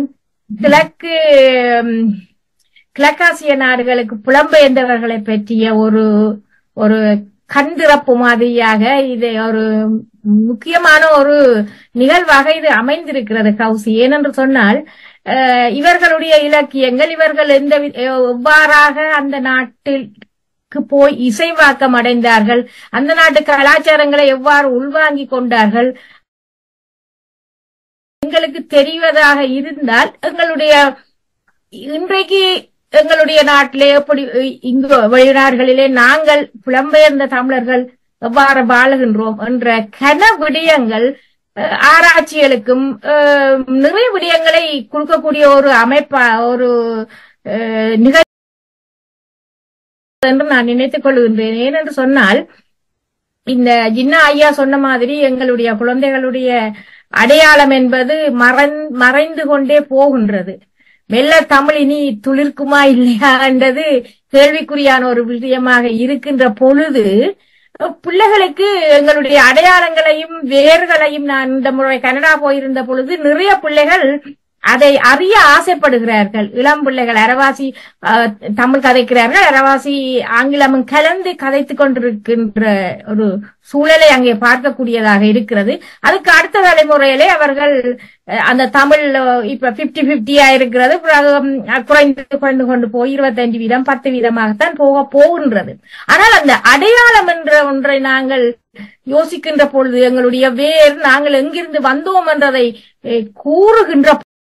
கிழக்காசிய நாடுகளுக்கு புலம்பெயர்ந்தவர்களை பற்றிய ஒரு கண் திறப்பு மாதிரியாக இது ஒரு முக்கியமான ஒரு நிகழ்வாக இது அமைந்திருக்கிறது கௌசி. ஏனென்று சொன்னால் இவர்களுடைய இலக்கியங்கள் இவர்கள் எவ்வாறாக அந்த நாட்டிற்கு போய் இசைவாக்கம் அடைந்தார்கள், அந்த நாட்டு கலாச்சாரங்களை எவ்வாறு உள்வாங்கிக் கொண்டார்கள் எங்களுக்கு தெரிவதாக இருந்தால் இன்றைக்கு எங்களுடைய நாட்டிலே எப்படி இங்கு வெளிநாடுகளிலே நாங்கள் புலம்பெயர்ந்த தமிழர்கள் எவ்வாறு வாழுகின்றோம் என்ற கன விடயங்கள் ஆராய்ச்சிகளுக்கும் நிறைய விடயங்களை கொடுக்கக்கூடிய ஒரு அமைப்பா ஒரு நிகழ்ச்சி என்று நான் நினைத்துக் கொள்கின்றேன். ஏனென்று சொன்னால் இந்த ஜின்னா ஐயா சொன்ன மாதிரி எங்களுடைய குழந்தைகளுடைய அடையாளம் என்பது மறைந்து கொண்டே போகின்றது. மெல்ல தமிழ் இனி துளிர்க்குமா இல்லையா என்றது கேள்விக்குறியான ஒரு விஷயமாக இருக்கின்ற பொழுது பிள்ளைகளுக்கு எங்களுடைய அடையாளங்களையும் வேர்களையும் நான் இந்த முறை கனடா போயிருந்த பொழுது நிறைய பிள்ளைகள் அதை அறிய ஆசைப்படுகிறார்கள். இளம் பிள்ளைகள் அரவாசி தமிழ் கதைக்கிறார்கள், அரவாசி ஆங்கிலமும் கலந்து கதைத்துக் கொண்டிருக்கின்ற ஒரு சூழலை அங்கே பார்க்கக்கூடியதாக இருக்கிறது. அதுக்கு அடுத்த தலைமுறையிலே அவர்கள் அந்த தமிழ் இப்ப 50-50 இருக்கிறது, குறைந்து கொண்டு போய் 25 வீதம் 10 வீதமாகத்தான் போகின்றது. ஆனால் அந்த அடையாளம் என்ற ஒன்றை நாங்கள் யோசிக்கின்ற பொழுது எங்களுடைய வேர் நாங்கள் எங்கிருந்து வந்தோம் என்றதை கூறுகின்ற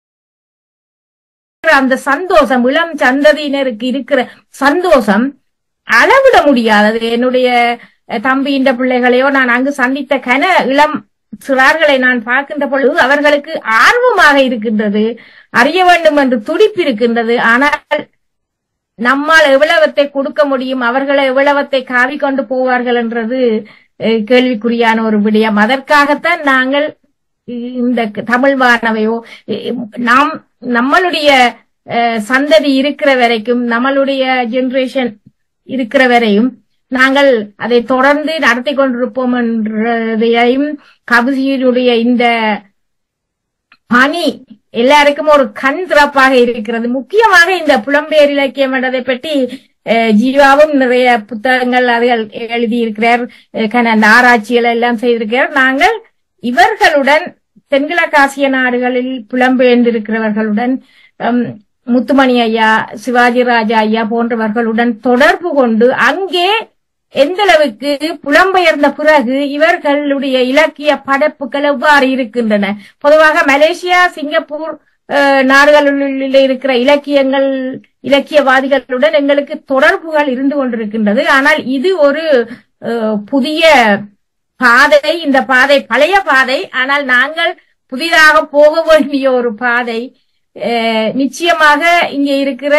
அந்த சந்தோஷம், இளம் சந்ததியினருக்கு இருக்கிற சந்தோஷம் அளவிட முடியாதது. என்னுடைய தம்பியின் பிள்ளைகளையோ நான் அங்கு சந்தித்த இளம் சிறார்களை நான் பார்க்கின்ற பொழுது அவர்களுக்கு ஆர்வமாக இருக்கின்றது, அறிய வேண்டும் என்று துடிப்பு இருக்கின்றது. ஆனால் நம்மால் எவ்வளவத்தை கொடுக்க முடியும், அவர்களை எவ்வளவத்தை காவி கொண்டு போவார்கள் என்றது கேள்விக்குறியான ஒரு விடயம். அதற்காகத்தான் நாங்கள் இந்த தமிழ் வானவையோ நம்மளுடைய சந்ததி இருக்கிற வரைக்கும், நம்மளுடைய ஜெனரேஷன் இருக்கிற வரையும் நாங்கள் அதை தொடர்ந்து நடத்தி கொண்டிருப்போம் என்றதையும் கவிதையினுடைய இந்த பணி எல்லாருக்கும் ஒரு கண் திறப்பாக இருக்கிறது. முக்கியமாக இந்த புலம்பெயர் இலக்கியம் என்றதை பற்றி ஜீவாவும் நிறைய புத்தகங்கள் அதில் எழுதியிருக்கிறார், அந்த ஆராய்ச்சிகள் எல்லாம் செய்திருக்கிறார். நாங்கள் இவர்களுடன் தென்கிழக்காசிய நாடுகளில் புலம்பெயர்ந்திருக்கிறவர்களுடன் முத்துமணி ஐயா, சிவாஜி ராஜா ஐயா போன்றவர்களுடன் தொடர்பு கொண்டு அங்கே எந்த அளவுக்கு புலம்பெயர்ந்த பிறகு இவர்களுடைய இலக்கிய படைப்புகள் எவ்வாறு இருக்கின்றன. பொதுவாக மலேசியா, சிங்கப்பூர் நாடுகளில் இருக்கிற இலக்கியவாதிகளுடன் எங்களுக்கு தொடர்புகள் இருந்து கொண்டிருக்கின்றது. ஆனால் இது ஒரு புதிய பாதை. இந்த பாதை பழைய பாதை, ஆனால் நாங்கள் புதிதாக போக வேண்டிய ஒரு பாதை. நிச்சயமாக இங்கே இருக்கிற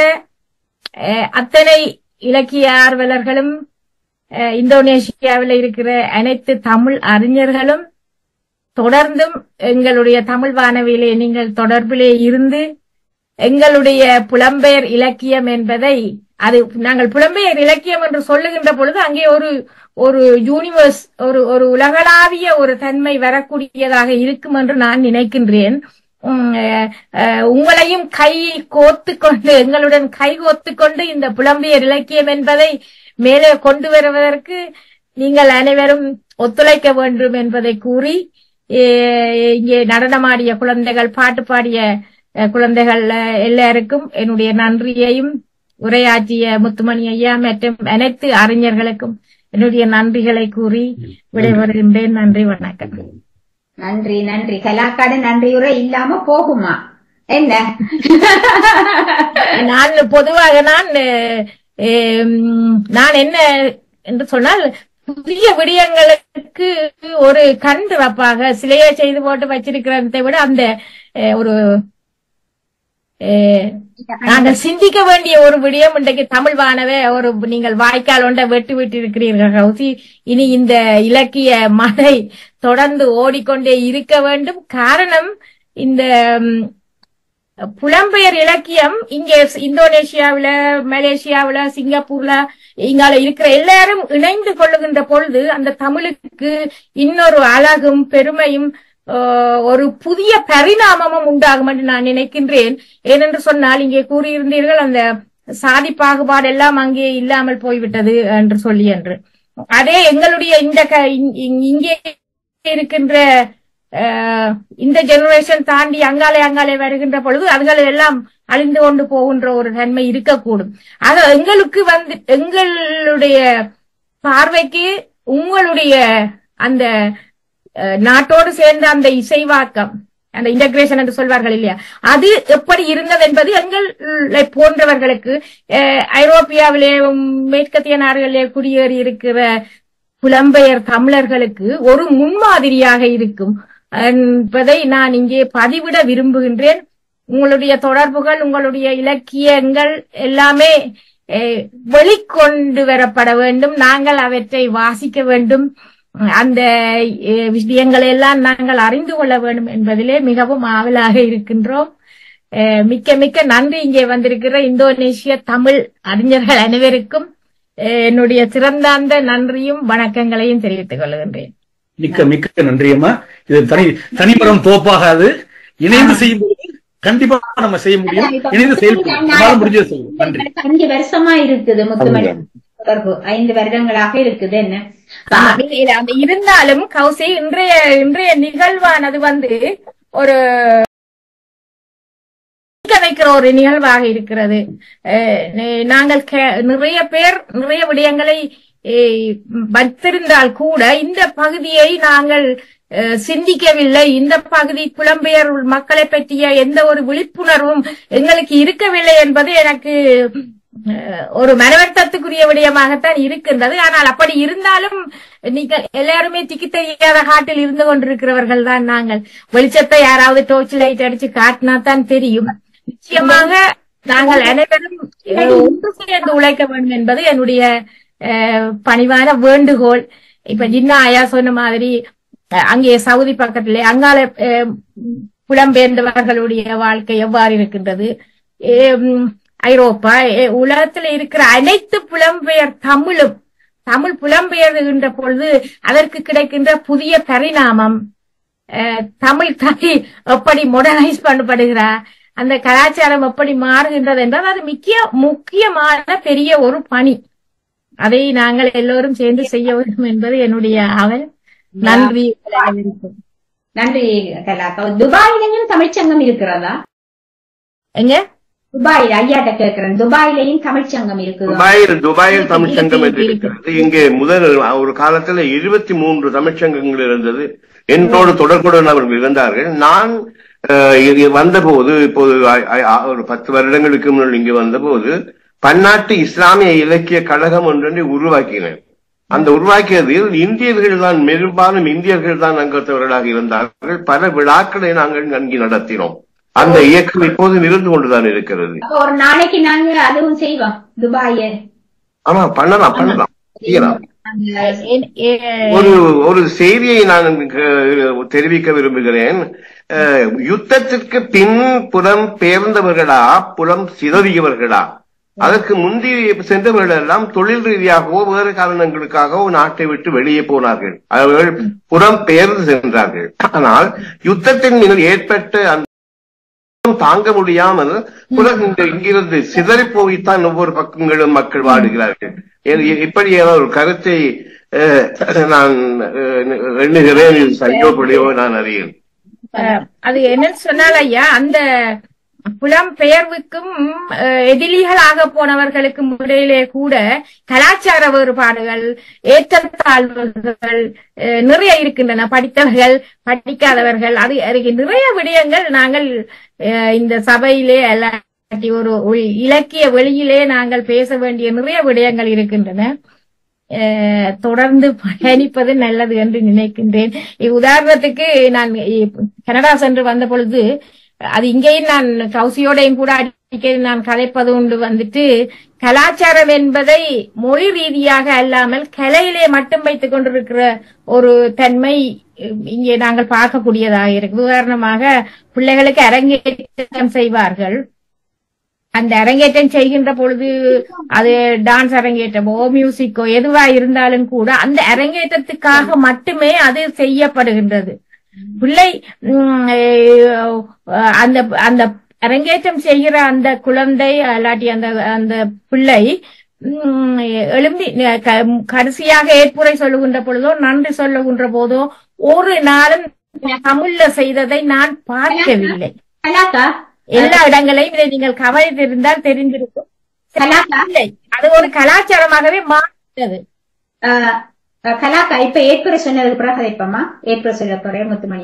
அத்தனை இலக்கிய ஆர்வலர்களும் இந்தோனேஷியாவில் இருக்கிற அனைத்து தமிழ் அறிஞர்களும் தொடர்ந்தும் எங்களுடைய தமிழ் வானவியிலே நீங்கள் தொடர்பிலே இருந்து எங்களுடைய புலம்பெயர் இலக்கியம் என்பதை, அது நாங்கள் புலம்பெயர் இலக்கியம் என்று சொல்லுகின்ற பொழுது அங்கே ஒரு யூனிவர்ஸ், ஒரு உலகளாவிய ஒரு தன்மை வரக்கூடியதாக இருக்கும் என்று நான் நினைக்கின்றேன். உங்களையும் எங்களுடன் கை கோத்து கொண்டு இந்த புலம்பெயர் இலக்கியம் என்பதை மேலே கொண்டு வருவதற்கு நீங்கள் அனைவரும் ஒத்துழைக்க வேண்டும் என்பதை கூறி, இங்கே நடனமாடிய குழந்தைகள், பாட்டு பாடிய குழந்தைகள் எல்லாருக்கும் என்னுடைய நன்றியையும், உரையாற்றிய முத்துமணி ஐயா மற்றும் அனைத்து அறிஞர்களுக்கும் என்னுடைய நன்றிகளை கூறி விடைபெறுகின்றேன். நன்றி, வணக்கம். நன்றி. கலாக்காடு நன்றியுரை இல்லாம போகுமா? என்ன நான் பொதுவாக நான் என்ன என்று சொன்னால் புதிய விடயங்களுக்கு ஒரு கண் திறப்பாக சிலையை செய்து போட்டு வச்சிருக்கிறதை விட அந்த ஒரு நாங்கள் சிந்திக்க வேண்டிய ஒரு விடயம் இன்றைக்கு தமிழ் வானவே ஒரு நீங்கள் வாய்க்கால் ஒன்றை வெட்டு விட்டு இருக்கிறீர்கள் கௌசி. இனி இந்த இலக்கிய மழை தொடர்ந்து ஓடிக்கொண்டே இருக்க வேண்டும். காரணம் இந்த புலம்பெயர் இலக்கியம் இங்கே இந்தோனேஷியாவில, மலேசியாவில, சிங்கப்பூர்ல இங்கால இருக்கிற எல்லாரும் இணைந்து கொள்ளுகின்ற பொழுது அந்த தமிழுக்கு இன்னொரு அழகும் பெருமையும் ஒரு புதிய பரிணாமமும் உண்டாகும் என்று நான் நினைக்கின்றேன். ஏனென்று சொன்னால் இங்கே கூறியிருந்தீர்கள் அந்த சாதி பாகுபாடு எல்லாம் அங்கே இல்லாமல் போய்விட்டது என்று சொல்லி என்று. அதே எங்களுடைய இங்கே இருக்கின்ற இந்த ஜெனரேஷன் தாண்டி அங்காலே வருகின்ற பொழுது அதுகள் எல்லாம் அழிந்து கொண்டு போகின்ற ஒரு தன்மை இருக்கக்கூடும். ஆக எங்களுக்கு எங்களுடைய பார்வைக்கு உங்களுடைய அந்த நாட்டோடு சேர்ந்த அந்த இசைவாக்கம், அந்த இன்டகிரேஷன் என்று சொல்வார்கள் இல்லையா, அது எப்படி இருந்தது என்பது எங்களை போன்றவர்களுக்கு ஐரோப்பியாவிலே மேற்கத்திய நாடுகளிலே குடியேறி இருக்கிற புலம்பெயர் தமிழர்களுக்கு ஒரு முன்மாதிரியாக இருக்கும் என்பதை நான் இங்கே பதிவிட விரும்புகின்றேன். உங்களுடைய தொடர்புகள், உங்களுடைய இலக்கியங்கள் எல்லாமே வெளிக்கொண்டு வரப்பட வேண்டும். நாங்கள் அவற்றை வாசிக்க வேண்டும். அந்த விஷயங்களை எல்லாம் நாங்கள் அறிந்து கொள்ள வேண்டும் என்பதிலே மிகவும் ஆவலாக இருக்கின்றோம். மிக்க மிக்க நன்றி. இங்கே வந்திருக்கிற இந்தோனேஷிய தமிழ் அறிஞர்கள் அனைவருக்கும் என்னுடைய சிறந்தாந்த நன்றியும் வணக்கங்களையும் தெரிவித்துக் கொள்கின்றேன். மிக்க மிக்க நன்றியம்மா. இது தனிமரம் தோப்பாகாது. இணைந்து செய்யும்போது கண்டிப்பா நம்ம செய்ய முடியும். இணைந்து செயல்படும் முடிஞ்சது செய்யும். நன்றி. 5 வருஷமா இருக்குது முத்துமணி தொடர்பு, 5 வருடங்களாக இருக்குது. என்ன இருந்தாலும் கௌசி இன்றைய நிகழ்வானது ஒரு வைக்கிற ஒரு நிகழ்வாக இருக்கிறது. நாங்கள் நிறைய விடயங்களை வைத்திருந்தால் கூட இந்த பகுதியை நாங்கள் சிந்திக்கவில்லை. இந்த பகுதி புலம்பெயர் மக்களை பற்றிய எந்த ஒரு விழிப்புணர்வும் எங்களுக்கு இருக்கவில்லை என்பது எனக்கு ஒரு மனவர்த்தத்துக்குரிய விடயமாகத்தான் இருக்கின்றது. ஆனால் அப்படி இருந்தாலும் நீங்கள் எல்லாருமே திக்கி தெரியாத காட்டில் இருந்து கொண்டிருக்கிறவர்கள் தான். நாங்கள் வெளிச்சத்தை யாராவது டோர்ச் லைட் அடிச்சு காட்டினா தான் தெரியும். நிச்சயமாக நாங்கள் அனைவரும் ஒன்று சேர்ந்து உழைக்க வேண்டும் என்பது என்னுடைய பணிவான வேண்டுகோள். இப்ப ஜின்னா ஆயா சொன்ன மாதிரி அங்கே சவுதி பக்கத்திலே அங்கால புலம்பெயர்ந்தவர்களுடைய வாழ்க்கை எவ்வாறு இருக்கின்றது, ஐரோப்பா, உலகத்தில் இருக்கிற அனைத்து புலம்பெயர் தமிழ் புலம்பெயர்கின்ற பொழுது அதற்கு கிடைக்கின்ற புதிய பரிணாமம், தமிழ் எப்படி மாடர்னைஸ் பண்ணப்படுகிறார், அந்த கலாச்சாரம் எப்படி மாறுகின்றது என்றால் அது முக்கியமான பெரிய ஒரு பணி. அதை நாங்கள் எல்லோரும் சேர்ந்து செய்ய வேண்டும் என்பது என்னுடைய அவல். நன்றி. நன்றி கலாக்கா. துபாயிலையும் தமிழ்ச்சங்கம் இருக்கிறதா? எங்க துபாயில் ஐயாட்ட கேட்கிறேன். துபாயிலையும் தமிழ்ச்சங்கம் இருக்குது? துபாயில் தமிழ்ச்சங்கம் இருக்கிறது. இங்கே முதல் ஒரு காலத்துல 23 தமிழ்ச்சங்கங்கள் இருந்தது. என்னோடு தொடர்புடன் அவர்கள் இருந்தார்கள். நான் வந்தபோது, இப்போது ஒரு 10 வருடங்களுக்கு முன்னால் இங்கு வந்தபோது பன்னாட்டு இஸ்லாமிய இலக்கிய கழகம் ஒன்றை உருவாக்கினேன். அந்த உருவாக்கியதில் இந்தியர்கள் தான், பெரும்பாலும் இந்தியர்கள் தான் அங்கத்தவர்களாக இருந்தார்கள். பல விழாக்களை நாங்கள் அங்கே நடத்தினோம். அந்த இயக்கம் இப்போது இருந்து கொண்டுதான் இருக்கிறது. ஒரு நாளைக்கு நாங்க அதுவும் செய்வோம். துபாய ஆமா, பண்ணலாம் செய்யலாம். ஒரு செய்தியை நான் தெரிவிக்க விரும்புகிறேன். யுத்தத்திற்கு பின் புலம் பெயர்ந்தவர்களா, புலம் சிதறியவர்களா, அதற்கு முந்தி சென்றவர்கள் எல்லாம் தொழில் ரீதியாகவோ வேறு காரணங்களுக்காகவோ நாட்டை விட்டு வெளியே போனார்கள். அவர்கள் புறம் பெயர்ந்து சென்றார்கள். ஆனால் யுத்தத்தின் ஏற்பட்ட அந்த தாங்க முடியாமல் இங்கிருந்து சிதறி போய்த்தான் ஒவ்வொரு பக்கங்களும் மக்கள் வாடுகிறார்கள். இப்படியான ஒரு கருத்தை நான் எண்ணுகிறேன். சையோபடியோ நான் அறியேன். அது என்னன்னு சொன்னால் ஐயா, அந்த புலம்பெயர்வுக்கும் எதிரிகளாக போனவர்களுக்கும் இடையிலே கூட கலாச்சார வேறுபாடுகள், ஏற்றத்தாழ்வுகள் நிறைய இருக்கின்றன. படித்தவர்கள், படிக்காதவர்கள், அது நிறைய விடயங்கள் நாங்கள் இந்த சபையிலே இல்லாட்டி ஒரு இலக்கிய வெளியிலே நாங்கள் பேச வேண்டிய நிறைய விடயங்கள் இருக்கின்றன. தொடர்ந்து பயணிப்பது நல்லது என்று நினைக்கின்றேன். உதாரணத்துக்கு நான் கனடா சென்று வந்த பொழுது, அது இங்கேயும் நான் கௌசியோடையும் கூட அடிக்கடி நான் கதைப்பது உண்டு. வந்துட்டு கலாச்சாரம் என்பதை மொழி ரீதியாக அல்லாமல் கலையிலே மட்டும் வைத்துக் கொண்டிருக்கிற ஒரு தன்மை இங்கே நாங்கள் பார்க்கக்கூடியதாக இருக்கு. உதாரணமாக பிள்ளைகளுக்கு அரங்கேற்றம் செய்வார்கள். அந்த அரங்கேற்றம் செய்கின்ற பொழுது அது டான்ஸ் அரங்கேற்றமோ மியூசிக்கோ எதுவா இருந்தாலும் கூட அந்த அரங்கேற்றத்துக்காக மட்டுமே அது செய்யப்படுகின்றது. பிள்ளை அந்த அந்த அரங்கேற்றம் செய்கிற அந்த குழந்தை அல்லாட்டி அந்த பிள்ளை எழும்பி கடைசியாக ஏற்புரை சொல்லுகின்ற பொழுதோ நன்றி சொல்லுகின்ற போதோ ஒரு நாளும் தமிழ்ல செய்ததை நான் பார்க்கவில்லை. எல்லா இடங்களையும் இதை நீங்கள் கவனித்திருந்தால் தெரிந்திருக்கும். அது ஒரு கலாச்சாரமாகவே மாறினது. கலாக்கா இப்ப ஏற்புரை சொன்னதுக்கு பிறகு வைப்போமா? ஏற்புரை சொல்ல போறேன் முத்துமணி.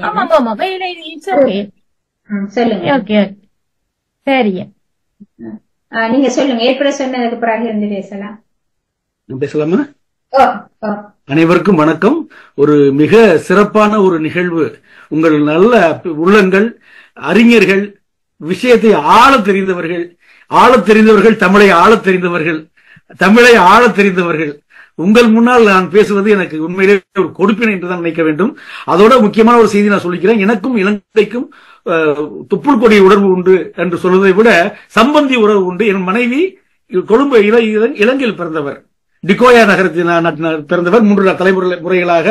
சொல்லுங்க. ஓகே சரியா, நீங்க சொல்லுங்க. ஏற்புரை சொன்னதுக்கு பிறகு இருந்து பேசலாம். பேசலாமா? அனைவருக்கும் வணக்கம். ஒரு மிக சிறப்பான ஒரு நிகழ்வு. உங்கள் நல்ல உள்ளங்கள், அறிஞர்கள், விஷயத்தை ஆழத் தெரிந்தவர்கள், தமிழை ஆழத் தெரிந்தவர்கள், தமிழை ஆழத் தெரிந்தவர்கள் உங்கள் முன்னால் நான் பேசுவது எனக்கு உண்மையிலே ஒரு கொடுப்பினை என்றுதான் நினைக்க வேண்டும். அதோட முக்கியமான ஒரு செய்தி நான் சொல்லிக்கிறேன். எனக்கும் இலங்கைக்கும் துப்புள் கொடி உணர்வு உண்டு என்று சொல்வதை விட சம்பந்தி உறவு உண்டு. என் மனைவி கொழும்பு இலங்கையில் பிறந்தவர், டிகோயா நகரத்தில் பிறந்தவர். 3 தலைமுறைகளாக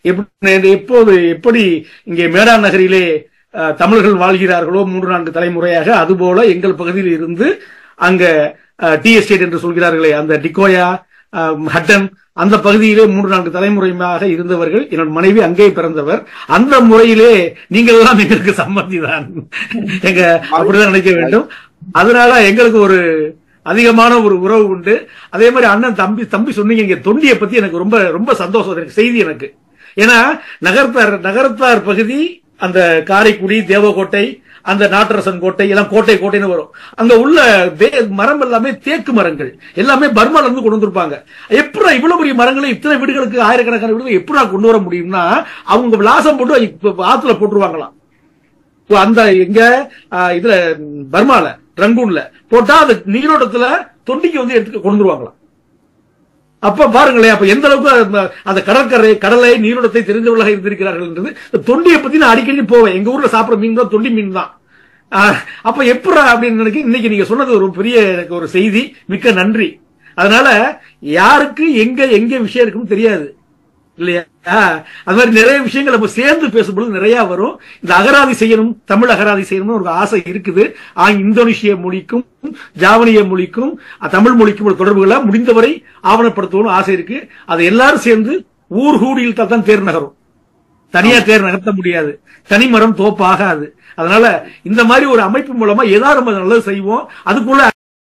எப்படி இங்கே மேடான் நகரிலே தமிழர்கள் வாழ்கிறார்களோ 3-4 தலைமுறையாக, அதுபோல எங்கள் பகுதியில் இருந்து அங்க டி எஸ்டேட் என்று சொல்கிறார்களே அந்த டிகோயா ஹட்டன் அந்த பகுதியிலே 3-4 தலைமுறையாக இருந்தவர்கள். என்னோட மனைவி அங்கே பிறந்தவர். அந்த முறையிலே நீங்கள் எல்லாம் எங்களுக்கு சம்பந்திதான், எங்க அப்படிதான் நினைக்க வேண்டும். அதனால எங்களுக்கு ஒரு அதிகமான ஒரு உறவு உண்டு. அதே மாதிரி அண்ணன் தம்பி சொன்னீங்க இங்க தொண்டியை பத்தி எனக்கு ரொம்ப ரொம்ப சந்தோஷம் செய்தி எனக்கு. ஏன்னா நகரத்தார் பகுதி அந்த காரைக்குடி, தேவக்கோட்டை, அந்த நாட்டரசன் கோட்டை எல்லாம் கோட்டைன்னு வரும். அங்க உள்ள மரம் எல்லாமே தேக்கு மரங்கள், எல்லாமே பர்மால இருந்து கொண்டு வந்திருப்பாங்க. எப்படி இவ்வளவு பெரிய மரங்களை இத்தனை வீடுகளுக்கு ஆயிரக்கணக்கான வீடுகள் எப்படி கொண்டு வர முடியும்னா அவங்க விளாசம் போட்டு ஆத்துல போட்டுருவாங்களாம். அந்த எங்க இதுல பர்மால ரங்கூன்ல போட்டா அந்த நீரோட்டத்துல தொண்டிக்கு வந்து எடுத்து கொண்டு வருவாங்களாம். அப்ப பாருங்களேன், அப்ப எந்த அளவுக்கு அந்த கடலை நீரோட்டத்தை தெரிந்தவர்களாக இருந்திருக்கிறார்கள் என்றது. தொண்டியை பத்தி நான் அடிக்கடி போவேன். எங்க ஊர்ல சாப்பிடுற மீன் தான் தொண்டி மீன் தான். அப்ப எப்படா அப்படின்னு நினைக்க இன்னைக்கு நீங்க சொன்னது ஒரு பெரிய எனக்கு ஒரு செய்தி. மிக்க நன்றி. அதனால யாருக்கு எங்க விஷயம் இருக்குன்னு தெரியாது இல்லையா? அது மாதிரி நிறைய விஷயங்கள் நம்ம சேர்ந்து பேசும்போது நிறைய வரும். இந்த அகராதி செய்யணும், தமிழ் அகராதி செய்யணும்னு ஒரு ஆசை இருக்குது. இந்தோனேஷிய மொழிக்கும் ஜாவனிய மொழிக்கும் தமிழ் மொழிக்கும் ஒரு தொடர்புகளை முடிந்தவரை ஆவணப்படுத்தணும் ஆசை இருக்கு. அதை எல்லாரும் சேர்ந்து ஊர் கூடியில் தான் தேர் நகரும். தனியா தேர் நகர்த்த முடியாது, தனிமரம் தோப்பு ஆகாது. அதனால இந்த மாதிரி ஒரு அமைப்பு மூலமா ஏதாவது நம்ம நல்லது செய்வோம். அதுக்குள்ள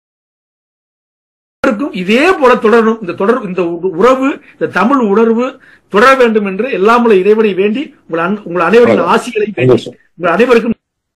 இதே போல தொடரும். இந்த உறவு, இந்த தமிழ் உணர்வு தொடர வேண்டும் என்று எல்லாம் இறைவனை வேண்டி உங்கள் அனைவரின் ஆசிகளை வேண்டி உங்கள் அனைவருக்கும்